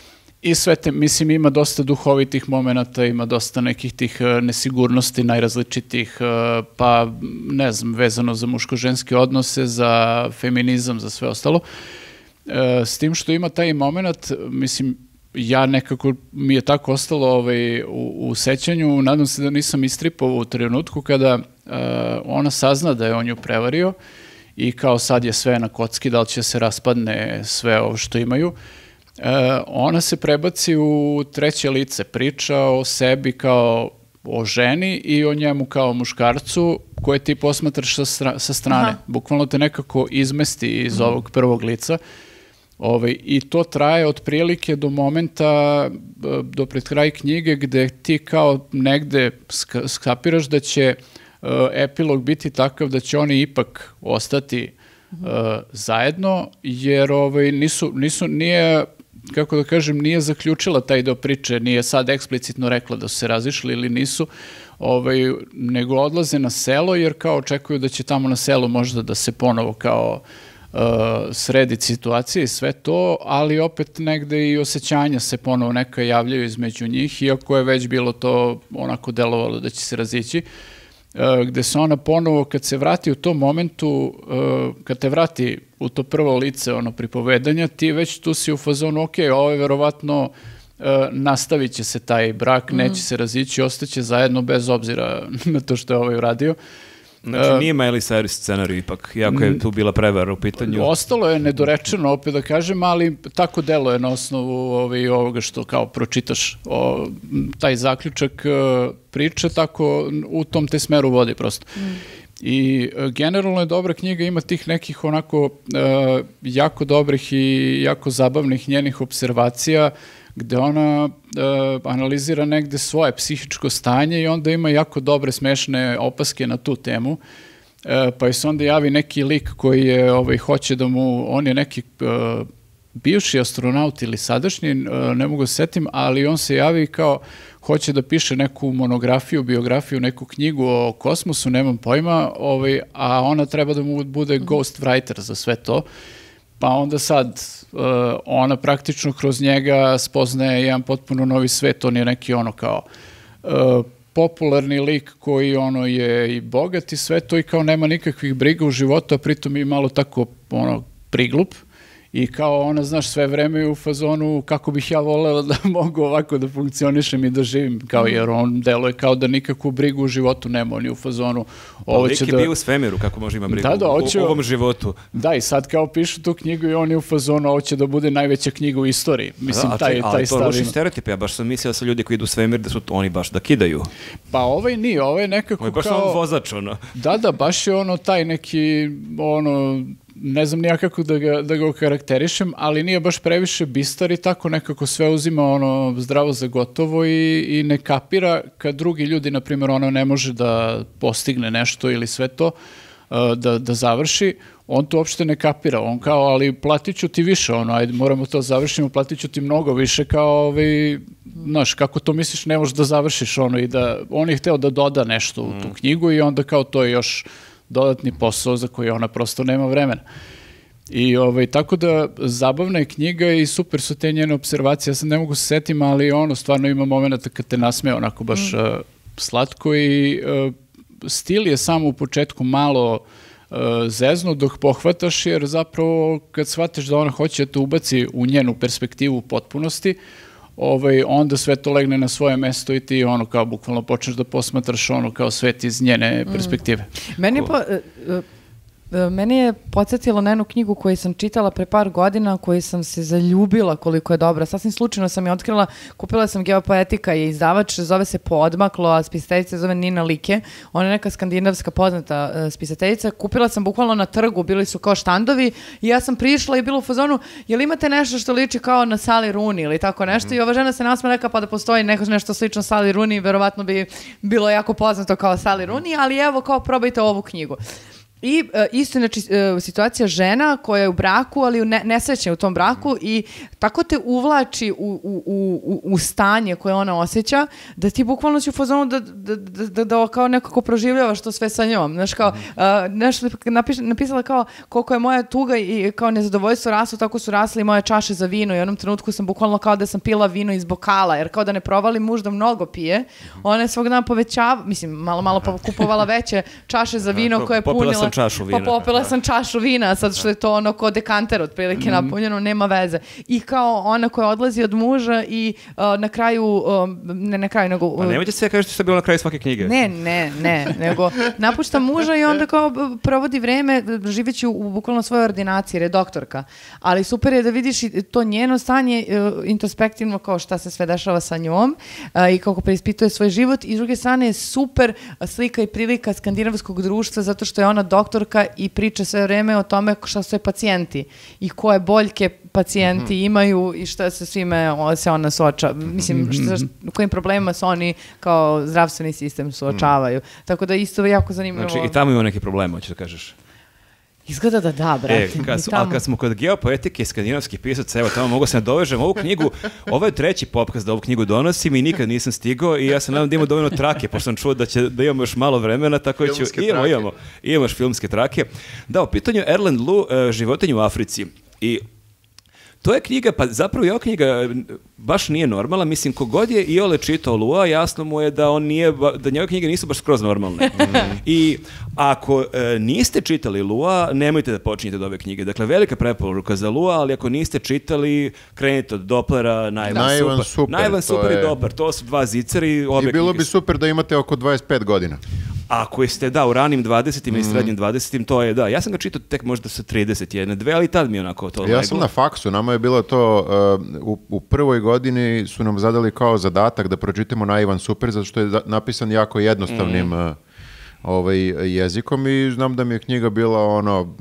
I sve te, mislim, ima dosta duhovitih momenata, ima dosta nekih tih uh, nesigurnosti, najrazličitih, uh, pa ne znam, vezano za muško-ženske odnose, za feminizam, za sve ostalo. Uh, s tim što ima taj moment, mislim, ja nekako, mi je tako ostalo ovaj, u, u sećanju, nadam se da nisam istripao u trenutku kada uh, ona sazna da je on nju prevario i kao sad je sve na kocki, da li će se raspadne sve ovo što imaju. E, ona se prebaci u treće lice, priča o sebi kao o ženi i o njemu kao muškarcu koje ti posmatraš sa, stra- sa strane. Aha. Bukvalno te nekako izmesti iz ovog prvog lica. Ovaj, i to traje otprilike do momenta, e, do pred kraj knjige gde ti kao negde ska- skapiraš da će e, epilog biti takav da će oni ipak ostati e, zajedno, jer ovaj, nisu, nisu, nije, kako da kažem, nije zaključila taj deo priče, nije sad eksplicitno rekla da su se razišli ili nisu, ovaj, nego odlaze na selo jer kao očekuju da će tamo na selu možda da se ponovo kao uh, sredi situacija i sve to, ali opet negde i osjećanja se ponovo neka javljaju između njih, iako je već bilo to onako delovalo da će se razići. Uh, gde se ona ponovo, kad se vrati u tom momentu, uh, kad te vrati u to prvo lice ono pripovedanja, ti već tu si u fazonu, ok, ovo je verovatno uh, nastavit će se taj brak, neće se razići, ostaće zajedno bez obzira na to što je ovaj uradio. Znači, nije Miley Cyrus scenarij ipak, iako je tu bila prevara u pitanju. Ostalo je nedorečeno, opet da kažem, ali tako deluje na osnovu ovaj, ovoga što kao pročitaš o, taj zaključak e, priče, tako u tom te smeru vodi prosto. I e, generalno je dobra knjiga, ima tih nekih onako e, jako dobrih i jako zabavnih njenih observacija, gde ona e, analizira negde svoje psihičko stanje i onda ima jako dobre, smešne opaske na tu temu. E, pa se onda javi neki lik koji je, ovaj, hoće da mu, on je neki e, bivši astronaut ili sadašnji, e, ne mogu se setim, ali on se javi kao hoće da piše neku monografiju, biografiju, neku knjigu o kosmosu, nemam pojma, ovaj, a ona treba da mu bude ghost writer za sve to. Pa onda sad uh, ona praktično kroz njega spoznaje jedan potpuno novi svet, on je neki ono kao uh, popularni lik koji ono je i bogat i sve to i kao nema nikakvih briga u životu, a pritom i malo tako ono priglup. I kao ona, znaš, sve vreme je u fazonu kako bih ja volela da mogu ovako da funkcionišem i da živim, kao jer on deluje kao da nikakvu brigu u životu nema, on je u fazonu. Ovo lik će je da... bio u svemiru, kako može ima brigu Da, da, u, hoće- u ovom životu. Da, i sad kao pišu tu knjigu i on je u fazonu, ovo će da bude najveća knjiga u istoriji. Mislim, Da, a taj, čekaj, ali taj to je stav loši ima. stereotip, ja baš sam mislio da su ljudi koji idu u svemir da su oni baš da kidaju. Pa ovaj nije, ovaj je nekako Ovo je baš kao... samo vozač, ono. Da, da, baš je ono taj neki, ono, ne znam nija kako da ga, da ga okarakterišem, ali nije baš previše bistar i tako nekako sve uzima ono zdravo za gotovo i, i ne kapira kad drugi ljudi, na primjer, ono ne može da postigne nešto ili sve to, uh, da, da završi, on to uopšte ne kapira, on kao, ali platit ću ti više, ono, ajde, moramo to završimo, platit ću ti mnogo više, kao, ovaj, znaš, kako to misliš, ne možeš da završiš, ono, i da, on je hteo da doda nešto u tu knjigu i onda kao to je još dodatni posao za koji ona prosto nema vremena. I ovaj, tako da zabavna je knjiga i super su te njene observacije, ja sad ne mogu se setim, ali ono stvarno ima momenta kad te nasmeje onako baš mm. uh, slatko i uh, stil je samo u početku malo uh, zezno dok pohvataš, jer zapravo kad shvatiš da ona hoće da te ubaci u njenu perspektivu u potpunosti, ovaj, onda sve to legne na svoje mesto i ti ono kao bukvalno počneš da posmatraš ono kao svet iz njene perspektive. Meni, po, e, e, e, meni je podsjetilo na jednu knjigu koju sam čitala pre par godina, koju sam se zaljubila koliko je dobra. Sasvim slučajno sam je otkrila, kupila sam Geopoetika i izdavač, zove se Poodmaklo, a spisateljica zove Nina Like. Ona je neka skandinavska poznata uh, spisateljica. Kupila sam bukvalno na trgu, bili su kao štandovi i ja sam prišla i bila u fazonu, jel imate nešto što liči kao na Sally Rooney ili tako nešto? Mm. I ova žena se nasma neka pa da postoji neko nešto slično Sally Rooney, verovatno bi bilo jako poznato kao Sally Rooney, ali evo kao probajte ovu knjigu. I uh, isto znači uh, situacija žena koja je u braku, ali u ne, nesrećna u tom braku i tako te uvlači u, u, u, u stanje koje ona osjeća, da ti bukvalno si u fazonu da, da, da, da, da kao nekako proživljavaš to sve sa njom. Znaš kao, uh, nešto napiš, napisala kao koliko je moja tuga i kao nezadovoljstvo raslo, tako su rasle i moje čaše za vino i u jednom trenutku sam bukvalno kao da sam pila vino iz bokala, jer kao da ne provali muž da mnogo pije, ona je svog dana povećava, mislim, malo malo pa kupovala veće čaše za vino koje je punila. Čašu vina. Pa popila sam čašu vina, sad što je to ono ko dekanter otprilike mm-hmm. napunjeno, nema veze. I kao ona koja odlazi od muža i uh, na kraju, uh, ne na kraju, nego... Uh, Pa nemojte sve kažete što je bilo na kraju svake knjige. Ne, ne, ne, nego napušta muža i onda kao provodi vreme živeći u, u bukvalno svojoj ordinaciji, jer je doktorka. Ali super je da vidiš i to njeno stanje uh, introspektivno kao šta se sve dešava sa njom uh, i kako preispituje svoj život i s druge strane je super slika i prilika skandinavskog društva zato što je ona doktorka i priča sve vreme o tome šta su je pacijenti i koje boljke pacijenti mm-hmm. imaju i šta se svime o, se ona suočava. Mislim, šta, šta, kojim problemima se oni kao zdravstveni sistem suočavaju. Mm. Tako da isto jako zanimljivo. Znači i tamo ima neki problema, hoćeš da kažeš. Izgleda da da, brate. E, kad, su, ali kad smo kod geopoetike i skandinavskih pisaca, evo tamo mogu se nadovežem ovu knjigu, ovo je treći podcast da ovu knjigu donosim i nikad nisam stigao i ja se nadam da imamo dovoljno trake, pošto sam čuo da, će, da imamo još malo vremena, tako da ću, imamo, imamo, imamo još filmske trake. Da, u pitanju Erland Lu, uh, Životinje u Africi. I to je knjiga, pa zapravo je ova knjiga baš nije normalna, mislim, kogod je iole čitao Lua, jasno mu je da on nije, da njegove knjige nisu baš skroz normalne. Mm. I ako e, niste čitali Lua, nemojte da počinjete od ove knjige. Dakle, velika preporuka za Lua, ali ako niste čitali, krenite od Doplera, Naivan, Naivan super. super. Naivan super je... i Dopler, to su dva zicari. Obe I bilo knjige bi super da imate oko dvadeset pet godina. Ako ste, da, u ranim dvadesetim mm. i srednjim dvadesetim, to je, da. Ja sam ga čitao tek možda sa trideset jedne, dve, ali tad mi je onako to. Ja leglo. sam na faksu, nama je bilo to, uh, u, u prvoj godini su nam zadali kao zadatak da pročitamo Naivan super, zato što je za, napisan jako jednostavnim mm. uh, ovaj, jezikom i znam da mi je knjiga bila ono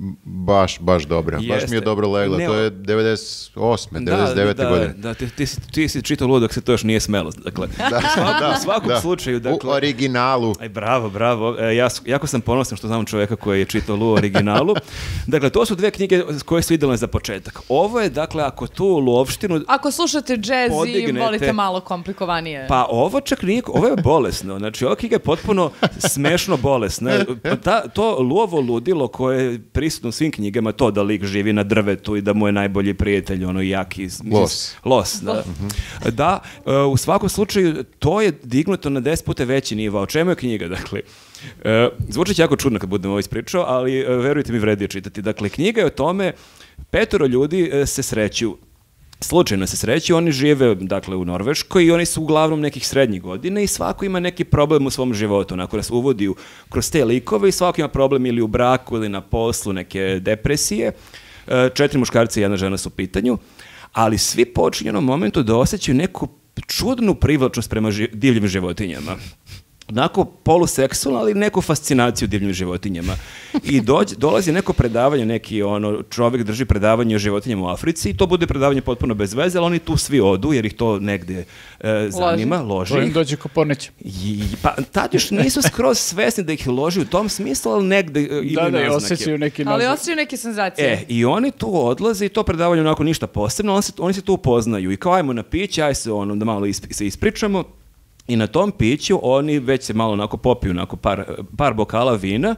baš, baš dobra. Baš Jeste. mi je dobro legla. Ne, to je devedeset osme, devedeset devete da, godine. Da, ti, ti, si, ti si čitao Ludo dok se to još nije smelo. Dakle, Da, u svakom, da, u svakom da. slučaju, dakle... U originalu. Aj, bravo, bravo. E, ja, s- jako sam ponosan što znam čovjeka koji je čitao Lu u originalu. Dakle, to su dve knjige koje su idealne za početak. Ovo je, dakle, ako tu Luovštinu... Ako slušate jazz i Podignete- volite malo komplikovanije. Pa ovo čak nije, ovo je bolesno. Znači, ova knjiga je potpuno smešno bolesna. Pa ta, to Luovo ludilo koje je prisutno u svim knjigama, to da lik živi na drvetu i da mu je najbolji prijatelj, ono jaki... mislim, Los. Los, da. Da, e, u svakom slučaju, to je dignuto na deset puta veći nivo. O čemu je knjiga, dakle? E, zvuči će jako čudno kad budem ovo ispričao, ali e, verujte mi, vredi je čitati. Dakle, knjiga je o tome, petoro ljudi e, se sreću, slučajno se sreću, oni žive dakle u Norveškoj i oni su uglavnom nekih srednjih godina i svako ima neki problem u svom životu, onako nas uvodi u- kroz te likove i svako ima problem ili u braku ili na poslu, neke depresije. E, Četiri muškarca i jedna žena su u pitanju, ali svi počinju u jednom momentu da osjećaju neku čudnu privlačnost prema ži- divljim životinjama. Onako poluseksualno, ali neku fascinaciju divljim životinjama. I dođe, dolazi neko predavanje, neki ono, čovjek drži predavanje o životinjama u Africi i to bude predavanje potpuno bez veze, ali oni tu svi odu jer ih to negde e, zanima, loži To im ih. dođe ko pornić. I, pa tad još nisu skroz svesni da ih loži u tom smislu, ali negde e, imaju Da, da, i naznake. osjećaju neki Ali nazad. osjećaju neke senzacije. E, i oni tu odlaze i to predavanje onako ništa posebno, oni se, oni se tu upoznaju i kao ajmo na piće, aj se ono da malo isp- se ispričamo i na tom piću oni već se malo onako popiju onako par, par bokala vina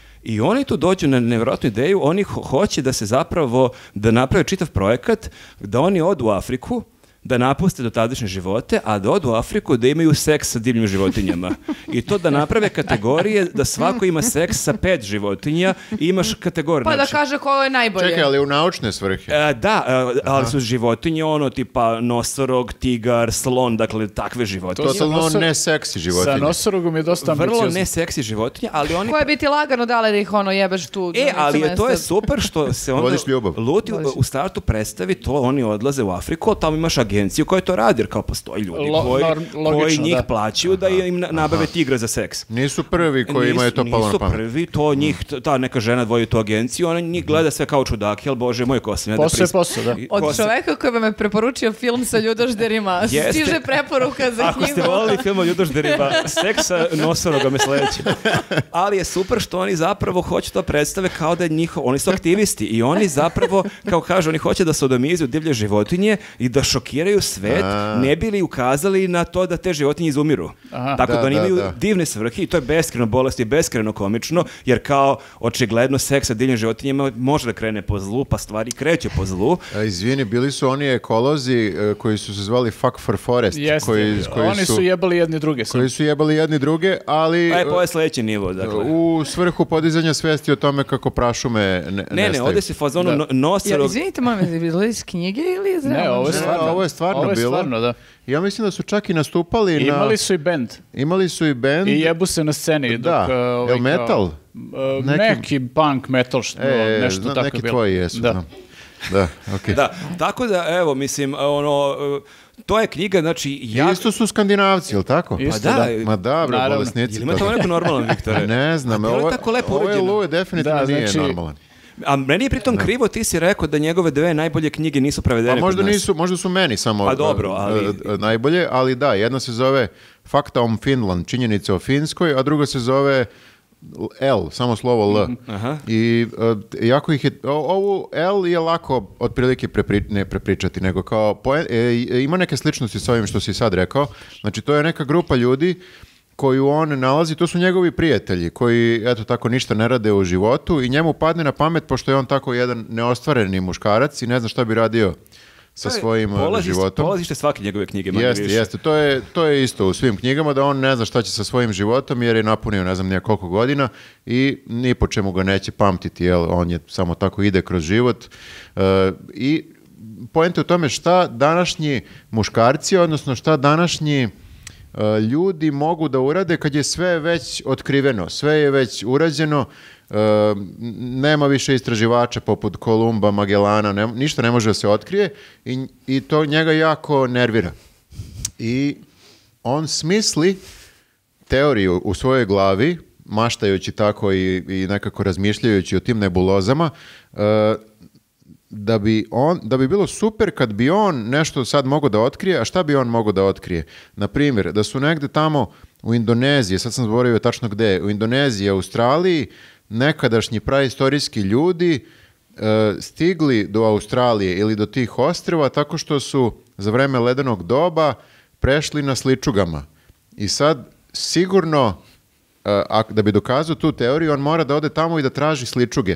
i oni tu dođu na nevjerojatnu ideju, oni ho- hoće da se zapravo, da naprave čitav projekat, da oni odu u Afriku, da napuste dotadašnje živote, a da odu u Afriku da imaju seks sa divljim životinjama. I to da naprave kategorije da svako ima seks sa pet životinja i imaš kategorije. Pa da znači- kaže ko je najbolje. Čekaj, ali u naučne svrhe. E, da, e, ali su životinje ono tipa nosorog, tigar, slon, dakle takve životinje. To sa Totalno nosor- ne seksi Sa životinje. nosorogom je dosta Vrlo ambiciozno. ne seksi životinje, ali oni... Koje bi ti lagano dale da ih ono jebeš tu. E, na ali licu je, to je mesta. super što se onda Vodiš ljubav. Luti u, Vodiš. u startu predstavi to, oni odlaze u Afriku, tamo imaš agenciju koja to radi, jer kao postoji ljudi Lo- koji, norm- koji logično, njih da. plaćaju da im na- nabave tigra za seks. Nisu prvi koji Nisu- imaju to palo na Nisu pamet. prvi, to njih, t- ta neka žena vodi tu agenciju, ona njih gleda sve kao čudaki, ali bože moj, ko sam ja da Posao je pris- posao, da. I- Od ko sam- čoveka koji vam je preporučio film sa ljudožderima, Jeste. stiže preporuka za Ako knjigu. ste volili film o ljudožderima, seksa nosoroga me sledeće. Ali je super što oni zapravo hoće to predstave kao da je njihov, oni su aktivisti i oni zapravo, kao kažu, oni hoće da sodomizuju divlje životinje i da šokiraju svet, A. ne bi li ukazali na to da te životinje izumiru. Aha. Tako da, Da, oni da, imaju da. divne svrhe i to je beskreno bolest i beskreno komično, jer kao očigledno seks sa divljim životinjama može da krene po zlu, pa stvari kreću po zlu. A, izvini, bili su oni ekolozi e, koji su se zvali Fuck for Forest. Jeste, Koji, koji oni su jebali jedni druge. sam. koji su jebali jedni druge, ali A je po sledeći nivo, dakle. u svrhu podizanja svesti o tome kako prašume ne, Ne, ne, nestaju. ovdje se fazonu Da. no, Ja, nosorog... izvinite, molim vas, je bilo iz knjige ili iz Ne, realnog ovo je života? stvarno. ovo je stvarno Ovo je bilo. stvarno, da. Ja mislim da su čak i nastupali na... Imali su i band. Imali su i band. I jebu se na sceni. Da. Dok, uh, ovaj, Jel metal? kao, uh, Neki- neki... punk metal, što, E, nešto zna- tako neki je bilo. tvoji jesu. Da. znam. Da, okej. Da, tako da, evo, mislim, ono, e, to je knjiga, znači, ja... Isto su skandinavci, jel tako? Isto, Pa da, da. Ma da, bre, Naravno. bolesnici. Jel ima to toga. neko normalan, Viktore? Ne znam, A to je ovo, tako lepo ovo je urađeno. Lue definitivno Da, nije znači- normalan. A meni je pritom krivo, ti si rekao da njegove dve najbolje knjige nisu prevedene Pa možda kod nas. nisu, možda su meni samo Pa dobro, a, ali- a, a, najbolje, ali da, jedna se zove Fakta om Finland, činjenice o Finskoj, a druga se zove L, samo slovo L. Aha. I a, jako ih je, o- ovu L je lako otprilike prepri, ne prepričati, nego kao, poen- e, ima neke sličnosti s ovim što si sad rekao, znači to je neka grupa ljudi koju on nalazi, to su njegovi prijatelji koji, eto tako, ništa ne rade u životu i njemu padne na pamet, pošto je on tako jedan neostvareni muškarac i ne zna šta bi radio sa To je svojim uh, polazište- životom. Polazište svake njegove knjige, manje Jeste, više. jeste. To je, to je isto u svim knjigama, da on ne zna šta će sa svojim životom jer je napunio ne znam nije koliko godina i ni po čemu ga neće pamtiti, jel? On je samo tako ide kroz život. Uh, I poenta je u tome šta današnji muškarci, odnosno šta današnji uh, ljudi mogu da urade kad je sve već otkriveno, sve je već urađeno, uh, nema više istraživača poput Kolumba, Magellana, ne- ništa ne može da se otkrije i, i to njega jako nervira. I on smisli teoriju u svojoj glavi, maštajući tako i, i nekako razmišljajući o tim nebulozama, e, da bi, on, da bi bilo super kad bi on nešto sad mogao da otkrije, a šta bi on mogao da otkrije? Na primjer, da su negde tamo u Indoneziji, sad sam zaboravio tačno gde, u Indoneziji, Australiji, nekadašnji praistorijski ljudi e, stigli do Australije ili do tih ostrva tako što su za vreme ledenog doba prešli na sličugama. I sad sigurno, e, a, da bi dokazao tu teoriju, on mora da ode tamo i da traži sličuge.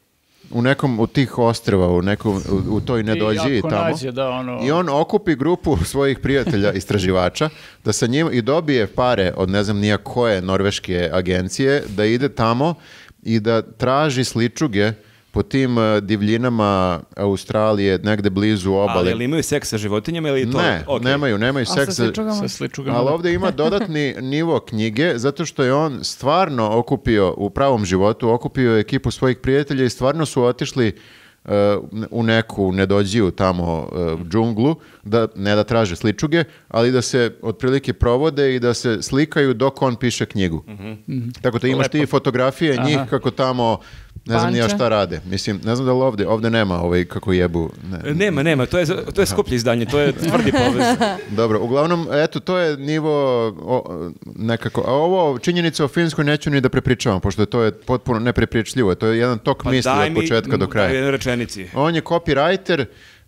U nekom od tih ostrva, u, nekom, u, u toj nedođiji tamo. Nađe, da, ono... I on okupi grupu svojih prijatelja istraživača da sa njim i dobije pare od ne znam nija koje norveške agencije da ide tamo i da traži sličuge po tim uh, divljinama Australije, negde blizu obale. Ali, ali imaju seks sa životinjama ili to? Ne, okay. nemaju, nemaju A seks sa sličugama? Sa sličugama. Ali ovdje ima dodatni nivo knjige, zato što je on stvarno okupio, u pravom životu, okupio ekipu svojih prijatelja i stvarno su otišli uh, u neku nedođiju tamo uh, džunglu, da, ne da traže sličuge, ali da se otprilike provode i da se slikaju dok on piše knjigu. Mm-hmm. Tako da imaš Lepo. ti fotografije njih Aha. kako tamo, ne znam ni ja Banče. šta rade. Mislim, ne znam da li ovdje, ovdje nema ovaj kako jebu. Ne. Nema, nema, to je, to je skuplje izdanje, to je tvrdi povez. Dobro, uglavnom, eto, to je nivo o, nekako, a ovo činjenica o Finskoj neću ni da prepričavam, pošto je to je potpuno neprepričljivo, to je jedan tok misli daj od mi početka do u kraja. jednoj rečenici. On je copywriter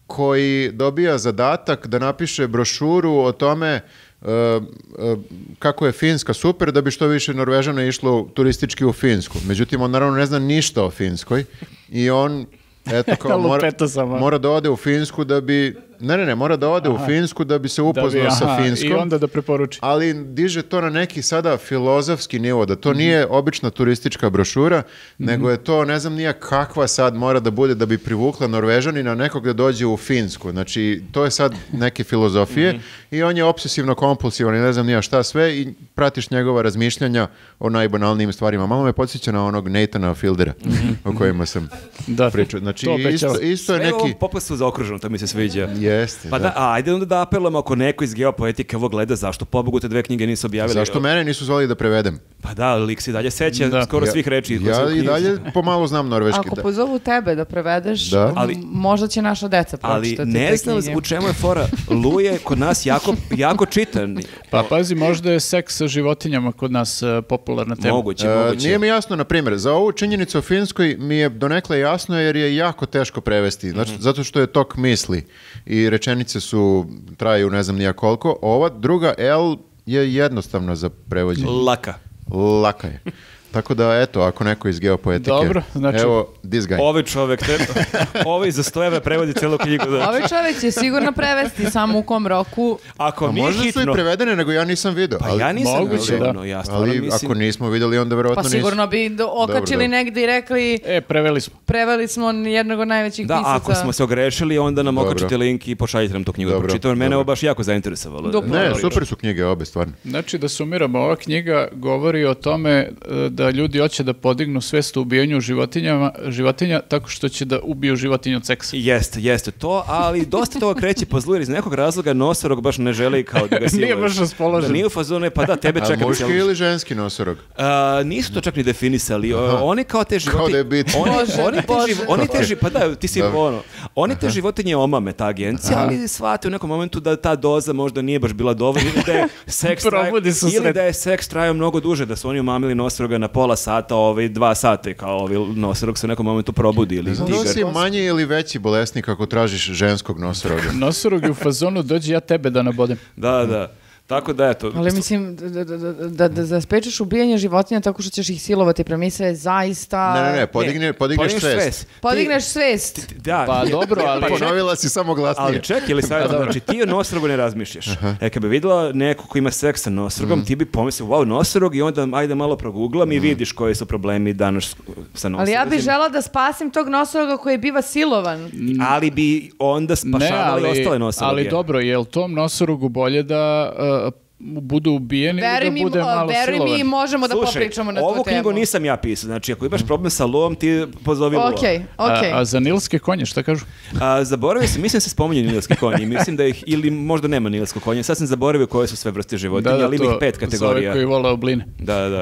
koji dobija zadatak da napiše brošuru o tome uh, uh, kako je Finska super, da bi što više Norvežana išlo turistički u Finsku. Međutim, on naravno ne zna ništa o Finskoj i on eto kao mora, Lupeta samo. mora da ode u Finsku da bi ne ne ne mora da ode Aha. u Finsku da bi se Da bi, upoznao sa aha, Finskom. I onda da preporuči. Ali diže to na neki sada filozofski nivo, da to nije obična turistička brošura, nego je to, ne znam nija kakva sad mora da bude da bi privukla Norvežanina nekog da dođe u Finsku. Znači, to je sad neke filozofije i on je obsesivno kompulsivan i ne znam nija šta sve i pratiš njegova razmišljanja o najbanalnijim stvarima. Malo me podsjeća na onog Nathana Fieldera o kojima sam Da, pričao. Znači, to obećava. isto, isto je Sve je u ovom neki... popasu zaokruženo, to mi se sviđa. Jeste, Pa da. da, a ajde onda da apelujemo ako neko iz geopoetike ovo gleda, zašto pobogu te dve knjige nisu objavili? Zašto mene nisu zvali da prevedem? Pa da, lik se dalje seća Da. skoro Ja- svih reči. koje su u Ja i knjizi. dalje pomalo znam norveški. Ako da. pozovu tebe da prevedeš, Da. m, Ali- možda će naša deca Ali pročitati ne te znam knjige. u čemu je fora. Lu je kod nas jako, jako čitan. Pa pazi, možda je seks sa životinjama kod nas e, popularna tema. Moguće, E, moguće. nije mi jasno, na primjer, za ovu činjenicu o Finskoj mi je donekle jasno jer je jako teško prevesti, znači, zato što je tok misli i rečenice su, traju ne znam nija koliko. Ova druga L je jednostavna za prevođenje. Laka. Laka je. Tako da, eto, ako neko iz geopoetike... Dobro, znači- Evo, this guy. Ovaj čovek, te, ovaj za sto evra prevodi celu knjigu. Da. Ovaj čovjek će sigurno prevesti samo u kom roku. Ako A mi je možda su i hitno... prevedene, nego ja nisam vidio. Pa ali, ja nisam Moguće, sigurno, da. ja stvarno ali mislim... ako nismo vidjeli, onda verovatno Pa nisu. sigurno bi do- okačili dobro. negdje i rekli E, preveli smo. preveli smo jednog od najvećih Da, pisaca. ako smo se ogrešili, onda nam Dobro. okačite link i pošaljite nam tu knjigu. Dobro, Da pročitam, mene dobro. ovo baš jako zainteresovalo. Duplo. Ne, Dobro. super su knjige obe, stvarno. Znači, da sumiramo, ova knjiga govori o tome e, da ljudi hoće da podignu svest o ubijanju životinjama, životinja tako što će da ubiju životinju od seksa. Jeste, jeste to, ali dosta toga kreće po zlu jer iz nekog razloga nosorog baš ne želi kao da ga siluje. Nije baš raspoložen. Da nije u fazonu, e, pa da, tebe A čekam muški cijelo- ili ženski nosorog? A, nisu to čak ni definisali. O, oni kao te životinje... Kao da je bit. Oni, Bože, oni, te, Bože. živ- oni te ži- pa da, ti si Dobro. ono. Oni te životinje omame, ta agencija, ali shvate u nekom momentu da ta doza možda nije baš bila dovoljna ili da je seks trajao, Probudi se ili sred. da je seks trajao mnogo duže, da su oni omamili nosoroga na pola sata, ovaj dva sata, kao ovaj nosorog se u nekom momentu probudi ili Znam da li si tigar. manji ili veći bolesnik ako tražiš ženskog nosoroga. Nosorog je u fazonu, dođi ja tebe da nabodem. Da, da. Tako da, eto. Ali mislim, da, da, da, da, da, da spečeš ubijanje životinja tako što ćeš ih silovati, premisa je zaista... Ne, ne, ne, podigne, podigneš podigneš svest. Podigneš Ti- svest. ti- Da. Pa dobro, ali... Pa ček- Ponovila si samo glasnije. Ali čekaj, ili sad, znači ti o nosorogu ne razmišljaš. E, kad bi vidjela neko ko ima seks sa nosorogom, ti bi pomislio, wow, nosorog, i onda ajde malo proguglam i vidiš koji su problemi danas sa nosorogom. Ali ja bih žela da spasim tog nosoroga koji biva silovan. Ali bi onda spašavali ostale nosoroge. ali dobro, je li tom nosorogu bolje da uh, budu ubijeni Veruj ili mi, da bude malo veruj mi, silovan? možemo da Slušaj, popričamo na tu ovu temu. knjigu nisam ja pisao. Znači, ako imaš problem sa lovom, ti pozovi lova. Okej, okej. A, a za nilske konje, šta kažu? A, zaboravio sam, mislim da se spominju nilski konji. Mislim da ih, ili možda nema nilskog konja. Sad sam zaboravio koje su sve vrste životinja, ali ima ih pet za ove kategorija. koji vole obline. Da, da.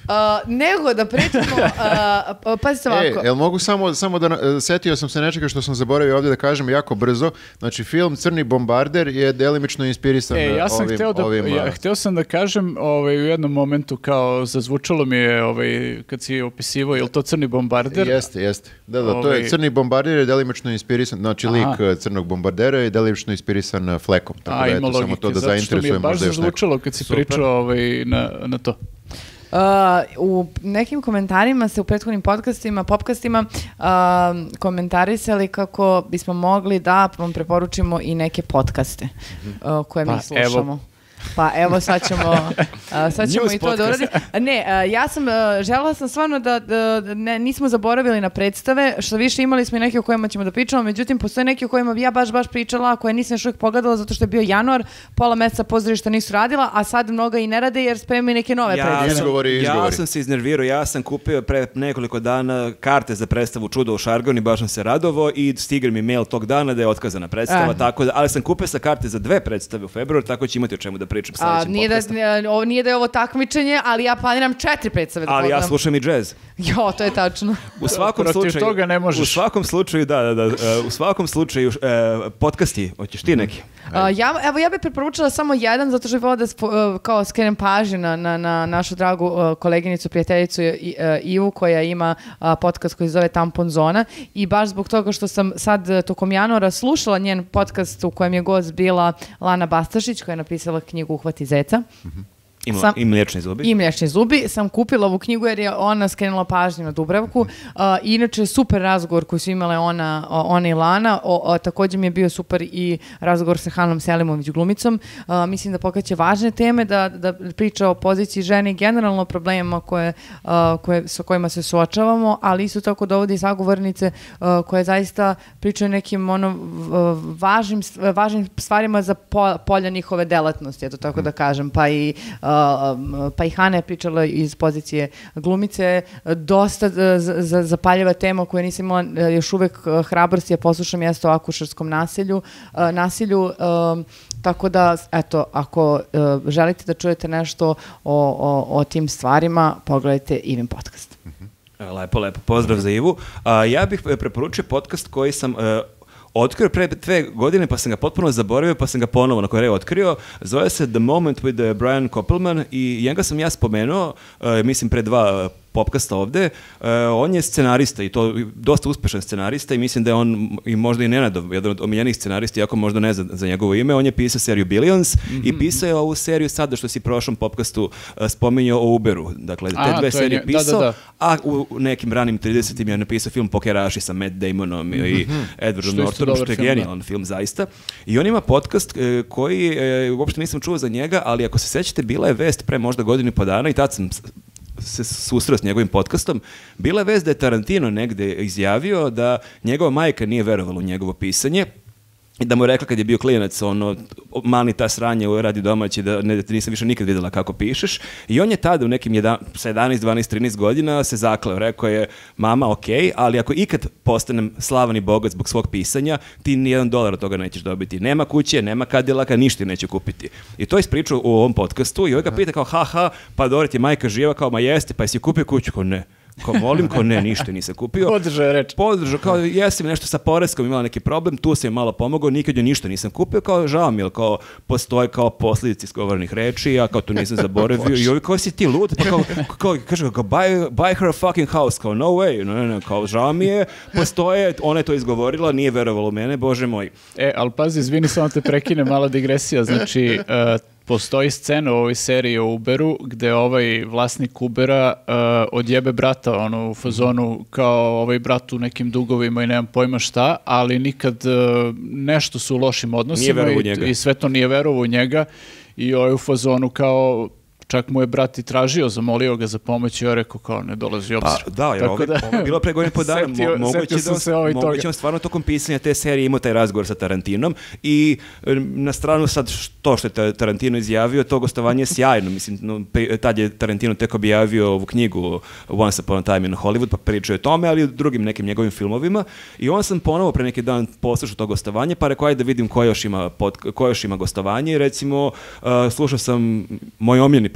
Uh, nego da pričamo, uh, pazite ovako. E, jel mogu samo, samo da, na- setio sam se nečega što sam zaboravio ovdje da kažem jako brzo, znači film Crni bombarder je delimično inspirisan E, ja sam ovim, hteo da, ovim, ja, a, hteo sam da kažem ovaj, u jednom momentu kao zazvučalo mi je ovaj, kad si opisivo, je li to Crni bombarder? Jeste, jeste. Da, da, to Ovaj- je Crni bombarder je delimično inspirisan, znači Aha. lik uh, Crnog bombardera je delimično inspirisan uh, flekom, tako A, da ima eto, samo logike, to da zato što mi zainteresuje je baš možda još neko. zazvučalo kad si pričao ovaj, na, na to. Uh, u nekim komentarima se u prethodnim podcastima, popkastima uh, komentarisali kako bismo mogli da vam preporučimo i neke podcaste uh, koje Pa, mi slušamo. Pa evo sad ćemo, uh, sad ćemo News i to da podcast. uradimo. Ne, uh, ja sam, uh, želela sam stvarno da, da ne, nismo zaboravili na predstave, što više imali smo i neke o kojima ćemo da pričamo, međutim postoje neke o kojima bi ja baš baš pričala, koje nisam još uvijek pogledala zato što je bio januar, pola meseca pozorišta nisu radila, a sad mnoga i ne rade jer spremaju neke nove Ja, predstave. sam, Izgovori, ja izgovori. sam se iznervirao, ja sam kupio pre nekoliko dana karte za predstavu Čudo u Šargoni, baš sam se radovao i stigne mi mail tog dana da je otkazana predstava, Eh. tako da, ali sam kupio sa karte za dve predstave u februaru, tako će imati o čemu da pričam A, sledećem nije, da, podcastu. nije- ovo nije da je ovo takmičenje, ali ja planiram četiri predstave da Ali ja pogledam. slušam i džez. Jo, to je tačno. U svakom Protiv slučaju, toga ne možeš. U svakom slučaju, da, da, da, e, u svakom slučaju, e, podcasti, hoćeš ti neki? A, ja, evo, ja bih preporučila samo jedan, zato što bih volila da spo- uh, kao skrenem pažnju na, na, na našu dragu uh, koleginicu, prijateljicu I- uh, Ivu, koja ima uh, podcast koji se zove Tampon Zona. I baš zbog toga što sam sad uh, tokom januara slušala njen podcast u kojem je gost bila Lana Bastašić, koja je napisala knjigu Uhvati zeca. Ima, Sam- I mliječni zubi. I Mliječni zubi. Sam kupila ovu knjigu jer je ona skrenula pažnju na Dubravku. Uh, inače, super razgovor koji su imale ona, o- ona i Lana. O, o, također mi je bio super i razgovor sa Hanom Selimović glumicom. Uh, mislim da pokaće važne teme, da, da priča o poziciji žene i generalno problemima koje, uh, koje, sa kojima se suočavamo, ali isto tako dovodi sagovornice uh, koje zaista pričaju nekim ono, v- važnim, st- važnim stvarima za po- polja njihove delatnosti, eto tako da kažem. Pa i uh, um, pa i Hana je pričala iz pozicije glumice, dosta uh, z- z- zapaljava tema koju nisam imala uh, još uvek uh, hrabrosti, ja poslušam, jeste o akušerskom nasilju, uh, nasilju, um, tako da, eto, ako uh, želite da čujete nešto o, o, o tim stvarima, pogledajte Ivin podcast. Lepo, lepo, pozdrav za Ivu. A, ja bih e, preporučio podcast koji sam e, otkrio pre dve godine, pa sam ga potpuno zaboravio, pa sam ga ponovo na koje otkrio. Zove se The Moment with the Brian Koppelman i njega sam ja spomenuo, e, mislim pre dva popkasta ovde. E, on je scenarista i to dosta uspešan scenarista i mislim da je on i možda i Nenadov, jedan od omiljenih scenarista, iako možda ne za, za njegovo ime. On je pisao seriju Billions i pisao je ovu seriju sada što si u prošlom popkastu e, spominjao o Uberu. Dakle, te A, dve to je serije nje- da, da, pisao, da. a u nekim ranim tridesetim je napisao film Pokeraši sa Matt Damonom i Edwardom Što je isto Nortonom, dobar što je film, da. genijalan film zaista. I on ima podcast e, koji, e, uopšte nisam čuo za njega, ali ako se sećate, bila je vest pre možda godinu i po dana i tad sam s- se susreo s njegovim podcastom, bila je vest da je Tarantino negde izjavio da njegova majka nije verovala u njegovo pisanje i da mu je rekla kad je bio klinac, ono, mani ta sranje, radi domaći, da ne, da te nisam više nikad vidjela kako pišeš. I on je tada u nekim jedan, sedamnaest, dvanaest, trinaest godina se zakleo. Rekao je, mama, ok, ali ako ikad postanem slavan i bogat zbog svog pisanja, ti ni jedan dolar od toga nećeš dobiti. Nema kuće, nema kadilaka, ništa neće kupiti. I to je ispričao u ovom podcastu i ovaj ga pita kao, haha, pa dobro ti je majka živa, kao, ma jeste, pa jesi kupio kuću? Kao, ne. Kao, molim, kao, ne, ništa nisam kupio. Podržao je reč. Podržao, kao jesam nešto sa poreskom, imala neki problem, tu sam joj malo pomogao, nikad joj ništa nisam kupio, kao žao mi, jer kao postoje kao posljedice izgovorenih reči, ja kao to nisam zaboravio i ovi kao si ti lud, pa kao, kao kaže, kao buy, buy her a fucking house, kao no way, no, no, no, kao žao mi je, postoje, ona je to izgovorila, nije verovala u mene, bože moj. E, ali pazi, izvini, samo te prekine, mala digresija. Znači, e, postoji scena u ovoj seriji o Uberu gde ovaj vlasnik Ubera e, odjebe brata, ono, u fazonu kao ovaj brat u nekim dugovima i nemam pojma šta, ali nikad e, nešto su u lošim odnosima Nije verovao u i, njega. i sve to nije verovao u njega i ovaj u fazonu kao čak mu je brat i tražio, zamolio ga za pomoć i ja rekao kao ne dolazi u Pa obzir. da, jer Tako ovo, da- ovo je bilo pre godinu i po dana, Setio- mo- moguće setio sam da, se ovaj moguće toga. on stvarno tokom pisanja te serije imao taj razgovor sa Tarantinom i e, na stranu sad to što je Ta- Tarantino izjavio, to gostovanje je sjajno, mislim, no, pe- tad je Tarantino tek objavio ovu knjigu Once Upon a Time in Hollywood, pa pričao je o tome, ali i o drugim nekim njegovim filmovima i on sam ponovo pre neki dan poslušao to gostovanje, pa rekao ajde da vidim ko još ima, pod, ko još ima gostovanje i recimo uh, slušao sam moj omiljeni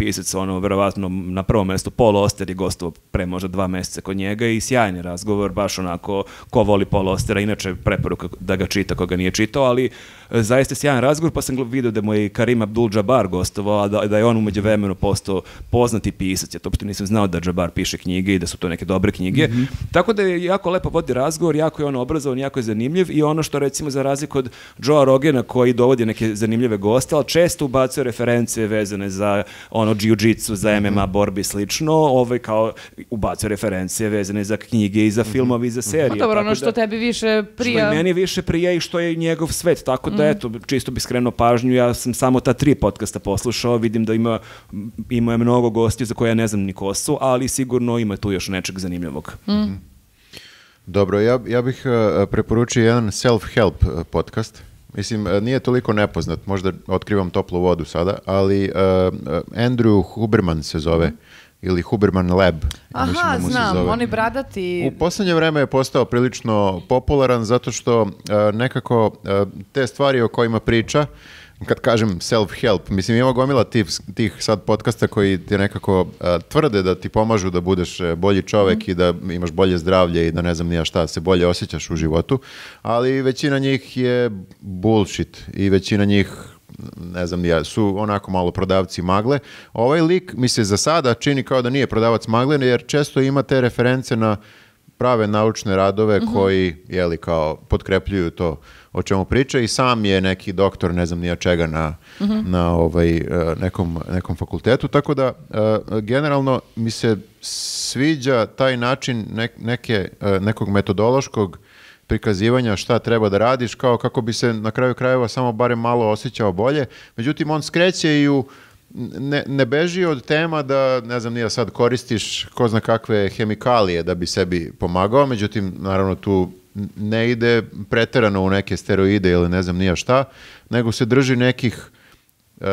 pisac, ono, verovatno na prvom mjestu. Paul Auster je gostovao pre možda dva mjeseca kod njega i sjajni razgovor, baš onako, ko voli Paul Austera, inače preporuka da ga čita ko ga nije čitao, ali e, zaista sjajan razgovor, pa sam vidio da mu je Karim Abdul-Jabbar gostovao, a da, da je on umeđu vremenu postao poznati pisac. Ja to uopšte nisam znao da Jabbar piše knjige i da su to neke dobre knjige. Mm-hmm. Tako da je jako lepo vodi razgovor, jako je on obrazovan, jako je zanimljiv i ono što recimo za razliku od Joea Rogana koji dovodi neke zanimljive goste, ali često ubacuje referencije vezane za ono jiu-jitsu, za M M A borbi i slično, ovaj kao ubacuje referencije vezane za knjige i za filmove i za serije. Pa dobro, ono što da, tebi više prija. Što i meni više prija i što je njegov svet, tako da eto, čisto bi skrenuo pažnju, ja sam samo ta tri podcasta poslušao, vidim da ima, ima je mnogo gostiju za koje ja ne znam ni ko su, ali sigurno ima tu još nečeg zanimljivog. Mm. Dobro, ja, ja bih uh, preporučio jedan self-help uh, podcast. Mislim, uh, nije toliko nepoznat, možda otkrivam toplu vodu sada, ali uh, uh, Andrew Huberman se zove, mm. ili Huberman Lab. Aha, mislim da mu se znam, zove. oni bradati... U posljednje vreme je postao prilično popularan zato što uh, nekako uh, te stvari o kojima priča, kad kažem self-help, mislim ima gomila tih, tih sad podcasta koji ti nekako uh, tvrde da ti pomažu da budeš bolji čovek mm. i da imaš bolje zdravlje i da ne znam nija šta, se bolje osjećaš u životu, ali većina njih je bullshit i većina njih ne znam ja, su onako malo prodavci magle. Ovaj lik mi se za sada čini kao da nije prodavac magle, jer često ima te reference na prave naučne radove mm-hmm. koji, jeli, kao potkrepljuju to o čemu priča i sam je neki doktor, ne znam nija čega na, mm-hmm. na ovaj, nekom, nekom fakultetu, tako da generalno mi se sviđa taj način ne, neke, nekog metodološkog prikazivanja šta treba da radiš, kao kako bi se na kraju krajeva samo barem malo osjećao bolje. Međutim, on skreće i u ne, ne beži od tema da, ne znam, nije sad koristiš ko zna kakve hemikalije da bi sebi pomagao, međutim, naravno tu ne ide preterano u neke steroide ili ne znam nija šta, nego se drži nekih uh,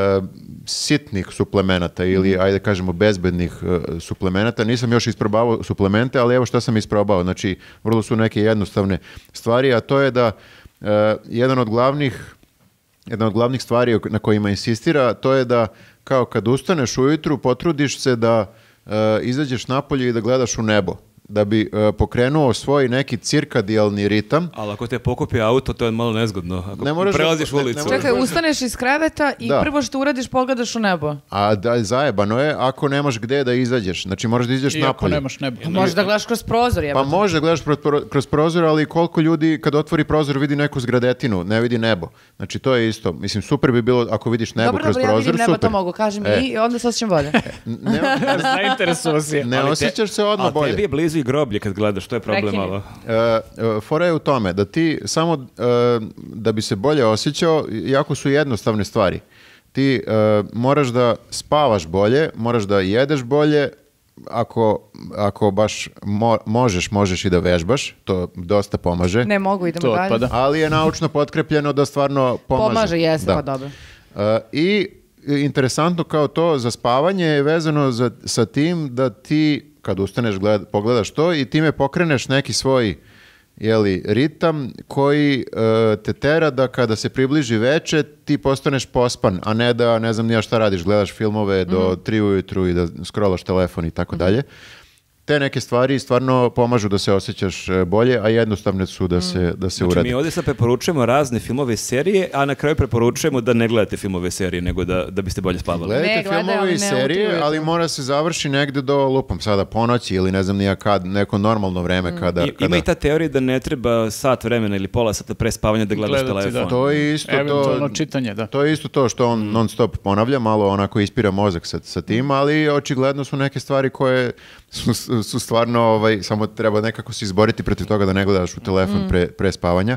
sitnih suplemenata ili, ajde kažemo, bezbednih uh, suplemenata. Nisam još isprobavao suplemente, ali evo šta sam isprobao. Znači, vrlo su neke jednostavne stvari, a to je da uh, jedan od glavnih jedna od glavnih stvari na kojima insistira, to je da kao kad ustaneš ujutru, potrudiš se da uh, izađeš napolje i da gledaš u nebo, da bi uh, pokrenuo svoj neki cirkadijalni ritam. Ali ako te pokupi auto, to je malo nezgodno. Ako ne moraš prelaziš da, ulicu. Ne, ne Čekaj, ustaneš iz kreveta i da. prvo što uradiš, pogledaš u nebo. A da, zajebano je ako nemaš gde da izađeš. Znači moraš da izađeš napolje. napolje. I ako nemaš nebo. Možeš da gledaš kroz prozor. Pa možeš da gledaš kroz prozor, ali koliko ljudi kad otvori prozor vidi neku zgradetinu, ne vidi nebo. Znači to je isto. Mislim, super bi bilo ako vidiš nebo dobro, kroz dobro, prozor, ja vidim super. Nebo, to mogu, kaži mi, e. i onda se osjećam bolje. Ne, Zainteresuo si. ne osjećaš se odmah bolje. Ali tebi je blizu i groblje kad gledaš, to je problem. Malo. Uh, uh, fora je u tome da ti samo uh, da bi se bolje osjećao, jako su jednostavne stvari. Ti uh, moraš da spavaš bolje, moraš da jedeš bolje, ako, ako baš mo- možeš, možeš i da vežbaš, to dosta pomaže. Ne mogu, idemo to dalje. Otpada. Ali je naučno potkrepljeno da stvarno pomaže. Pomaže, jeste, da. pa dobro. Uh, I interesantno kao to za spavanje je vezano za, sa tim da ti kad ustaneš gled, pogledaš to i time pokreneš neki svoj jeli, ritam koji uh, te tera da kada se približi veče ti postaneš pospan, a ne da ne znam nija šta radiš, gledaš filmove do mm. tri ujutru i da scrollaš telefon i tako dalje. Te neke stvari stvarno pomažu da se osjećaš bolje, a jednostavne su da se, da se znači, uradi. Mi ovdje sad preporučujemo razne filmove i serije, a na kraju preporučujemo da ne gledate filmove i serije, nego da, da biste bolje spavali. Gledajte Ne, gledaj, filmove ali i ne serije, utrujete. ali mora se završi negde do, lupam sada, ponoći ili ne znam nija kad, neko normalno vreme kada... I, kada... Ima i ta teorija da ne treba sat vremena ili pola sata pre spavanja da gledaš Gledati, telefon. da. To je isto to... Eventualno čitanje, da. To je isto to što on non stop ponavlja, malo onako ispira mozak sa, sa tim, ali očigledno su neke stvari koje su, su stvarno, ovaj, samo treba nekako se izboriti protiv toga da ne gledaš u telefon pre, pre spavanja.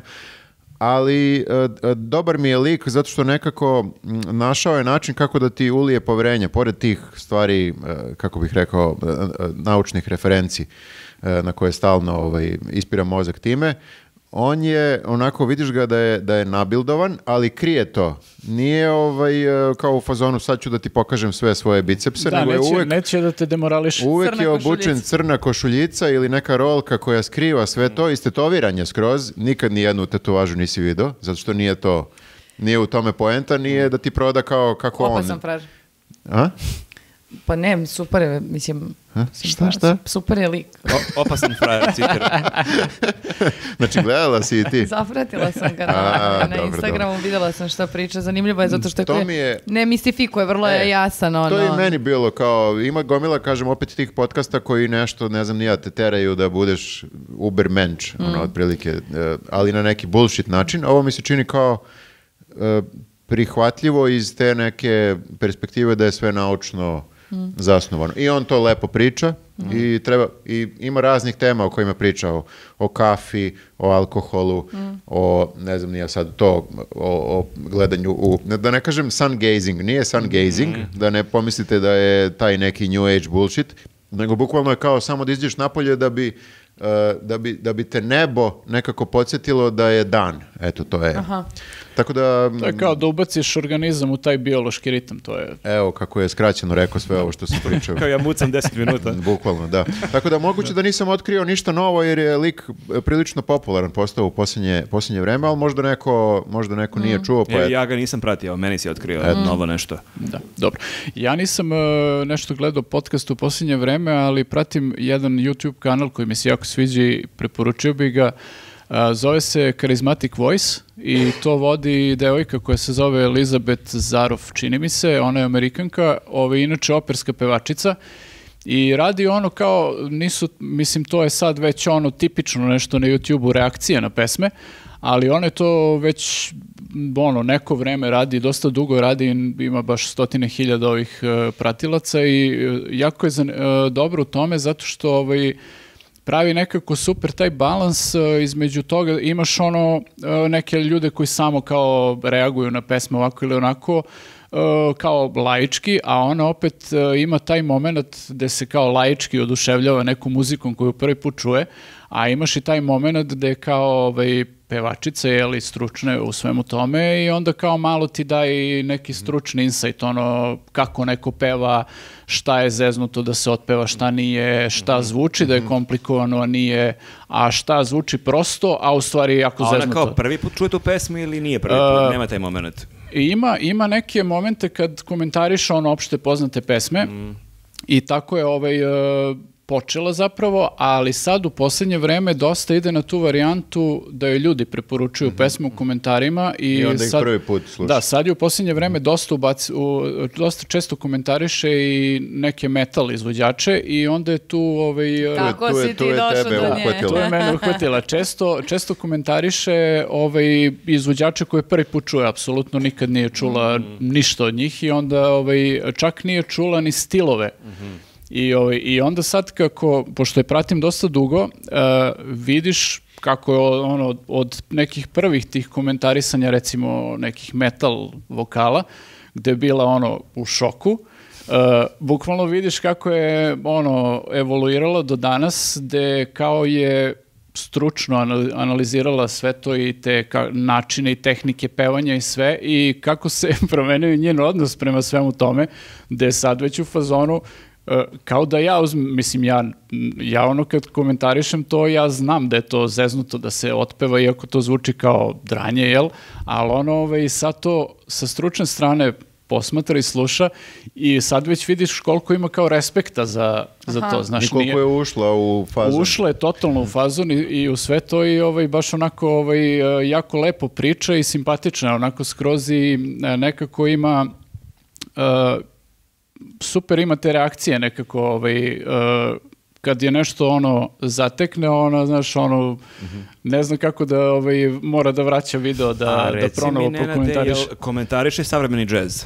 Ali e, dobar mi je lik zato što nekako m, našao je način kako da ti ulije poverenje, pored tih stvari, e, kako bih rekao, e, e, naučnih referenci e, na koje stalno ovaj, ispira mozak time. On je, onako vidiš ga da je, da je nabildovan, ali krije to. Nije ovaj, kao u fazonu sad ću da ti pokažem sve svoje bicepse, Da, nego je neće, uvek, neće da te demorališ. uvek Crna je obučen košuljica. crna košuljica ili neka rolka koja skriva sve to, istetoviranje skroz. Nikad ni jednu tetovažu nisi vidio, zato što nije to, nije u tome poenta, nije da ti proda kao kako on. Opasan fraž. A? Pa ne, super je, mislim... Ha? Šta, šta? Super je lik. O, opasan frajer, citiram. Znači, gledala si i ti? Zapratila sam ga na, A, na dobro, Instagramu, dobro. videla sam šta priča. Zanimljivo je zato što To je, mi je- ne mistifikuje, vrlo je E, jasan. Ono. To je i meni bilo kao, ima gomila, kažem, opet tih podcasta koji nešto, ne znam, nija te teraju da budeš uber mensch, ono, otprilike, e, ali na neki bullshit način. Ovo mi se čini kao e, prihvatljivo iz te neke perspektive da je sve naučno zasnovano. I on to lepo priča i treba i ima raznih tema o kojima priča o, o kafi, o alkoholu, o ne znam nije sad to o, o gledanju u da ne kažem sun gazing, nije sun gazing, da ne pomislite da je taj neki new age bullshit, nego bukvalno je kao samo da izađeš napolje da bi Uh, da bi, da bi te nebo nekako podsjetilo da je dan. Eto, to je. Aha. Tako da... To je kao da ubaciš organizam u taj biološki ritam, to je... Evo, kako je skraćeno rekao sve ovo što sam pričao. Kao ja mucam deset minuta. Bukvalno, da. Tako da moguće da nisam otkrio ništa novo jer je lik prilično popularan postao u posljednje, posljednje vreme, ali možda neko, možda neko nije čuo. Pa Ja, je... ja ga nisam pratio, meni si otkrio novo nešto. Da, dobro. Ja nisam uh, nešto gledao podcast u posljednje vreme, ali pratim jedan YouTube kanal koji mi se jako sviđa i preporučio bi ga. Uh, zove se Charismatic Voice i to vodi devojka koja se zove Elizabeth Zaroff, čini mi se, ona je Amerikanka, ova, inače operska pevačica i radi ono kao, nisu, mislim to je sad već ono tipično nešto na YouTube-u, reakcije na pesme, ali ona je to već ono, neko vreme radi, dosta dugo radi, ima baš stotine hiljada ovih uh, pratilaca i uh, jako je zan, uh, dobro u tome zato što ovaj, pravi nekako super taj balans uh, između toga, imaš ono uh, neke ljude koji samo kao reaguju na pesme ovako ili onako, uh, kao laički, a ona opet uh, ima taj moment gde se kao laički oduševljava nekom muzikom koju prvi put čuje, a imaš i taj moment gde kao ovaj, pevačica je li stručne u svemu tome i onda kao malo ti daje neki stručni insight, ono kako neko peva, šta je zeznuto da se otpeva, šta nije, šta zvuči da je komplikovano, a nije, a šta zvuči prosto, a u stvari je jako A ona zeznuto. kao prvi put čuje tu pesmu ili nije prvi put? Uh, Nema taj moment. I ima, ima neke momente kad komentariše ono opšte poznate pesme i tako je ovaj, uh, počela zapravo, ali sad u posljednje vreme dosta ide na tu varijantu da joj ljudi preporučuju pesmu u komentarima i, I onda ih sad, prvi put sluša. Da, sad je u posljednje vreme dosta, ubaci, u, dosta često komentariše i neke metal izvođače i onda je tu ovaj, uh, Tako tu je- si tu ti je došao tebe do nje. uhvatilo. to je mene uhvatila. Često, često komentariše ovaj, izvođače koje prvi put čuje, apsolutno nikad nije čula ništa od njih i onda ovaj, čak nije čula ni stilove. I, ovaj, I onda sad kako, pošto je pratim dosta dugo, uh, vidiš kako je ono, od nekih prvih tih komentarisanja, recimo nekih metal vokala, gde je bila ono u šoku, uh, bukvalno vidiš kako je ono evoluiralo do danas, gde kao je stručno anal- analizirala sve to i te ka- načine i tehnike pevanja i sve i kako se promenio njen odnos prema svemu tome, gde je sad već u fazonu Uh, kao da ja uzmem, mislim ja, ja ono kad komentarišem to, ja znam da je to zeznuto da se otpeva, iako to zvuči kao dranje, jel? Ali ono ovaj, sad to sa stručne strane posmatra i sluša i sad već vidiš koliko ima kao respekta za, za Aha. to. I Znaš, koliko nije, je ušla u fazu. ušla je totalno u fazon i, i u sve to i ovaj, baš onako ovaj, uh, jako lepo priča i simpatična, onako skroz i uh, nekako ima... Uh, super ima te reakcije nekako, ovaj, uh, kad je nešto ono zatekne, ono, znaš, ono, ne znam kako da ovaj, mora da vraća video, da, A da reci pronovo mi, Nenade, prokomentariše. jel komentariše savremeni džez?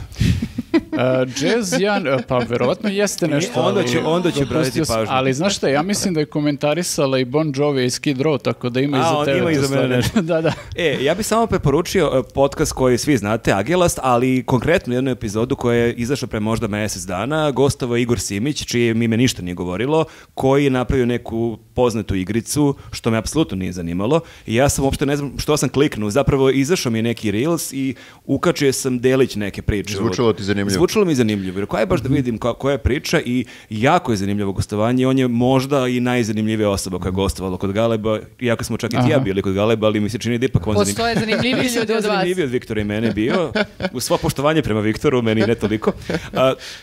Uh, jazz, ja, pa verovatno jeste nešto. onda ali će- onda će dopustio obratiti sam- pažnju. Ali znaš šta, ja mislim da je komentarisala i Bon Jovi i Skid Row, tako da ima i A, za on tebe. ima i to za mene stvari. nešto. da, da. E, ja bih samo preporučio e, podcast koji svi znate, Agelast, ali konkretno jednu epizodu koja je izašla pre možda mjesec dana, gostovao je Igor Simić, čije ime ništa nije govorilo, koji je napravio neku poznatu igricu, što me apsolutno nije zanimalo. I ja sam uopšte ne znam što sam kliknuo, zapravo izašao mi je neki reels i ukačio sam delić neke priče. Zvučalo ti zanimljivo. Zvučalo mi zanimljivo, jer koja je baš da vidim ko- koja je priča i jako je zanimljivo gostovanje i on je možda i najzanimljivija osoba koja je gostovala kod Galeba, iako smo čak i ti ja Aha. bili kod Galeba, ali mi se čini da ipak on zanim- Postoje zanimljiviji Mislim ljudi da je od vas. zanimljiviji od Viktora i mene bio. U svo poštovanje prema Viktoru, meni ne toliko. A,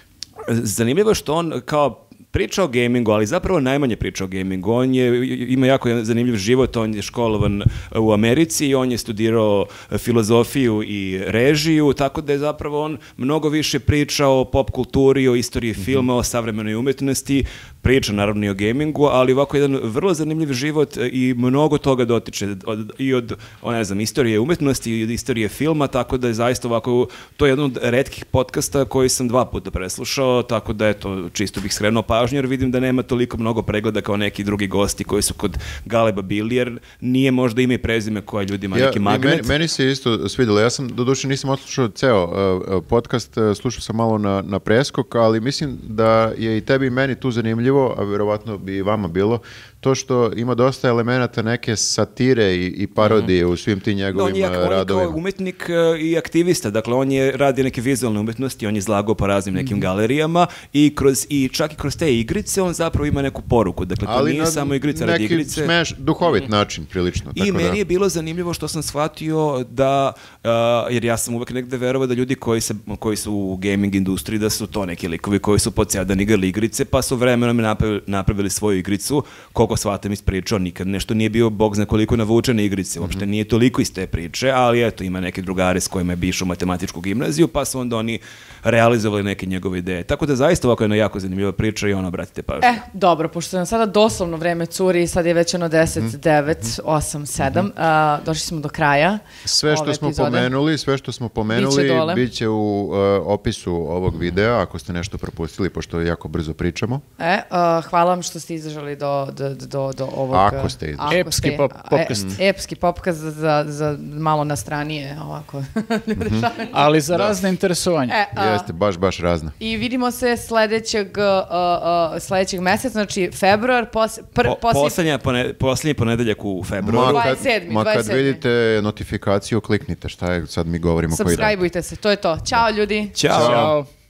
zanimljivo je što on kao priča o gamingu, ali zapravo najmanje priča o gamingu. On je, ima jako zanimljiv život, on je školovan u Americi, on je studirao filozofiju i režiju, tako da je zapravo on mnogo više priča o pop kulturi, o istoriji filma, o savremenoj umetnosti, priča naravno i o gamingu, ali ovako jedan vrlo zanimljiv život i mnogo toga dotiče od, i od, o, ne znam, istorije umetnosti i od istorije filma, tako da je zaista ovako, to je jedan od retkih podcasta koji sam dva puta preslušao, tako da eto, čisto bih skrenuo pažnju, jer vidim da nema toliko mnogo pregleda kao neki drugi gosti koji su kod Galeba bili, jer nije možda ime i prezime koje ljudima ja, neki magnet. Meni, meni se isto svidjelo, ja sam doduše nisam odslušao ceo uh, podcast, uh, slušao sam malo na, na preskok, ali mislim da je i tebi i meni tu zanimljivo, a vjerovatno bi i vama bilo, to što ima dosta elemenata neke satire i, i parodije mm-hmm. u svim tim njegovim no, on je, radovima. On je kao umetnik uh, i aktivista, dakle on je radio neke vizualne umetnosti, on je izlagao po raznim nekim mm-hmm. galerijama i, kroz, i čak i kroz te igrice on zapravo ima neku poruku, dakle to ali nije samo igrica radi igrice. Ali neki duhovit mm-hmm. način, prilično. I tako meni da. je bilo zanimljivo što sam shvatio da, uh, jer ja sam uvek negde verovao da ljudi koji, se, koji su u gaming industriji da su to neki likovi koji su po cijel dan igrali igrice, pa su vremenom napravili, napravili svoju igricu, koliko shvatam iz pričao, nikad nešto nije bio bog zna koliko navučene igrice, uopšte nije toliko iz te priče, ali eto, ima neke drugare s kojima je bi išao u matematičku gimnaziju, pa su onda oni realizovali neke njegove ideje. Tako da zaista ovako je jedna jako zanimljiva priča i ono, obratite pažnju. E, dobro, pošto nam sada doslovno vreme curi, sad je već ono deset, devet, osam, sedam, a, došli smo do kraja. Sve što ove smo epizode. pomenuli, sve što smo pomenuli, bit će u uh, opisu ovog videa, ako ste nešto propustili, pošto jako brzo pričamo. E, uh, hvala vam što ste izdržali do, do, do, do ovog... Ako ste izdržali. Epski pop, popkast. E, epski popkast za, za, za malo na stranije, ovako. Ali za razne interesovanja. E, a, Jeste, baš, baš razna. I vidimo se sledećeg, uh, uh, sledećeg meseca, znači februar, pos, pr, Po, posli... poslednja pone, poslednji ponedeljak u februaru. Ma kad, dvadeset sedmi, ma kad dvadeset sedmi. vidite notifikaciju, kliknite šta je, sad mi govorimo koji dan. Subscribeujte se, to je to. Ćao ljudi! Ćao! Ćao.